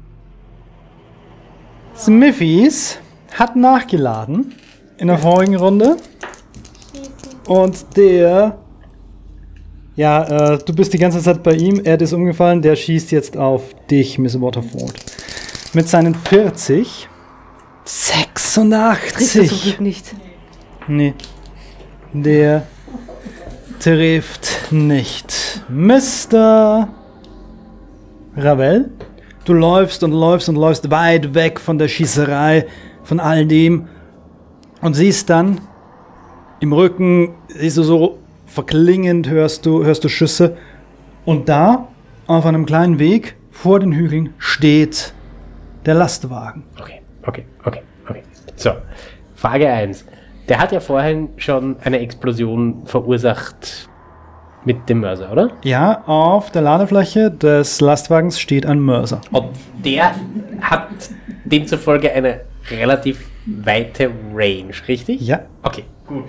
Smithies hat nachgeladen in der vorigen Runde. Und der... Ja, du bist die ganze Zeit bei ihm. Ed ist umgefallen. Der schießt jetzt auf dich, Miss Waterford. Mit seinen 40. Trifft er zum 86. Glück nicht. Nee. Der trifft nicht. Mr. Ravel, du läufst und läufst und läufst weit weg von der Schießerei, von all dem und siehst dann im Rücken, siehst du so verklingend, hörst du Schüsse und da auf einem kleinen Weg vor den Hügeln steht der Lastwagen. Okay. So, Frage 1. Der hat ja vorhin schon eine Explosion verursacht mit dem Mörser, oder? Ja, auf der Ladefläche des Lastwagens steht ein Mörser. Und der hat demzufolge eine relativ weite Range, richtig? Ja. Okay, gut.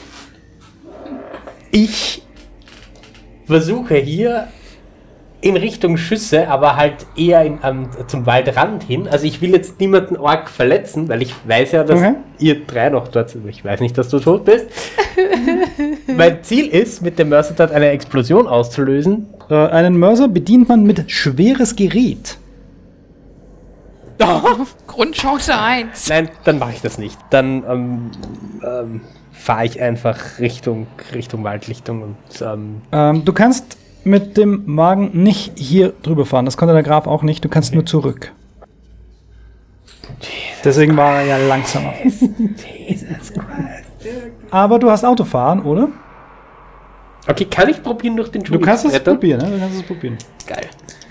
Ich versuche hier in Richtung Schüsse, aber halt eher zum Waldrand hin. Also ich will jetzt niemanden arg verletzen, weil ich weiß ja, dass ihr 3 noch dort sind. Ich weiß nicht, dass du tot bist. Mein Ziel ist, mit dem Mörser dort eine Explosion auszulösen. Einen Mörser bedient man mit schweres Gerät. Grundchance 1. Nein, dann mache ich das nicht. Dann fahre ich einfach Richtung Waldlichtung und Du kannst mit dem Wagen nicht hier drüber fahren. Das konnte der Graf auch nicht. Du kannst nur zurück. Deswegen war er ja langsamer. Aber du hast Autofahren, oder? Okay, kann ich probieren durch den Dschungel Du kannst zu es brettern? probieren, ne? Du kannst es probieren. Geil.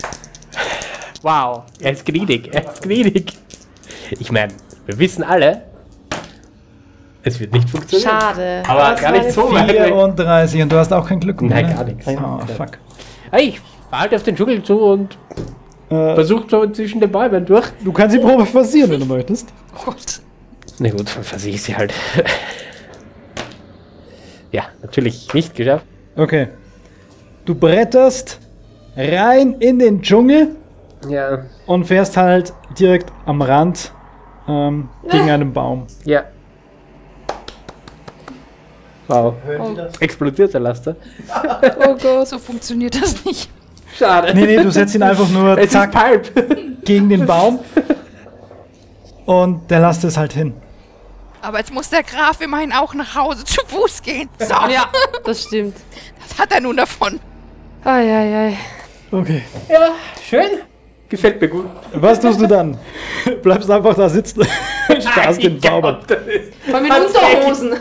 Wow, er ist gnädig, Ich meine, wir wissen alle, es wird nicht funktionieren. Schade. Aber gar nicht so weit weg. 34 und du hast auch kein Glück mehr. Nein, ne? gar nichts. Oh, fuck. Hey, ich fahr halt auf den Dschungel zu und versuch so zwischen den Bäumen durch. Du kannst die Probe passieren, wenn du möchtest. Oh Gott. Na gut, dann versuche ich sie halt. Ja, natürlich nicht geschafft. Okay. Du bretterst rein in den Dschungel Ja, und fährst halt direkt am Rand gegen einen Baum. ja. Wow. Explodiert der Laster. Oh Gott, so funktioniert das nicht. Schade. Nee, du setzt ihn einfach nur Es ist zack Pulp. gegen den Baum und der Laster ist halt hin. Aber jetzt muss der Graf immerhin auch nach Hause zu Fuß gehen. So, Ja, das stimmt. was hat er nun davon? Eieiei. Okay. Ja, schön. Gefällt mir gut. Was tust du dann? Bleibst einfach da sitzen und starrst den Baum an. Vor mit Unterhosen.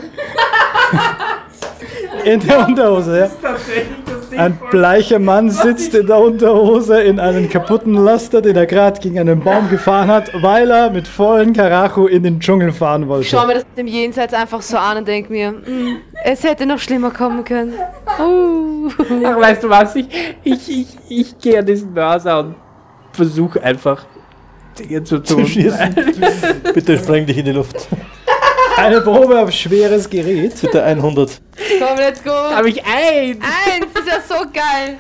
In der Unterhose, ja. Ein bleicher Mann sitzt in der Unterhose in einem kaputten Laster, den er gerade gegen einen Baum gefahren hat, weil er mit vollen Karacho in den Dschungel fahren wollte. Ich schau mir das mit dem Jenseits einfach so an und denk mir, es hätte noch schlimmer kommen können. Ach, weißt du was? Ich gehe an diesen Mörser und versuche einfach Dinge zu tun. Schießen. Bitte spreng dich in die Luft. Eine Probe auf schweres Gerät. Bitte 100. Komm, let's go. Habe ich eins. Ist ja so geil.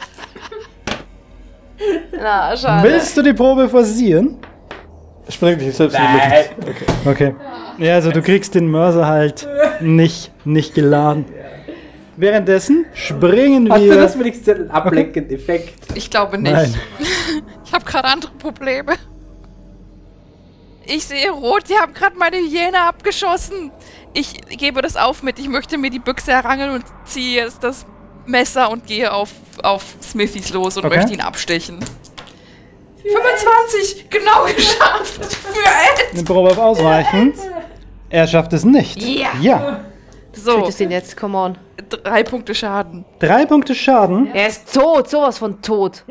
Na, schade. Willst du die Probe forcieren? Spreng dich selbst in die Luft. Okay. Ja, also du kriegst den Mörser halt nicht geladen. Währenddessen springen Hast du wir... das wenigstens einen ablenkenden Effekt? Ich glaube nicht. Nein. Ich habe gerade andere Probleme. Ich sehe rot, die haben gerade meine Hyäne abgeschossen. Ich gebe das auf mit, ich möchte mir die Büchse errangeln und ziehe jetzt das Messer und gehe auf Smithies los und Okay. möchte ihn abstechen. 25, genau geschafft. Für Ed. Eine Probe auf Ausweichen. Er schafft es nicht. Ja. Ja. So, Tötest ihn jetzt, come on. 3 Punkte Schaden. 3 Punkte Schaden. Er ist tot, sowas von tot.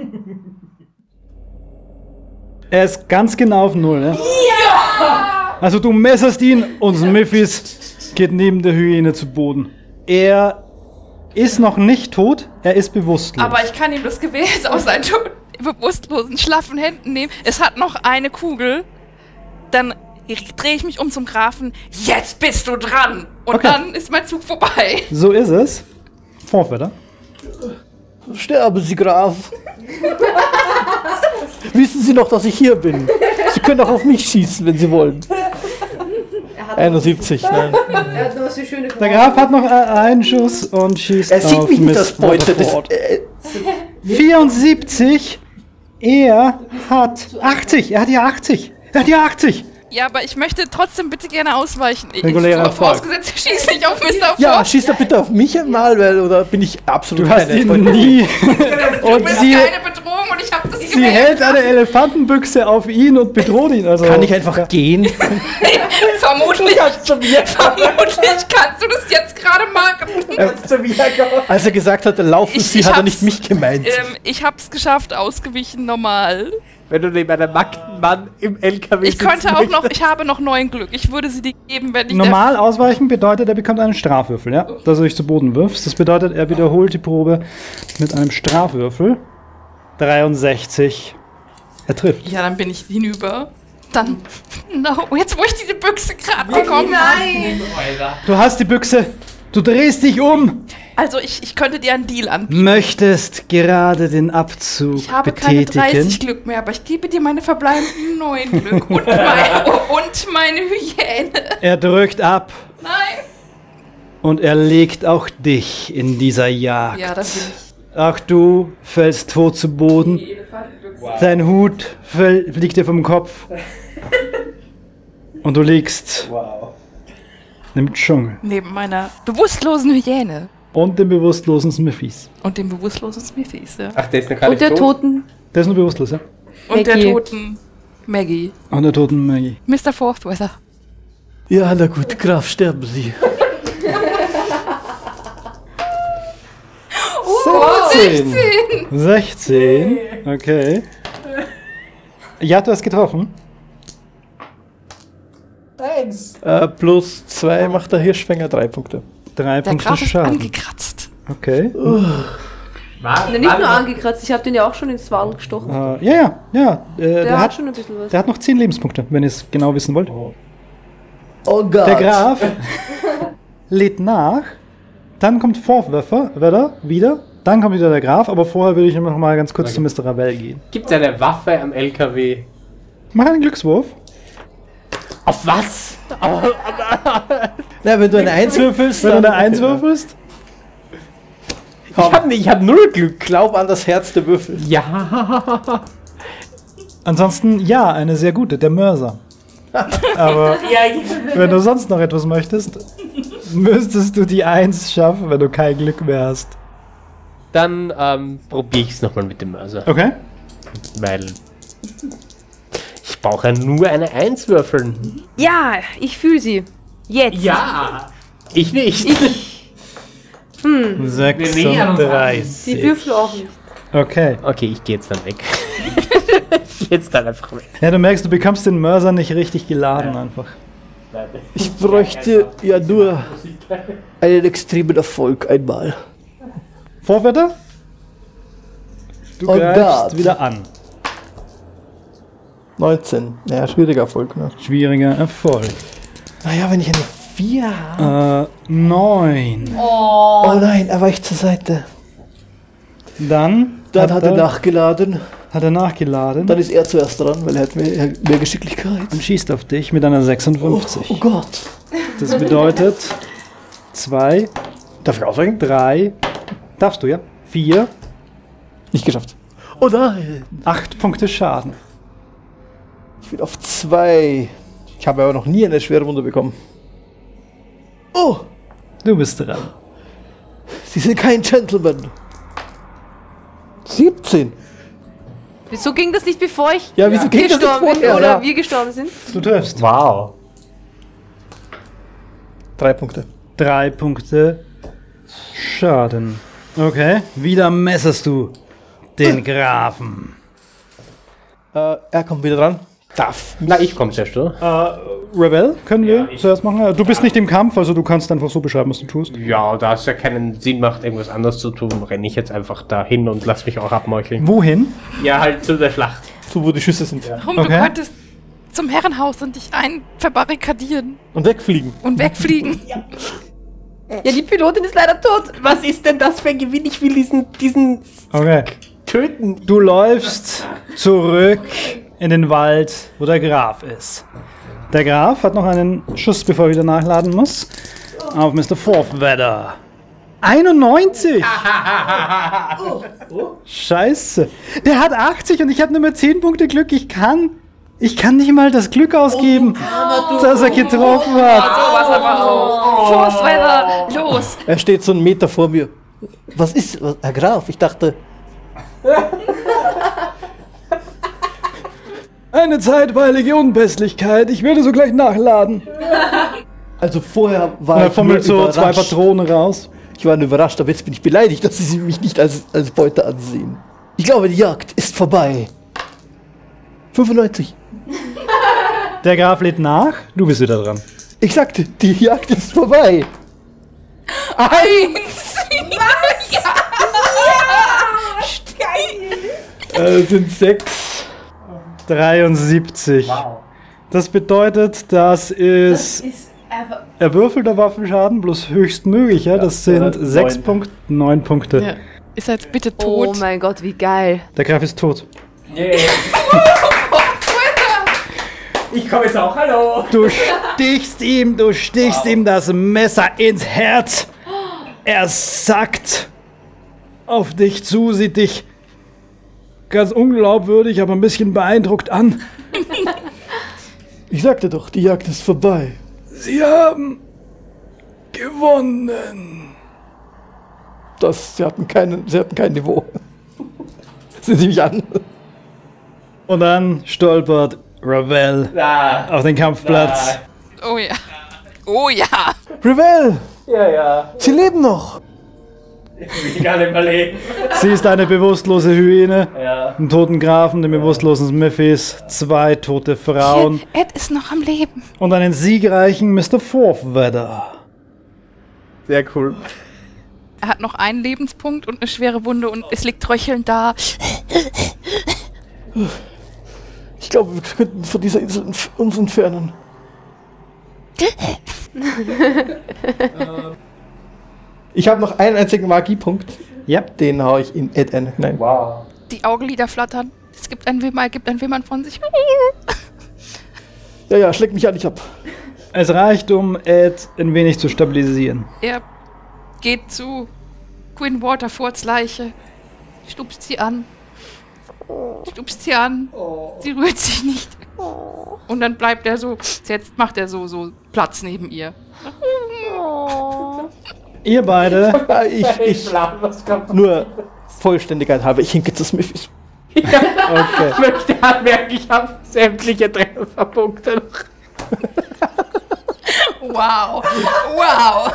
Er ist ganz genau auf 0, ne? Ja! Also du messerst ihn und Smithies geht neben der Hyäne zu Boden. Er ist noch nicht tot, er ist bewusstlos. Aber ich kann ihm das Gewehr jetzt aus seinen bewusstlosen, schlaffen Händen nehmen. Es hat noch eine Kugel. Dann drehe ich mich um zum Grafen. Jetzt bist du dran. Und Okay. dann ist mein Zug vorbei. So ist es. Vorfäller. Sterben Sie, Graf. Wissen Sie noch, dass ich hier bin? Sie können auch auf mich schießen, wenn Sie wollen. 71, nein. Er hat nur so schöne Der Graf hat noch einen Schuss und schießt Er sieht auf mich nicht Miss als Beute. Das, Waterford. 74. Er hat 80. Er hat ja 80. Er hat ja 80. Ja, aber ich möchte trotzdem bitte gerne ausweichen. Regulärer Erfolg. Vorausgesetzt, ich schieße nicht auf Mr. ja, Fox. schießt er bitte auf mich einmal, weil, oder bin ich absolut Du hast keine ihn Beute? nie. Du Und bist sie, keine Bedrohung und ich habe das sie Gewehr. hält eine Elefantenbüchse auf ihn und bedroht ihn. Also Kann ich einfach gehen? Vermutlich kannst du das jetzt gerade machen. Als er gesagt hat, laufen Sie, Ich hat er hab's- nicht mich gemeint. Ich hab's geschafft, ausgewichen normal. Wenn du neben einem nackten Mann im LKW Ich könnte auch noch, ich habe noch 9 Glück. Ich würde sie dir geben, wenn ich... normal ausweichen bedeutet, er bekommt einen Strafwürfel, ja? Dass du dich zu Boden wirfst. Das bedeutet, er wiederholt die Probe mit einem Strafwürfel. 63. Er trifft. Ja, dann bin ich hinüber. Dann... No, jetzt wo ich diese Büchse gerade bekommen habe. Nein! Du hast die Büchse. Du drehst dich um. Also ich könnte dir einen Deal anbieten. Möchtest gerade den Abzug Ich habe keine betätigen. 30 Glück mehr, aber ich gebe dir meine verbleibenden 9 Glück und meine Hyäne. Er drückt ab Nein. und er legt auch dich in dieser Jagd. Ja, das bin ich. Auch du fällst tot zu Boden. Dein Hut fliegt dir vom Kopf. Und du liegst im Dschungel. Neben meiner bewusstlosen Hyäne. und den bewusstlosen Smithies. Und den bewusstlosen Smithies, ja. Ach, der ist noch gar Und nicht der tot? Toten. Der ist nur bewusstlos, ja? Und der Maggie. toten Maggie. Und der toten Maggie. Mr. Forthweather. Ja, na gut, Graf, sterben Sie. 16. 16. Okay. Ja, du hast getroffen. Plus 2 macht der Hirschfänger 3 Punkte. 3 Der Punkte Graf ist Schaden. angekratzt. Okay. Na, nicht nur angekratzt, ich habe den ja auch schon ins Wadel gestochen. Ja. Der hat schon ein bisschen was. Der hat noch 10 Lebenspunkte, wenn ihr es genau wissen wollt. Oh Gott. Der Graf lädt nach, dann kommt Forthweather wieder, dann kommt wieder der Graf, aber vorher würde ich noch mal ganz kurz zu Mr. Ravel gehen. Gibt es eine Waffe am LKW? Mach einen Glückswurf. Auf was? Na, wenn du eine 1 würfelst, Wenn du eine 1 würfelst. Ich hab null Glück. Glaub an das Herz der Würfel. Ja. Ansonsten, ja, eine sehr gute, der Mörser. Aber wenn du sonst noch etwas möchtest, müsstest du die 1 schaffen, wenn du kein Glück mehr hast. Dann probiere ich es nochmal mit dem Mörser. Okay? Weil ich brauche ja nur eine 1 würfeln. Ja, ich fühle sie. Jetzt. Ja. Ich nicht. 36. Sie würfel auch nicht. Okay. Okay, ich gehe jetzt dann weg. Jetzt dann einfach weg. Ja, du merkst, du bekommst den Mörser nicht richtig geladen einfach. Ich bräuchte ja nur einen extremen Erfolg einmal. Vorwetter? Du Oh greifst Gott. wieder an. 19. Ja, schwieriger Erfolg, ne? Schwieriger Erfolg. Naja, wenn ich eine 4 habe. 9. Oh nein, er weicht zur Seite. Dann Dann hat er nachgeladen. hat er nachgeladen Dann ist er zuerst dran, weil er hat mehr Geschicklichkeit. und schießt auf dich mit einer 56. Oh Gott. Das bedeutet 2, Darf ich ausweichen? 3, darfst du ja, 4, Nicht geschafft. Oh nein. 8 Punkte Schaden. Ich bin auf 2. Ich habe aber noch nie eine schwere Wunde bekommen. Oh, Du bist dran. Sie sind kein Gentleman. 17. Wieso ging das nicht, bevor ich Ja, wieso geht das nicht gestorben bin vorher? oder Ja. wir gestorben sind? Du triffst. Wow. 3 Punkte. 3 Punkte Schaden. Okay, wieder messerst du den Grafen. Er kommt wieder dran. Darf. Na, ich komme zuerst, oder? Ravel, können wir zuerst machen? Du bist nicht im Kampf, also du kannst einfach so beschreiben, was du tust. Ja, da es ja keinen Sinn macht, irgendwas anderes zu tun, renne ich jetzt einfach dahin und lass mich auch abmeucheln. Wohin? Ja, halt zu der Schlacht. So, wo die Schüsse sind. Warum Okay. du könntest zum Herrenhaus und dich verbarrikadieren Und wegfliegen. und wegfliegen. Ja, die Pilotin ist leider tot. Was ist denn das für ein Gewinn? Ich will diesen Okay. töten. Du läufst zurück in den Wald, wo der Graf ist. Der Graf hat noch einen Schuss, bevor er wieder nachladen muss. Auf Mr. Forthweather. 91! Scheiße. Der hat 80 und ich habe nur mehr 10 Punkte Glück. Ich kann nicht mal das Glück ausgeben, dass er getroffen hat. Sowas aber auch. Forthweather, los! Er steht so einen Meter vor mir. Was ist, Herr Graf? Ich dachte, Eine zeitweilige Unpässlichkeit. Ich werde sogleich nachladen. also vorher war Er ich nur fummelt so 2 überrascht. Patronen raus. Ich war nur überrascht, aber jetzt bin ich beleidigt, dass Sie mich nicht als Beute ansehen. Ich glaube, die Jagd ist vorbei. 95. Der Graf lädt nach. Du bist wieder dran. Ich sagte, die Jagd ist vorbei. 1! Sind 6. 73. Das bedeutet, das ist erwürfelter Waffenschaden plus höchstmöglicher. Das sind 6 Punkte, 9 Punkte. Ja. Ist er jetzt bitte Oh tot? mein Gott, wie geil. Der Graf ist tot. Ich komme jetzt auch, hallo. Du stichst ihm das Messer ins Herz. Er sackt auf dich zu, sieht dich ganz unglaubwürdig, aber ein bisschen beeindruckt an. Ich sagte doch, die Jagd ist vorbei. Sie haben gewonnen. Sie hatten kein Niveau. Sehen Sie mich an. Und dann stolpert Ravel auf den Kampfplatz. Oh ja. Oh ja. Ravel, Ja. Sie leben noch. Ich will gar nicht mehr leben. Sie ist eine bewusstlose Hyäne, Ja. einen toten Grafen, den bewusstlosen Smithies, 2 tote Frauen Ed ist noch am Leben. und einen siegreichen Mr. Forthweather. Sehr cool. Er hat noch einen Lebenspunkt und eine schwere Wunde und es liegt röchelnd da. Ich glaube, wir könnten von dieser Insel uns entfernen. Ich habe noch einen einzigen Magiepunkt. Ja, Den hau ich in Ed ein. Nein. Wow. Die Augenlider flattern. Es gibt ein Wimmern von sich. Ja, schlägt mich ja nicht ab. es reicht, um Ed ein wenig zu stabilisieren. Er geht zu Queen Waterfords Leiche, stupst sie an. Sie rührt sich nicht. Und dann bleibt er so, jetzt macht er so Platz neben ihr. Ihr beide, Ich nur Vollständigkeit habe, ich hinke zu Smithies. Ich möchte anmerken, ich habe sämtliche Trefferpunkte noch. Wow. Wow.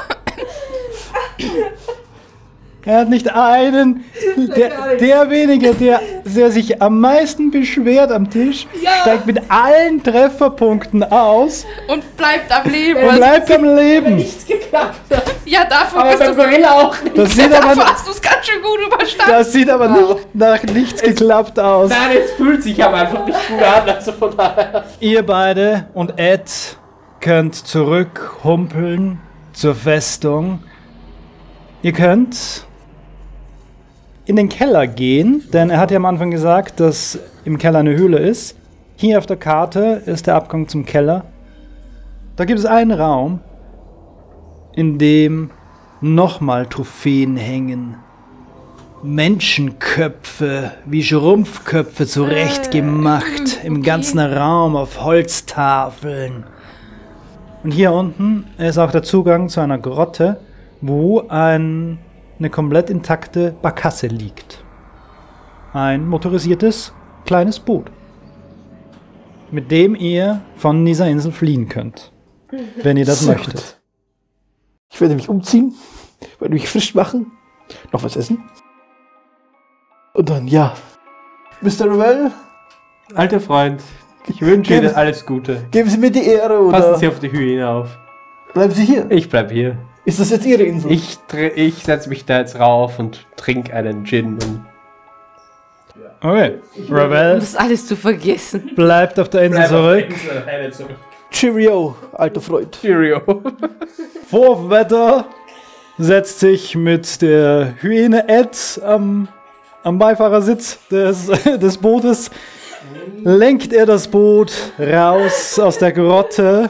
er hat nicht einen, derjenige, der sich am meisten beschwert am Tisch, steigt mit allen Trefferpunkten aus Und bleibt am Leben. und bleibt am Leben. Nichts geklappt hat. Ja, dafür Aber bist beim du. Gorilla auch nicht. Das sieht Dafür aber, hast du es ganz schön gut überstanden. das sieht aber nicht nach nichts geklappt aus. Nein, es fühlt sich aber einfach nicht gut an, also von daher. Ihr beide und Ed könnt zurückhumpeln zur Festung. Ihr könnt in den Keller gehen, denn er hat ja am Anfang gesagt, dass im Keller eine Höhle ist. Hier auf der Karte ist der Abgang zum Keller. Da gibt es einen Raum, in dem nochmal Trophäen hängen. Menschenköpfe, wie Schrumpfköpfe zurechtgemacht, im ganzen Raum auf Holztafeln. Und hier unten ist auch der Zugang zu einer Grotte, wo eine komplett intakte Barkasse liegt. Ein motorisiertes kleines Boot, mit dem ihr von dieser Insel fliehen könnt, wenn ihr das Sehr möchtet. gut. Ich werde mich umziehen, werde mich frisch machen, noch was essen. Und dann, ja. Mr. Ravel, Alter Freund, ich wünsche Geben Ihnen Sie- alles Gute. geben Sie mir die Ehre oder Passen Sie auf die Hyäne auf. bleiben Sie hier. Ich bleib hier. Ist das jetzt Ihre Insel? Ich setze mich da jetzt rauf und trinke einen Gin. Und Okay, Um Ravel das alles zu vergessen. bleibt auf der Insel zurück. Cheerio, alter Freund. Cheerio. Forthweather setzt sich mit der Hyäne Ed am Beifahrersitz des Bootes, lenkt er das Boot raus aus der Grotte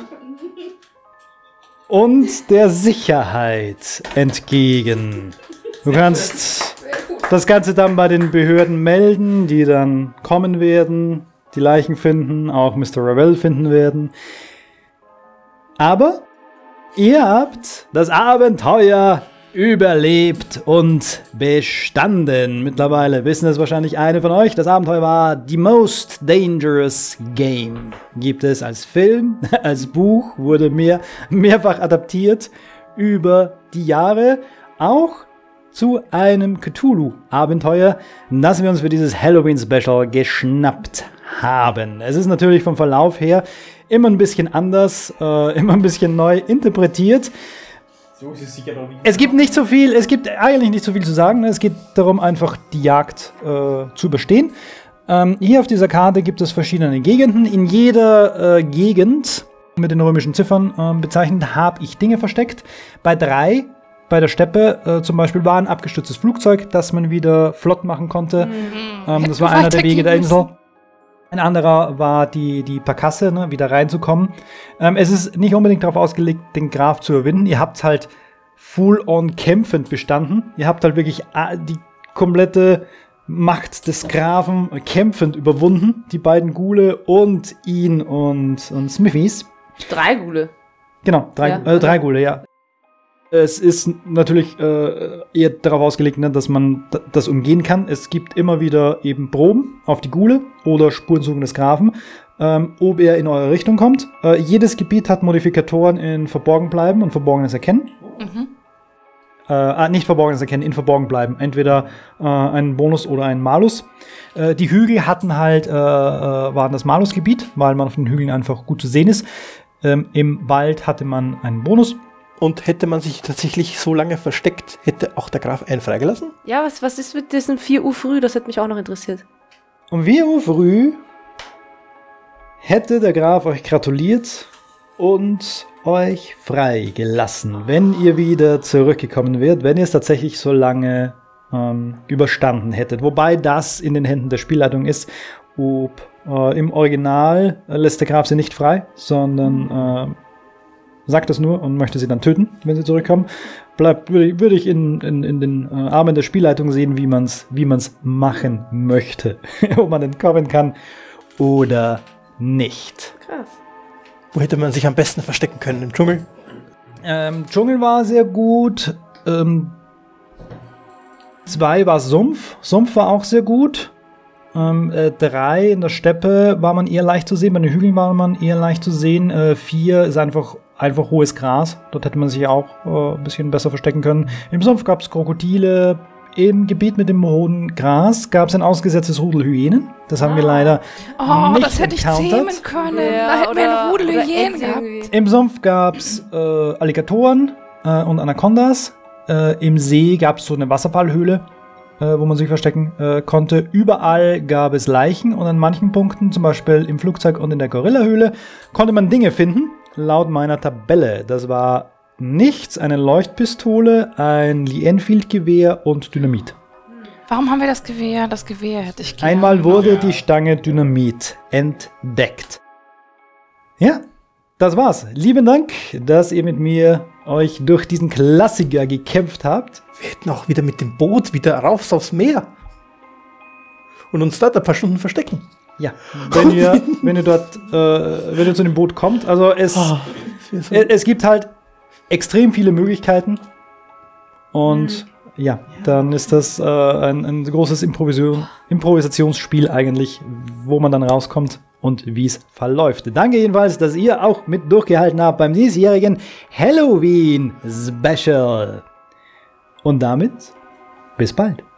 und der Sicherheit entgegen. Du kannst das Ganze dann bei den Behörden melden, die dann kommen werden, die Leichen finden, auch Mr. Ravel finden werden. Aber ihr habt das Abenteuer überlebt und bestanden. Mittlerweile wissen es wahrscheinlich eine von euch. Das Abenteuer war The Most Dangerous Game. Gibt es als Film, als Buch, wurde mehrfach adaptiert über die Jahre. Auch zu einem Cthulhu-Abenteuer, das wir uns für dieses Halloween-Special geschnappt haben. Es ist natürlich vom Verlauf her immer ein bisschen anders, immer ein bisschen neu interpretiert. So ist es sicher noch nicht. Es gibt eigentlich nicht so viel zu sagen. Es geht darum, einfach die Jagd zu überstehen. Hier auf dieser Karte gibt es verschiedene Gegenden. In jeder Gegend mit den römischen Ziffern bezeichnet, habe ich Dinge versteckt. Bei 3, bei der Steppe zum Beispiel, war ein abgestürztes Flugzeug, das man wieder flott machen konnte. Das war einer der Wege der Insel. Ein anderer war die Barkasse, ne, wieder reinzukommen. Es ist nicht unbedingt darauf ausgelegt, den Graf zu überwinden. Ihr habt halt full-on kämpfend bestanden. Ihr habt halt wirklich die komplette Macht des Grafen kämpfend überwunden. Die beiden Ghule und ihn und Smithies. 3 Gule. Genau, drei Ja. Ghule, ja. Es ist natürlich eher darauf ausgelegt, ne, dass man das umgehen kann. Es gibt immer wieder eben Proben auf die Ghule oder Spurensuchen des Grafen, ob er in eure Richtung kommt. Jedes Gebiet hat Modifikatoren in Verborgenbleiben und Verborgenes Erkennen. Nicht Verborgenes Erkennen, in Verborgenbleiben. Entweder einen Bonus oder einen Malus. Die Hügel hatten halt, waren das Malusgebiet, weil man auf den Hügeln einfach gut zu sehen ist. Im Wald hatte man einen Bonus. Und hätte man sich tatsächlich so lange versteckt, hätte auch der Graf einen freigelassen? Ja, was ist mit diesem 4 Uhr früh? Das hätte mich auch noch interessiert. Um 4 Uhr früh hätte der Graf euch gratuliert und euch freigelassen, wenn ihr wieder zurückgekommen wärt, wenn ihr es tatsächlich so lange überstanden hättet. Wobei das in den Händen der Spielleitung ist. Im Original lässt der Graf sie nicht frei, sondern sagt es nur und möchte sie dann töten, wenn sie zurückkommen. Würde ich in den Armen der Spielleitung sehen, wie man's machen möchte. Ob man entkommen kann oder nicht. Krass. Wo hätte man sich am besten verstecken können? Im Dschungel? Dschungel war sehr gut. 2 war Sumpf. Sumpf war auch sehr gut. 3 in der Steppe war man eher leicht zu sehen. Bei den Hügeln war man eher leicht zu sehen. 4 ist einfach hohes Gras. Dort hätte man sich auch ein bisschen besser verstecken können. Im Sumpf gab es Krokodile. Im Gebiet mit dem hohen Gras gab es ein ausgesetztes Rudel Hyänen. Das haben wir leider nicht das hätte ich encountert. zähmen können. Da hätten wir ein Rudel Hyänen gehabt. Im Sumpf gab es Alligatoren und Anacondas. Im See gab es so eine Wasserfallhöhle, wo man sich verstecken konnte. Überall gab es Leichen und an manchen Punkten, zum Beispiel im Flugzeug und in der Gorillahöhle, konnte man Dinge finden. Laut meiner Tabelle. Das war nichts, eine Leuchtpistole, ein Lee Enfield-Gewehr und Dynamit. Warum haben wir das Gewehr? Das Gewehr hätte ich gerne. Einmal wurde die Stange Dynamit entdeckt. Ja, das war's. Lieben Dank, dass ihr mit mir euch durch diesen Klassiker gekämpft habt. Wir hätten auch wieder mit dem Boot wieder raus aufs Meer. Und uns dort ein paar Stunden verstecken. Ja, wenn ihr zu dem Boot kommt, also es gibt halt extrem viele Möglichkeiten und ja, dann ist das ein großes Improvisationsspiel eigentlich, wo man dann rauskommt und wie es verläuft. Danke jedenfalls, dass ihr auch mit durchgehalten habt beim diesjährigen Halloween Special. Und damit bis bald.